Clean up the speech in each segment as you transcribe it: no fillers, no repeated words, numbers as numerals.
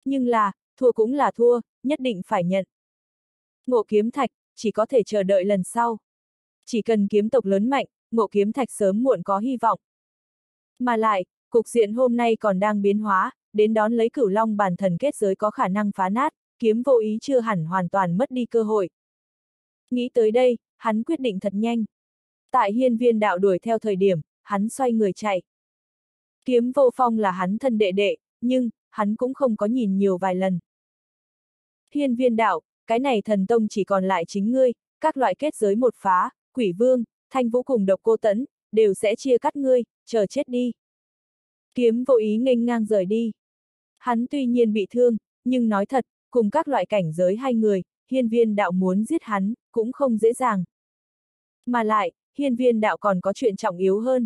Nhưng là, thua cũng là thua, nhất định phải nhận. Ngộ kiếm thạch, chỉ có thể chờ đợi lần sau. Chỉ cần kiếm tộc lớn mạnh, ngộ kiếm thạch sớm muộn có hy vọng. Mà lại, cục diện hôm nay còn đang biến hóa, đến đón lấy Cửu Long bản thần kết giới có khả năng phá nát, kiếm vô ý chưa hẳn hoàn toàn mất đi cơ hội. Nghĩ tới đây, hắn quyết định thật nhanh. Tại hiên viên đạo đuổi theo thời điểm, hắn xoay người chạy. Kiếm vô phong là hắn thân đệ đệ, nhưng, hắn cũng không có nhìn nhiều vài lần. Hiên viên đạo, cái này thần tông chỉ còn lại chính ngươi, các loại kết giới một phá, quỷ vương, thanh vũ cùng độc cô tẫn, đều sẽ chia cắt ngươi, chờ chết đi. Kiếm vô ý nghênh ngang rời đi. Hắn tuy nhiên bị thương, nhưng nói thật, cùng các loại cảnh giới hai người, hiên viên đạo muốn giết hắn, cũng không dễ dàng. Mà lại, hiên viên đạo còn có chuyện trọng yếu hơn.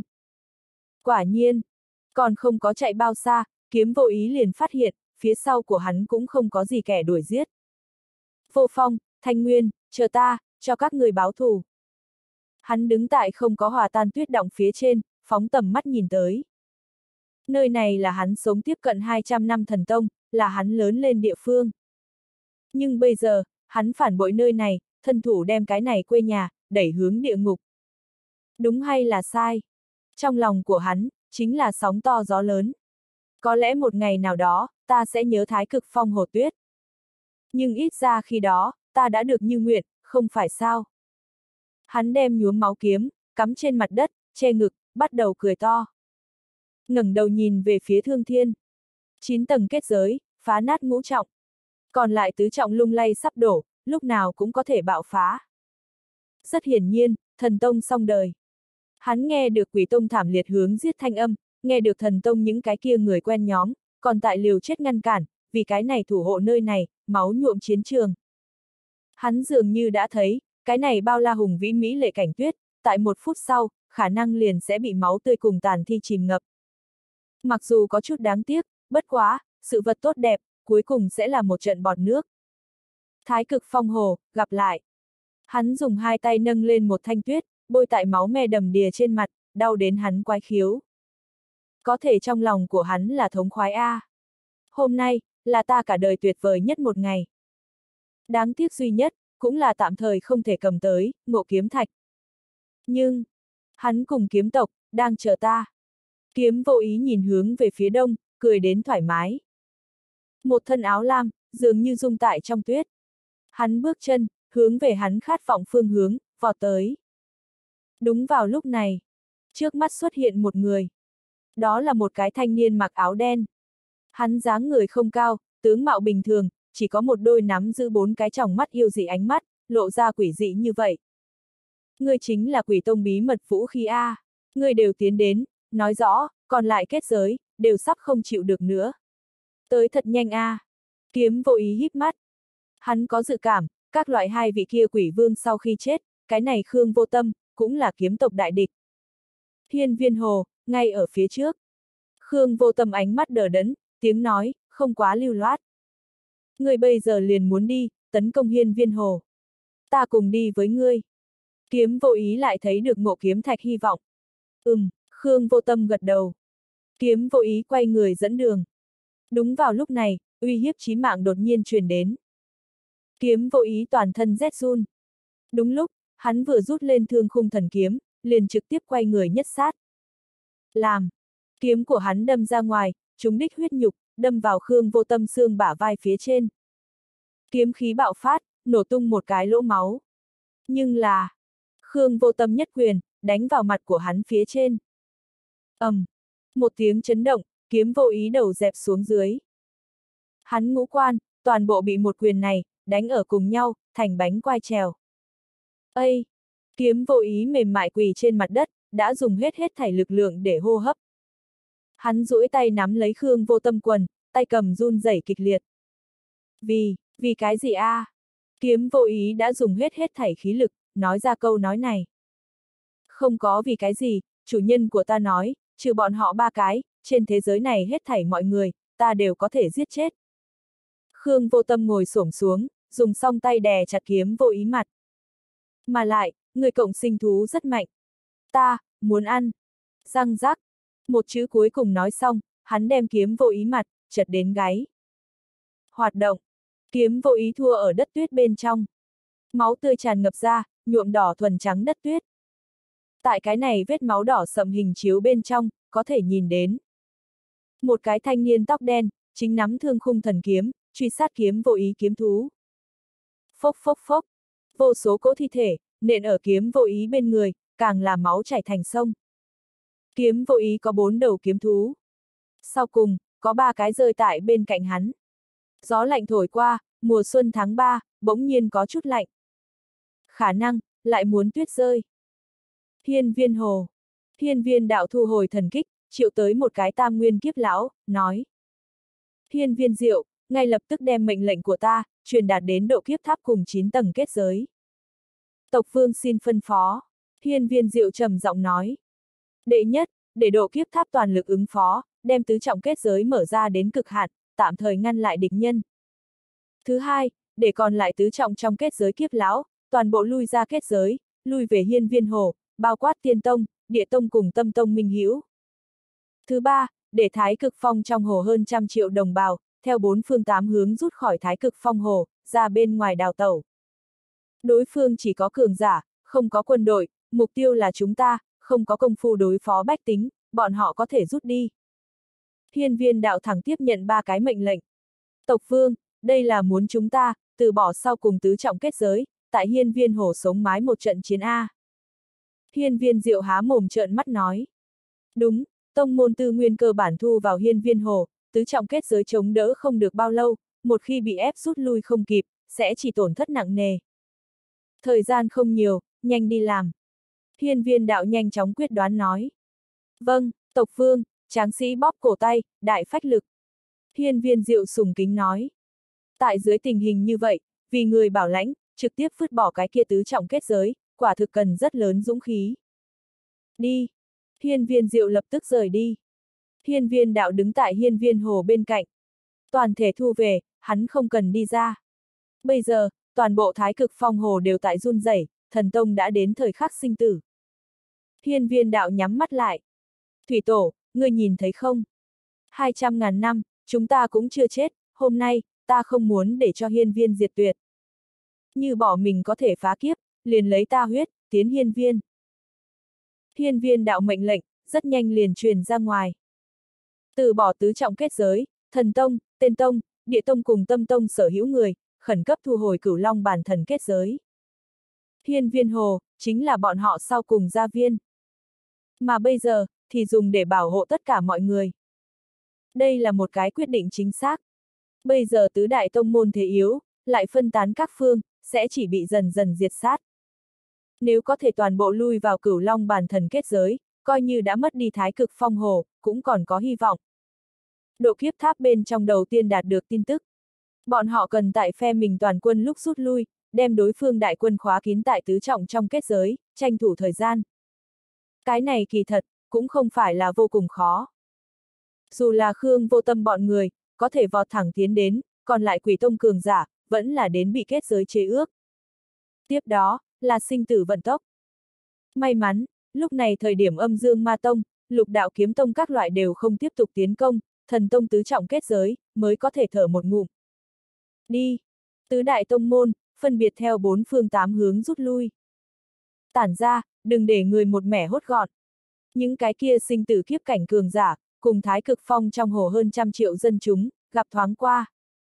Quả nhiên, còn không có chạy bao xa, kiếm vô ý liền phát hiện, phía sau của hắn cũng không có gì kẻ đuổi giết. Vô Phong, Thanh Nguyên, chờ ta, cho các người báo thù. Hắn đứng tại không có hòa tan tuyết động phía trên, phóng tầm mắt nhìn tới. Nơi này là hắn sống tiếp cận 200 năm thần tông, là hắn lớn lên địa phương. Nhưng bây giờ, hắn phản bội nơi này, thân thủ đem cái này quê nhà, đẩy hướng địa ngục. Đúng hay là sai? Trong lòng của hắn, chính là sóng to gió lớn. Có lẽ một ngày nào đó, ta sẽ nhớ Thái Cực Phong Hồ Tuyết. Nhưng ít ra khi đó, ta đã được như nguyện, không phải sao? Hắn đem nhuốm máu kiếm, cắm trên mặt đất, che ngực, bắt đầu cười to. Ngẩng đầu nhìn về phía Thương Thiên. 9 tầng kết giới, phá nát ngũ trọng. Còn lại tứ trọng lung lay sắp đổ, lúc nào cũng có thể bạo phá. Rất hiển nhiên, thần tông xong đời. Hắn nghe được quỷ tông thảm liệt hướng giết thanh âm, nghe được thần tông những cái kia người quen nhóm, còn tại liều chết ngăn cản, vì cái này thủ hộ nơi này, máu nhuộm chiến trường. Hắn dường như đã thấy, cái này bao la hùng vĩ mỹ lệ cảnh tuyết, tại 1 phút sau, khả năng liền sẽ bị máu tươi cùng tàn thi chìm ngập. Mặc dù có chút đáng tiếc, bất quá, sự vật tốt đẹp, cuối cùng sẽ là một trận bọt nước. Thái Cực Phong Hồ, gặp lại. Hắn dùng 2 tay nâng lên một thanh tuyết, bôi tại máu me đầm đìa trên mặt, đau đến hắn quái khiếu. Có thể trong lòng của hắn là thống khoái a. Hôm nay, là ta cả đời tuyệt vời nhất một ngày. Đáng tiếc duy nhất, cũng là tạm thời không thể cầm tới, ngộ kiếm thạch. Nhưng, hắn cùng kiếm tộc, đang chờ ta. Kiếm vô ý nhìn hướng về phía đông, cười đến thoải mái. Một thân áo lam, dường như rung tại trong tuyết. Hắn bước chân, hướng về hắn khát vọng phương hướng, vọt tới. Đúng vào lúc này, trước mắt xuất hiện một người. Đó là một cái thanh niên mặc áo đen. Hắn dáng người không cao, tướng mạo bình thường, chỉ có một đôi nắm giữ 4 cái tròng mắt yêu dị ánh mắt, lộ ra quỷ dị như vậy. Ngươi chính là quỷ tông bí mật vũ khí A. Ngươi đều tiến đến, nói rõ, còn lại kết giới, đều sắp không chịu được nữa. Tới thật nhanh A. Kiếm vô ý híp mắt. Hắn có dự cảm, các loại 2 vị kia quỷ vương sau khi chết, cái này Khương Vô Tâm, cũng là kiếm tộc đại địch. Hiên viên hồ, ngay ở phía trước. Khương Vô Tâm ánh mắt đờ đẫn, tiếng nói, không quá lưu loát. Ngươi bây giờ liền muốn đi, tấn công hiên viên hồ. Ta cùng đi với ngươi. Kiếm vô ý lại thấy được ngộ kiếm thạch hy vọng. Khương Vô Tâm gật đầu. Kiếm vô ý quay người dẫn đường. Đúng vào lúc này, uy hiếp chí mạng đột nhiên truyền đến. Kiếm vô ý toàn thân rét run. Đúng lúc, hắn vừa rút lên thương khung thần kiếm, liền trực tiếp quay người nhất sát. Làm! Kiếm của hắn đâm ra ngoài, trúng đích huyết nhục, đâm vào Khương Vô Tâm xương bả vai phía trên. Kiếm khí bạo phát, nổ tung một cái lỗ máu. Nhưng là... Khương Vô Tâm nhất quyền, đánh vào mặt của hắn phía trên. Một tiếng chấn động, kiếm vô ý đầu dẹp xuống dưới. Hắn ngũ quan, toàn bộ bị một quyền này, đánh ở cùng nhau, thành bánh quai trèo. Ây! Kiếm vô ý mềm mại quỳ trên mặt đất, đã dùng hết thảy lực lượng để hô hấp. Hắn duỗi tay nắm lấy Khương Vô Tâm quần, tay cầm run rẩy kịch liệt. Vì cái gì a? Kiếm vô ý đã dùng hết thảy khí lực, nói ra câu nói này. Không có vì cái gì, chủ nhân của ta nói, trừ bọn họ 3 cái, trên thế giới này hết thảy mọi người, ta đều có thể giết chết. Khương Vô Tâm ngồi xổm xuống, dùng song tay đè chặt kiếm vô ý mặt. Mà lại, người cộng sinh thú rất mạnh. Ta, muốn ăn. Răng rắc. Một chữ cuối cùng nói xong, hắn đem kiếm vô ý mặt, chật đến gáy. Hoạt động. Kiếm vô ý thua ở đất tuyết bên trong. Máu tươi tràn ngập ra, nhuộm đỏ thuần trắng đất tuyết. Tại cái này vết máu đỏ sậm hình chiếu bên trong, có thể nhìn đến. Một cái thanh niên tóc đen, chính nắm thương khung thần kiếm, truy sát kiếm vô ý kiếm thú. Phốc phốc phốc. Vô số cỗ thi thể, nện ở kiếm vô ý bên người, càng làm máu chảy thành sông. Kiếm vô ý có 4 đầu kiếm thú. Sau cùng, có 3 cái rơi tại bên cạnh hắn. Gió lạnh thổi qua, mùa xuân tháng 3, bỗng nhiên có chút lạnh. Khả năng, lại muốn tuyết rơi. Hiên Viên Hồ. Hiên Viên đạo thu hồi thần kích, triệu tới một cái tam nguyên kiếp lão, nói. Hiên Viên Diệu, ngay lập tức đem mệnh lệnh của ta, truyền đạt đến độ kiếp tháp cùng 9 tầng kết giới. Tộc vương xin phân phó. Hiên Viên Diệu trầm giọng nói. Đệ nhất, để độ kiếp tháp toàn lực ứng phó, đem tứ trọng kết giới mở ra đến cực hạn, tạm thời ngăn lại địch nhân. Thứ hai, để còn lại tứ trọng trong kết giới kiếp lão, toàn bộ lui ra kết giới, lui về Hiên Viên Hồ, bao quát Tiên Tông, Địa Tông cùng Tâm Tông minh hữu. Thứ ba, để Thái Cực Phong trong hồ hơn 100 triệu đồng bào, theo 4 phương 8 hướng rút khỏi Thái Cực Phong hồ, ra bên ngoài đào tẩu. Đối phương chỉ có cường giả, không có quân đội, mục tiêu là chúng ta, không có công phu đối phó bách tính, bọn họ có thể rút đi. Hiên Viên đạo thẳng tiếp nhận 3 cái mệnh lệnh. Tộc vương, đây là muốn chúng ta, từ bỏ sau cùng tứ trọng kết giới, tại Hiên Viên hồ sống mái một trận chiến A. Hiên Viên Diệu há mồm trợn mắt nói. Đúng, tông môn tư nguyên cơ bản thu vào Hiên Viên hồ, tứ trọng kết giới chống đỡ không được bao lâu, một khi bị ép rút lui không kịp, sẽ chỉ tổn thất nặng nề. Thời gian không nhiều, nhanh đi làm. Hiên Viên đạo nhanh chóng quyết đoán nói. Vâng, tộc vương, tráng sĩ bóp cổ tay, đại phách lực. Hiên Viên Diệu sùng kính nói. Tại dưới tình hình như vậy, vì người bảo lãnh, trực tiếp vứt bỏ cái kia tứ trọng kết giới, quả thực cần rất lớn dũng khí. Đi. Hiên Viên Diệu lập tức rời đi. Hiên Viên đạo đứng tại Hiên Viên hồ bên cạnh. Toàn thể thu về, hắn không cần đi ra. Bây giờ, toàn bộ Thái Cực Phong hồ đều tại run rẩy, thần tông đã đến thời khắc sinh tử. Hiên Viên đạo nhắm mắt lại. Thủy tổ, ngươi nhìn thấy không? 200.000 năm, chúng ta cũng chưa chết, hôm nay, ta không muốn để cho Hiên Viên diệt tuyệt. Như bỏ mình có thể phá kiếp, liền lấy ta huyết, tiến Hiên Viên. Hiên Viên đạo mệnh lệnh, rất nhanh liền truyền ra ngoài. Từ bỏ tứ trọng kết giới, thần tông, tên tông, địa tông cùng tâm tông sở hữu người, khẩn cấp thu hồi Cửu Long bản thần kết giới. Hiên Viên hồ, chính là bọn họ sau cùng gia viên. Mà bây giờ, thì dùng để bảo hộ tất cả mọi người. Đây là một cái quyết định chính xác. Bây giờ tứ đại tông môn thế yếu, lại phân tán các phương, sẽ chỉ bị dần dần diệt sát. Nếu có thể toàn bộ lui vào Cửu Long bản thần kết giới, coi như đã mất đi Thái Cực Phong hồ, cũng còn có hy vọng. Độ kiếp tháp bên trong đầu tiên đạt được tin tức. Bọn họ cần tại phe mình toàn quân lúc rút lui, đem đối phương đại quân khóa kín tại tứ trọng trong kết giới, tranh thủ thời gian. Cái này kỳ thật, cũng không phải là vô cùng khó. Dù là Khương Vô Tâm bọn người, có thể vọt thẳng tiến đến, còn lại Quỷ Tông cường giả, vẫn là đến bị kết giới chế ước. Tiếp đó, là sinh tử vận tốc. May mắn, lúc này thời điểm Âm Dương Ma Tông, Lục Đạo Kiếm Tông các loại đều không tiếp tục tiến công, thần tông tứ trọng kết giới, mới có thể thở một ngụm. Đi! Tứ đại tông môn, phân biệt theo 4 phương 8 hướng rút lui. Tản ra, đừng để người một mẻ hốt gọn. Những cái kia sinh tử kiếp cảnh cường giả, cùng Thái Cực Phong trong hồ hơn 100 triệu dân chúng, gặp thoáng qua.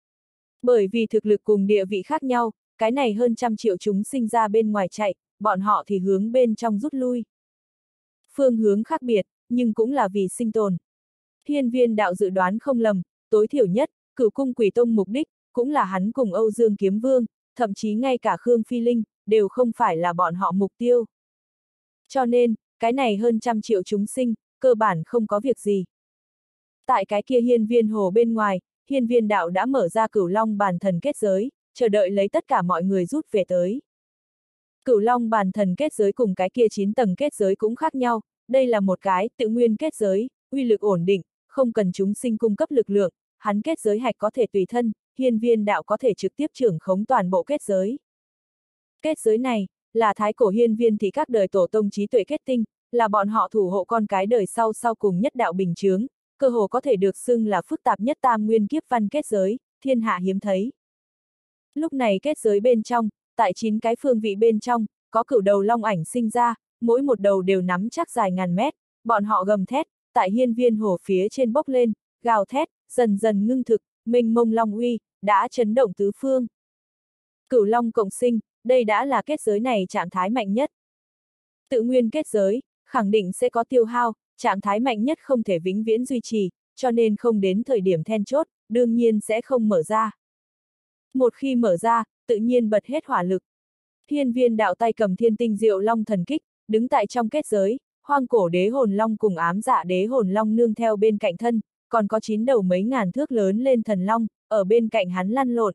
Bởi vì thực lực cùng địa vị khác nhau, cái này hơn 100 triệu chúng sinh ra bên ngoài chạy, bọn họ thì hướng bên trong rút lui. Phương hướng khác biệt, nhưng cũng là vì sinh tồn. Hiên Viên đạo dự đoán không lầm, tối thiểu nhất, Cửu Cung Quỷ Tông mục đích, cũng là hắn cùng Âu Dương Kiếm Vương, thậm chí ngay cả Khương Phi Linh, đều không phải là bọn họ mục tiêu. Cho nên, cái này hơn 100 triệu chúng sinh, cơ bản không có việc gì. Tại cái kia Hiên Viên hồ bên ngoài, Hiên Viên đạo đã mở ra Cửu Long bản thần kết giới, chờ đợi lấy tất cả mọi người rút về tới. Cửu Long bản thần kết giới cùng cái kia 9 tầng kết giới cũng khác nhau, đây là một cái tự nguyên kết giới, uy lực ổn định, không cần chúng sinh cung cấp lực lượng, hắn kết giới hạch có thể tùy thân, Hiên Viên đạo có thể trực tiếp trưởng khống toàn bộ kết giới. Kết giới này, là thái cổ Hiên Viên thì các đời tổ tông trí tuệ kết tinh, là bọn họ thủ hộ con cái đời sau cùng nhất đạo bình chướng, cơ hồ có thể được xưng là phức tạp nhất tam nguyên kiếp văn kết giới, thiên hạ hiếm thấy. Lúc này kết giới bên trong, tại 9 cái phương vị bên trong, có cửu đầu long ảnh sinh ra, mỗi một đầu đều nắm chắc dài ngàn mét, bọn họ gầm thét, tại hiên viên hồ phía trên bốc lên, gào thét, dần dần ngưng thực, mênh mông long uy, đã chấn động tứ phương. Cửu long cộng sinh, đây đã là kết giới này trạng thái mạnh nhất. Tự nguyên kết giới, khẳng định sẽ có tiêu hao, trạng thái mạnh nhất không thể vĩnh viễn duy trì, cho nên không đến thời điểm then chốt, đương nhiên sẽ không mở ra. Một khi mở ra, tự nhiên bật hết hỏa lực. Hiên viên đạo tay cầm thiên tinh diệu long thần kích, đứng tại trong kết giới, hoang cổ đế hồn long cùng ám dạ đế hồn long nương theo bên cạnh thân, còn có 9 đầu mấy ngàn thước lớn lên thần long, ở bên cạnh hắn lăn lộn.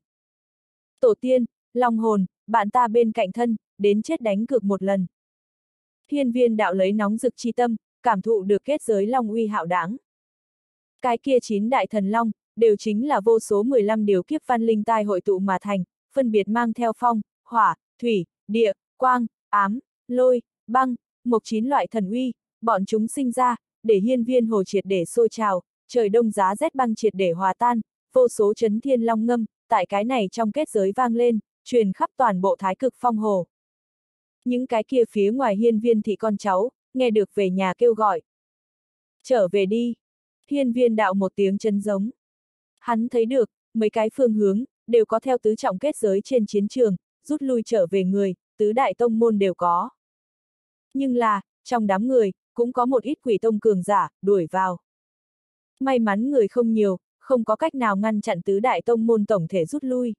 Tổ tiên, long hồn, bạn ta bên cạnh thân, đến chết đánh cược một lần. Hiên viên đạo lấy nóng rực chi tâm, cảm thụ được kết giới long uy hạo đáng. Cái kia 9 đại thần long, đều chính là vô số 15 điều kiếp văn linh tai hội tụ mà thành, phân biệt mang theo phong, hỏa, thủy, địa, quang, ám, lôi, băng, mộc 9 loại thần uy, bọn chúng sinh ra, để hiên viên hồ triệt để sôi trào, trời đông giá rét băng triệt để hòa tan, vô số chấn thiên long ngâm, tại cái này trong kết giới vang lên, truyền khắp toàn bộ thái cực phong hồ. Những cái kia phía ngoài hiên viên thị con cháu, nghe được về nhà kêu gọi. Trở về đi. Hiên viên đạo một tiếng chân giống. Hắn thấy được, mấy cái phương hướng, đều có theo tứ trọng kết giới trên chiến trường, rút lui trở về người, tứ đại tông môn đều có. Nhưng là, trong đám người, cũng có một ít quỷ tông cường giả, đuổi vào. May mắn người không nhiều, không có cách nào ngăn chặn tứ đại tông môn tổng thể rút lui.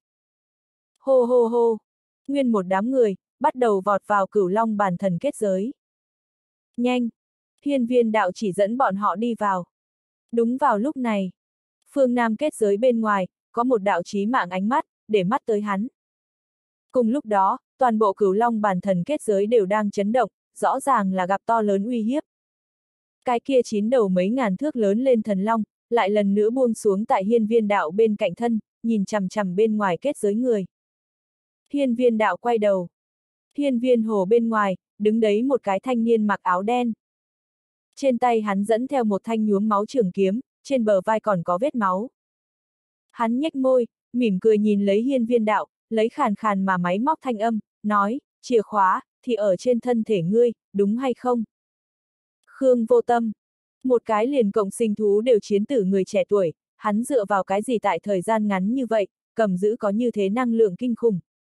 Hô hô hô, nguyên một đám người, bắt đầu vọt vào cửu long bản thần kết giới. Nhanh! Hiên viên đạo chỉ dẫn bọn họ đi vào. Đúng vào lúc này, phương Nam kết giới bên ngoài, có một đạo chí mạng ánh mắt, để mắt tới hắn. Cùng lúc đó, toàn bộ cửu long bản thần kết giới đều đang chấn động, rõ ràng là gặp to lớn uy hiếp. Cái kia 9 đầu mấy ngàn thước lớn lên thần long, lại lần nữa buông xuống tại hiên viên đạo bên cạnh thân, nhìn chằm chằm bên ngoài kết giới người. Hiên viên đạo quay đầu. Hiên viên hồ bên ngoài, đứng đấy một cái thanh niên mặc áo đen. Trên tay hắn dẫn theo một thanh nhuốm máu trường kiếm, trên bờ vai còn có vết máu. Hắn nhếch môi, mỉm cười nhìn lấy hiên viên đạo, lấy khàn khàn mà máy móc thanh âm, nói, chìa khóa, thì ở trên thân thể ngươi, đúng hay không? Khương Vô Tâm. Một cái liền cộng sinh thú đều chiến tử người trẻ tuổi, hắn dựa vào cái gì tại thời gian ngắn như vậy, cầm giữ có như thế năng lượng kinh khủng.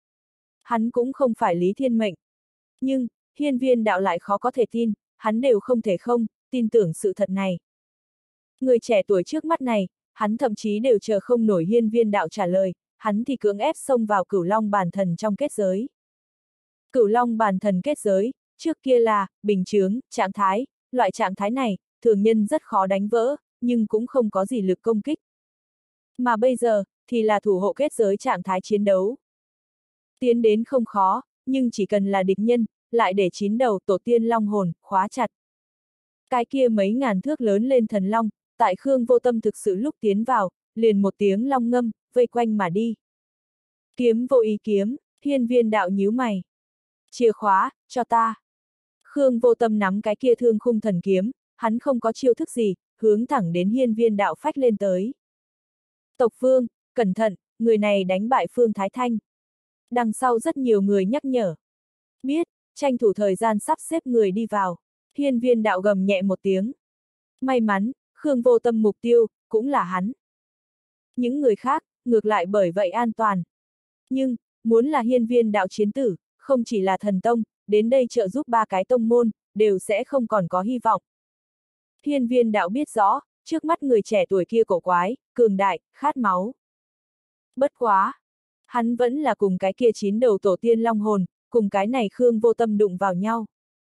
Hắn cũng không phải Lý Thiên Mệnh. Nhưng, hiên viên đạo lại khó có thể tin, hắn đều không thể không, tin tưởng sự thật này. Người trẻ tuổi trước mắt này, hắn thậm chí đều chờ không nổi hiên viên đạo trả lời, hắn thì cưỡng ép xông vào cửu long bản thần trong kết giới. Cửu long bản thần kết giới, trước kia là, bình chướng, trạng thái, loại trạng thái này, thường nhân rất khó đánh vỡ, nhưng cũng không có gì lực công kích. Mà bây giờ, thì là thủ hộ kết giới trạng thái chiến đấu. Tiến đến không khó, nhưng chỉ cần là địch nhân, lại để 9 đầu tổ tiên long hồn, khóa chặt. Cái kia mấy ngàn thước lớn lên thần long, tại Khương Vô Tâm thực sự lúc tiến vào, liền một tiếng long ngâm, vây quanh mà đi. Kiếm vô ý kiếm, hiên viên đạo nhíu mày. Chìa khóa, cho ta. Khương Vô Tâm nắm cái kia thương khung thần kiếm, hắn không có chiêu thức gì, hướng thẳng đến hiên viên đạo phách lên tới. Tộc Phương, cẩn thận, người này đánh bại Phương Thái Thanh. Đằng sau rất nhiều người nhắc nhở. Biết, tranh thủ thời gian sắp xếp người đi vào. Hiên viên đạo gầm nhẹ một tiếng. May mắn, Khương Vô Tâm mục tiêu, cũng là hắn. Những người khác, ngược lại bởi vậy an toàn. Nhưng, muốn là hiên viên đạo chiến tử, không chỉ là thần tông, đến đây trợ giúp 3 cái tông môn, đều sẽ không còn có hy vọng. Hiên viên đạo biết rõ, trước mắt người trẻ tuổi kia cổ quái, cường đại, khát máu. Bất quá! Hắn vẫn là cùng cái kia 9 đầu tổ tiên long hồn, cùng cái này Khương Vô Tâm đụng vào nhau.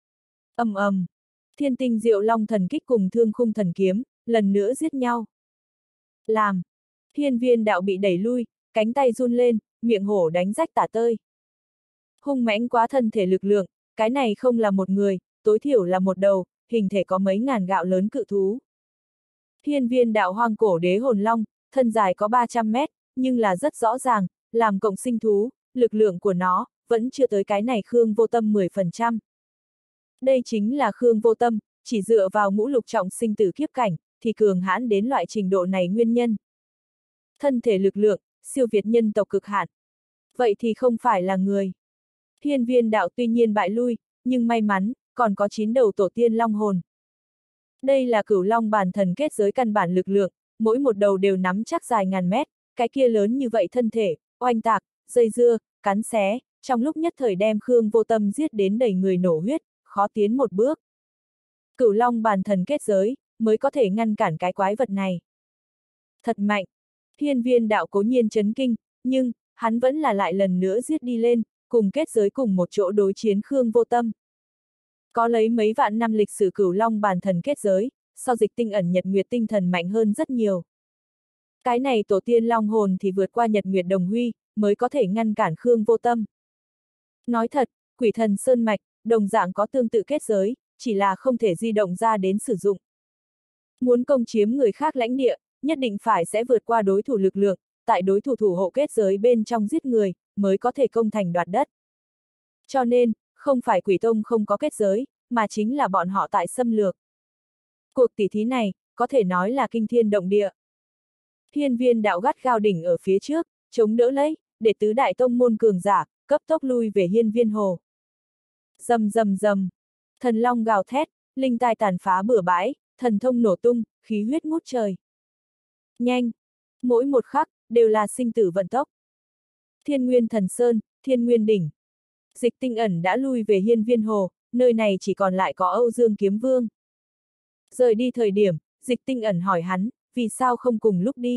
Ầm ầm, thiên tinh diệu long thần kích cùng thương khung thần kiếm, lần nữa giết nhau. Làm, hiên viên đạo bị đẩy lui, cánh tay run lên, miệng hổ đánh rách tả tơi. Hung mãnh quá thân thể lực lượng, cái này không là một người, tối thiểu là một đầu, hình thể có mấy ngàn gạo lớn cự thú. Hiên viên đạo hoang cổ đế hồn long, thân dài có 300 mét, nhưng là rất rõ ràng, làm cộng sinh thú, lực lượng của nó, vẫn chưa tới cái này Khương Vô Tâm 10%. Đây chính là Khương Vô Tâm, chỉ dựa vào ngũ lục trọng sinh tử kiếp cảnh, thì cường hãn đến loại trình độ này nguyên nhân. Thân thể lực lượng, siêu việt nhân tộc cực hạn. Vậy thì không phải là người. Hiên viên đạo tuy nhiên bại lui, nhưng may mắn, còn có 9 đầu tổ tiên long hồn. Đây là cửu long bản thần kết giới căn bản lực lượng, mỗi một đầu đều nắm chắc dài ngàn mét, cái kia lớn như vậy thân thể, oanh tạc, dây dưa, cắn xé, trong lúc nhất thời đem Khương Vô Tâm giết đến đầy người nổ huyết, khó tiến một bước. Cửu long bản thần kết giới, mới có thể ngăn cản cái quái vật này. Thật mạnh. Hiên viên đạo cố nhiên chấn kinh, nhưng, hắn vẫn là lại lần nữa giết đi lên, cùng kết giới cùng một chỗ đối chiến Khương Vô Tâm. Có lấy mấy vạn năm lịch sử cửu long bản thần kết giới, so dịch tinh ẩn nhật nguyệt tinh thần mạnh hơn rất nhiều. Cái này tổ tiên long hồn thì vượt qua nhật nguyệt đồng huy, mới có thể ngăn cản Khương Vô Tâm. Nói thật, quỷ thần sơn mạch, đồng dạng có tương tự kết giới, chỉ là không thể di động ra đến sử dụng. Muốn công chiếm người khác lãnh địa, nhất định phải sẽ vượt qua đối thủ lực lượng, tại đối thủ thủ hộ kết giới bên trong giết người, mới có thể công thành đoạt đất. Cho nên, không phải quỷ tông không có kết giới, mà chính là bọn họ tại xâm lược. Cuộc tỉ thí này, có thể nói là kinh thiên động địa. Hiên viên đạo gắt gao đỉnh ở phía trước, chống đỡ lấy, để tứ đại tông môn cường giả, cấp tốc lui về hiên viên hồ. Rầm rầm rầm, thần long gào thét, linh tài tàn phá bừa bãi, thần thông nổ tung, khí huyết ngút trời. Nhanh, mỗi một khắc, đều là sinh tử vận tốc. Thiên Nguyên Thần Sơn, Thiên Nguyên Đỉnh. Dịch tinh ẩn đã lui về hiên viên hồ, nơi này chỉ còn lại có Âu Dương Kiếm Vương. Rời đi thời điểm, dịch tinh ẩn hỏi hắn, vì sao không cùng lúc đi?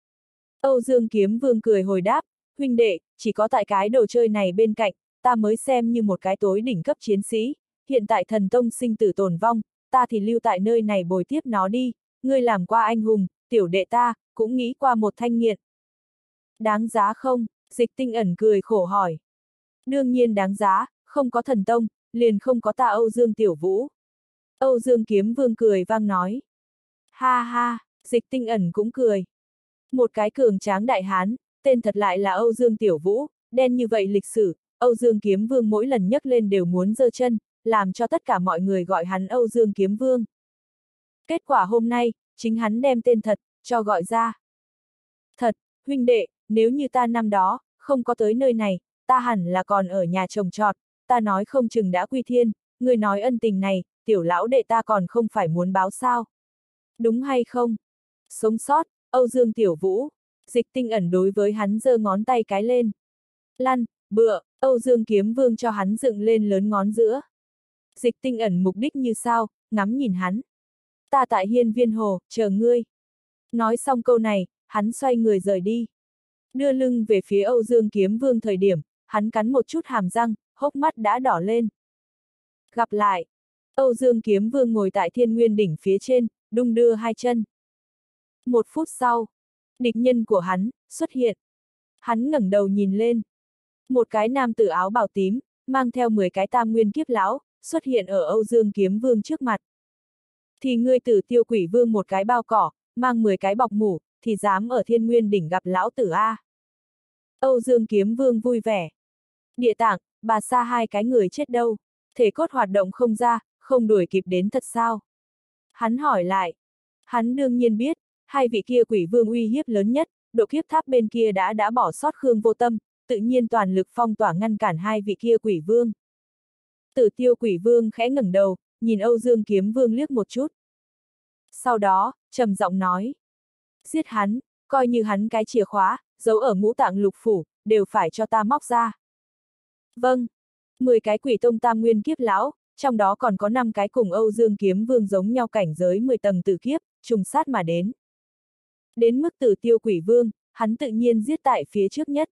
Âu Dương Kiếm Vương cười hồi đáp, huynh đệ, chỉ có tại cái đồ chơi này bên cạnh, ta mới xem như một cái tối đỉnh cấp chiến sĩ, hiện tại thần tông sinh tử tồn vong, ta thì lưu tại nơi này bồi tiếp nó đi, ngươi làm qua anh hùng, tiểu đệ ta, cũng nghĩ qua một thanh nghiệt. Đáng giá không? Dịch tinh ẩn cười khổ hỏi. Đương nhiên đáng giá, không có thần tông, liền không có ta Âu Dương Tiểu Vũ. Âu Dương Kiếm Vương cười vang nói. Ha ha, dịch tinh ẩn cũng cười. Một cái cường tráng đại hán, tên thật lại là Âu Dương Tiểu Vũ, đen như vậy lịch sử, Âu Dương Kiếm Vương mỗi lần nhấc lên đều muốn giơ chân, làm cho tất cả mọi người gọi hắn Âu Dương Kiếm Vương. Kết quả hôm nay, chính hắn đem tên thật, cho gọi ra. Thật, huynh đệ, nếu như ta năm đó, không có tới nơi này, ta hẳn là còn ở nhà trồng trọt, ta nói không chừng đã quy thiên, người nói ân tình này, tiểu lão đệ ta còn không phải muốn báo sao. Đúng hay không? Sống sót, Âu Dương Tiểu Vũ, dịch tinh ẩn đối với hắn giơ ngón tay cái lên. Lăn, bựa, Âu Dương Kiếm Vương cho hắn dựng lên lớn ngón giữa. Dịch tinh ẩn mục đích như sao, ngắm nhìn hắn. Ta tại hiên viên hồ, chờ ngươi. Nói xong câu này, hắn xoay người rời đi. Đưa lưng về phía Âu Dương Kiếm Vương thời điểm, hắn cắn một chút hàm răng, hốc mắt đã đỏ lên. Gặp lại. Âu Dương Kiếm Vương ngồi tại Thiên Nguyên đỉnh phía trên, đung đưa hai chân. Một phút sau, địch nhân của hắn xuất hiện. Hắn ngẩng đầu nhìn lên. Một cái nam tử áo bào tím, mang theo 10 cái tam nguyên kiếp lão, xuất hiện ở Âu Dương Kiếm Vương trước mặt. Thì ngươi Tử Tiêu Quỷ Vương một cái bao cỏ, mang 10 cái bọc mủ, thì dám ở Thiên Nguyên đỉnh gặp lão tử a. Âu Dương Kiếm Vương vui vẻ. Địa tạng, bà xa hai cái người chết đâu, thể cốt hoạt động không ra, không đuổi kịp đến thật sao? Hắn hỏi lại. Hắn đương nhiên biết, hai vị kia quỷ vương uy hiếp lớn nhất, độ kiếp tháp bên kia đã bỏ sót Khương Vô Tâm, tự nhiên toàn lực phong tỏa ngăn cản hai vị kia quỷ vương. Tử Tiêu Quỷ Vương khẽ ngẩng đầu, nhìn Âu Dương Kiếm Vương liếc một chút. Sau đó, trầm giọng nói. Giết hắn, coi như hắn cái chìa khóa, giấu ở ngũ tạng lục phủ, đều phải cho ta móc ra. Vâng. 10 cái quỷ tông tam nguyên kiếp lão, trong đó còn có 5 cái cùng Âu Dương Kiếm Vương giống nhau cảnh giới 10 tầng tử kiếp, trùng sát mà đến. Đến mức Tử Tiêu Quỷ Vương, hắn tự nhiên giết tại phía trước nhất.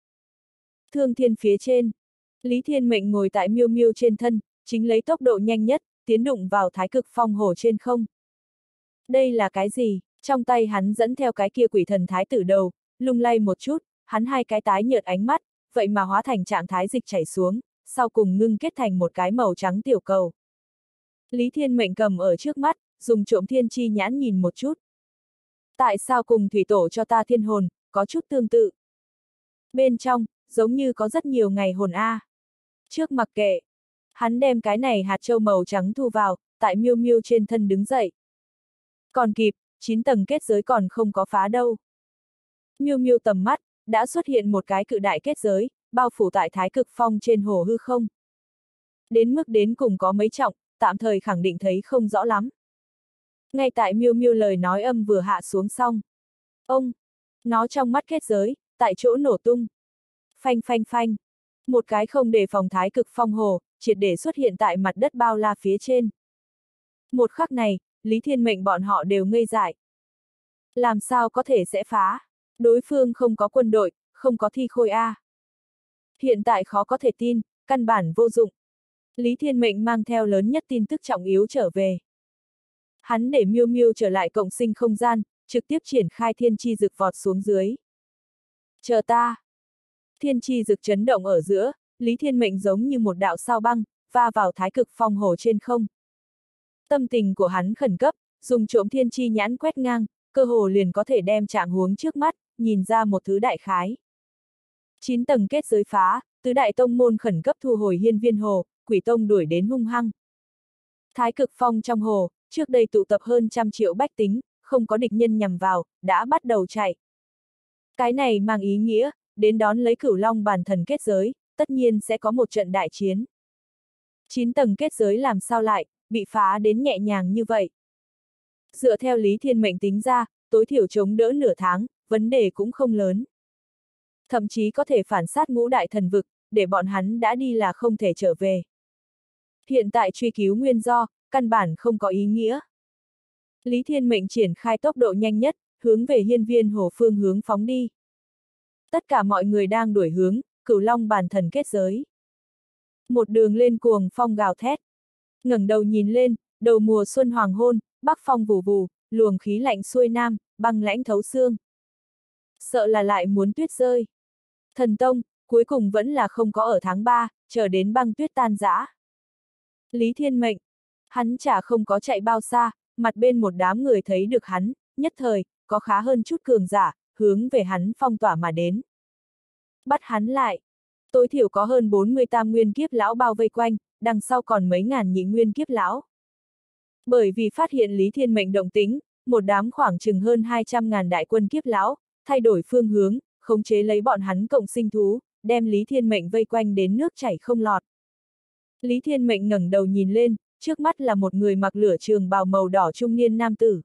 Thương Thiên phía trên, Lý Thiên Mệnh ngồi tại Miêu Miêu trên thân, chính lấy tốc độ nhanh nhất, tiến đụng vào Thái Cực Phong Hồ trên không. Đây là cái gì? Trong tay hắn dẫn theo cái kia quỷ thần thái tử đầu, lung lay một chút, hắn hai cái tái nhợt ánh mắt, vậy mà hóa thành trạng thái dịch chảy xuống, sau cùng ngưng kết thành một cái màu trắng tiểu cầu. Lý Thiên Mệnh cầm ở trước mắt, dùng trộm thiên chi nhãn nhìn một chút. Tại sao cùng thủy tổ cho ta thiên hồn, có chút tương tự? Bên trong, giống như có rất nhiều ngày hồn a. Trước mặc kệ, hắn đem cái này hạt châu màu trắng thu vào, tại Miêu Miêu trên thân đứng dậy. Còn kịp, 9 tầng kết giới còn không có phá đâu. Miêu Miêu tầm mắt, đã xuất hiện một cái cự đại kết giới, bao phủ tại Thái Cực Phong trên hồ hư không. Đến mức đến cùng có mấy trọng, tạm thời khẳng định thấy không rõ lắm. Ngay tại Miêu Miêu lời nói âm vừa hạ xuống xong. Ông! Nó trong mắt kết giới, tại chỗ nổ tung. Phanh phanh phanh. Một cái không đề phòng Thái Cực Phong hồ, triệt để xuất hiện tại mặt đất bao la phía trên. Một khắc này, Lý Thiên Mệnh bọn họ đều ngây dại. Làm sao có thể sẽ phá? Đối phương không có quân đội, không có thi khôi A. Hiện tại khó có thể tin, căn bản vô dụng. Lý Thiên Mệnh mang theo lớn nhất tin tức trọng yếu trở về. Hắn để Miêu Miêu trở lại cộng sinh không gian, trực tiếp triển khai thiên chi dực vọt xuống dưới. Chờ ta! Thiên chi dực chấn động ở giữa, Lý Thiên Mệnh giống như một đạo sao băng, va vào Thái Cực Phong hồ trên không. Tâm tình của hắn khẩn cấp, dùng trộm thiên chi nhãn quét ngang, cơ hồ liền có thể đem trạng huống trước mắt, nhìn ra một thứ đại khái. 9 tầng kết giới phá, tứ đại tông môn khẩn cấp thu hồi hiên viên hồ, quỷ tông đuổi đến hung hăng. Thái Cực Phong trong hồ, trước đây tụ tập hơn 100 triệu bách tính, không có địch nhân nhằm vào, đã bắt đầu chạy. Cái này mang ý nghĩa, đến đón lấy Cửu Long bản thần kết giới, tất nhiên sẽ có một trận đại chiến. 9 tầng kết giới làm sao lại, bị phá đến nhẹ nhàng như vậy. Dựa theo Lý Thiên Mệnh tính ra, tối thiểu chống đỡ nửa tháng, vấn đề cũng không lớn. Thậm chí có thể phản sát ngũ đại thần vực, để bọn hắn đã đi là không thể trở về. Hiện tại truy cứu nguyên do, căn bản không có ý nghĩa. Lý Thiên Mệnh triển khai tốc độ nhanh nhất, hướng về hiên viên hồ phương hướng phóng đi. Tất cả mọi người đang đuổi hướng, Cửu Long bản thần kết giới. Một đường lên cuồng phong gào thét. Ngẩng đầu nhìn lên, đầu mùa xuân hoàng hôn, bắc phong vù vù, luồng khí lạnh xuôi nam, băng lãnh thấu xương. Sợ là lại muốn tuyết rơi. Thần Tông, cuối cùng vẫn là không có ở tháng 3, chờ đến băng tuyết tan rã. Lý Thiên Mệnh, hắn chả không có chạy bao xa, mặt bên một đám người thấy được hắn, nhất thời, có khá hơn chút cường giả, hướng về hắn phong tỏa mà đến. Bắt hắn lại. Tối thiểu có hơn 48 nguyên kiếp lão bao vây quanh, đằng sau còn mấy ngàn nhị nguyên kiếp lão. Bởi vì phát hiện Lý Thiên Mệnh động tính, một đám khoảng chừng hơn 200.000 đại quân kiếp lão, thay đổi phương hướng, khống chế lấy bọn hắn cộng sinh thú, đem Lý Thiên Mệnh vây quanh đến nước chảy không lọt. Lý Thiên Mệnh ngẩng đầu nhìn lên, trước mắt là một người mặc lửa trường bào màu đỏ trung niên nam tử.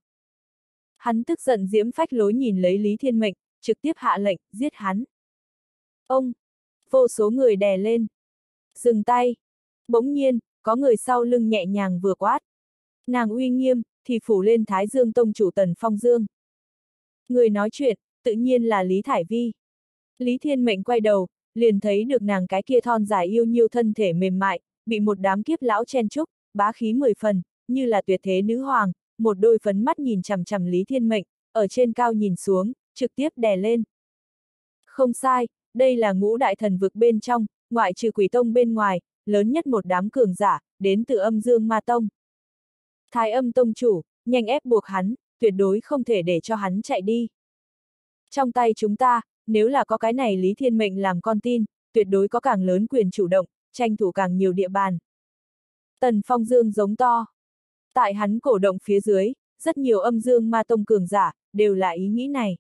Hắn tức giận diễm phách lối nhìn lấy Lý Thiên Mệnh, trực tiếp hạ lệnh, giết hắn. Ông! Vô số người đè lên. Dừng tay! Bỗng nhiên, có người sau lưng nhẹ nhàng vừa quát. Nàng uy nghiêm, thì phủ lên Thái Dương Tông chủ Tần Phong Dương. Người nói chuyện, tự nhiên là Lý Thải Vi. Lý Thiên Mệnh quay đầu, liền thấy được nàng cái kia thon dài yêu nhiêu thân thể mềm mại, bị một đám kiếp lão chen chúc, bá khí 10 phần, như là tuyệt thế nữ hoàng, một đôi phấn mắt nhìn chằm chằm Lý Thiên Mệnh, ở trên cao nhìn xuống, trực tiếp đè lên. Không sai, đây là ngũ đại thần vực bên trong, ngoại trừ Quỷ Tông bên ngoài, lớn nhất một đám cường giả, đến từ Âm Dương Ma Tông. Thái Âm Tông chủ, nhanh ép buộc hắn, tuyệt đối không thể để cho hắn chạy đi. Trong tay chúng ta, nếu là có cái này Lý Thiên Mệnh làm con tin, tuyệt đối có càng lớn quyền chủ động, tranh thủ càng nhiều địa bàn. Tần Phong Dương giống to. Tại hắn cổ động phía dưới, rất nhiều Âm Dương Ma Tông cường giả, đều là ý nghĩ này.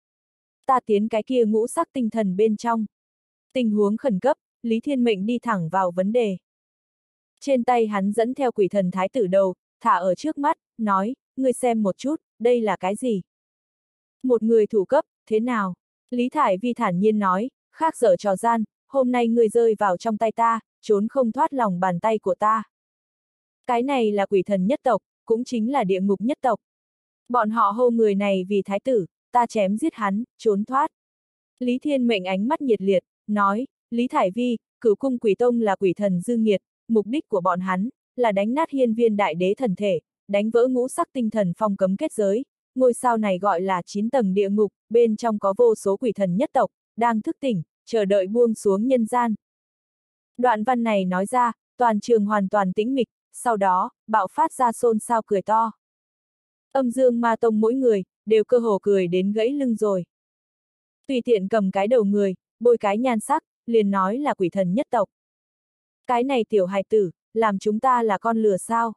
Ta tiến cái kia ngũ sắc tinh thần bên trong. Tình huống khẩn cấp, Lý Thiên Mệnh đi thẳng vào vấn đề. Trên tay hắn dẫn theo quỷ thần thái tử đầu, thả ở trước mắt, nói, ngươi xem một chút, đây là cái gì? Một người thủ cấp, thế nào? Lý Thải Vi thản nhiên nói, khác dở trò gian, hôm nay ngươi rơi vào trong tay ta, trốn không thoát lòng bàn tay của ta. Cái này là quỷ thần nhất tộc, cũng chính là địa ngục nhất tộc. Bọn họ hô người này vì thái tử, ta chém giết hắn, trốn thoát. Lý Thiên Mệnh ánh mắt nhiệt liệt, nói, Lý Thải Vi, Cửu Cung Quỷ Tông là quỷ thần dư nghiệt, mục đích của bọn hắn, là đánh nát hiên viên đại đế thần thể, đánh vỡ ngũ sắc tinh thần phong cấm kết giới. Ngôi sao này gọi là 9 tầng địa ngục, bên trong có vô số quỷ thần nhất tộc, đang thức tỉnh, chờ đợi buông xuống nhân gian. Đoạn văn này nói ra, toàn trường hoàn toàn tĩnh mịch, sau đó, bạo phát ra xôn xao cười to. Âm Dương Ma Tông mỗi người, đều cơ hồ cười đến gãy lưng rồi. Tùy tiện cầm cái đầu người, bôi cái nhan sắc, liền nói là quỷ thần nhất tộc. Cái này tiểu hài tử, làm chúng ta là con lừa sao?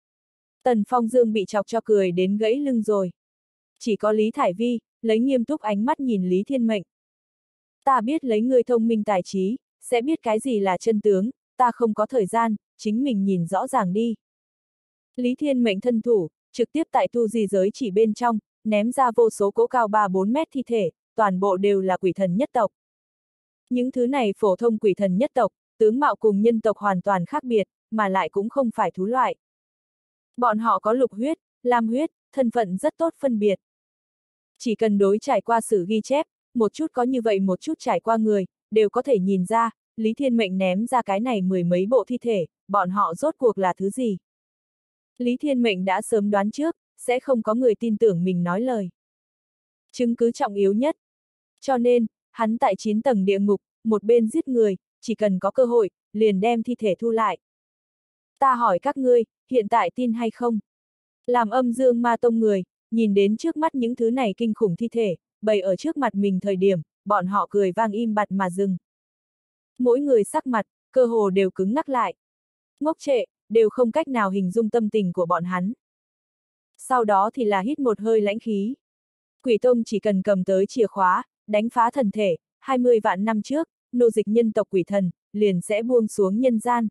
Tần Phong Dương bị chọc cho cười đến gãy lưng rồi. Chỉ có Lý Thải Vi, lấy nghiêm túc ánh mắt nhìn Lý Thiên Mệnh. Ta biết lấy ngươi thông minh tài trí, sẽ biết cái gì là chân tướng, ta không có thời gian, chính mình nhìn rõ ràng đi. Lý Thiên Mệnh thân thủ, trực tiếp tại tu di giới chỉ bên trong, ném ra vô số cỗ cao 3-4 mét thi thể, toàn bộ đều là quỷ thần nhất tộc. Những thứ này phổ thông quỷ thần nhất tộc, tướng mạo cùng nhân tộc hoàn toàn khác biệt, mà lại cũng không phải thú loại. Bọn họ có lục huyết, lam huyết, thân phận rất tốt phân biệt. Chỉ cần đối trải qua sử ghi chép, một chút có như vậy một chút trải qua người, đều có thể nhìn ra, Lý Thiên Mệnh ném ra cái này 10 mấy bộ thi thể, bọn họ rốt cuộc là thứ gì. Lý Thiên Mệnh đã sớm đoán trước, sẽ không có người tin tưởng mình nói lời. Chứng cứ trọng yếu nhất. Cho nên, hắn tại 9 tầng địa ngục, một bên giết người, chỉ cần có cơ hội, liền đem thi thể thu lại. Ta hỏi các ngươi, hiện tại tin hay không? Làm âm dương ma tông người, nhìn đến trước mắt những thứ này kinh khủng thi thể, bày ở trước mặt mình thời điểm, bọn họ cười vang im bặt mà dừng. Mỗi người sắc mặt, cơ hồ đều cứng ngắc lại. Ngốc trệ, đều không cách nào hình dung tâm tình của bọn hắn. Sau đó thì là hít một hơi lãnh khí. Quỷ tông chỉ cần cầm tới chìa khóa, đánh phá thần thể, 20 vạn năm trước, nô dịch nhân tộc quỷ thần, liền sẽ buông xuống nhân gian.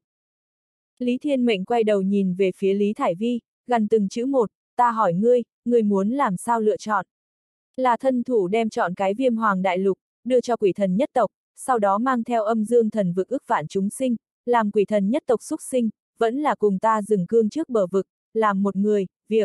Lý Thiên Mệnh quay đầu nhìn về phía Lý Thải Vi, gần từng chữ một, ta hỏi ngươi, ngươi muốn làm sao lựa chọn? Là thân thủ đem chọn cái Viêm Hoàng đại lục, đưa cho quỷ thần nhất tộc, sau đó mang theo âm dương thần vực ức vạn chúng sinh, làm quỷ thần nhất tộc xúc sinh, vẫn là cùng ta dừng cương trước bờ vực, làm một người, việc.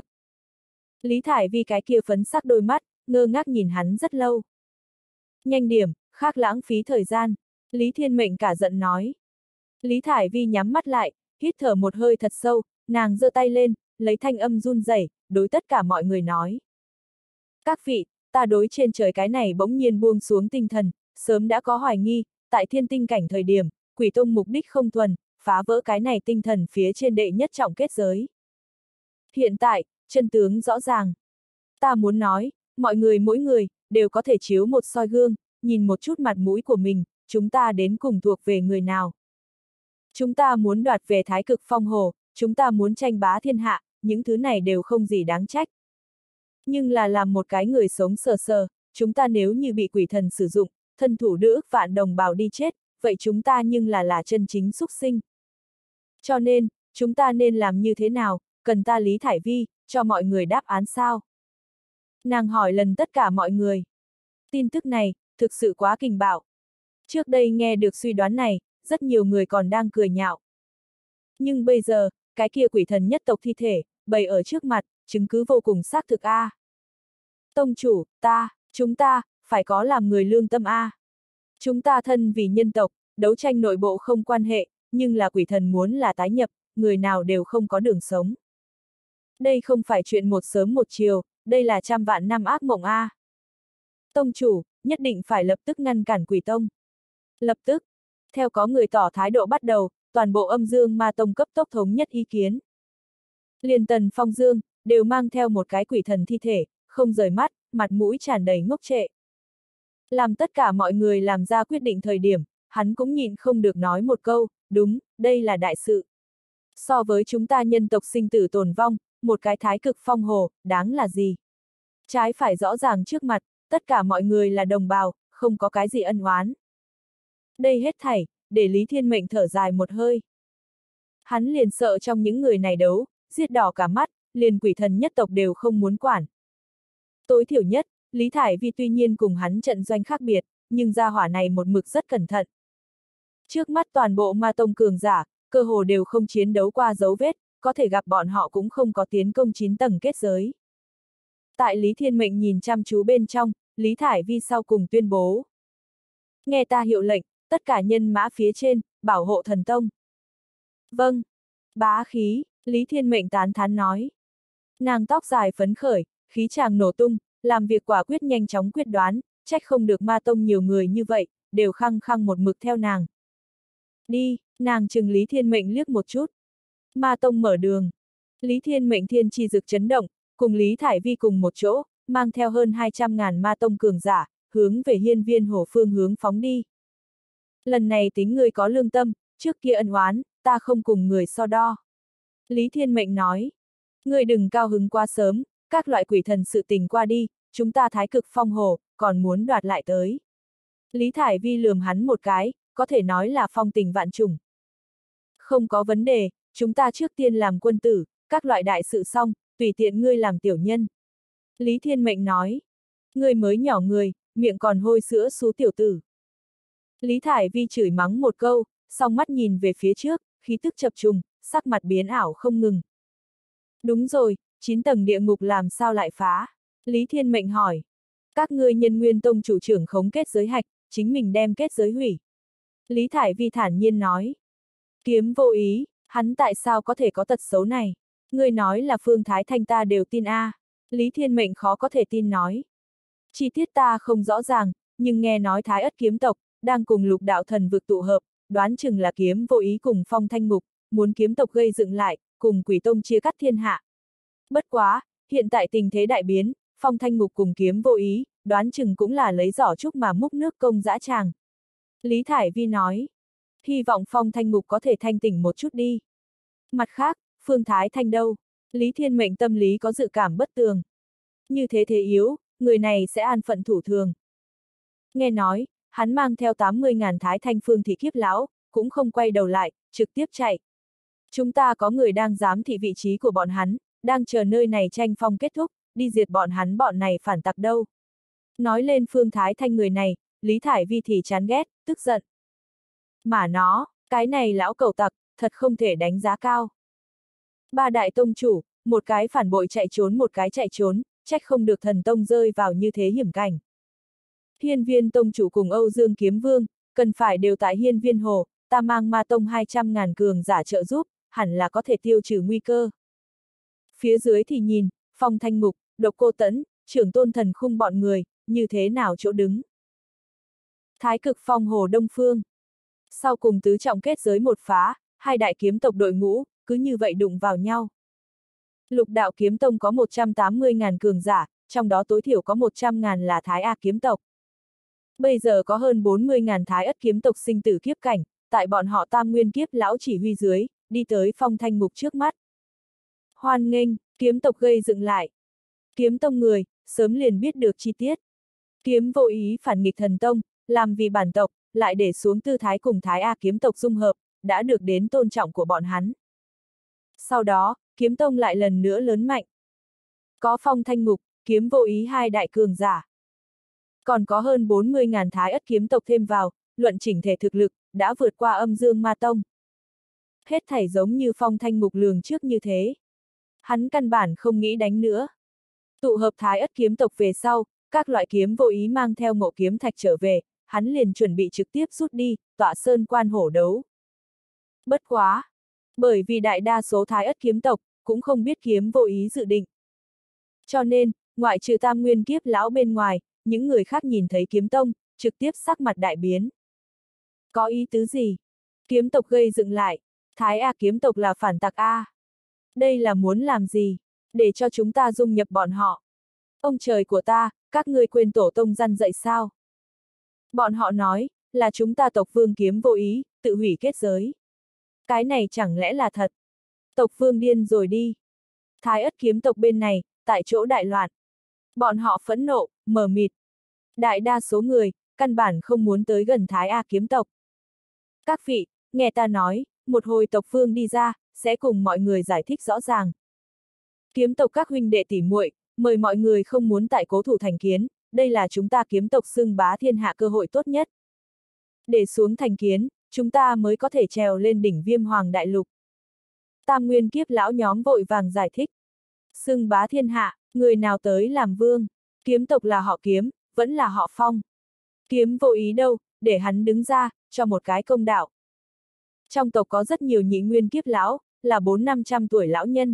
Lý Thải Vi cái kia phấn sắc đôi mắt, ngơ ngác nhìn hắn rất lâu. Nhanh điểm, khác lãng phí thời gian, Lý Thiên Mệnh cả giận nói. Lý Thải Vi nhắm mắt lại, hít thở một hơi thật sâu, nàng giơ tay lên, lấy thanh âm run rẩy, đối tất cả mọi người nói. Các vị, ta đối trên trời cái này bỗng nhiên buông xuống tinh thần, sớm đã có hoài nghi, tại thiên tinh cảnh thời điểm, quỷ tông mục đích không thuần, phá vỡ cái này tinh thần phía trên đệ nhất trọng kết giới. Hiện tại, chân tướng rõ ràng. Ta muốn nói, mọi người mỗi người, đều có thể chiếu một soi gương, nhìn một chút mặt mũi của mình, chúng ta đến cùng thuộc về người nào. Chúng ta muốn đoạt về Thái Cực Phong Hồ, chúng ta muốn tranh bá thiên hạ, những thứ này đều không gì đáng trách. Nhưng là làm một cái người sống sờ sờ, chúng ta nếu như bị quỷ thần sử dụng, thân thủ đưa ức vạn đồng bào đi chết, vậy chúng ta nhưng là chân chính xúc sinh. Cho nên, chúng ta nên làm như thế nào, cần ta Lý Thải Vi, cho mọi người đáp án sao? Nàng hỏi lần tất cả mọi người. Tin tức này, thực sự quá kinh bạo. Trước đây nghe được suy đoán này, rất nhiều người còn đang cười nhạo. Nhưng bây giờ, cái kia quỷ thần nhất tộc thi thể, bày ở trước mặt, chứng cứ vô cùng xác thực a. Tông chủ, chúng ta, phải có làm người lương tâm a. Chúng ta thân vì nhân tộc, đấu tranh nội bộ không quan hệ, nhưng là quỷ thần muốn là tái nhập, người nào đều không có đường sống. Đây không phải chuyện một sớm một chiều, đây là trăm vạn năm ác mộng a. Tông chủ, nhất định phải lập tức ngăn cản quỷ tông. Lập tức, theo có người tỏ thái độ bắt đầu, toàn bộ âm dương ma tông cấp tốc thống nhất ý kiến. Liền Tần Phong Dương, đều mang theo một cái quỷ thần thi thể, không rời mắt, mặt mũi tràn đầy ngốc trệ. Làm tất cả mọi người làm ra quyết định thời điểm, hắn cũng nhịn không được nói một câu, đúng, đây là đại sự. So với chúng ta nhân tộc sinh tử tồn vong, một cái Thái Cực Phong Hồ, đáng là gì? Trái phải rõ ràng trước mặt, tất cả mọi người là đồng bào, không có cái gì ân oán. Đây hết thảy, để Lý Thiên Mệnh thở dài một hơi. Hắn liền sợ trong những người này đấu, giết đỏ cả mắt, liền quỷ thần nhất tộc đều không muốn quản. Tối thiểu nhất, Lý Thải Vi tuy nhiên cùng hắn trận doanh khác biệt, nhưng gia hỏa này một mực rất cẩn thận. Trước mắt toàn bộ ma tông cường giả, cơ hồ đều không chiến đấu qua dấu vết, có thể gặp bọn họ cũng không có tiến công 9 tầng kết giới. Tại Lý Thiên Mệnh nhìn chăm chú bên trong, Lý Thải Vi sau cùng tuyên bố. Nghe ta hiệu lệnh, tất cả nhân mã phía trên, bảo hộ thần tông. Vâng. Bá khí, Lý Thiên Mệnh tán thán nói. Nàng tóc dài phấn khởi, khí chàng nổ tung, làm việc quả quyết nhanh chóng quyết đoán, trách không được ma tông nhiều người như vậy, đều khăng khăng một mực theo nàng. Đi, nàng chừng Lý Thiên Mệnh liếc một chút. Ma tông mở đường. Lý Thiên Mệnh thiên chi dực chấn động, cùng Lý Thải Vi cùng một chỗ, mang theo hơn 200.000 ma tông cường giả, hướng về hiên viên hồ phương hướng phóng đi. Lần này tính người có lương tâm, trước kia ân oán, ta không cùng người so đo. Lý Thiên Mệnh nói, người đừng cao hứng quá sớm, các loại quỷ thần sự tình qua đi, chúng ta Thái Cực Phong Hồ, còn muốn đoạt lại tới. Lý Thải Vi lườm hắn một cái, có thể nói là phong tình vạn trùng. Không có vấn đề, chúng ta trước tiên làm quân tử, các loại đại sự xong, tùy tiện ngươi làm tiểu nhân. Lý Thiên Mệnh nói, ngươi mới nhỏ người, miệng còn hôi sữa xú tiểu tử. Lý Thải Vi chửi mắng một câu, song mắt nhìn về phía trước, khí tức chập trùng, sắc mặt biến ảo không ngừng. Đúng rồi, 9 tầng địa ngục làm sao lại phá? Lý Thiên Mệnh hỏi. Các ngươi Nhân Nguyên Tông chủ trưởng khống kết giới hạch, chính mình đem kết giới hủy. Lý Thải Vi thản nhiên nói. Kiếm vô ý, hắn tại sao có thể có tật xấu này? Ngươi nói là Phương Thái Thanh ta đều tin a. Lý Thiên Mệnh khó có thể tin nói. Chi tiết ta không rõ ràng, nhưng nghe nói Thái Ất kiếm tộc, đang cùng Lục đạo thần vực tụ hợp, đoán chừng là kiếm vô ý cùng Phong Thanh Ngục, muốn kiếm tộc gây dựng lại, cùng Quỷ Tông chia cắt thiên hạ. Bất quá, hiện tại tình thế đại biến, Phong Thanh Ngục cùng kiếm vô ý, đoán chừng cũng là lấy giỏ trúc mà múc nước công dã tràng. Lý Thải Vi nói, hy vọng Phong Thanh Ngục có thể thanh tỉnh một chút đi. Mặt khác, Phương Thái Thanh đâu? Lý Thiên Mệnh tâm lý có dự cảm bất tường. Như thế thế yếu, người này sẽ an phận thủ thường. Nghe nói, hắn mang theo 80.000 Thái Thanh Phương thị kiếp lão, cũng không quay đầu lại, trực tiếp chạy. Chúng ta có người đang giám thị vị trí của bọn hắn, đang chờ nơi này tranh phong kết thúc, đi diệt bọn hắn bọn này phản tặc đâu. Nói lên Phương Thái Thanh người này, Lý Thải Vi thì chán ghét, tức giận. Mà nó, cái này lão cẩu tặc, thật không thể đánh giá cao. Ba đại tông chủ, một cái phản bội chạy trốn một cái chạy trốn, trách không được thần tông rơi vào như thế hiểm cảnh. Hiên Viên tông chủ cùng Âu Dương Kiếm Vương, cần phải đều tại Hiên Viên Hồ, ta mang ma tông 200.000 cường giả trợ giúp, hẳn là có thể tiêu trừ nguy cơ. Phía dưới thì nhìn, Phong Thanh Ngục, Độc Cô Tẫn, Trưởng Tôn Thần Khung bọn người, như thế nào chỗ đứng. Thái Cực Phong Hồ Đông Phương. Sau cùng tứ trọng kết giới một phá, hai đại kiếm tộc đội ngũ, cứ như vậy đụng vào nhau. Lục đạo kiếm tông có 180.000 cường giả, trong đó tối thiểu có 100.000 là Thái A kiếm tộc. Bây giờ có hơn 40.000 Thái Ất kiếm tộc sinh tử kiếp cảnh, tại bọn họ tam nguyên kiếp lão chỉ huy dưới, đi tới Phong Thanh Ngục trước mắt. Hoan nghênh, kiếm tộc gây dựng lại. Kiếm tông người, sớm liền biết được chi tiết. Kiếm vô ý phản nghịch thần tông, làm vì bản tộc, lại để xuống tư thái cùng Thái A kiếm tộc dung hợp, đã được đến tôn trọng của bọn hắn. Sau đó, kiếm tông lại lần nữa lớn mạnh. Có Phong Thanh Ngục, kiếm vô ý hai đại cường giả. Còn có hơn 40.000 Thái Ất kiếm tộc thêm vào, luận chỉnh thể thực lực, đã vượt qua Âm Dương Ma Tông. Hết thảy giống như Phong Thanh Ngục lường trước như thế. Hắn căn bản không nghĩ đánh nữa. Tụ hợp Thái Ất kiếm tộc về sau, các loại kiếm vô ý mang theo Ngộ Kiếm Thạch trở về, hắn liền chuẩn bị trực tiếp rút đi, tọa sơn quan hổ đấu. Bất quá! Bởi vì đại đa số Thái Ất kiếm tộc, cũng không biết kiếm vô ý dự định. Cho nên, ngoại trừ tam nguyên kiếp lão bên ngoài, những người khác nhìn thấy kiếm tông, trực tiếp sắc mặt đại biến. Có ý tứ gì? Kiếm tộc gây dựng lại, Thái A kiếm tộc là phản tặc A. Đây là muốn làm gì? Để cho chúng ta dung nhập bọn họ. Ông trời của ta, các ngươi quên tổ tông răn dạy sao? Bọn họ nói, là chúng ta tộc vương kiếm vô ý, tự hủy kết giới. Cái này chẳng lẽ là thật? Tộc vương điên rồi đi. Thái Ất kiếm tộc bên này, tại chỗ đại loạn. Bọn họ phẫn nộ, mờ mịt. Đại đa số người, căn bản không muốn tới gần Thái A kiếm tộc. Các vị, nghe ta nói, một hồi tộc vương đi ra, sẽ cùng mọi người giải thích rõ ràng. Kiếm tộc các huynh đệ tỉ muội, mời mọi người không muốn tại cố thủ thành kiến, đây là chúng ta kiếm tộc xưng bá thiên hạ cơ hội tốt nhất. Để xuống thành kiến, chúng ta mới có thể trèo lên đỉnh Viêm Hoàng đại lục. Tam nguyên kiếp lão nhóm vội vàng giải thích. Xưng bá thiên hạ, người nào tới làm vương, kiếm tộc là họ Kiếm, vẫn là họ Phong. Kiếm vô ý đâu, để hắn đứng ra, cho một cái công đạo. Trong tộc có rất nhiều nhị nguyên kiếp lão, là 400-500 tuổi lão nhân.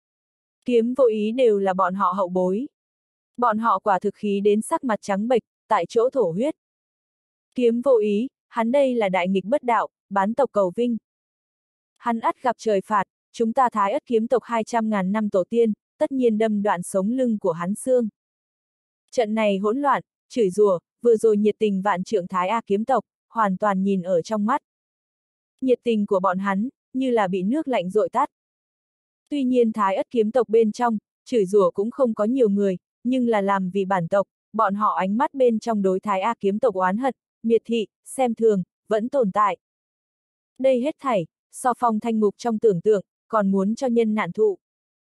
Kiếm vô ý đều là bọn họ hậu bối. Bọn họ quả thực khí đến sắc mặt trắng bệch, tại chỗ thổ huyết. Kiếm vô ý, hắn đây là đại nghịch bất đạo, bán tộc cầu vinh. Hắn ắt gặp trời phạt, chúng ta Thái Ất kiếm tộc 200.000 năm tổ tiên, tất nhiên đâm đoạn sống lưng của hắn xương. Trận này hỗn loạn, chửi rủa, vừa rồi nhiệt tình vạn trượng Thái A kiếm tộc, hoàn toàn nhìn ở trong mắt. Nhiệt tình của bọn hắn, như là bị nước lạnh dội tắt. Tuy nhiên Thái Ất kiếm tộc bên trong, chửi rủa cũng không có nhiều người, nhưng là làm vì bản tộc, bọn họ ánh mắt bên trong đối Thái A kiếm tộc oán hận, miệt thị, xem thường, vẫn tồn tại. Đây hết thảy, so Phong Thanh Ngục trong tưởng tượng, còn muốn cho nhân nạn thụ.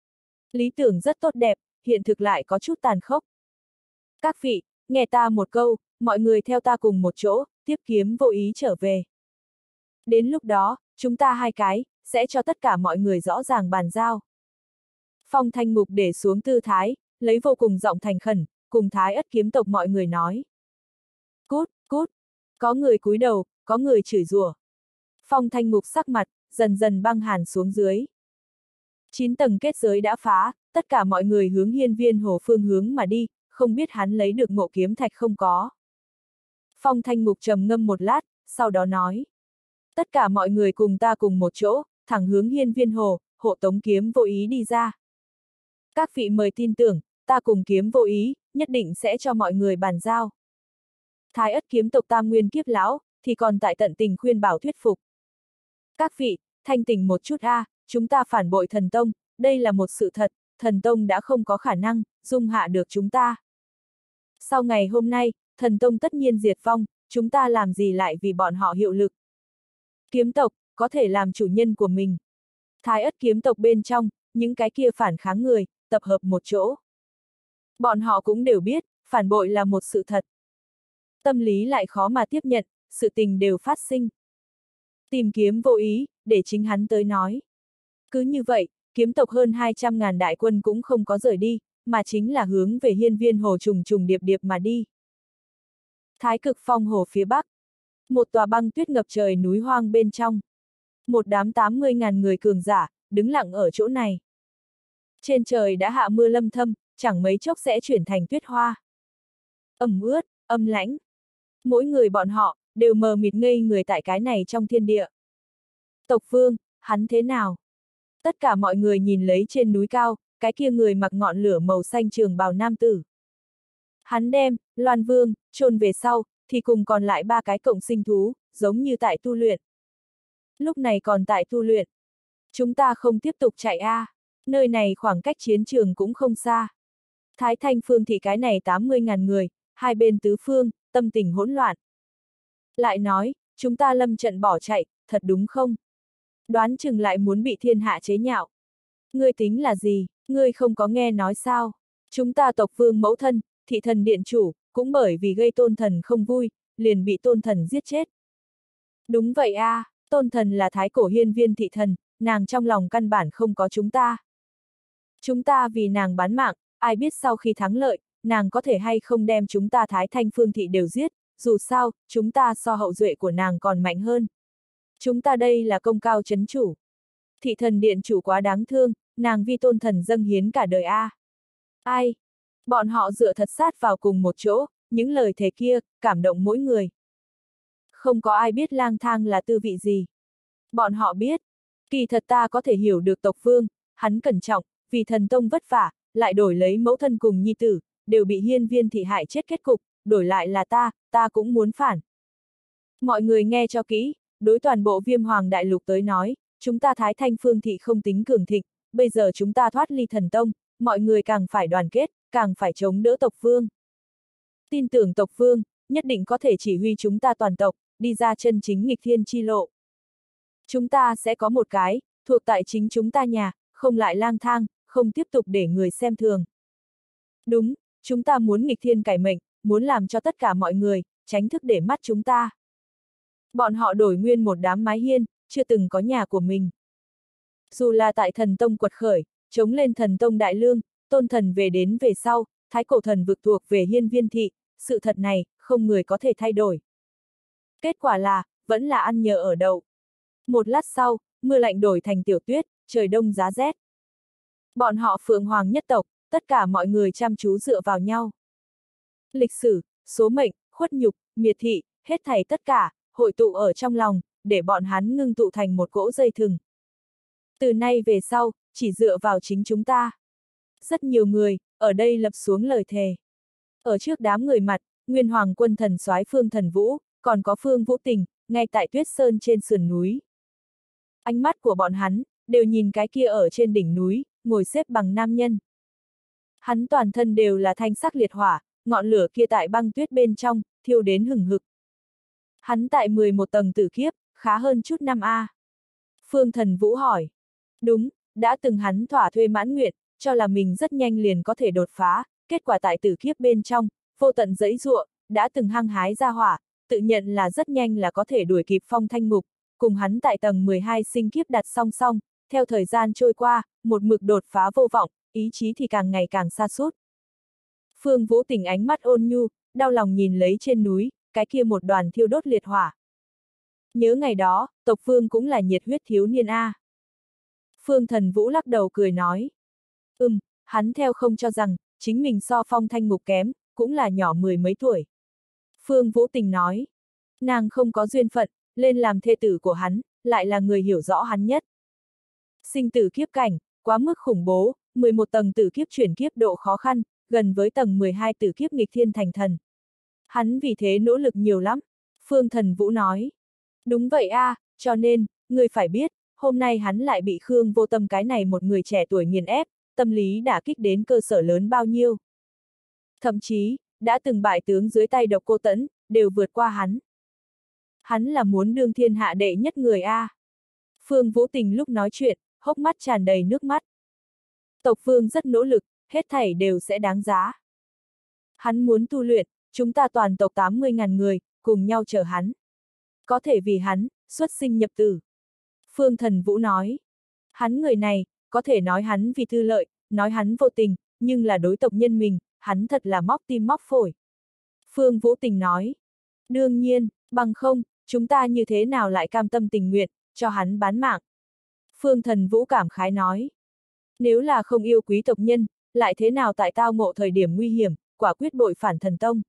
Lý tưởng rất tốt đẹp, hiện thực lại có chút tàn khốc. Các vị, nghe ta một câu, mọi người theo ta cùng một chỗ, tiếp kiếm vô ý trở về. Đến lúc đó, chúng ta hai cái, sẽ cho tất cả mọi người rõ ràng bàn giao. Phong Thanh Ngục để xuống tư thái, lấy vô cùng giọng thành khẩn, cùng Thái Ất kiếm tộc mọi người nói. Cút, cút, có người cúi đầu, có người chửi rủa. Phong Thanh Ngục sắc mặt, dần dần băng hàn xuống dưới. 9 tầng kết giới đã phá, tất cả mọi người hướng Hiên Viên Hồ phương hướng mà đi, không biết hắn lấy được Ngộ Kiếm Thạch không có. Phong Thanh Ngục trầm ngâm một lát, sau đó nói. Tất cả mọi người cùng ta cùng một chỗ, thẳng hướng Hiên Viên Hồ, hộ tống kiếm vô ý đi ra. Các vị mời tin tưởng, ta cùng kiếm vô ý, nhất định sẽ cho mọi người bàn giao. Thái Ất kiếm tộc Tam Nguyên Kiếp lão, thì còn tại tận tình khuyên bảo thuyết phục. Các vị, thanh tỉnh một chút a, chúng ta phản bội thần tông, đây là một sự thật, thần tông đã không có khả năng dung hạ được chúng ta. Sau ngày hôm nay, thần tông tất nhiên diệt vong, chúng ta làm gì lại vì bọn họ hiệu lực. Kiếm tộc, có thể làm chủ nhân của mình. Thái Ất kiếm tộc bên trong, những cái kia phản kháng người, tập hợp một chỗ. Bọn họ cũng đều biết, phản bội là một sự thật. Tâm lý lại khó mà tiếp nhận, sự tình đều phát sinh. Tìm kiếm vô ý, để chính hắn tới nói. Cứ như vậy, kiếm tộc hơn 200.000 đại quân cũng không có rời đi, mà chính là hướng về Hiên Viên Hồ trùng trùng điệp điệp mà đi. Thái Cực Phong Hồ phía bắc. Một tòa băng tuyết ngập trời núi hoang bên trong. Một đám 80.000 người cường giả, đứng lặng ở chỗ này. Trên trời đã hạ mưa lâm thâm, chẳng mấy chốc sẽ chuyển thành tuyết hoa. Ẩm ướt, âm lãnh. Mỗi người bọn họ, đều mờ mịt ngây người tại cái này trong thiên địa. Tộc Vương, hắn thế nào? Tất cả mọi người nhìn lấy trên núi cao, cái kia người mặc ngọn lửa màu xanh trường bào nam tử. Hắn đem, Loan Vương, chôn về sau, thì cùng còn lại 3 cái cộng sinh thú, giống như tại tu luyện. Lúc này còn tại tu luyện. Chúng ta không tiếp tục chạy a, nơi này khoảng cách chiến trường cũng không xa. Thái Thanh Phương thì cái này 80.000 người, hai bên tứ phương, tâm tình hỗn loạn. Lại nói, chúng ta lâm trận bỏ chạy, thật đúng không? Đoán chừng lại muốn bị thiên hạ chế nhạo. Ngươi tính là gì, ngươi không có nghe nói sao? Chúng ta tộc vương mẫu thân, thị thần điện chủ, cũng bởi vì gây tôn thần không vui, liền bị tôn thần giết chết. Đúng vậy a, tôn thần là thái cổ hiên viên thị thần, nàng trong lòng căn bản không có chúng ta. Chúng ta vì nàng bán mạng, ai biết sau khi thắng lợi, nàng có thể hay không đem chúng ta Thái Thanh Phương thị đều giết, dù sao, chúng ta so hậu duệ của nàng còn mạnh hơn. Chúng ta đây là công cao chấn chủ. Thị thần điện chủ quá đáng thương, nàng vi tôn thần dâng hiến cả đời a. Ai? Bọn họ dựa thật sát vào cùng một chỗ, những lời thề kia, cảm động mỗi người. Không có ai biết lang thang là tư vị gì. Bọn họ biết, kỳ thật ta có thể hiểu được tộc vương, hắn cẩn trọng, vì thần tông vất vả, lại đổi lấy mẫu thân cùng nhi tử, đều bị hiên viên thị hại chết kết cục, đổi lại là ta cũng muốn phản. Mọi người nghe cho kỹ, đối toàn bộ Viêm Hoàng đại lục tới nói, chúng ta Thái Thanh Phương thị không tính cường thịnh, bây giờ chúng ta thoát ly thần tông, mọi người càng phải đoàn kết, càng phải chống đỡ tộc vương. Tin tưởng tộc vương, nhất định có thể chỉ huy chúng ta toàn tộc, đi ra chân chính nghịch thiên chi lộ. Chúng ta sẽ có một cái, thuộc tại chính chúng ta nhà, không lại lang thang, không tiếp tục để người xem thường. Đúng, chúng ta muốn nghịch thiên cải mệnh, muốn làm cho tất cả mọi người, tránh thức để mắt chúng ta. Bọn họ đổi nguyên một đám mái hiên, chưa từng có nhà của mình. Dù là tại thần tông quật khởi, chống lên thần tông đại lương, tôn thần về đến về sau, thái cổ thần vực thuộc về hiên viên thị, sự thật này, không người có thể thay đổi. Kết quả là, vẫn là ăn nhờ ở đậu. Một lát sau, mưa lạnh đổi thành tiểu tuyết, trời đông giá rét. Bọn họ Phượng Hoàng nhất tộc, tất cả mọi người chăm chú dựa vào nhau. Lịch sử, số mệnh, khuất nhục, miệt thị, hết thảy tất cả, hội tụ ở trong lòng, để bọn hắn ngưng tụ thành một cỗ dây thừng. Từ nay về sau, chỉ dựa vào chính chúng ta. Rất nhiều người, ở đây lập xuống lời thề. Ở trước đám người mặt, Nguyên Hoàng quân thần soái Phương Thần Vũ, còn có Phương Vũ Tình, ngay tại Tuyết Sơn trên sườn núi. Ánh mắt của bọn hắn, đều nhìn cái kia ở trên đỉnh núi, ngồi xếp bằng nam nhân. Hắn toàn thân đều là thanh sắc liệt hỏa, ngọn lửa kia tại băng tuyết bên trong, thiêu đến hừng hực. Hắn tại 11 tầng tử kiếp, khá hơn chút năm a. Phương Thần Vũ hỏi. Đúng, đã từng hắn thỏa thuê mãn nguyện, cho là mình rất nhanh liền có thể đột phá, kết quả tại tử kiếp bên trong, vô tận giãy giụa, đã từng hăng hái ra hỏa, tự nhận là rất nhanh là có thể đuổi kịp Phong Thanh Ngục, cùng hắn tại tầng 12 sinh kiếp đặt song song, theo thời gian trôi qua, một mực đột phá vô vọng, ý chí thì càng ngày càng sa sút. Phương Vũ Tình ánh mắt ôn nhu, đau lòng nhìn lấy trên núi, cái kia một đoàn thiêu đốt liệt hỏa. Nhớ ngày đó, tộc Phương cũng là nhiệt huyết thiếu niên a. Phương Thần Vũ lắc đầu cười nói. Hắn theo không cho rằng, chính mình so Phong Thanh Ngục kém, cũng là nhỏ 10 mấy tuổi. Phương Vũ Tình nói. Nàng không có duyên phận, lên làm thê tử của hắn, lại là người hiểu rõ hắn nhất. Sinh tử kiếp cảnh, quá mức khủng bố, 11 tầng tử kiếp chuyển kiếp độ khó khăn, gần với tầng 12 tử kiếp nghịch thiên thành thần. Hắn vì thế nỗ lực nhiều lắm. Phương Thần Vũ nói. Đúng vậy a, cho nên, ngươi phải biết, hôm nay hắn lại bị Khương Vô Tâm cái này một người trẻ tuổi nghiền ép, tâm lý đả kích đến cơ sở lớn bao nhiêu. Thậm chí, đã từng bại tướng dưới tay Độc Cô Tẫn, đều vượt qua hắn. Hắn là muốn đương thiên hạ đệ nhất người a. Phương Vũ Tình lúc nói chuyện, hốc mắt tràn đầy nước mắt. Tộc Phương rất nỗ lực, hết thảy đều sẽ đáng giá. Hắn muốn tu luyện, chúng ta toàn tộc 80.000 người, cùng nhau chờ hắn. Có thể vì hắn, xuất sinh nhập tử. Phương Thần Vũ nói. Hắn người này, có thể nói hắn vì tư lợi, nói hắn vô tình, nhưng là đối tộc nhân mình, hắn thật là móc tim móc phổi. Phương Vũ Tình nói. Đương nhiên, bằng không, chúng ta như thế nào lại cam tâm tình nguyện, cho hắn bán mạng. Phương Thần Vũ cảm khái nói. Nếu là không yêu quý tộc nhân, lại thế nào tại tao ngộ thời điểm nguy hiểm, quả quyết bội phản thần tông.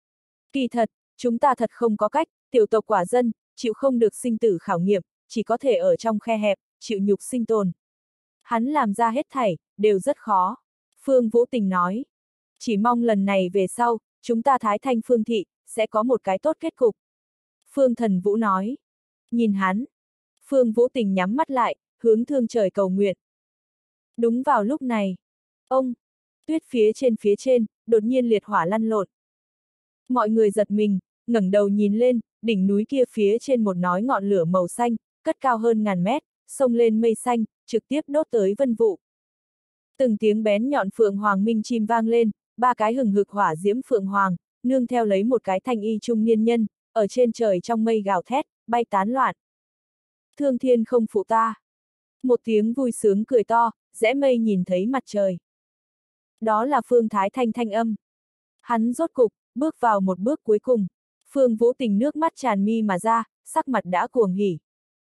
Kỳ thật, chúng ta thật không có cách, tiểu tộc quả dân, chịu không được sinh tử khảo nghiệm, chỉ có thể ở trong khe hẹp, chịu nhục sinh tồn. Hắn làm ra hết thảy, đều rất khó. Phương Vũ Tình nói. Chỉ mong lần này về sau, chúng ta Thái Thanh Phương Thị, sẽ có một cái tốt kết cục. Phương Thần Vũ nói. Nhìn hắn. Phương Vũ Tình nhắm mắt lại, hướng thương trời cầu nguyện. Đúng vào lúc này. Ông! Tuyết phía trên, đột nhiên liệt hỏa lăn lộn. Mọi người giật mình, ngẩng đầu nhìn lên, đỉnh núi kia phía trên một nói ngọn lửa màu xanh, cất cao hơn ngàn mét, xông lên mây xanh, trực tiếp đốt tới vân vụ. Từng tiếng bén nhọn phượng hoàng minh chim vang lên, ba cái hừng hực hỏa diễm phượng hoàng, nương theo lấy một cái thanh y trung niên nhân, ở trên trời trong mây gào thét, bay tán loạn. Thương thiên không phụ ta. Một tiếng vui sướng cười to, rẽ mây nhìn thấy mặt trời. Đó là Phương Thái Thanh thanh âm. Hắn rốt cục, bước vào một bước cuối cùng. Phương Vũ Tình nước mắt tràn mi mà ra, sắc mặt đã cuồng hỉ.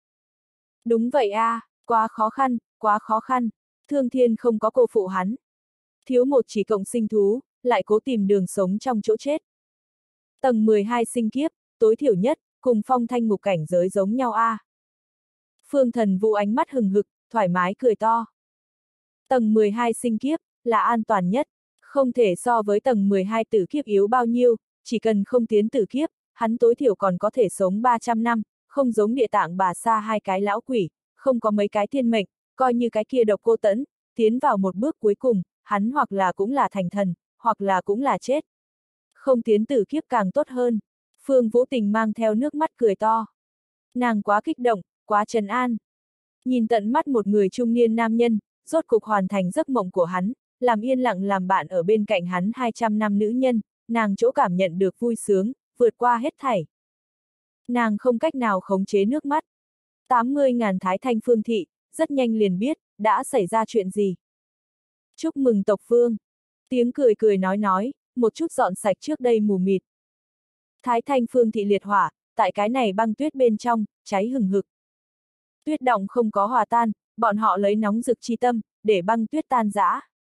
Đúng vậy a, quá khó khăn, quá khó khăn. Thương thiên không có cô phụ hắn. Thiếu một chỉ cộng sinh thú, lại cố tìm đường sống trong chỗ chết. Tầng 12 sinh kiếp, tối thiểu nhất, cùng Phong Thanh Ngục cảnh giới giống nhau a. Phương Thần Vũ ánh mắt hừng hực, thoải mái cười to. Tầng 12 sinh kiếp, là an toàn nhất, không thể so với tầng 12 tử kiếp yếu bao nhiêu, chỉ cần không tiến tử kiếp, hắn tối thiểu còn có thể sống 300 năm, không giống Địa Tạng Bà Sa hai cái lão quỷ, không có mấy cái thiên mệnh, coi như cái kia Độc Cô Tẫn, tiến vào một bước cuối cùng, hắn hoặc là cũng là thành thần, hoặc là cũng là chết. Không tiến tử kiếp càng tốt hơn. Phương Vũ Tình mang theo nước mắt cười to. Nàng quá kích động, quá trấn an. Nhìn tận mắt một người trung niên nam nhân, rốt cục hoàn thành giấc mộng của hắn, làm yên lặng làm bạn ở bên cạnh hắn 200 năm nữ nhân, nàng chỗ cảm nhận được vui sướng, vượt qua hết thảy. Nàng không cách nào khống chế nước mắt. 80.000 Thái Thanh Phương Thị, rất nhanh liền biết, đã xảy ra chuyện gì. Chúc mừng tộc Phương. Tiếng cười cười nói, một chút dọn sạch trước đây mù mịt. Thái Thanh Phương Thị liệt hỏa, tại cái này băng tuyết bên trong, cháy hừng hực. Tuyết động không có hòa tan, bọn họ lấy nóng rực chi tâm, để băng tuyết tan rã.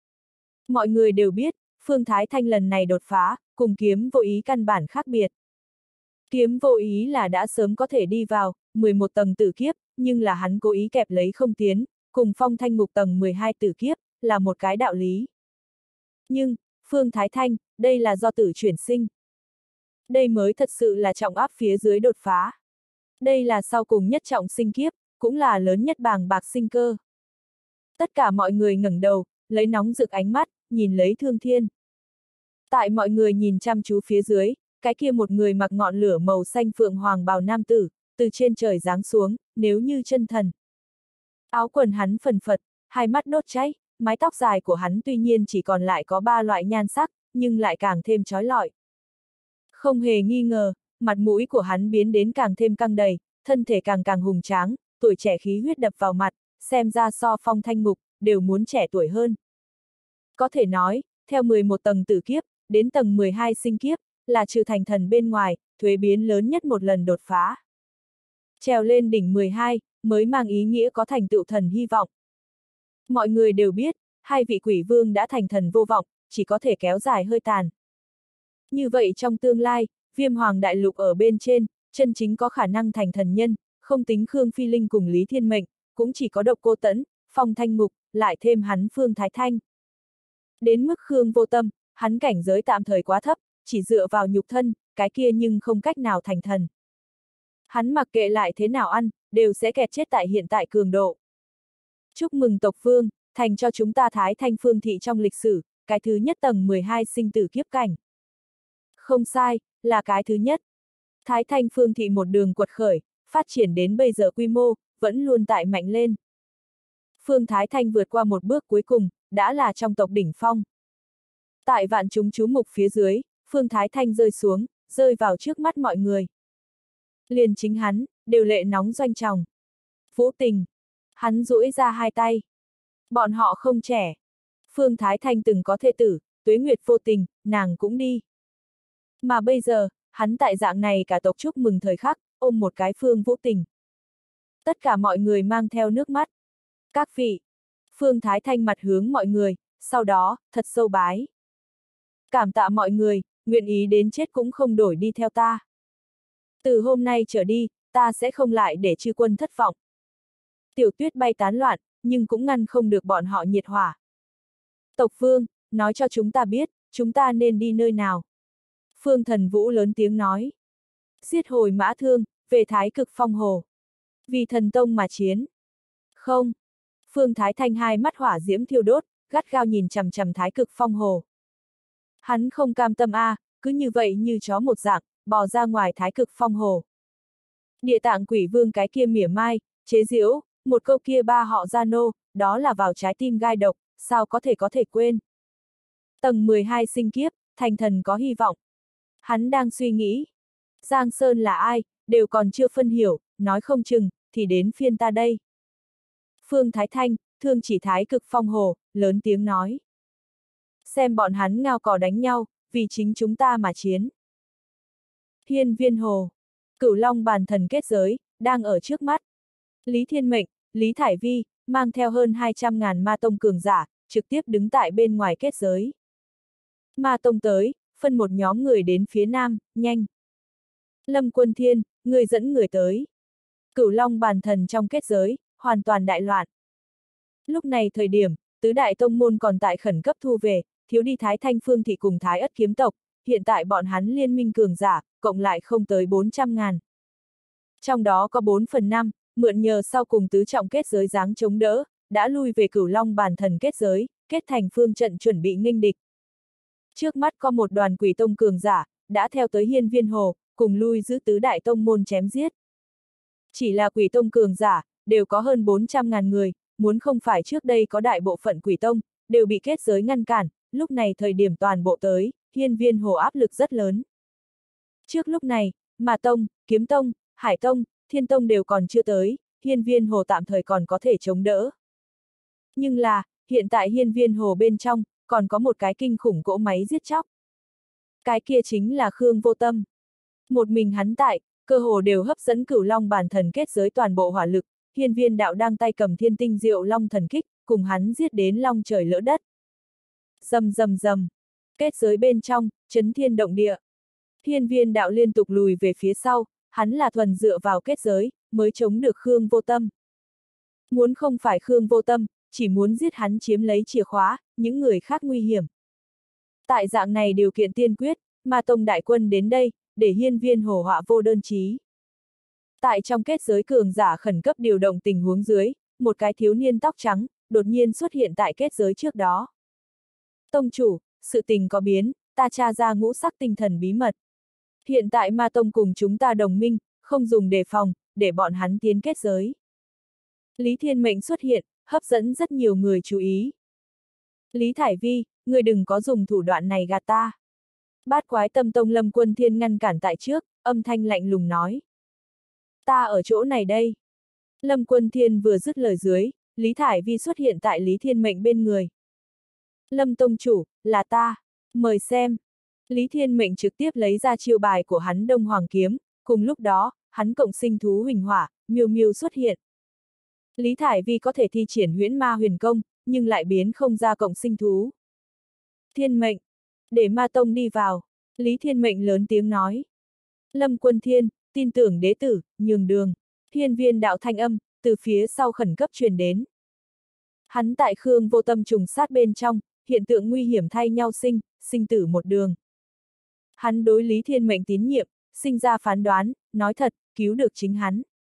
Mọi người đều biết, Phương Thái Thanh lần này đột phá, cùng Kiếm Vô Ý căn bản khác biệt. Kiếm Vô Ý là đã sớm có thể đi vào 11 tầng tử kiếp, nhưng là hắn cố ý kẹp lấy không tiến, cùng Phong Thanh Ngục tầng 12 tử kiếp, là một cái đạo lý. Nhưng, Phương Thái Thanh, đây là do tử chuyển sinh. Đây mới thật sự là trọng áp phía dưới đột phá. Đây là sau cùng nhất trọng sinh kiếp, cũng là lớn nhất bàng bạc sinh cơ. Tất cả mọi người ngẩng đầu, lấy nóng rực ánh mắt, nhìn lấy Thương Thiên. Tại mọi người nhìn chăm chú phía dưới, cái kia một người mặc ngọn lửa màu xanh phượng hoàng bào nam tử, từ trên trời giáng xuống, nếu như chân thần. Áo quần hắn phần phật, hai mắt đốt cháy, mái tóc dài của hắn tuy nhiên chỉ còn lại có 3 loại nhan sắc, nhưng lại càng thêm chói lọi. Không hề nghi ngờ, mặt mũi của hắn biến đến càng thêm căng đầy, thân thể càng càng hùng tráng, tuổi trẻ khí huyết đập vào mặt, xem ra so Phong Thanh Ngục, đều muốn trẻ tuổi hơn. Có thể nói, theo 11 tầng tử kiếp, đến tầng 12 sinh kiếp, là trừ thành thần bên ngoài, thuế biến lớn nhất một lần đột phá. Trèo lên đỉnh 12, mới mang ý nghĩa có thành tựu thần hy vọng. Mọi người đều biết, hai vị quỷ vương đã thành thần vô vọng, chỉ có thể kéo dài hơi tàn. Như vậy trong tương lai, Viêm Hoàng Đại Lục ở bên trên, chân chính có khả năng thành thần nhân, không tính Khương Phi Linh cùng Lý Thiên Mệnh, cũng chỉ có Độc Cô Tẫn, Phong Thanh Ngục, lại thêm hắn Phương Thái Thanh. Đến mức Khương Vô Tâm, hắn cảnh giới tạm thời quá thấp, chỉ dựa vào nhục thân, cái kia nhưng không cách nào thành thần. Hắn mặc kệ lại thế nào ăn, đều sẽ kẹt chết tại hiện tại cường độ. Chúc mừng tộc Phương, thành cho chúng ta Thái Thanh Phương thị trong lịch sử, cái thứ nhất tầng 12 sinh tử kiếp cảnh. Không sai, là cái thứ nhất. Thái Thanh Phương thị một đường quật khởi, phát triển đến bây giờ quy mô, vẫn luôn tại mạnh lên. Phương Thái Thanh vượt qua một bước cuối cùng, đã là trong tộc đỉnh phong. Tại vạn chúng chú mục phía dưới, Phương Thái Thanh rơi xuống, rơi vào trước mắt mọi người. Liền chính hắn, đều lệ nóng doanh tròng. Vũ Tình. Hắn duỗi ra hai tay. Bọn họ không trẻ. Phương Thái Thanh từng có thê tử, Tuế Nguyệt vô tình, nàng cũng đi. Mà bây giờ, hắn tại dạng này cả tộc chúc mừng thời khắc, ôm một cái Phương Vũ Tình. Tất cả mọi người mang theo nước mắt. Các vị. Phương Thái Thanh mặt hướng mọi người, sau đó, thật sâu bái. Cảm tạ mọi người, nguyện ý đến chết cũng không đổi đi theo ta. Từ hôm nay trở đi, ta sẽ không lại để chư quân thất vọng. Tiểu Tuyết bay tán loạn, nhưng cũng ngăn không được bọn họ nhiệt hỏa. Tộc Phương, nói cho chúng ta biết, chúng ta nên đi nơi nào. Phương Thần Vũ lớn tiếng nói. Giết hồi mã thương, về Thái Cực Phong Hồ. Vì thần tông mà chiến. Không. Phương Thái Thanh hai mắt hỏa diễm thiêu đốt, gắt gao nhìn chằm chằm Thái Cực Phong Hồ. Hắn không cam tâm cứ như vậy như chó một dạng, bò ra ngoài Thái Cực Phong Hồ. Địa Tạng Quỷ Vương cái kia mỉa mai, chế giễu, một câu kia ba họ Gia Nô, đó là vào trái tim gai độc, sao có thể quên. Tầng 12 sinh kiếp, thành thần có hy vọng. Hắn đang suy nghĩ. Giang Sơn là ai, đều còn chưa phân hiểu, nói không chừng, thì đến phiên ta đây. Phương Thái Thanh, thương chỉ Thái Cực Phong Hồ, lớn tiếng nói. Xem bọn hắn ngao cò đánh nhau, vì chính chúng ta mà chiến. Hiên Viên Hồ. Cửu Long bàn thần kết giới, đang ở trước mắt. Lý Thiên Mệnh, Lý Thải Vi, mang theo hơn 200.000 ma tông cường giả, trực tiếp đứng tại bên ngoài kết giới. Ma tông tới, phân một nhóm người đến phía nam, nhanh. Lâm Quân Thiên, người dẫn người tới. Cửu Long bàn thần trong kết giới, hoàn toàn đại loạn. Lúc này thời điểm, tứ đại tông môn còn tại khẩn cấp thu về, thiếu đi Thái Thanh Phương thị cùng Thái Ất kiếm tộc, hiện tại bọn hắn liên minh cường giả, cộng lại không tới 400.000. Trong đó có 4/5, mượn nhờ sau cùng tứ trọng kết giới giáng chống đỡ, đã lui về Cửu Long bàn thần kết giới, kết thành phương trận chuẩn bị nghênh địch. Trước mắt có một đoàn quỷ tông cường giả, đã theo tới Hiên Viên Hồ, cùng lui giữ tứ đại tông môn chém giết. Chỉ là quỷ tông cường giả, đều có hơn 400.000 người, muốn không phải trước đây có đại bộ phận quỷ tông, đều bị kết giới ngăn cản, lúc này thời điểm toàn bộ tới, Hiên Viên Hồ áp lực rất lớn. Trước lúc này, Ma Tông, Kiếm Tông, Hải Tông, Thiên Tông đều còn chưa tới, Hiên Viên Hồ tạm thời còn có thể chống đỡ. Nhưng là, hiện tại Hiên Viên Hồ bên trong, còn có một cái kinh khủng cỗ máy giết chóc. Cái kia chính là Khương Vô Tâm. Một mình hắn tại, cơ hồ đều hấp dẫn Cửu Long bản thần kết giới toàn bộ hỏa lực, Hiên Viên đạo đang tay cầm Thiên Tinh Diệu Long thần kích, cùng hắn giết đến long trời lỡ đất. Rầm rầm rầm, kết giới bên trong, chấn thiên động địa. Hiên Viên đạo liên tục lùi về phía sau, hắn là thuần dựa vào kết giới, mới chống được Khương Vô Tâm. Muốn không phải Khương Vô Tâm, chỉ muốn giết hắn chiếm lấy chìa khóa, những người khác nguy hiểm. Tại dạng này điều kiện tiên quyết, Ma Tông đại quân đến đây, để Hiên Viên Hồ họa vô đơn chí. Tại trong kết giới cường giả khẩn cấp điều động tình huống dưới, một cái thiếu niên tóc trắng, đột nhiên xuất hiện tại kết giới trước đó. Tông chủ, sự tình có biến, ta tra ra ngũ sắc tinh thần bí mật. Hiện tại Ma Tông cùng chúng ta đồng minh, không dùng đề phòng, để bọn hắn tiến kết giới. Lý Thiên Mệnh xuất hiện, hấp dẫn rất nhiều người chú ý. Lý Thải Vi, người đừng có dùng thủ đoạn này gạt ta. Bát Quái Tâm Tông Lâm Quân Thiên ngăn cản tại trước, âm thanh lạnh lùng nói. Ta ở chỗ này đây. Lâm Quân Thiên vừa dứt lời dưới, Lý Thải Vi xuất hiện tại Lý Thiên Mệnh bên người. Lâm Tông Chủ, là ta. Mời xem. Lý Thiên Mệnh trực tiếp lấy ra chiêu bài của hắn Đông Hoàng Kiếm, cùng lúc đó, hắn cộng sinh thú huỳnh hỏa, miêu miêu xuất hiện. Lý Thải Vi có thể thi triển huyễn ma huyền công, nhưng lại biến không ra cộng sinh thú. Thiên Mệnh, để Ma Tông đi vào. Lý Thiên Mệnh lớn tiếng nói. Lâm Quân Thiên, tin tưởng đế tử, nhường đường. Hiên viên đạo thanh âm, từ phía sau khẩn cấp truyền đến. Hắn tại Khương Vô Tâm trùng sát bên trong, hiện tượng nguy hiểm thay nhau sinh tử một đường. Hắn đối Lý Thiên Mệnh tín nhiệm, sinh ra phán đoán, nói thật, cứu được chính hắn.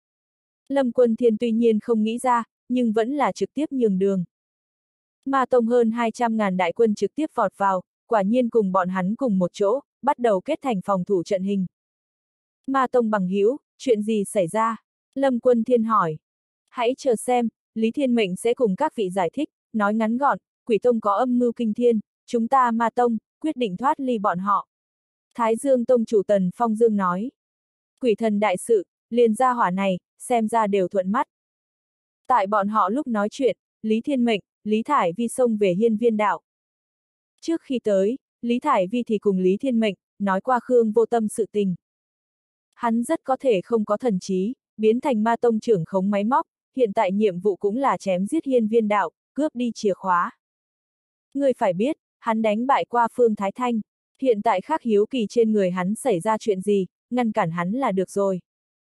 Lâm Quân Thiên tuy nhiên không nghĩ ra, nhưng vẫn là trực tiếp nhường đường. Ma Tông hơn 200.000 đại quân trực tiếp vọt vào, quả nhiên cùng bọn hắn cùng một chỗ, bắt đầu kết thành phòng thủ trận hình. Ma Tông bằng hữu, chuyện gì xảy ra? Lâm Quân Thiên hỏi. Hãy chờ xem, Lý Thiên Mệnh sẽ cùng các vị giải thích, nói ngắn gọn, Quỷ Tông có âm mưu kinh thiên, chúng ta Ma Tông, quyết định thoát ly bọn họ. Thái Dương Tông chủ Tần Phong Dương nói. Quỷ thần đại sự, liền ra hỏa này, xem ra đều thuận mắt. Tại bọn họ lúc nói chuyện, Lý Thiên Mệnh, Lý Thải Vi xông về Hiên Viên Đạo. Trước khi tới, Lý Thải Vi thì cùng Lý Thiên Mệnh, nói qua Khương Vô Tâm sự tình. Hắn rất có thể không có thần trí, biến thành Ma Tông trưởng khống máy móc, hiện tại nhiệm vụ cũng là chém giết Hiên Viên Đạo, cướp đi chìa khóa. Người phải biết, hắn đánh bại qua Phương Thái Thanh, hiện tại khác hiếu kỳ trên người hắn xảy ra chuyện gì, ngăn cản hắn là được rồi.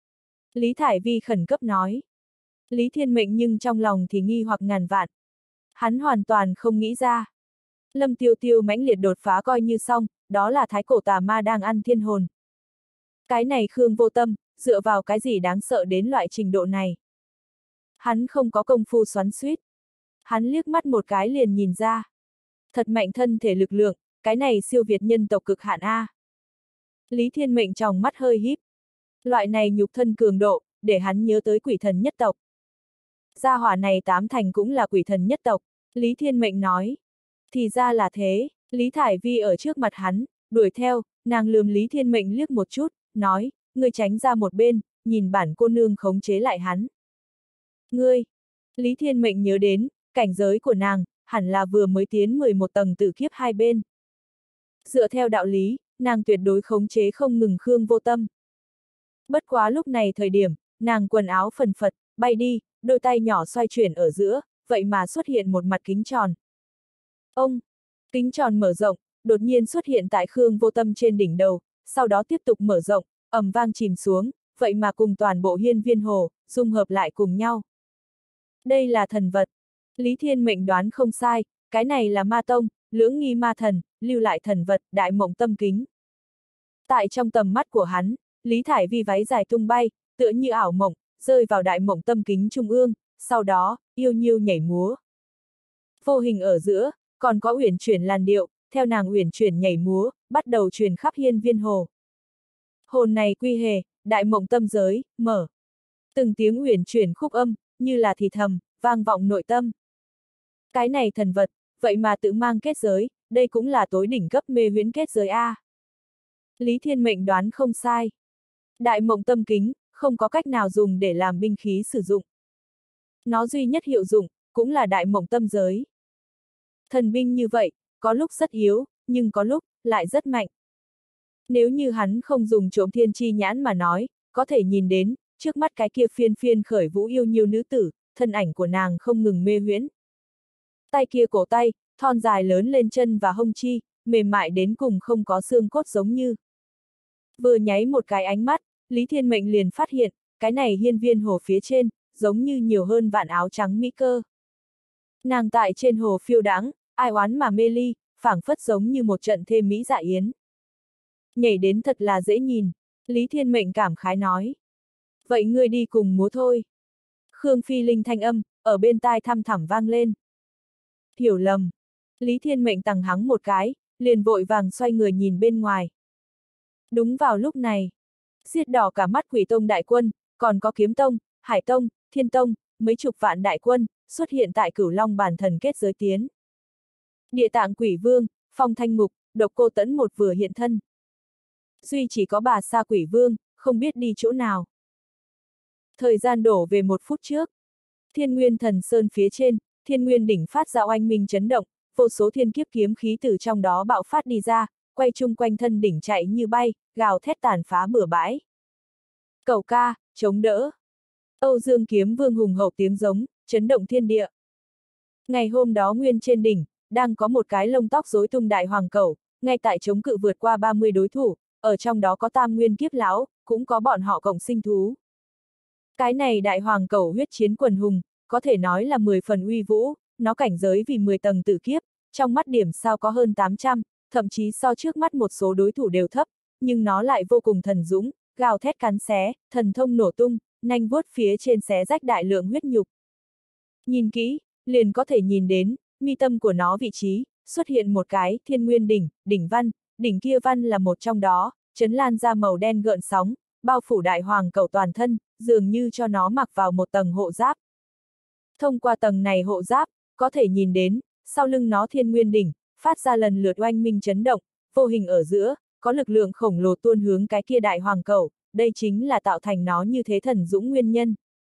Lý Thải Vi khẩn cấp nói. Lý Thiên Mệnh nhưng trong lòng thì nghi hoặc ngàn vạn. Hắn hoàn toàn không nghĩ ra. Lâm Tiêu Tiêu mãnh liệt đột phá coi như xong, đó là thái cổ tà ma đang ăn thiên hồn. Cái này Khương Vô Tâm, dựa vào cái gì đáng sợ đến loại trình độ này. Hắn không có công phu xoắn xuýt. Hắn liếc mắt một cái liền nhìn ra. Thật mạnh thân thể lực lượng, cái này siêu việt nhân tộc cực hạn A. Lý Thiên Mệnh tròng mắt hơi híp. Loại này nhục thân cường độ, để hắn nhớ tới quỷ thần nhất tộc. Gia hỏa này tám thành cũng là quỷ thần nhất tộc, Lý Thiên Mệnh nói. Thì ra là thế, Lý Thải Vi ở trước mặt hắn, đuổi theo, nàng lườm Lý Thiên Mệnh liếc một chút, nói, ngươi tránh ra một bên, nhìn bản cô nương khống chế lại hắn. Ngươi, Lý Thiên Mệnh nhớ đến, cảnh giới của nàng, hẳn là vừa mới tiến 11 tầng tử kiếp hai bên. Dựa theo đạo lý, nàng tuyệt đối khống chế không ngừng Khương Vô Tâm. Bất quá lúc này thời điểm, nàng quần áo phần phật, bay đi, đôi tay nhỏ xoay chuyển ở giữa, vậy mà xuất hiện một mặt kính tròn. Ông! Kính tròn mở rộng, đột nhiên xuất hiện tại Khương Vô Tâm trên đỉnh đầu, sau đó tiếp tục mở rộng, ầm vang chìm xuống, vậy mà cùng toàn bộ hiên viên hồ, dung hợp lại cùng nhau. Đây là thần vật. Lý Thiên Mệnh đoán không sai, cái này là Ma Tông, lưỡng nghi ma thần, lưu lại thần vật, đại mộng tâm kính. Tại trong tầm mắt của hắn, Lý Thải Vi váy dài tung bay, tựa như ảo mộng, rơi vào đại mộng tâm kính trung ương, sau đó, yêu nhiêu nhảy múa. Vô hình ở giữa, còn có uyển chuyển làn điệu, theo nàng uyển chuyển nhảy múa, bắt đầu truyền khắp hiên viên hồ. Hồn này quy hề, đại mộng tâm giới, mở. Từng tiếng uyển chuyển khúc âm, như là thì thầm, vang vọng nội tâm. Cái này thần vật, vậy mà tự mang kết giới, đây cũng là tối đỉnh cấp mê huyễn kết giới A. Lý Thiên Mệnh đoán không sai. Đại mộng tâm kính, không có cách nào dùng để làm binh khí sử dụng. Nó duy nhất hiệu dụng, cũng là đại mộng tâm giới. Thần binh như vậy, có lúc rất yếu, nhưng có lúc, lại rất mạnh. Nếu như hắn không dùng trộm thiên chi nhãn mà nói, có thể nhìn đến, trước mắt cái kia phiên phiên khởi vũ yêu nhiêu nữ tử, thân ảnh của nàng không ngừng mê huyễn. Tay kia cổ tay, thon dài lớn lên chân và hông chi, mềm mại đến cùng không có xương cốt giống như. Vừa nháy một cái ánh mắt, Lý Thiên Mệnh liền phát hiện, cái này hiên viên hồ phía trên, giống như nhiều hơn vạn áo trắng mỹ cơ. Nàng tại trên hồ phiêu đãng, ai oán mà mê ly, phảng phất giống như một trận thêm mỹ dạ yến. Nhảy đến thật là dễ nhìn, Lý Thiên Mệnh cảm khái nói. Vậy ngươi đi cùng múa thôi. Khương Phi Linh thanh âm, ở bên tai thăm thẳm vang lên. Hiểu lầm. Lý Thiên Mệnh tằng hắng một cái, liền vội vàng xoay người nhìn bên ngoài. Đúng vào lúc này, giết đỏ cả mắt Quỷ Tông đại quân, còn có Kiếm Tông, Hải Tông, Thiên Tông, mấy chục vạn đại quân, xuất hiện tại Cửu Long bản thần kết giới tiến. Địa Tạng Quỷ Vương, Phong Thanh Mục, Độc Cô Tẫn một vừa hiện thân. Duy chỉ có Bà Sa Quỷ Vương, không biết đi chỗ nào. Thời gian đổ về 1 phút trước. Thiên Nguyên Thần Sơn phía trên, Thiên Nguyên đỉnh phát ra oanh minh chấn động, vô số thiên kiếp kiếm khí từ trong đó bạo phát đi ra, quay chung quanh thân đỉnh chạy như bay, gào thét tàn phá bừa bãi. Cẩu ca, chống đỡ. Âu Dương Kiếm Vương hùng hậu tiếng giống, chấn động thiên địa. Ngày hôm đó nguyên trên đỉnh, đang có một cái lông tóc rối tung đại hoàng cẩu, ngay tại chống cự vượt qua 30 đối thủ, ở trong đó có Tam Nguyên Kiếp Lão, cũng có bọn họ cộng sinh thú. Cái này đại hoàng cẩu huyết chiến quần hùng, có thể nói là 10 phần uy vũ, nó cảnh giới vì 10 tầng tử kiếp, trong mắt điểm sao có hơn 800, thậm chí so trước mắt một số đối thủ đều thấp, nhưng nó lại vô cùng thần dũng, gào thét cắn xé, thần thông nổ tung, nanh vuốt phía trên xé rách đại lượng huyết nhục. Nhìn kỹ, liền có thể nhìn đến, mi tâm của nó vị trí, xuất hiện một cái Thiên Nguyên đỉnh, đỉnh văn, đỉnh kia văn là một trong đó, chấn lan ra màu đen gợn sóng, bao phủ đại hoàng cẩu toàn thân, dường như cho nó mặc vào một tầng hộ giáp. Thông qua tầng này hộ giáp, có thể nhìn đến, sau lưng nó Thiên Nguyên đỉnh, phát ra lần lượt oanh minh chấn động, vô hình ở giữa, có lực lượng khổng lồ tuôn hướng cái kia đại hoàng cẩu, đây chính là tạo thành nó như thế thần dũng nguyên nhân.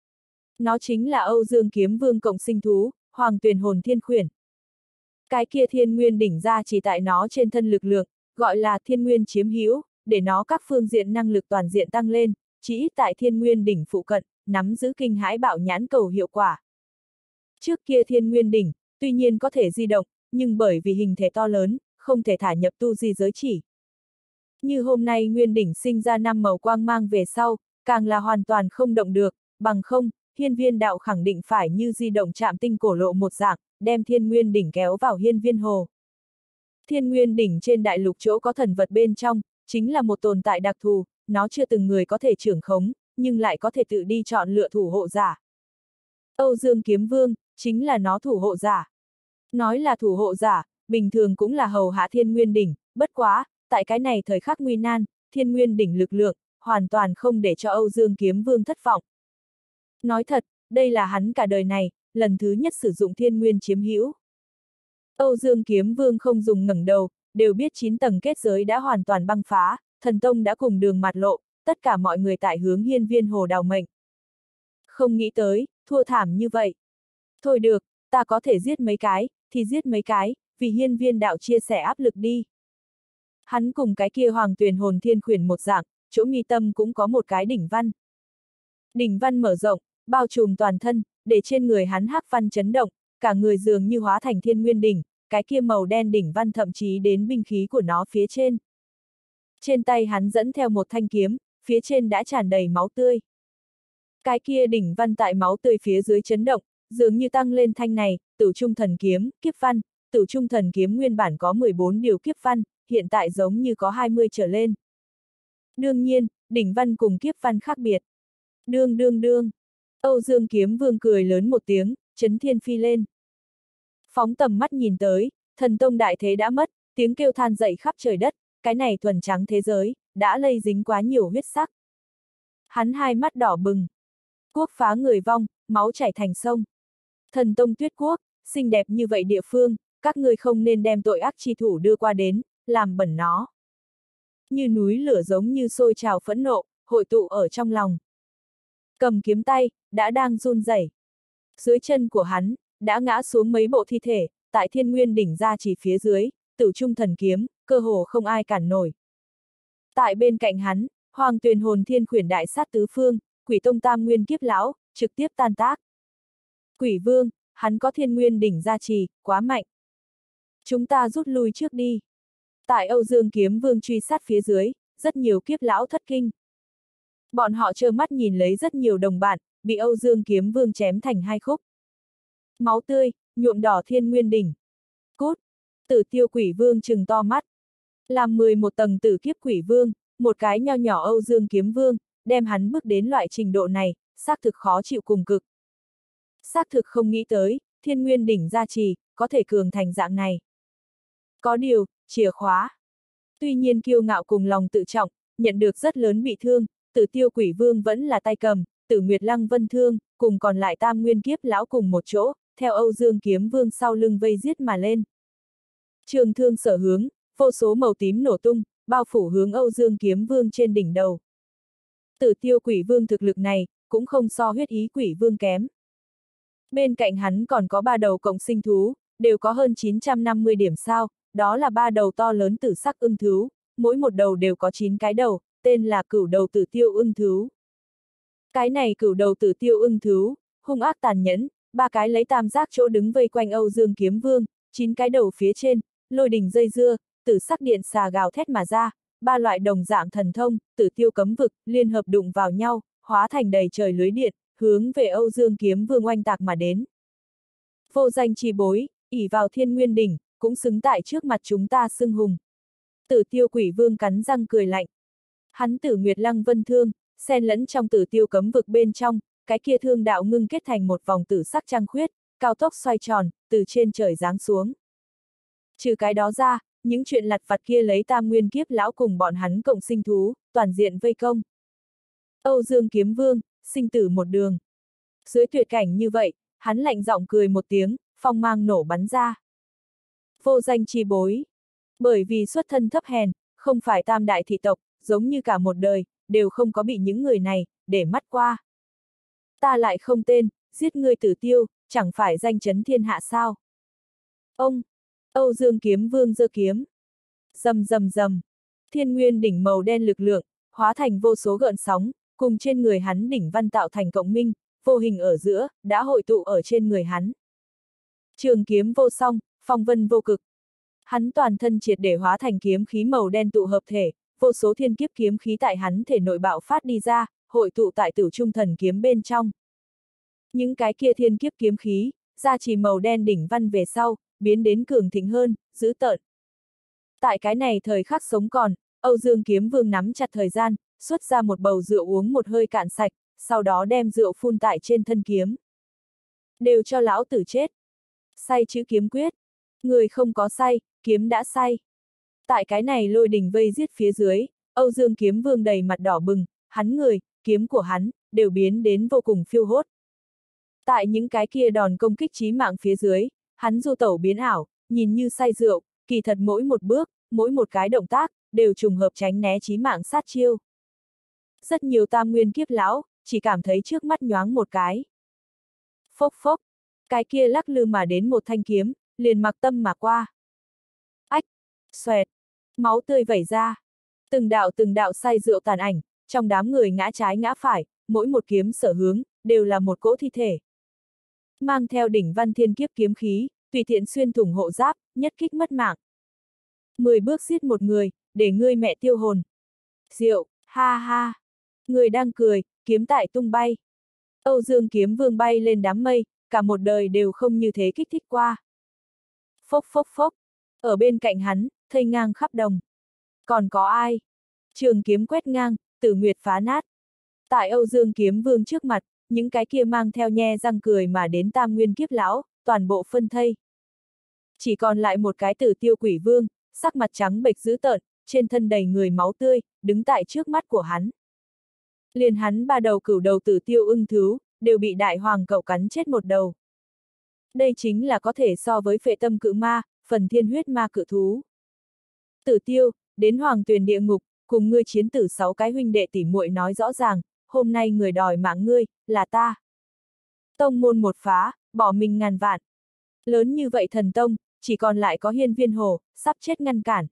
Nó chính là Âu Dương Kiếm Vương cộng sinh thú, Hoàng Tuyền Hồn Thiên Khuyển. Cái kia Thiên Nguyên đỉnh ra chỉ tại nó trên thân lực lượng, gọi là Thiên Nguyên chiếm hữu, để nó các phương diện năng lực toàn diện tăng lên, chỉ ít tại Thiên Nguyên đỉnh phụ cận, nắm giữ kinh hãi bạo nhãn cầu hiệu quả. Trước kia Thiên Nguyên đỉnh, tuy nhiên có thể di động, nhưng bởi vì hình thể to lớn, không thể thả nhập tu di giới chỉ. Như hôm nay Nguyên đỉnh sinh ra 5 màu quang mang về sau, càng là hoàn toàn không động được, bằng không, Hiên Viên đạo khẳng định phải như di động chạm tinh cổ lộ một dạng, đem Thiên Nguyên đỉnh kéo vào Hiên Viên hồ. Thiên Nguyên đỉnh trên đại lục chỗ có thần vật bên trong, chính là một tồn tại đặc thù, nó chưa từng người có thể trưởng khống, nhưng lại có thể tự đi chọn lựa thủ hộ giả. Âu Dương Kiếm Vương, chính là nó thủ hộ giả. Nói là thủ hộ giả, bình thường cũng là hầu hạ Thiên Nguyên đỉnh, bất quá, tại cái này thời khắc nguy nan, Thiên Nguyên đỉnh lực lượng, hoàn toàn không để cho Âu Dương Kiếm Vương thất vọng. Nói thật, đây là hắn cả đời này, lần thứ nhất sử dụng Thiên Nguyên chiếm hữu. Âu Dương Kiếm Vương không dùng ngẩng đầu, đều biết 9 tầng kết giới đã hoàn toàn băng phá, thần tông đã cùng đường mặt lộ, tất cả mọi người tại hướng Hiên Viên hồ đào mệnh. Không nghĩ tới, thua thảm như vậy. Thôi được, ta có thể giết mấy cái, thì giết mấy cái, vì Hiên Viên đạo chia sẻ áp lực đi. Hắn cùng cái kia Hoàng Tuyền Hồn Thiên Khuyển một dạng, chỗ mi tâm cũng có một cái đỉnh văn. Đỉnh văn mở rộng, bao trùm toàn thân, để trên người hắn hắc văn chấn động, cả người dường như hóa thành Thiên Nguyên đỉnh, cái kia màu đen đỉnh văn thậm chí đến binh khí của nó phía trên. Trên tay hắn dẫn theo một thanh kiếm, phía trên đã tràn đầy máu tươi. Cái kia đỉnh văn tại máu tươi phía dưới chấn động, dường như tăng lên thanh này, Tửu Trung Thần Kiếm, kiếp văn, Tửu Trung Thần Kiếm nguyên bản có 14 điều kiếp văn, hiện tại giống như có 20 trở lên. Đương nhiên, đỉnh văn cùng kiếp văn khác biệt. Đương đương đương. Âu Dương Kiếm Vương cười lớn một tiếng, chấn thiên phi lên. Phóng tầm mắt nhìn tới, thần tông đại thế đã mất, tiếng kêu than dậy khắp trời đất, cái này thuần trắng thế giới, đã lây dính quá nhiều huyết sắc. Hắn hai mắt đỏ bừng. Quốc phá người vong, máu chảy thành sông. Thần tông Tuyết Quốc, xinh đẹp như vậy địa phương, các ngươi không nên đem tội ác chi thủ đưa qua đến, làm bẩn nó. Như núi lửa giống như sôi trào phẫn nộ, hội tụ ở trong lòng. Cầm kiếm tay, đã đang run rẩy. Dưới chân của hắn, đã ngã xuống mấy bộ thi thể, tại Thiên Nguyên đỉnh ra chỉ phía dưới, Tửu Trung Thần Kiếm, cơ hồ không ai cản nổi. Tại bên cạnh hắn, Hoàng Tuyền Hồn Thiên Khuyển đại sát tứ phương, Quỷ Tông Tam Nguyên Kiếp Lão, trực tiếp tan tác. Quỷ Vương, hắn có Thiên Nguyên đỉnh gia trì, quá mạnh. Chúng ta rút lui trước đi. Tại Âu Dương Kiếm Vương truy sát phía dưới, rất nhiều kiếp lão thất kinh. Bọn họ trơ mắt nhìn lấy rất nhiều đồng bạn, bị Âu Dương Kiếm Vương chém thành hai khúc. Máu tươi, nhuộm đỏ Thiên Nguyên đỉnh. Cút! Tử Tiêu Quỷ Vương trừng to mắt. Làm 11 tầng tử kiếp Quỷ Vương, một cái nho nhỏ Âu Dương Kiếm Vương, đem hắn bước đến loại trình độ này, xác thực khó chịu cùng cực. Xác thực không nghĩ tới, Thiên Nguyên đỉnh gia trì, có thể cường thành dạng này. Có điều, chìa khóa. Tuy nhiên kiêu ngạo cùng lòng tự trọng, nhận được rất lớn bị thương, Tử Tiêu Quỷ Vương vẫn là tay cầm, Tử Nguyệt Lăng Vân Thương, cùng còn lại Tam Nguyên Kiếp Lão cùng một chỗ, theo Âu Dương Kiếm Vương sau lưng vây giết mà lên. Trường thương sở hướng, vô số màu tím nổ tung, bao phủ hướng Âu Dương Kiếm Vương trên đỉnh đầu. Tử Tiêu Quỷ Vương thực lực này, cũng không so huyết ý Quỷ Vương kém. Bên cạnh hắn còn có 3 đầu cộng sinh thú, đều có hơn 950 điểm sao, đó là 3 đầu to lớn tử sắc ưng thú, mỗi một đầu đều có 9 cái đầu, tên là cửu đầu tử tiêu ưng thú. Cái này cửu đầu tử tiêu ưng thú, hung ác tàn nhẫn, 3 cái lấy tam giác chỗ đứng vây quanh Âu Dương Kiếm Vương, 9 cái đầu phía trên, lôi đình dây dưa, tử sắc điện xà gào thét mà ra, 3 loại đồng dạng thần thông, tử tiêu cấm vực, liên hợp đụng vào nhau, hóa thành đầy trời lưới điện, hướng về Âu Dương Kiếm Vương oanh tạc mà đến. Vô danh chi bối, ỷ vào Thiên Nguyên đỉnh, cũng xứng tại trước mặt chúng ta xưng hùng. Tử Tiêu Quỷ Vương cắn răng cười lạnh. Hắn Tử Nguyệt Lăng Vân Thương, xen lẫn trong Tử Tiêu cấm vực bên trong, cái kia thương đạo ngưng kết thành một vòng tử sắc trăng khuyết, cao tốc xoay tròn, từ trên trời giáng xuống. Trừ cái đó ra, những chuyện lặt vặt kia lấy Tam Nguyên Kiếp Lão cùng bọn hắn cộng sinh thú, toàn diện vây công. Âu Dương Kiếm Vương, sinh tử một đường. Dưới tuyệt cảnh như vậy, hắn lạnh giọng cười một tiếng, phong mang nổ bắn ra. Vô danh chi bối. Bởi vì xuất thân thấp hèn, không phải tam đại thị tộc, giống như cả một đời, đều không có bị những người này, để mắt qua. Ta lại không tên, giết ngươi Tử Tiêu, chẳng phải danh chấn thiên hạ sao. Ông, Âu Dương Kiếm Vương giơ kiếm. Rầm rầm rầm, Thiên Nguyên đỉnh màu đen lực lượng, hóa thành vô số gợn sóng, cùng trên người hắn đỉnh văn tạo thành cộng minh, vô hình ở giữa, đã hội tụ ở trên người hắn. Trường kiếm vô song, phong vân vô cực. Hắn toàn thân triệt để hóa thành kiếm khí màu đen tụ hợp thể, vô số thiên kiếp kiếm khí tại hắn thể nội bạo phát đi ra, hội tụ tại Tử Trung Thần kiếm bên trong. Những cái kia thiên kiếp kiếm khí, gia trì màu đen đỉnh văn về sau, biến đến cường thịnh hơn, dữ tợn. Tại cái này thời khắc sống còn, Âu Dương Kiếm Vương nắm chặt thời gian, xuất ra một bầu rượu uống một hơi cạn sạch, sau đó đem rượu phun tại trên thân kiếm. Đều cho lão tử chết. Say chữ kiếm quyết. Người không có say, kiếm đã say. Tại cái này lôi đình vây giết phía dưới, Âu Dương Kiếm Vương đầy mặt đỏ bừng, hắn người, kiếm của hắn, đều biến đến vô cùng phiêu hốt. Tại những cái kia đòn công kích chí mạng phía dưới, hắn du tẩu biến ảo, nhìn như say rượu, kỳ thật mỗi một bước, mỗi một cái động tác, đều trùng hợp tránh né chí mạng sát chiêu. Rất nhiều Tam Nguyên Kiếp Lão, chỉ cảm thấy trước mắt nhoáng một cái. Phốc phốc, cái kia lắc lư mà đến một thanh kiếm, liền mặc tâm mà qua. Ách, xoẹt, máu tươi vẩy ra. Từng đạo say rượu tàn ảnh, trong đám người ngã trái ngã phải, mỗi một kiếm sở hướng, đều là một cỗ thi thể. Mang theo đỉnh văn thiên kiếp kiếm khí, tùy tiện xuyên thủng hộ giáp, nhất kích mất mạng. 10 bước giết một người, để ngươi mẹ tiêu hồn. Rượu, ha ha. Người đang cười, kiếm tại tung bay. Âu Dương Kiếm Vương bay lên đám mây, cả một đời đều không như thế kích thích qua. Phốc phốc phốc, ở bên cạnh hắn, thây ngang khắp đồng. Còn có ai? Trường kiếm quét ngang, Tử Nguyệt phá nát. Tại Âu Dương Kiếm Vương trước mặt, những cái kia mang theo nhe răng cười mà đến Tam Nguyên Kiếp Lão, toàn bộ phân thây. Chỉ còn lại một cái Tử Tiêu Quỷ Vương, sắc mặt trắng bệch dữ tợn, trên thân đầy người máu tươi, đứng tại trước mắt của hắn. Liền hắn 3 đầu cửu đầu Tử Tiêu ưng thú, đều bị đại hoàng cẩu cắn chết một đầu. Đây chính là có thể so với phệ tâm cự ma, phần thiên huyết ma cự thú. Tử Tiêu, đến hoàng tuyền địa ngục, cùng ngươi chiến tử 6 cái huynh đệ tỉ muội nói rõ ràng, hôm nay người đòi mạng ngươi, là ta. Tông môn một phá, bỏ mình ngàn vạn. Lớn như vậy thần tông, chỉ còn lại có Hiên Viên Hồ, sắp chết ngăn cản.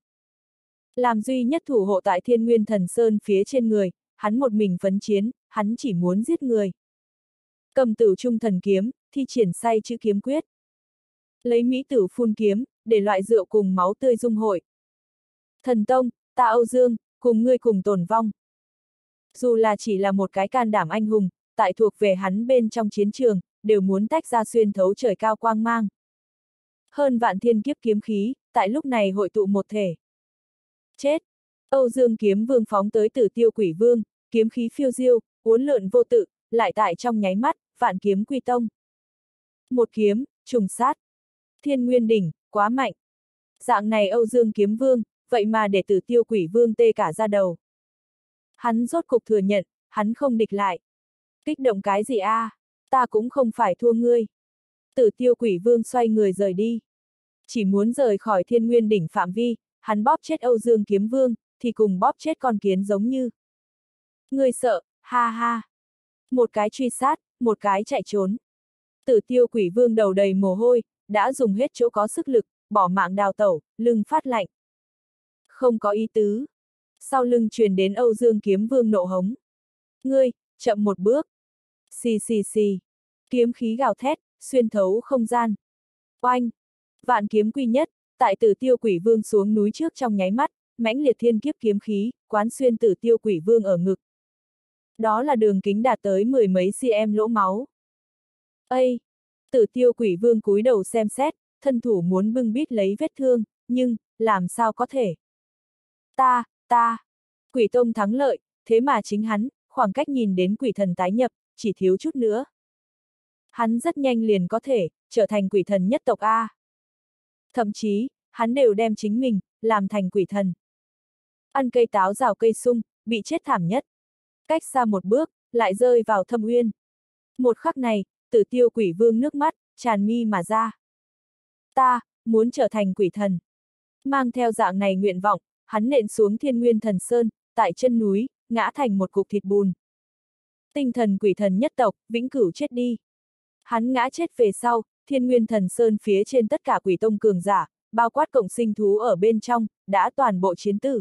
Làm duy nhất thủ hộ tại Thiên Nguyên Thần Sơn phía trên người, hắn một mình phấn chiến, hắn chỉ muốn giết người. Cầm Tử Trung Thần kiếm, thi triển say chữ kiếm quyết. Lấy mỹ tử phun kiếm, để loại rượu cùng máu tươi dung hội. Thần tông, ta Âu Dương, cùng ngươi cùng tồn vong. Dù là chỉ là một cái can đảm anh hùng, tại thuộc về hắn bên trong chiến trường, đều muốn tách ra xuyên thấu trời cao quang mang. Hơn vạn thiên kiếp kiếm khí, tại lúc này hội tụ một thể. Chết! Âu Dương Kiếm Vương phóng tới Tử Tiêu Quỷ Vương, kiếm khí phiêu diêu, uốn lượn vô tự, lại tại trong nháy mắt, vạn kiếm quy tông. Một kiếm, trùng sát. Thiên Nguyên đỉnh, quá mạnh. Dạng này Âu Dương Kiếm Vương, vậy mà để Tử Tiêu Quỷ Vương tê cả da đầu. Hắn rốt cục thừa nhận, hắn không địch lại. Kích động cái gì a? Ta cũng không phải thua ngươi. Tử Tiêu Quỷ Vương xoay người rời đi. Chỉ muốn rời khỏi Thiên Nguyên đỉnh phạm vi, hắn bóp chết Âu Dương Kiếm Vương, thì cùng bóp chết con kiến giống như. Ngươi sợ, ha ha. Một cái truy sát, một cái chạy trốn. Tử Tiêu Quỷ Vương đầu đầy mồ hôi, đã dùng hết chỗ có sức lực, bỏ mạng đào tẩu, lưng phát lạnh. Không có ý tứ. Sau lưng truyền đến Âu Dương Kiếm Vương nộ hống. Ngươi, chậm một bước. Xì xì xì. Kiếm khí gào thét, xuyên thấu không gian. Oanh! Vạn kiếm quy nhất, tại Tử Tiêu Quỷ Vương xuống núi trước trong nháy mắt, mãnh liệt thiên kiếp kiếm khí, quán xuyên Tử Tiêu Quỷ Vương ở ngực. Đó là đường kính đạt tới 10 mấy cm lỗ máu. Ây! Tử Tiêu Quỷ Vương cúi đầu xem xét, thân thủ muốn bưng bít lấy vết thương, nhưng, làm sao có thể? Ta! Quỷ tông thắng lợi, thế mà chính hắn, khoảng cách nhìn đến quỷ thần tái nhập, chỉ thiếu chút nữa. Hắn rất nhanh liền có thể, trở thành quỷ thần nhất tộc A. Thậm chí, hắn đều đem chính mình, làm thành quỷ thần. Ăn cây táo rào cây sung, bị chết thảm nhất. Cách xa một bước, lại rơi vào thâm uyên. Một khắc này, Tử Tiêu Quỷ Vương nước mắt, tràn mi mà ra. Ta, muốn trở thành quỷ thần. Mang theo dạng này nguyện vọng, hắn nện xuống Thiên Nguyên Thần Sơn, tại chân núi, ngã thành một cục thịt bùn. Tinh thần quỷ thần nhất tộc, vĩnh cửu chết đi. Hắn ngã chết về sau, Thiên Nguyên Thần Sơn phía trên tất cả quỷ tông cường giả, bao quát cộng sinh thú ở bên trong, đã toàn bộ chiến tử.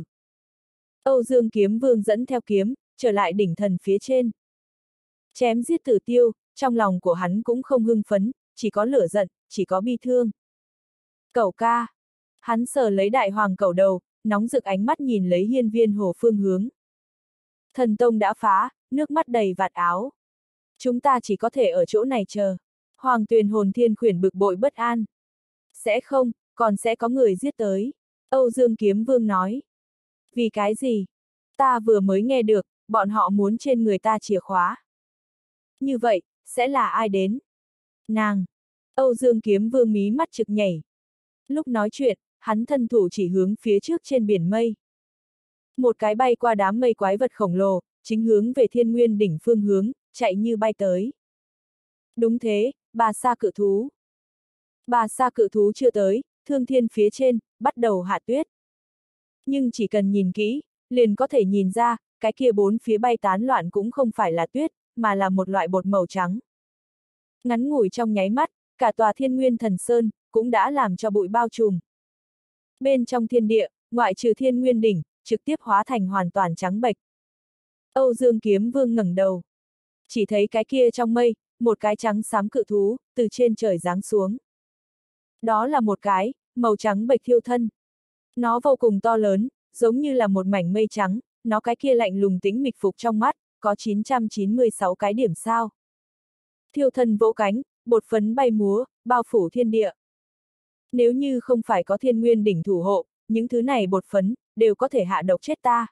Âu Dương Kiếm Vương dẫn theo kiếm, trở lại đỉnh thần phía trên. Chém giết Tử Tiêu, trong lòng của hắn cũng không hưng phấn, chỉ có lửa giận, chỉ có bi thương. Cẩu ca. Hắn sờ lấy đại hoàng cẩu đầu, nóng rực ánh mắt nhìn lấy hiên viên hồ phương hướng. Thần tông đã phá, nước mắt đầy vạt áo. Chúng ta chỉ có thể ở chỗ này chờ. Hoàng Tuyền Hồn Thiên Khuyển bực bội bất an. Sẽ không, còn sẽ có người giết tới. Âu Dương Kiếm Vương nói. Vì cái gì? Ta vừa mới nghe được, bọn họ muốn trên người ta chìa khóa. Như vậy, sẽ là ai đến? Nàng! Âu Dương Kiếm Vương mí mắt trực nhảy. Lúc nói chuyện, hắn thân thủ chỉ hướng phía trước trên biển mây. Một cái bay qua đám mây quái vật khổng lồ, chính hướng về Thiên Nguyên đỉnh phương hướng, chạy như bay tới. Đúng thế, Bà Sa cự thú. Bà Sa cự thú chưa tới, thương thiên phía trên, bắt đầu hạ tuyết. Nhưng chỉ cần nhìn kỹ, liền có thể nhìn ra, cái kia bốn phía bay tán loạn cũng không phải là tuyết, mà là một loại bột màu trắng. Ngắn ngủi trong nháy mắt, cả tòa Thiên Nguyên Thần Sơn, cũng đã làm cho bụi bao trùm. Bên trong thiên địa, ngoại trừ Thiên Nguyên đỉnh, trực tiếp hóa thành hoàn toàn trắng bệch. Âu Dương Kiếm Vương ngẩng đầu. Chỉ thấy cái kia trong mây, một cái trắng xám cự thú, từ trên trời giáng xuống. Đó là một cái, màu trắng bệch thiêu thân. Nó vô cùng to lớn, giống như là một mảnh mây trắng, nó cái kia lạnh lùng tĩnh mịch phục trong mắt, có 996 cái điểm sao. Thiêu thân vỗ cánh, bột phấn bay múa, bao phủ thiên địa. Nếu như không phải có Thiên Nguyên đỉnh thủ hộ, những thứ này bột phấn, đều có thể hạ độc chết ta.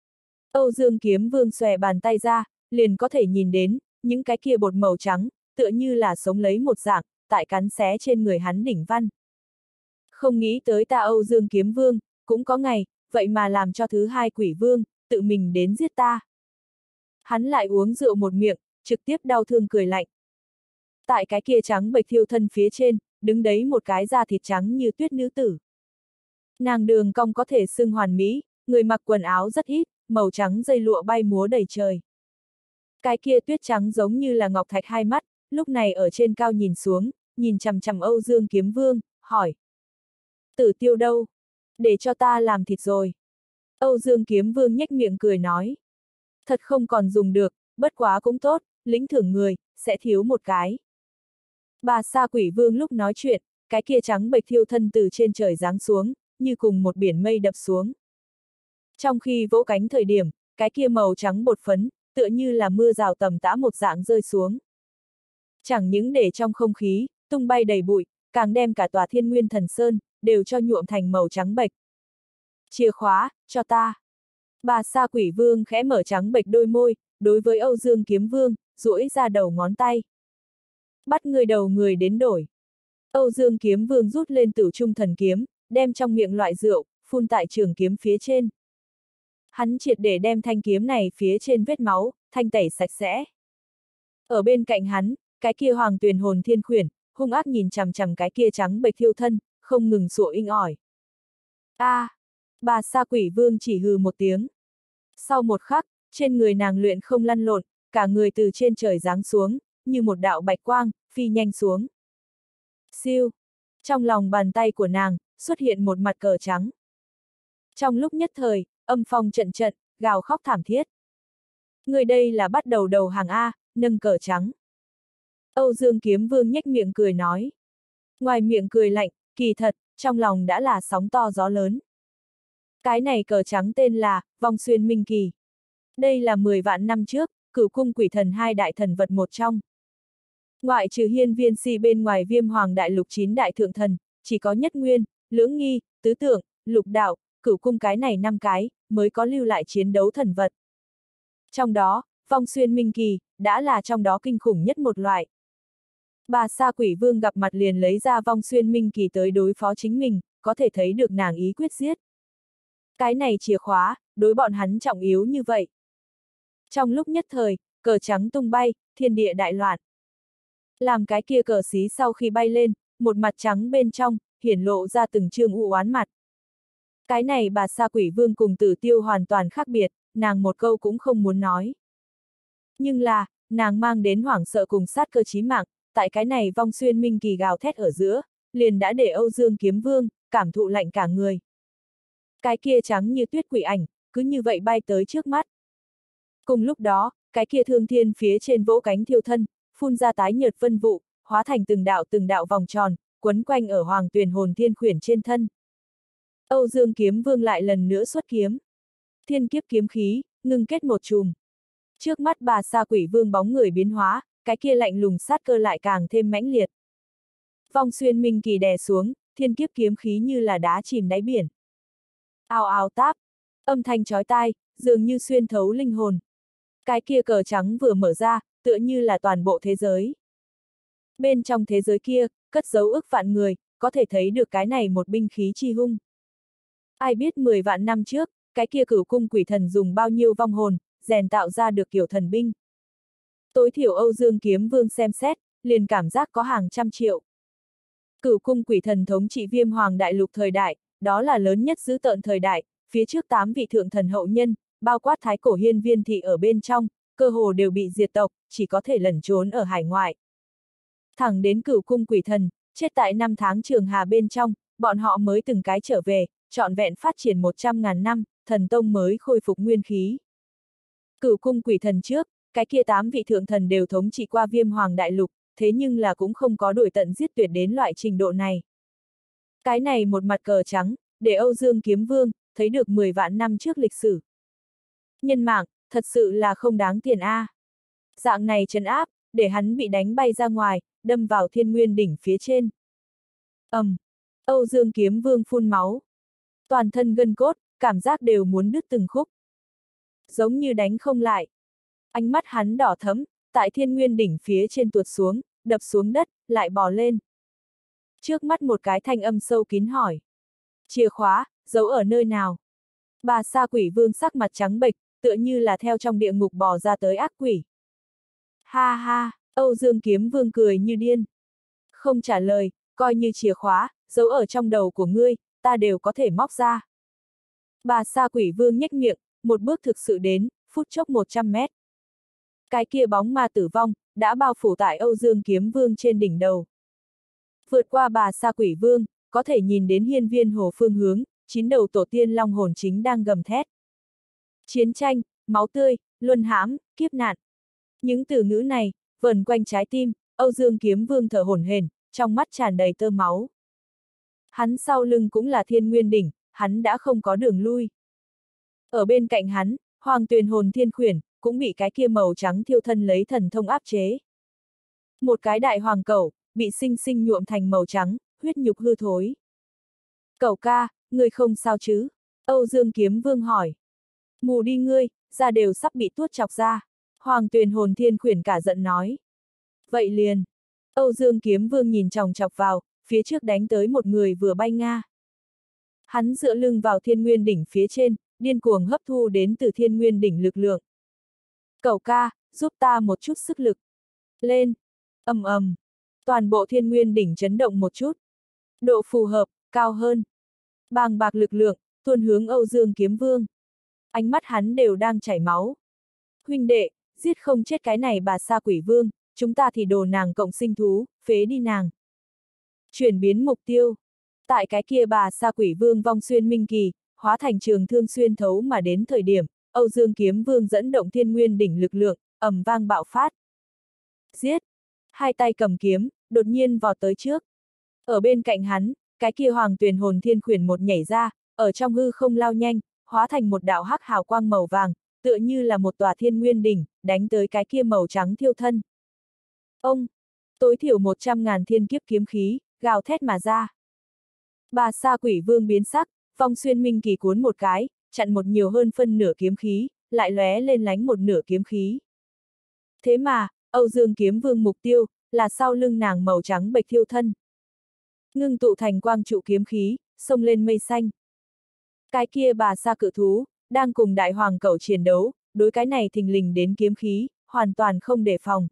Âu Dương Kiếm Vương xòe bàn tay ra, liền có thể nhìn đến, những cái kia bột màu trắng, tựa như là sống lấy một dạng, tại cắn xé trên người hắn đỉnh văn. Không nghĩ tới ta Âu Dương Kiếm Vương, cũng có ngày, vậy mà làm cho thứ hai quỷ vương, tự mình đến giết ta. Hắn lại uống rượu một miệng, trực tiếp đau thương cười lạnh. Tại cái kia trắng bệch thiêu thân phía trên, đứng đấy một cái da thịt trắng như tuyết nữ tử. Nàng đường cong có thể xưng hoàn mỹ, người mặc quần áo rất ít, màu trắng dây lụa bay múa đầy trời. Cái kia tuyết trắng giống như là ngọc thạch hai mắt, lúc này ở trên cao nhìn xuống, nhìn chằm chằm Âu Dương Kiếm Vương, hỏi. Tử Tiêu đâu? Để cho ta làm thịt rồi. Âu Dương Kiếm Vương nhếch miệng cười nói. Thật không còn dùng được, bất quá cũng tốt, lĩnh thưởng người, sẽ thiếu một cái. Bà Sa Quỷ Vương lúc nói chuyện, cái kia trắng bệch thiêu thân từ trên trời giáng xuống, như cùng một biển mây đập xuống. Trong khi vỗ cánh thời điểm, cái kia màu trắng bột phấn, tựa như là mưa rào tầm tã một dạng rơi xuống. Chẳng những để trong không khí, tung bay đầy bụi, càng đem cả tòa Thiên Nguyên Thần Sơn, đều cho nhuộm thành màu trắng bệch. Chìa khóa, cho ta. Bà Sa Quỷ Vương khẽ mở trắng bệch đôi môi, đối với Âu Dương Kiếm Vương, duỗi ra đầu ngón tay. Bắt người đầu người đến đổi. Âu Dương Kiếm Vương rút lên Tửu Trung Thần Kiếm, đem trong miệng loại rượu, phun tại trường kiếm phía trên. Hắn triệt để đem thanh kiếm này phía trên vết máu, thanh tẩy sạch sẽ. Ở bên cạnh hắn, cái kia Hoàng Tuyền Hồn Thiên Khuyển, hung ác nhìn chằm chằm cái kia trắng bệch thiêu thân, không ngừng sủa inh ỏi. Bà Sa Quỷ Vương chỉ hừ một tiếng. Sau một khắc, trên người nàng luyện không lăn lộn, cả người từ trên trời giáng xuống, như một đạo bạch quang, phi nhanh xuống. Siêu! Trong lòng bàn tay của nàng, xuất hiện một mặt cờ trắng. Trong lúc nhất thời, âm phong trận trận, gào khóc thảm thiết. Người đây là bắt đầu đầu hàng A, nâng cờ trắng. Âu Dương Kiếm Vương nhếch miệng cười nói. Ngoài miệng cười lạnh, kỳ thật, trong lòng đã là sóng to gió lớn. Cái này cờ trắng tên là Vong Xuyên Minh Kỳ. Đây là 10 vạn năm trước, Cửu Cung Quỷ Thần hai đại thần vật một trong. Ngoại trừ Hiên Viên Si bên ngoài Viêm Hoàng Đại Lục 9 đại thượng thần, chỉ có Nhất Nguyên, Lưỡng Nghi, Tứ Tượng, Lục Đạo, Cửu Cung cái này 5 cái, mới có lưu lại chiến đấu thần vật. Trong đó, Vong Xuyên Minh Kỳ, đã là trong đó kinh khủng nhất một loại. Bà Sa Quỷ Vương gặp mặt liền lấy ra Vong Xuyên Minh Kỳ tới đối phó chính mình, có thể thấy được nàng ý quyết giết. Cái này chìa khóa, đối bọn hắn trọng yếu như vậy. Trong lúc nhất thời, cờ trắng tung bay, thiên địa đại loạn. Làm cái kia cờ xí sau khi bay lên, một mặt trắng bên trong, hiển lộ ra từng trương u oán mặt. Cái này bà Sa Quỷ Vương cùng Tử Tiêu hoàn toàn khác biệt, nàng một câu cũng không muốn nói. Nhưng là, nàng mang đến hoảng sợ cùng sát cơ chí mạng, tại cái này Vong Xuyên Minh Kỳ gào thét ở giữa, liền đã để Âu Dương Kiếm Vương, cảm thụ lạnh cả người. Cái kia trắng như tuyết quỷ ảnh, cứ như vậy bay tới trước mắt. Cùng lúc đó, cái kia Thương Thiên phía trên vỗ cánh thiêu thân, phun ra tái nhợt vân vụ, hóa thành từng đạo vòng tròn, quấn quanh ở Hoàng Tuyền Hồn Thiên Khuyển trên thân. Âu Dương Kiếm Vương lại lần nữa xuất kiếm. Thiên kiếp kiếm khí, ngưng kết một chùm. Trước mắt bà Sa Quỷ Vương bóng người biến hóa, cái kia lạnh lùng sát cơ lại càng thêm mãnh liệt. Vong Xuyên Minh Kỳ đè xuống, thiên kiếp kiếm khí như là đá chìm đáy biển. Ào ào táp, âm thanh chói tai, dường như xuyên thấu linh hồn. Cái kia cờ trắng vừa mở ra, tựa như là toàn bộ thế giới. Bên trong thế giới kia, cất giấu ức vạn người, có thể thấy được cái này một binh khí chi hung. Ai biết 10 vạn năm trước, cái kia Cửu Cung Quỷ Thần dùng bao nhiêu vong hồn, rèn tạo ra được kiểu thần binh. Tối thiểu Âu Dương Kiếm Vương xem xét, liền cảm giác có hàng trăm triệu. Cửu Cung Quỷ Thần thống trị Viêm Hoàng Đại Lục thời đại, đó là lớn nhất dữ tợn thời đại, phía trước 8 vị thượng thần hậu nhân, bao quát Thái Cổ Hiên Viên thị ở bên trong, cơ hồ đều bị diệt tộc, chỉ có thể lẩn trốn ở hải ngoại. Thẳng đến Cửu Cung Quỷ Thần, chết tại 5 tháng Trường Hà bên trong, bọn họ mới từng cái trở về, trọn vẹn phát triển 100.000 năm, thần tông mới khôi phục nguyên khí. Cửu Cung Quỷ Thần trước, cái kia 8 vị thượng thần đều thống trị qua Viêm Hoàng Đại Lục, thế nhưng là cũng không có đuổi tận giết tuyệt đến loại trình độ này. Cái này một mặt cờ trắng, để Âu Dương Kiếm Vương, thấy được 10 vạn năm trước lịch sử. Nhân mạng, thật sự là không đáng tiền a. Dạng này trấn áp, để hắn bị đánh bay ra ngoài, đâm vào Thiên Nguyên đỉnh phía trên. Âu Dương Kiếm Vương phun máu. Toàn thân gân cốt, cảm giác đều muốn đứt từng khúc. Giống như đánh không lại. Ánh mắt hắn đỏ thẫm, tại Thiên Nguyên đỉnh phía trên tuột xuống, đập xuống đất, lại bò lên. Trước mắt một cái thanh âm sâu kín hỏi. Chìa khóa, giấu ở nơi nào? Bà Sa Quỷ Vương sắc mặt trắng bệch, tựa như là theo trong địa ngục bò ra tới ác quỷ. Ha ha, Âu Dương Kiếm Vương cười như điên. Không trả lời, coi như chìa khóa, giấu ở trong đầu của ngươi, ta đều có thể móc ra. Bà Sa Quỷ Vương nhếch miệng, một bước thực sự đến, phút chốc 100 mét. Cái kia bóng ma tử vong, đã bao phủ tại Âu Dương Kiếm Vương trên đỉnh đầu. Vượt qua bà Sa Quỷ Vương, có thể nhìn đến hiên viên hồ phương hướng, 9 đầu tổ tiên long hồn chính đang gầm thét. Chiến tranh, máu tươi, luân hãm, kiếp nạn. Những từ ngữ này, vần quanh trái tim, Âu Dương Kiếm Vương thở hổn hển, trong mắt tràn đầy tơ máu. Hắn sau lưng cũng là Thiên Nguyên đỉnh, hắn đã không có đường lui. Ở bên cạnh hắn, Hoàng Tuyền Hồn Thiên Khuyển, cũng bị cái kia màu trắng thiêu thân lấy thần thông áp chế. Một cái đại hoàng cẩu, bị sinh sinh nhuộm thành màu trắng, huyết nhục hư thối. Cẩu ca, ngươi không sao chứ? Âu Dương Kiếm Vương hỏi. Mù đi ngươi, da đều sắp bị tuốt chọc ra. Hoàng Tuyền Hồn Thiên Khuyển cả giận nói. Vậy liền. Âu Dương Kiếm Vương nhìn chòng chọc vào, phía trước đánh tới một người vừa bay nga. Hắn dựa lưng vào thiên nguyên đỉnh phía trên, điên cuồng hấp thu đến từ thiên nguyên đỉnh lực lượng. Cậu ca, giúp ta một chút sức lực. Lên! Ầm ầm! Toàn bộ thiên nguyên đỉnh chấn động một chút. Độ phù hợp, cao hơn. Bàng bạc lực lượng, tuôn hướng Âu Dương Kiếm Vương. Ánh mắt hắn đều đang chảy máu. Huynh đệ, giết không chết cái này bà sa quỷ vương, chúng ta thì đồ nàng cộng sinh thú, phế đi nàng. Chuyển biến mục tiêu. Tại cái kia bà sa quỷ vương vong xuyên minh kỳ, hóa thành trường thương xuyên thấu mà đến thời điểm, Âu Dương Kiếm Vương dẫn động thiên nguyên đỉnh lực lượng, ầm vang bạo phát. Giết! Hai tay cầm kiếm, đột nhiên vọt tới trước. Ở bên cạnh hắn, cái kia hoàng tuyền hồn thiên khuyển một nhảy ra, ở trong hư không lao nhanh, hóa thành một đạo hắc hào quang màu vàng, tựa như là một tòa thiên nguyên đỉnh, đánh tới cái kia màu trắng thiêu thân. Ông! Tối thiểu 100.000 thiên kiếp kiếm khí, gào thét mà ra. Bà sa quỷ vương biến sắc, vong xuyên minh kỳ cuốn một cái, chặn một nhiều hơn phân nửa kiếm khí, lại lóe lên lánh một nửa kiếm khí. Thế mà, Âu Dương Kiếm Vương mục tiêu, là sau lưng nàng màu trắng bệch thiêu thân. Ngưng tụ thành quang trụ kiếm khí, xông lên mây xanh. Cái kia bà sa cự thú, đang cùng đại hoàng cẩu chiến đấu, đối cái này thình lình đến kiếm khí, hoàn toàn không đề phòng.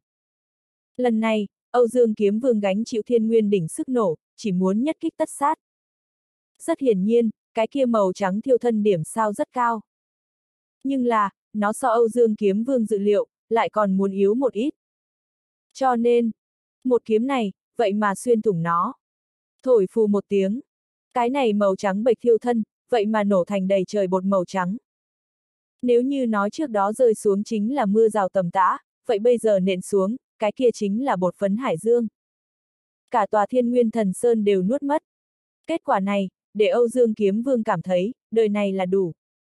Lần này, Âu Dương Kiếm Vương gánh chịu thiên nguyên đỉnh sức nổ, chỉ muốn nhất kích tất sát. Rất hiển nhiên, cái kia màu trắng thiêu thân điểm sao rất cao. Nhưng là, nó so Âu Dương Kiếm Vương dự liệu, lại còn muốn yếu một ít. Cho nên, một kiếm này, vậy mà xuyên thủng nó. Thổi phù một tiếng. Cái này màu trắng bệch thiêu thân, vậy mà nổ thành đầy trời bột màu trắng. Nếu như nói trước đó rơi xuống chính là mưa rào tầm tã, vậy bây giờ nện xuống, cái kia chính là bột phấn hải dương. Cả tòa Thiên Nguyên Thần Sơn đều nuốt mất. Kết quả này, để Âu Dương Kiếm Vương cảm thấy, đời này là đủ.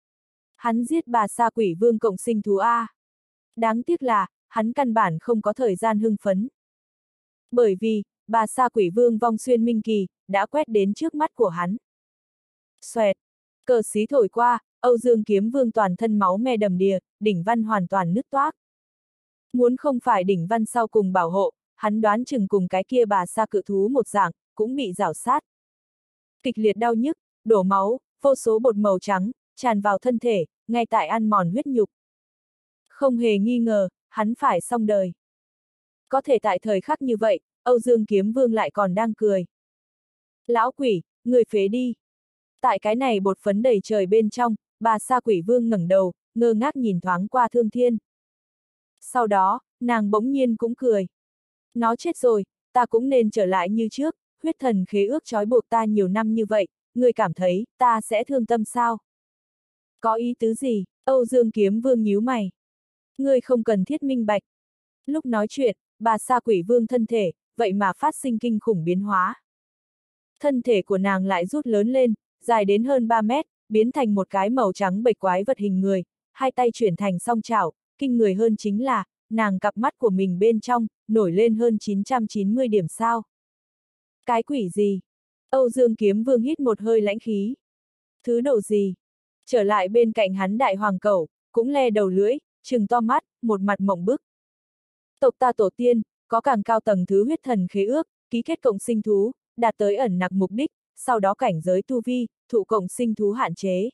Hắn giết bà sa quỷ vương cộng sinh thú A. Đáng tiếc là, hắn căn bản không có thời gian hưng phấn. Bởi vì, bà sa quỷ vương vong xuyên minh kỳ, đã quét đến trước mắt của hắn. Xoẹt! Cờ xí thổi qua, Âu Dương Kiếm Vương toàn thân máu me đầm đìa, đỉnh văn hoàn toàn nứt toác. Muốn không phải đỉnh văn sau cùng bảo hộ, hắn đoán chừng cùng cái kia bà sa cự thú một dạng, cũng bị rảo sát. Kịch liệt đau nhức, đổ máu, vô số bột màu trắng, tràn vào thân thể, ngay tại ăn mòn huyết nhục. Không hề nghi ngờ, hắn phải xong đời. Có thể tại thời khắc như vậy, Âu Dương Kiếm Vương lại còn đang cười. Lão quỷ, người phế đi. Tại cái này bột phấn đầy trời bên trong, bà sa quỷ vương ngẩng đầu, ngơ ngác nhìn thoáng qua Thương Thiên. Sau đó, nàng bỗng nhiên cũng cười. Nó chết rồi, ta cũng nên trở lại như trước, huyết thần khế ước trói buộc ta nhiều năm như vậy, người cảm thấy, ta sẽ thương tâm sao? Có ý tứ gì? Âu Dương Kiếm Vương nhíu mày. Ngươi không cần thiết minh bạch. Lúc nói chuyện, bà sa quỷ vương thân thể, vậy mà phát sinh kinh khủng biến hóa. Thân thể của nàng lại rút lớn lên, dài đến hơn 3 mét, biến thành một cái màu trắng bệch quái vật hình người, hai tay chuyển thành song chảo, kinh người hơn chính là, nàng cặp mắt của mình bên trong, nổi lên hơn 990 điểm sao. Cái quỷ gì? Âu Dương Kiếm Vương hít một hơi lãnh khí. Thứ độ gì? Trở lại bên cạnh hắn đại hoàng cẩu, cũng le đầu lưỡi, trừng to mắt, một mặt mộng bức. Tộc ta tổ tiên, có càng cao tầng thứ huyết thần khế ước, ký kết cộng sinh thú, đạt tới ẩn nặc mục đích, sau đó cảnh giới tu vi, thụ cộng sinh thú hạn chế.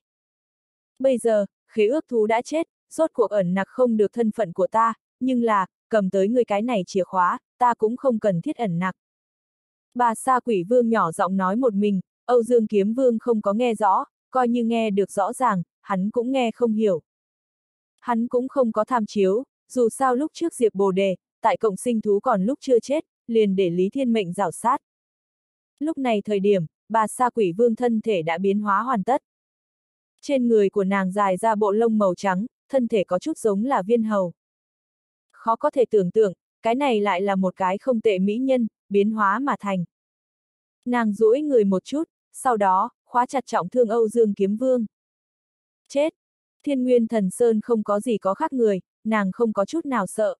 Bây giờ, khế ước thú đã chết, rốt cuộc ẩn nặc không được thân phận của ta, nhưng là, cầm tới người cái này chìa khóa, ta cũng không cần thiết ẩn nặc. Bà sa quỷ vương nhỏ giọng nói một mình, Âu Dương Kiếm Vương không có nghe rõ, coi như nghe được rõ ràng, hắn cũng nghe không hiểu. Hắn cũng không có tham chiếu, dù sao lúc trước Diệp Bồ Đề, tại cộng sinh thú còn lúc chưa chết, liền để Lý Thiên Mệnh rảo sát. Lúc này thời điểm, bà sa quỷ vương thân thể đã biến hóa hoàn tất. Trên người của nàng dài ra bộ lông màu trắng, thân thể có chút giống là viên hầu. Khó có thể tưởng tượng, cái này lại là một cái không tệ mỹ nhân, biến hóa mà thành. Nàng duỗi người một chút, sau đó, khóa chặt trọng thương Âu Dương Kiếm Vương. Chết! Thiên Nguyên Thần Sơn không có gì có khác người, nàng không có chút nào sợ.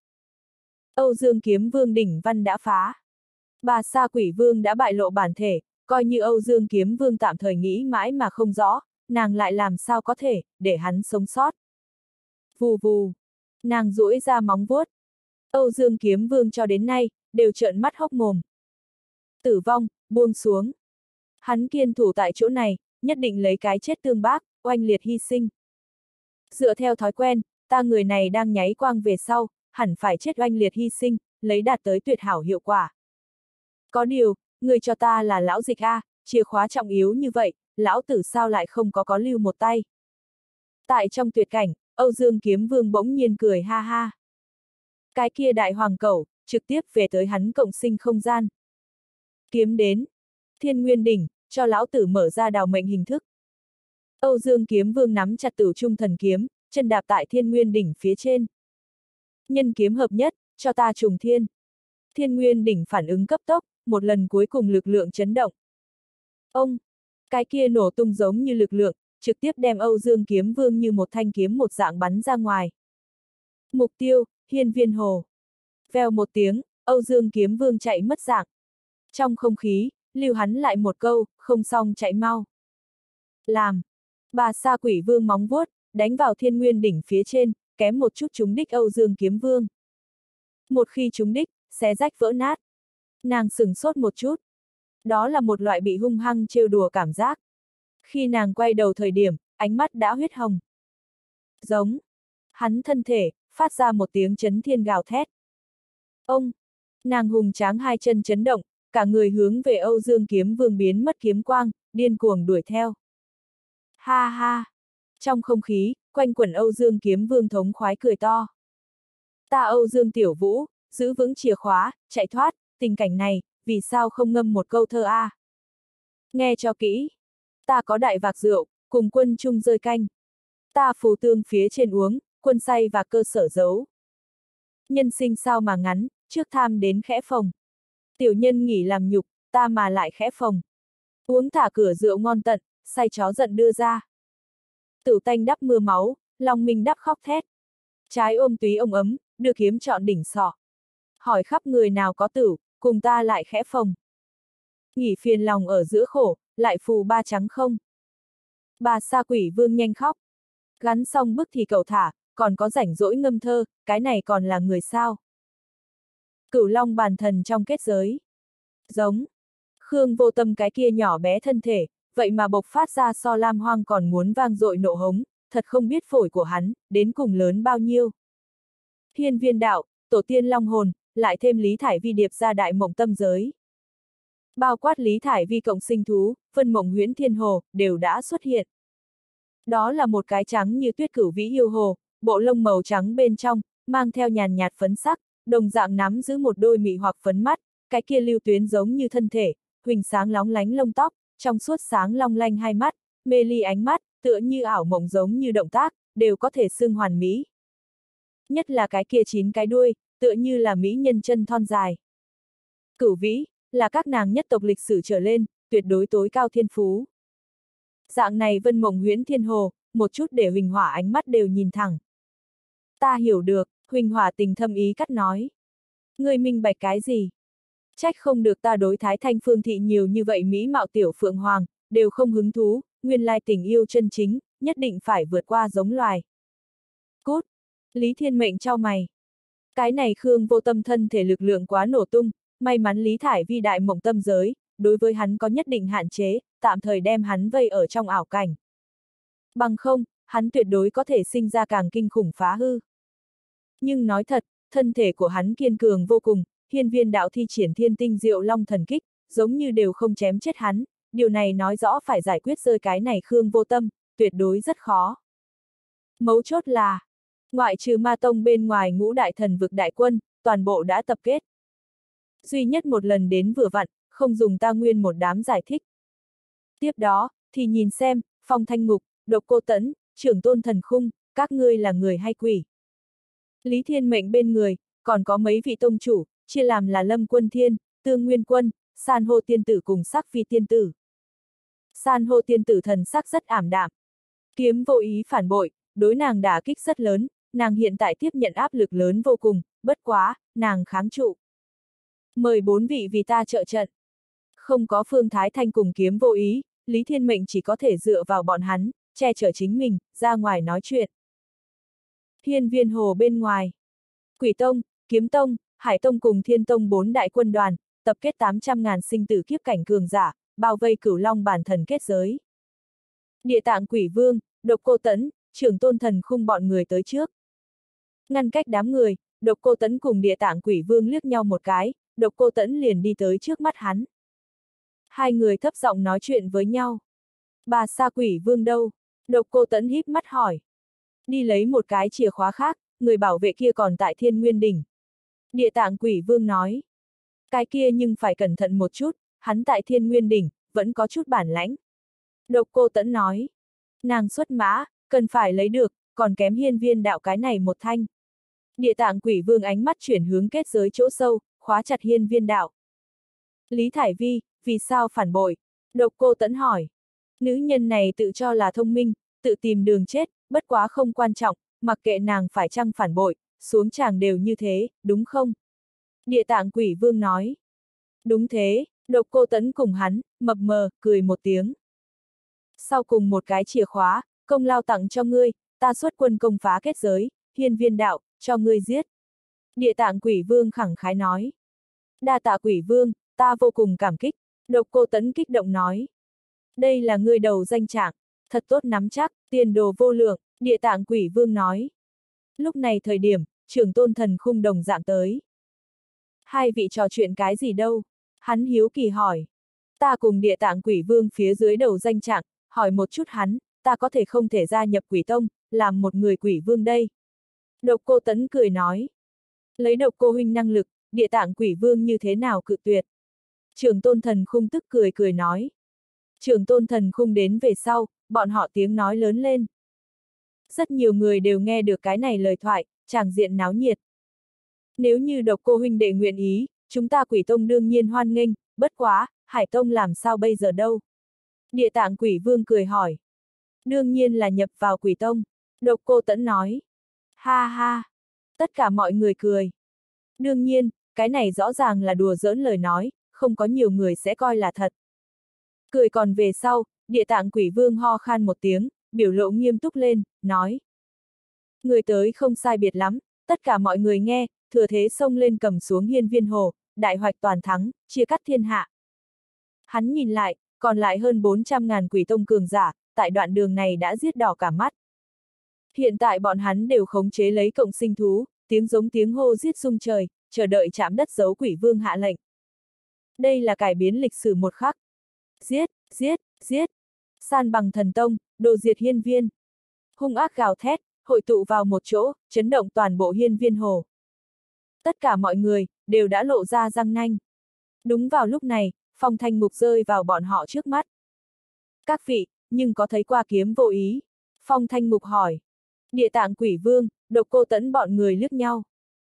Âu Dương Kiếm Vương đỉnh văn đã phá. Bà sa quỷ vương đã bại lộ bản thể, coi như Âu Dương Kiếm Vương tạm thời nghĩ mãi mà không rõ, nàng lại làm sao có thể, để hắn sống sót. Vù vù. Nàng duỗi ra móng vuốt. Âu Dương Kiếm Vương cho đến nay, đều trợn mắt hốc mồm. Tử vong, buông xuống. Hắn kiên thủ tại chỗ này, nhất định lấy cái chết tương bác, oanh liệt hy sinh. Dựa theo thói quen, ta người này đang nháy quang về sau, hẳn phải chết oanh liệt hy sinh, lấy đạt tới tuyệt hảo hiệu quả. Có điều, người cho ta là lão dịch a, chìa khóa trọng yếu như vậy, lão tử sao lại không có lưu một tay. Tại trong tuyệt cảnh, Âu Dương Kiếm Vương bỗng nhiên cười ha ha. Cái kia đại hoàng cẩu, trực tiếp về tới hắn cộng sinh không gian. Kiếm đến. Thiên Nguyên Đỉnh, cho lão tử mở ra đào mệnh hình thức. Âu Dương Kiếm Vương nắm chặt Tử Trung Thần Kiếm, chân đạp tại Thiên Nguyên Đỉnh phía trên. Nhân kiếm hợp nhất, cho ta trùng thiên. Thiên Nguyên Đỉnh phản ứng cấp tốc, một lần cuối cùng lực lượng chấn động. Ông, cái kia nổ tung giống như lực lượng, trực tiếp đem Âu Dương Kiếm Vương như một thanh kiếm một dạng bắn ra ngoài. Mục tiêu, Hiên Viên Hồ. Vèo một tiếng, Âu Dương Kiếm Vương chạy mất dạng. Trong không khí, lưu hắn lại một câu, không xong chạy mau. Làm. Bà Sa Quỷ Vương móng vuốt, đánh vào Thiên Nguyên Đỉnh phía trên, kém một chút trúng đích Âu Dương Kiếm Vương. Một khi trúng đích, xé rách vỡ nát. Nàng sửng sốt một chút. Đó là một loại bị hung hăng trêu đùa cảm giác. Khi nàng quay đầu thời điểm, ánh mắt đã huyết hồng. Giống. Hắn thân thể, phát ra một tiếng chấn thiên gào thét. Ông. Nàng hùng tráng hai chân chấn động, cả người hướng về Âu Dương Kiếm Vương biến mất kiếm quang, điên cuồng đuổi theo. Ha ha. Trong không khí, quanh quẩn Âu Dương Kiếm Vương thống khoái cười to. Ta Âu Dương Tiểu Vũ, giữ vững chìa khóa, chạy thoát, tình cảnh này, vì sao không ngâm một câu thơ a? Nghe cho kỹ. Ta có đại vạc rượu, cùng quân chung rơi canh. Ta phù tương phía trên uống, quân say và cơ sở giấu. Nhân sinh sao mà ngắn, trước tham đến khẽ phòng. Tiểu nhân nghỉ làm nhục, ta mà lại khẽ phòng. Uống thả cửa rượu ngon tận, say chó giận đưa ra. Tửu tanh đắp mưa máu, long minh đắp khóc thét. Trái ôm túy ông ấm, đưa kiếm chọn đỉnh sọ. Hỏi khắp người nào có tửu, cùng ta lại khẽ phòng. Nghỉ phiền lòng ở giữa khổ, lại phù ba trắng không. Bà Sa Quỷ Vương nhanh khóc. Gắn xong bức thì cậu thả, còn có rảnh rỗi ngâm thơ, cái này còn là người sao. Cửu Long bàn thần trong kết giới. Giống. Khương Vô Tâm cái kia nhỏ bé thân thể, vậy mà bộc phát ra so Lam Hoang còn muốn vang dội nộ hống, thật không biết phổi của hắn, đến cùng lớn bao nhiêu. Hiên Viên đạo, tổ tiên long hồn, lại thêm Lý Thải Vi điệp ra đại mộng tâm giới. Bao quát Lý Thải Vi cộng sinh thú, Vân Mộng Huyễn Thiên Hồ, đều đã xuất hiện. Đó là một cái trắng như tuyết cửu vĩ yêu hồ, bộ lông màu trắng bên trong, mang theo nhàn nhạt phấn sắc, đồng dạng nắm giữ một đôi mị hoặc phấn mắt, cái kia lưu tuyến giống như thân thể, huỳnh sáng lóng lánh lông tóc, trong suốt sáng long lanh hai mắt, mê ly ánh mắt, tựa như ảo mộng giống như động tác, đều có thể xưng hoàn mỹ. Nhất là cái kia 9 cái đuôi, tựa như là mỹ nhân chân thon dài. Cửu vĩ, là các nàng nhất tộc lịch sử trở lên, tuyệt đối tối cao thiên phú. Dạng này Vân Mộng Huyễn Thiên Hồ, một chút để Huỳnh Hỏa ánh mắt đều nhìn thẳng. Ta hiểu được, Huỳnh Hỏa tình thâm ý cắt nói. Ngươi minh bạch cái gì? Trách không được ta đối Thái Thanh Phương thị nhiều như vậy mỹ mạo tiểu phượng hoàng, đều không hứng thú, nguyên lai tình yêu chân chính, nhất định phải vượt qua giống loài. Cút! Lý Thiên Mệnh chau mày. Cái này Khương Vô Tâm thân thể lực lượng quá nổ tung, may mắn Lý Thải Vi đại mộng tâm giới, đối với hắn có nhất định hạn chế, tạm thời đem hắn vây ở trong ảo cảnh. Bằng không, hắn tuyệt đối có thể sinh ra càng kinh khủng phá hư. Nhưng nói thật, thân thể của hắn kiên cường vô cùng, Hiên Viên đạo thi triển thiên tinh diệu long thần kích, giống như đều không chém chết hắn, điều này nói rõ phải giải quyết rơi cái này Khương Vô Tâm, tuyệt đối rất khó. Mấu chốt là, ngoại trừ Ma Tông bên ngoài ngũ đại thần vực đại quân, toàn bộ đã tập kết. Duy nhất một lần đến vừa vặn, không dùng ta nguyên một đám giải thích. Tiếp đó, thì nhìn xem, Phong Thanh Ngục, Độc Cô Tẫn, Trưởng Tôn Thần Khung, các ngươi là người hay quỷ. Lý Thiên Mệnh bên người, còn có mấy vị tông chủ, chia làm là Lâm Quân Thiên, Tương Nguyên Quân, San Hô Tiên Tử cùng Sắc Phi Tiên Tử. San Hô Tiên Tử thần sắc rất ảm đạm. Kiếm vô ý phản bội, đối nàng đả kích rất lớn, nàng hiện tại tiếp nhận áp lực lớn vô cùng, bất quá, nàng kháng trụ. Mời 4 vị vì ta trợ trận. Không có Phương Thái Thanh cùng Kiếm vô ý, Lý Thiên Mệnh chỉ có thể dựa vào bọn hắn, che chở chính mình, ra ngoài nói chuyện. Hiên Viên Hồ bên ngoài. Quỷ Tông, Kiếm Tông, Hải Tông cùng Thiên Tông 4 đại quân đoàn, tập kết 800.000 sinh tử kiếp cảnh cường giả, bao vây Cửu Long bản thần kết giới. Địa Tạng Quỷ Vương, Độc Cô Tấn, Trưởng Tôn Thần Khung bọn người tới trước. Ngăn cách đám người, Độc Cô Tấn cùng Địa Tạng Quỷ Vương liếc nhau một cái, Độc Cô Tấn liền đi tới trước mắt hắn. Hai người thấp giọng nói chuyện với nhau. Bà Sa Quỷ Vương đâu? Độc Cô Tấn híp mắt hỏi. Đi lấy một cái chìa khóa khác, người bảo vệ kia còn tại Thiên Nguyên Đỉnh. Địa Tạng Quỷ Vương nói. Cái kia nhưng phải cẩn thận một chút, hắn tại Thiên Nguyên Đỉnh, vẫn có chút bản lãnh. Độc Cô Tấn nói. Nàng xuất mã, cần phải lấy được, còn kém hiên viên đạo cái này một thanh. Địa Tạng Quỷ Vương ánh mắt chuyển hướng kết giới chỗ sâu, khóa chặt hiên viên đạo. Lý Thải Vi, vì sao phản bội? Độc Cô Tấn hỏi. Nữ nhân này tự cho là thông minh, tự tìm đường chết, bất quá không quan trọng, mặc kệ nàng phải chăng phản bội, xuống tràng đều như thế, đúng không? Địa Tạng Quỷ Vương nói. Đúng thế, Độc Cô Tấn cùng hắn, mập mờ, cười một tiếng. Sau cùng một cái chìa khóa, công lao tặng cho ngươi, ta xuất quân công phá kết giới, hiên viên đạo, cho ngươi giết. Địa Tạng Quỷ Vương khẳng khái nói. Đa tạ Quỷ Vương, ta vô cùng cảm kích, Độc Cô Tấn kích động nói. Đây là ngươi đầu danh trạng, thật tốt nắm chắc, tiền đồ vô lượng, Địa Tạng Quỷ Vương nói. Lúc này thời điểm, Trưởng Tôn Thần Khung đồng dạng tới. Hai vị trò chuyện cái gì đâu? Hắn hiếu kỳ hỏi. Ta cùng Địa Tạng Quỷ Vương phía dưới đầu danh trạng, hỏi một chút hắn, ta có thể không thể gia nhập Quỷ Tông, làm một người Quỷ Vương đây. Độc Cô Tấn cười nói. Lấy Độc Cô huynh năng lực, Địa Tạng Quỷ Vương như thế nào cự tuyệt? Trưởng Tôn Thần Khung tức cười cười nói. Trưởng Tôn Thần Khung đến về sau, bọn họ tiếng nói lớn lên. Rất nhiều người đều nghe được cái này lời thoại, tràng diện náo nhiệt. Nếu như Độc Cô huynh đệ nguyện ý, chúng ta Quỷ Tông đương nhiên hoan nghênh, bất quá, Hải Tông làm sao bây giờ đâu? Địa Tạng Quỷ Vương cười hỏi. Đương nhiên là nhập vào Quỷ Tông, Độc Cô Tấn nói. Ha ha! Tất cả mọi người cười. Đương nhiên, cái này rõ ràng là đùa giỡn lời nói, không có nhiều người sẽ coi là thật. Cười còn về sau, Địa Tạng Quỷ Vương ho khan một tiếng, biểu lộ nghiêm túc lên, nói. Người tới không sai biệt lắm, tất cả mọi người nghe, thừa thế xông lên cầm xuống hiên viên hồ, đại hoạch toàn thắng, chia cắt thiên hạ. Hắn nhìn lại, còn lại hơn 400.000 Quỷ Tông cường giả, tại đoạn đường này đã giết đỏ cả mắt. Hiện tại bọn hắn đều khống chế lấy cộng sinh thú, tiếng giống tiếng hô giết rung trời, chờ đợi chạm đất giấu Quỷ Vương hạ lệnh. Đây là cải biến lịch sử một khắc. Giết, giết, giết. San bằng thần tông, đồ diệt hiên viên. Hung ác gào thét, hội tụ vào một chỗ, chấn động toàn bộ hiên viên hồ. Tất cả mọi người, đều đã lộ ra răng nanh. Đúng vào lúc này, Phong Thanh Ngục rơi vào bọn họ trước mắt. Các vị, nhưng có thấy qua kiếm vô ý? Phong Thanh Ngục hỏi. Địa Tạng Quỷ Vương, Độc Cô Tấn bọn người liếc nhau.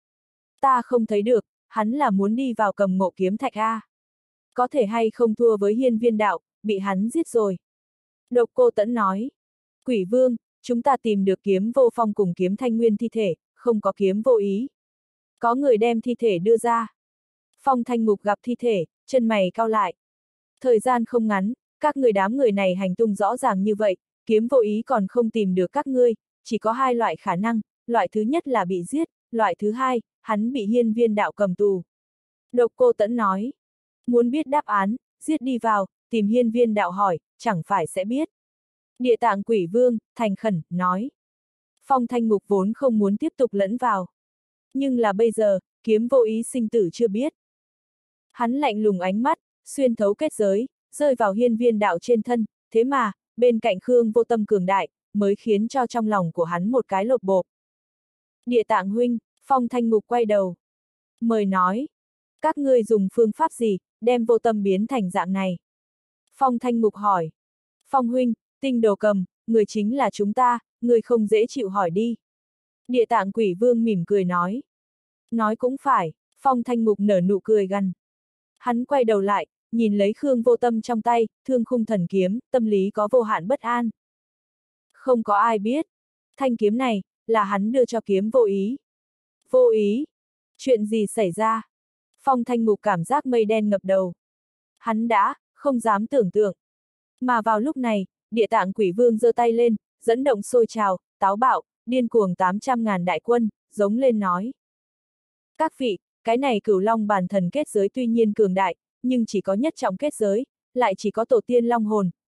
Ta không thấy được, hắn là muốn đi vào cầm ngộ kiếm thạch A. Có thể hay không thua với hiên viên đạo, bị hắn giết rồi. Độc Cô Tấn nói. Quỷ Vương, chúng ta tìm được kiếm vô phong cùng kiếm thanh nguyên thi thể, không có kiếm vô ý. Có người đem thi thể đưa ra. Phong Thanh Ngục gặp thi thể, chân mày cau lại. Thời gian không ngắn, các người đám người này hành tung rõ ràng như vậy, kiếm vô ý còn không tìm được các ngươi, chỉ có hai loại khả năng, loại thứ nhất là bị giết, loại thứ hai, hắn bị hiên viên đạo cầm tù. Độc Cô Tấn nói. Muốn biết đáp án, giết đi vào, tìm hiên viên đạo hỏi, chẳng phải sẽ biết. Địa Tạng Quỷ Vương, thành khẩn, nói. Phong Thanh Ngục vốn không muốn tiếp tục lẫn vào. Nhưng là bây giờ, kiếm vô ý sinh tử chưa biết. Hắn lạnh lùng ánh mắt, xuyên thấu kết giới, rơi vào hiên viên đạo trên thân, thế mà, bên cạnh Khương Vô Tâm cường đại, mới khiến cho trong lòng của hắn một cái lột bộp. Địa Tạng huynh, Phong Thanh Ngục quay đầu. Mời nói, các ngươi dùng phương pháp gì, đem Vô Tâm biến thành dạng này? Phong Thanh Ngục hỏi. Phong huynh, Tinh Đồ Cầm, người chính là chúng ta, người không dễ chịu hỏi đi. Địa Tạng Quỷ Vương mỉm cười nói. Nói cũng phải, Phong Thanh Ngục nở nụ cười gằn. Hắn quay đầu lại, nhìn lấy Khương Vô Tâm trong tay, Thương Khung Thần Kiếm, tâm lý có vô hạn bất an. Không có ai biết, thanh kiếm này, là hắn đưa cho kiếm vô ý. Vô ý? Chuyện gì xảy ra? Phong Thanh Ngục cảm giác mây đen ngập đầu. Hắn đã, không dám tưởng tượng. Mà vào lúc này, Địa Tạng Quỷ Vương giơ tay lên, dẫn động sôi trào, táo bạo, điên cuồng 800.000 đại quân, giống lên nói. Các vị, cái này Cửu Long Bản Thần kết giới tuy nhiên cường đại, nhưng chỉ có nhất trọng kết giới, lại chỉ có tổ tiên long hồn,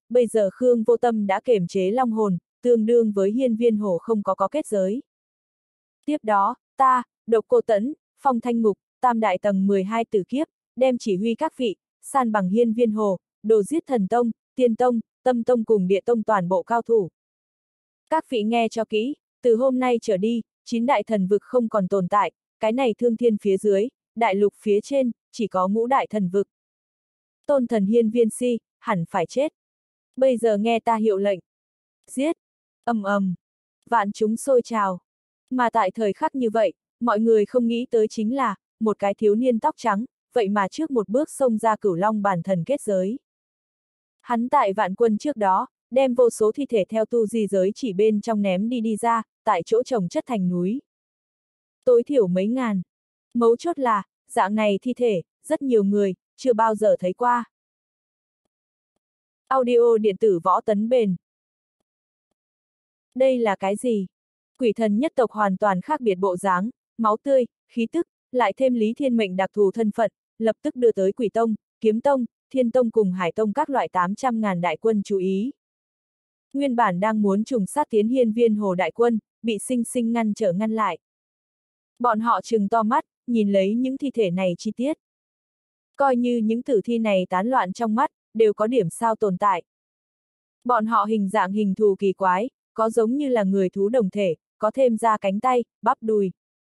bây giờ Khương Vô Tâm đã kiềm chế long hồn, tương đương với Hiên Viên Hổ không có kết giới. Tiếp đó, ta, Độc Cô Tẫn, Phong Thanh Ngục, tam đại tầng 12 tử kiếp, đem chỉ huy các vị, san bằng Hiên Viên Hồ, đồ giết Thần Tông, Tiên Tông, Tâm Tông cùng Địa Tông toàn bộ cao thủ. Các vị nghe cho kỹ, từ hôm nay trở đi, 9 đại thần vực không còn tồn tại, cái này thương thiên phía dưới, đại lục phía trên, chỉ có ngũ đại thần vực. Tôn thần Hiên Viên Si, hẳn phải chết. Bây giờ nghe ta hiệu lệnh. Giết! Ầm ầm! Vạn chúng sôi trào. Mà tại thời khắc như vậy, mọi người không nghĩ tới chính là, một cái thiếu niên tóc trắng, vậy mà trước một bước xông ra Cửu Long bản thần kết giới. Hắn tại vạn quân trước đó, đem vô số thi thể theo tu di giới chỉ bên trong ném đi ra, tại chỗ trồng chất thành núi. Tối thiểu mấy ngàn. Mấu chốt là, dạng này thi thể, rất nhiều người, chưa bao giờ thấy qua. Audio điện tử Võ Tấn Bền. Đây là cái gì? Quỷ thần nhất tộc hoàn toàn khác biệt bộ dáng, máu tươi, khí tức, lại thêm Lý Thiên Mệnh đặc thù thân phận, lập tức đưa tới Quỷ Tông, Kiếm Tông, Thiên Tông cùng Hải Tông các loại 800.000 đại quân chú ý. Nguyên bản đang muốn trùng sát tiến Hiên Viên Hồ đại quân, bị sinh sinh ngăn lại. Bọn họ trừng to mắt, nhìn lấy những thi thể này chi tiết. Coi như những tử thi này tán loạn trong mắt, đều có điểm sao tồn tại. Bọn họ hình dạng hình thù kỳ quái, có giống như là người thú đồng thể, có thêm ra cánh tay, bắp đùi.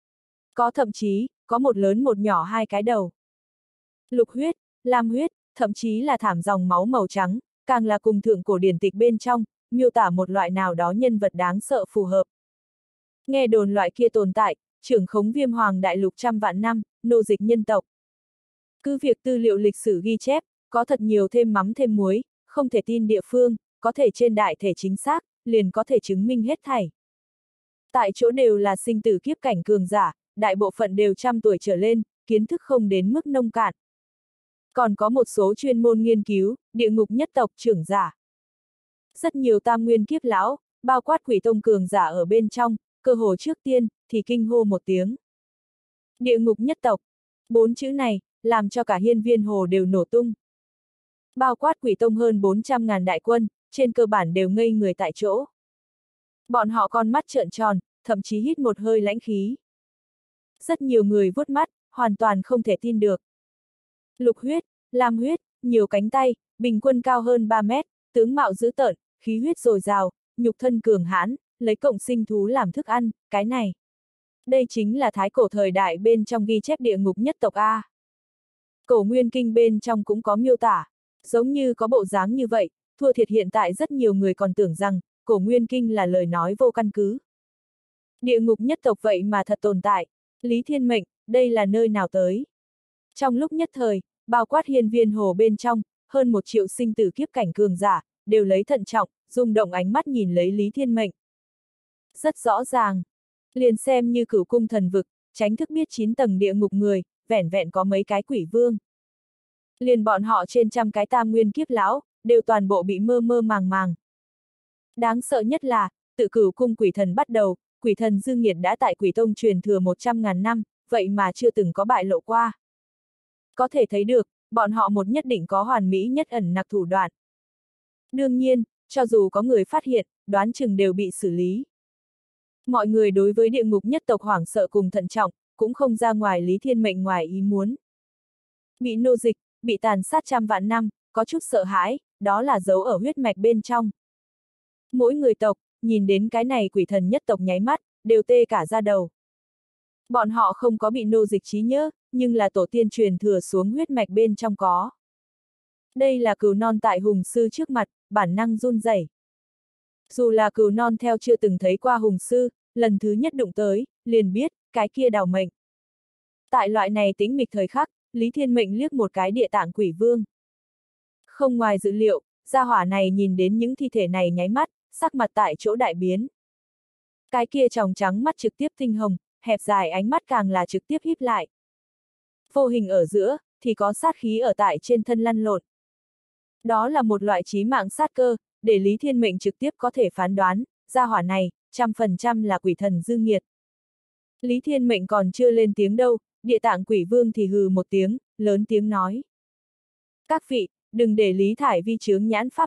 Có thậm chí, có một lớn một nhỏ hai cái đầu. Lục huyết, lam huyết, thậm chí là thảm dòng máu màu trắng, càng là cùng thượng cổ điển tịch bên trong, miêu tả một loại nào đó nhân vật đáng sợ phù hợp. Nghe đồn loại kia tồn tại, trưởng khống Viêm Hoàng đại lục trăm vạn năm, nô dịch nhân tộc. Cứ việc tư liệu lịch sử ghi chép, có thật nhiều thêm mắm thêm muối, không thể tin địa phương, có thể trên đại thể chính xác, liền có thể chứng minh hết thảy. Tại chỗ đều là sinh tử kiếp cảnh cường giả, đại bộ phận đều trăm tuổi trở lên, kiến thức không đến mức nông cạn. Còn có một số chuyên môn nghiên cứu, địa ngục nhất tộc trưởng giả. Rất nhiều tam nguyên kiếp lão, bao quát Quỷ Tông cường giả ở bên trong, cơ hồ trước tiên, thì kinh hô một tiếng. Địa ngục nhất tộc, 4 chữ này, làm cho cả Hiên Viên Hồ đều nổ tung. Bao quát Quỷ Tông hơn 400.000 đại quân, trên cơ bản đều ngây người tại chỗ. Bọn họ con mắt trợn tròn, thậm chí hít một hơi lãnh khí. Rất nhiều người vuốt mắt, hoàn toàn không thể tin được. Lục huyết, lam huyết, nhiều cánh tay, bình quân cao hơn 3 mét, tướng mạo dữ tợn, khí huyết dồi dào, nhục thân cường hãn, lấy cộng sinh thú làm thức ăn, cái này. Đây chính là thái cổ thời đại bên trong ghi chép địa ngục nhất tộc A. Cổ Nguyên Kinh bên trong cũng có miêu tả, giống như có bộ dáng như vậy, thua thiệt hiện tại rất nhiều người còn tưởng rằng, Cổ Nguyên Kinh là lời nói vô căn cứ. Địa ngục nhất tộc vậy mà thật tồn tại, Lý Thiên Mệnh, đây là nơi nào tới? Trong lúc nhất thời, bao quát Hiên Viên Hồ bên trong, hơn 1 triệu sinh tử kiếp cảnh cường giả, đều lấy thận trọng, rung động ánh mắt nhìn lấy Lý Thiên Mệnh. Rất rõ ràng, liền xem như Cửu Cung thần vực, tránh thức biết 9 tầng địa ngục người, vẻn vẹn có mấy cái quỷ vương. Liền bọn họ trên trăm cái tam nguyên kiếp lão, đều toàn bộ bị mơ mơ màng màng. Đáng sợ nhất là, tự Cửu Cung quỷ thần bắt đầu, quỷ thần Dương Nghiệt đã tại Quỷ Tông truyền thừa 100.000 năm, vậy mà chưa từng có bại lộ qua. Có thể thấy được, bọn họ một nhất định có hoàn mỹ nhất ẩn nặc thủ đoạn. Đương nhiên, cho dù có người phát hiện, đoán chừng đều bị xử lý. Mọi người đối với địa ngục nhất tộc hoảng sợ cùng thận trọng, cũng không ra ngoài Lý Thiên Mệnh ngoài ý muốn. Bị nô dịch, bị tàn sát trăm vạn năm, có chút sợ hãi, đó là dấu ở huyết mạch bên trong. Mỗi người tộc, nhìn đến cái này quỷ thần nhất tộc nháy mắt, đều tê cả da đầu. Bọn họ không có bị nô dịch trí nhớ, nhưng là tổ tiên truyền thừa xuống huyết mạch bên trong có. Đây là cừu non tại hùng sư trước mặt, bản năng run rẩy. Dù là cừu non theo chưa từng thấy qua hùng sư, lần thứ nhất đụng tới, liền biết, cái kia đào mệnh. Tại loại này tĩnh mịch thời khắc, Lý Thiên Mệnh liếc một cái Địa Tạng Quỷ Vương. Không ngoài dự liệu, gia hỏa này nhìn đến những thi thể này nháy mắt, sắc mặt tại chỗ đại biến. Cái kia tròng trắng mắt trực tiếp tinh hồng, hẹp dài ánh mắt càng là trực tiếp híp lại. Vô hình ở giữa, thì có sát khí ở tại trên thân lăn lộn. Đó là một loại chí mạng sát cơ, để Lý Thiên Mệnh trực tiếp có thể phán đoán, gia hỏa này, 100% là quỷ thần Dương Nghiệt. Lý Thiên Mệnh còn chưa lên tiếng đâu, Địa Tạng Quỷ Vương thì hừ một tiếng, lớn tiếng nói. Các vị, đừng để Lý Thải Vi chướng nhãn pháp lừa,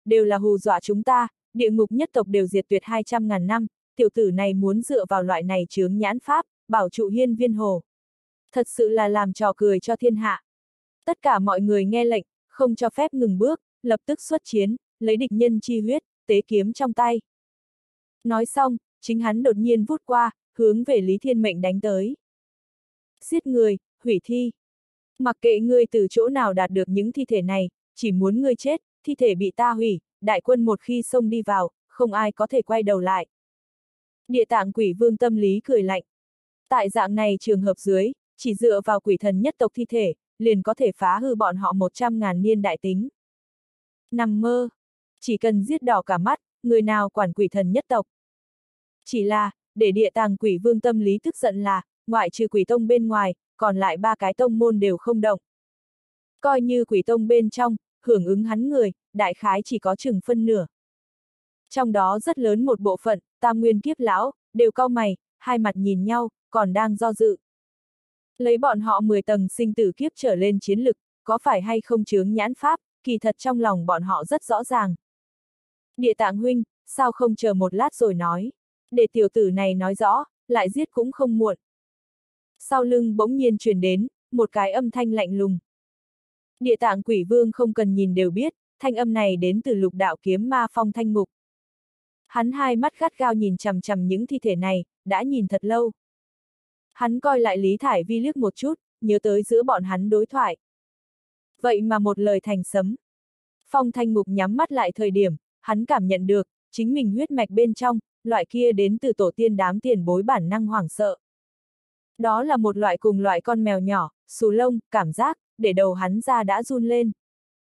đều là hù dọa chúng ta, địa ngục nhất tộc đều diệt tuyệt 200.000 năm, tiểu tử này muốn dựa vào loại này chướng nhãn pháp, bảo trụ hiên viên hồ. Thật sự là làm trò cười cho thiên hạ. Tất cả mọi người nghe lệnh, không cho phép ngừng bước, lập tức xuất chiến, lấy địch nhân chi huyết, tế kiếm trong tay. Nói xong, chính hắn đột nhiên vút qua, hướng về Lý Thiên Mệnh đánh tới. Giết người, hủy thi. Mặc kệ ngươi từ chỗ nào đạt được những thi thể này, chỉ muốn ngươi chết, thi thể bị ta hủy, đại quân một khi xông đi vào, không ai có thể quay đầu lại. Địa Tạng Quỷ Vương tâm lý cười lạnh. Tại dạng này trường hợp dưới, chỉ dựa vào quỷ thần nhất tộc thi thể, liền có thể phá hư bọn họ 100.000 niên đại tính. Nằm mơ. Chỉ cần giết đỏ cả mắt, người nào quản quỷ thần nhất tộc. Chỉ là, để Địa Tạng Quỷ Vương tâm lý tức giận là, ngoại trừ quỷ tông bên ngoài, còn lại 3 cái tông môn đều không động. Coi như quỷ tông bên trong, hưởng ứng hắn người, đại khái chỉ có chừng phân nửa. Trong đó rất lớn một bộ phận, Tam Nguyên Kiếp Lão, đều cau mày, hai mặt nhìn nhau, còn đang do dự. Lấy bọn họ 10 tầng sinh tử kiếp trở lên chiến lực, có phải hay không chướng nhãn pháp, kỳ thật trong lòng bọn họ rất rõ ràng. Địa Tạng huynh, sao không chờ một lát rồi nói, để tiểu tử này nói rõ, lại giết cũng không muộn. Sau lưng bỗng nhiên truyền đến, một cái âm thanh lạnh lùng. Địa Tạng Quỷ Vương không cần nhìn đều biết, thanh âm này đến từ Lục Đạo Kiếm Ma Phong Thanh Ngục. Hắn hai mắt gắt gao nhìn chằm chằm những thi thể này, đã nhìn thật lâu. Hắn coi lại Lý Thải Vi liếc một chút, nhớ tới giữa bọn hắn đối thoại. Vậy mà một lời thành sấm. Phong Thanh Ngục nhắm mắt lại thời điểm, hắn cảm nhận được, chính mình huyết mạch bên trong, loại kia đến từ tổ tiên đám tiền bối bản năng hoảng sợ. Đó là một loại cùng loại con mèo nhỏ, xù lông, cảm giác, để đầu hắn ra đã run lên.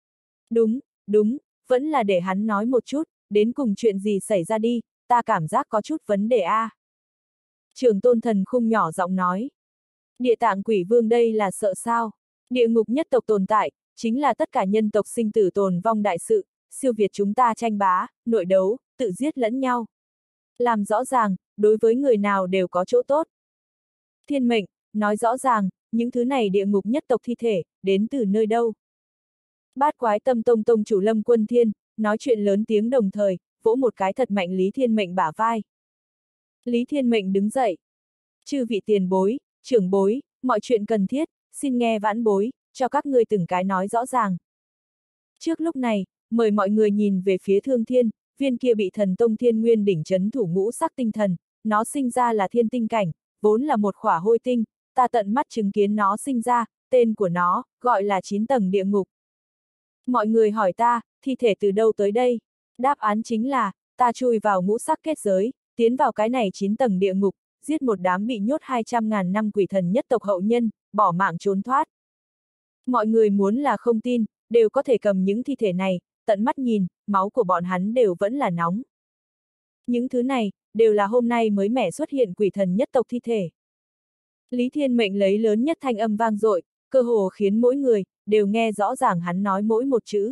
Đúng, vẫn là để hắn nói một chút, đến cùng chuyện gì xảy ra đi, ta cảm giác có chút vấn đề a. Trường Tôn Thần Khung nhỏ giọng nói. Địa Tạng Quỷ Vương đây là sợ sao? Địa ngục nhất tộc tồn tại, chính là tất cả nhân tộc sinh tử tồn vong đại sự, siêu việt chúng ta tranh bá, nội đấu, tự giết lẫn nhau. Làm rõ ràng, đối với người nào đều có chỗ tốt. Thiên Mệnh, nói rõ ràng, những thứ này địa ngục nhất tộc thi thể, đến từ nơi đâu? Bát Quái Tâm Tông tông chủ Lâm Quân Thiên, nói chuyện lớn tiếng đồng thời, vỗ một cái thật mạnh Lý Thiên Mệnh bả vai. Lý Thiên Mệnh đứng dậy. Chư vị tiền bối, trưởng bối, mọi chuyện cần thiết, xin nghe vãn bối, cho các ngươi từng cái nói rõ ràng. Trước lúc này, mời mọi người nhìn về phía Thương Thiên, viên kia bị thần tông Thiên Nguyên đỉnh chấn thủ ngũ sắc tinh thần, nó sinh ra là thiên tinh cảnh, vốn là một khỏa hôi tinh, ta tận mắt chứng kiến nó sinh ra, tên của nó, gọi là 9 tầng địa ngục. Mọi người hỏi ta, thi thể từ đâu tới đây? Đáp án chính là, ta chui vào ngũ sắc kết giới, tiến vào cái này 9 tầng địa ngục, giết một đám bị nhốt 200.000 năm quỷ thần nhất tộc hậu nhân, bỏ mạng trốn thoát. Mọi người muốn là không tin, đều có thể cầm những thi thể này, tận mắt nhìn, máu của bọn hắn đều vẫn là nóng. Những thứ này, đều là hôm nay mới mẻ xuất hiện quỷ thần nhất tộc thi thể. Lý Thiên Mệnh lấy lớn nhất thanh âm vang dội, cơ hồ khiến mỗi người, đều nghe rõ ràng hắn nói mỗi một chữ.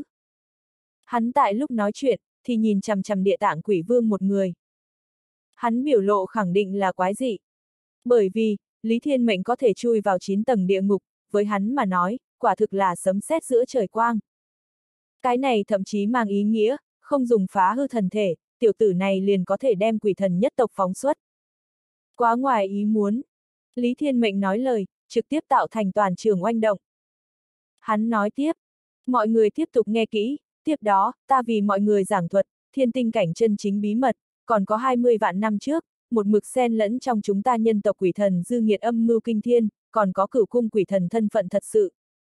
Hắn tại lúc nói chuyện, thì nhìn chằm chằm Địa Tạng Quỷ Vương một người. Hắn biểu lộ khẳng định là quái dị. Bởi vì, Lý Thiên Mệnh có thể chui vào 9 tầng địa ngục, với hắn mà nói, quả thực là sấm sét giữa trời quang. Cái này thậm chí mang ý nghĩa, không dùng phá hư thần thể, tiểu tử này liền có thể đem quỷ thần nhất tộc phóng xuất. Quá ngoài ý muốn. Lý Thiên Mệnh nói lời, trực tiếp tạo thành toàn trường oanh động. Hắn nói tiếp, mọi người tiếp tục nghe kỹ, tiếp đó, ta vì mọi người giảng thuật, thiên tinh cảnh chân chính bí mật, còn có 20 vạn năm trước, một mực xen lẫn trong chúng ta nhân tộc quỷ thần dư nghiệt âm mưu kinh thiên, còn có cửu cung quỷ thần thân phận thật sự.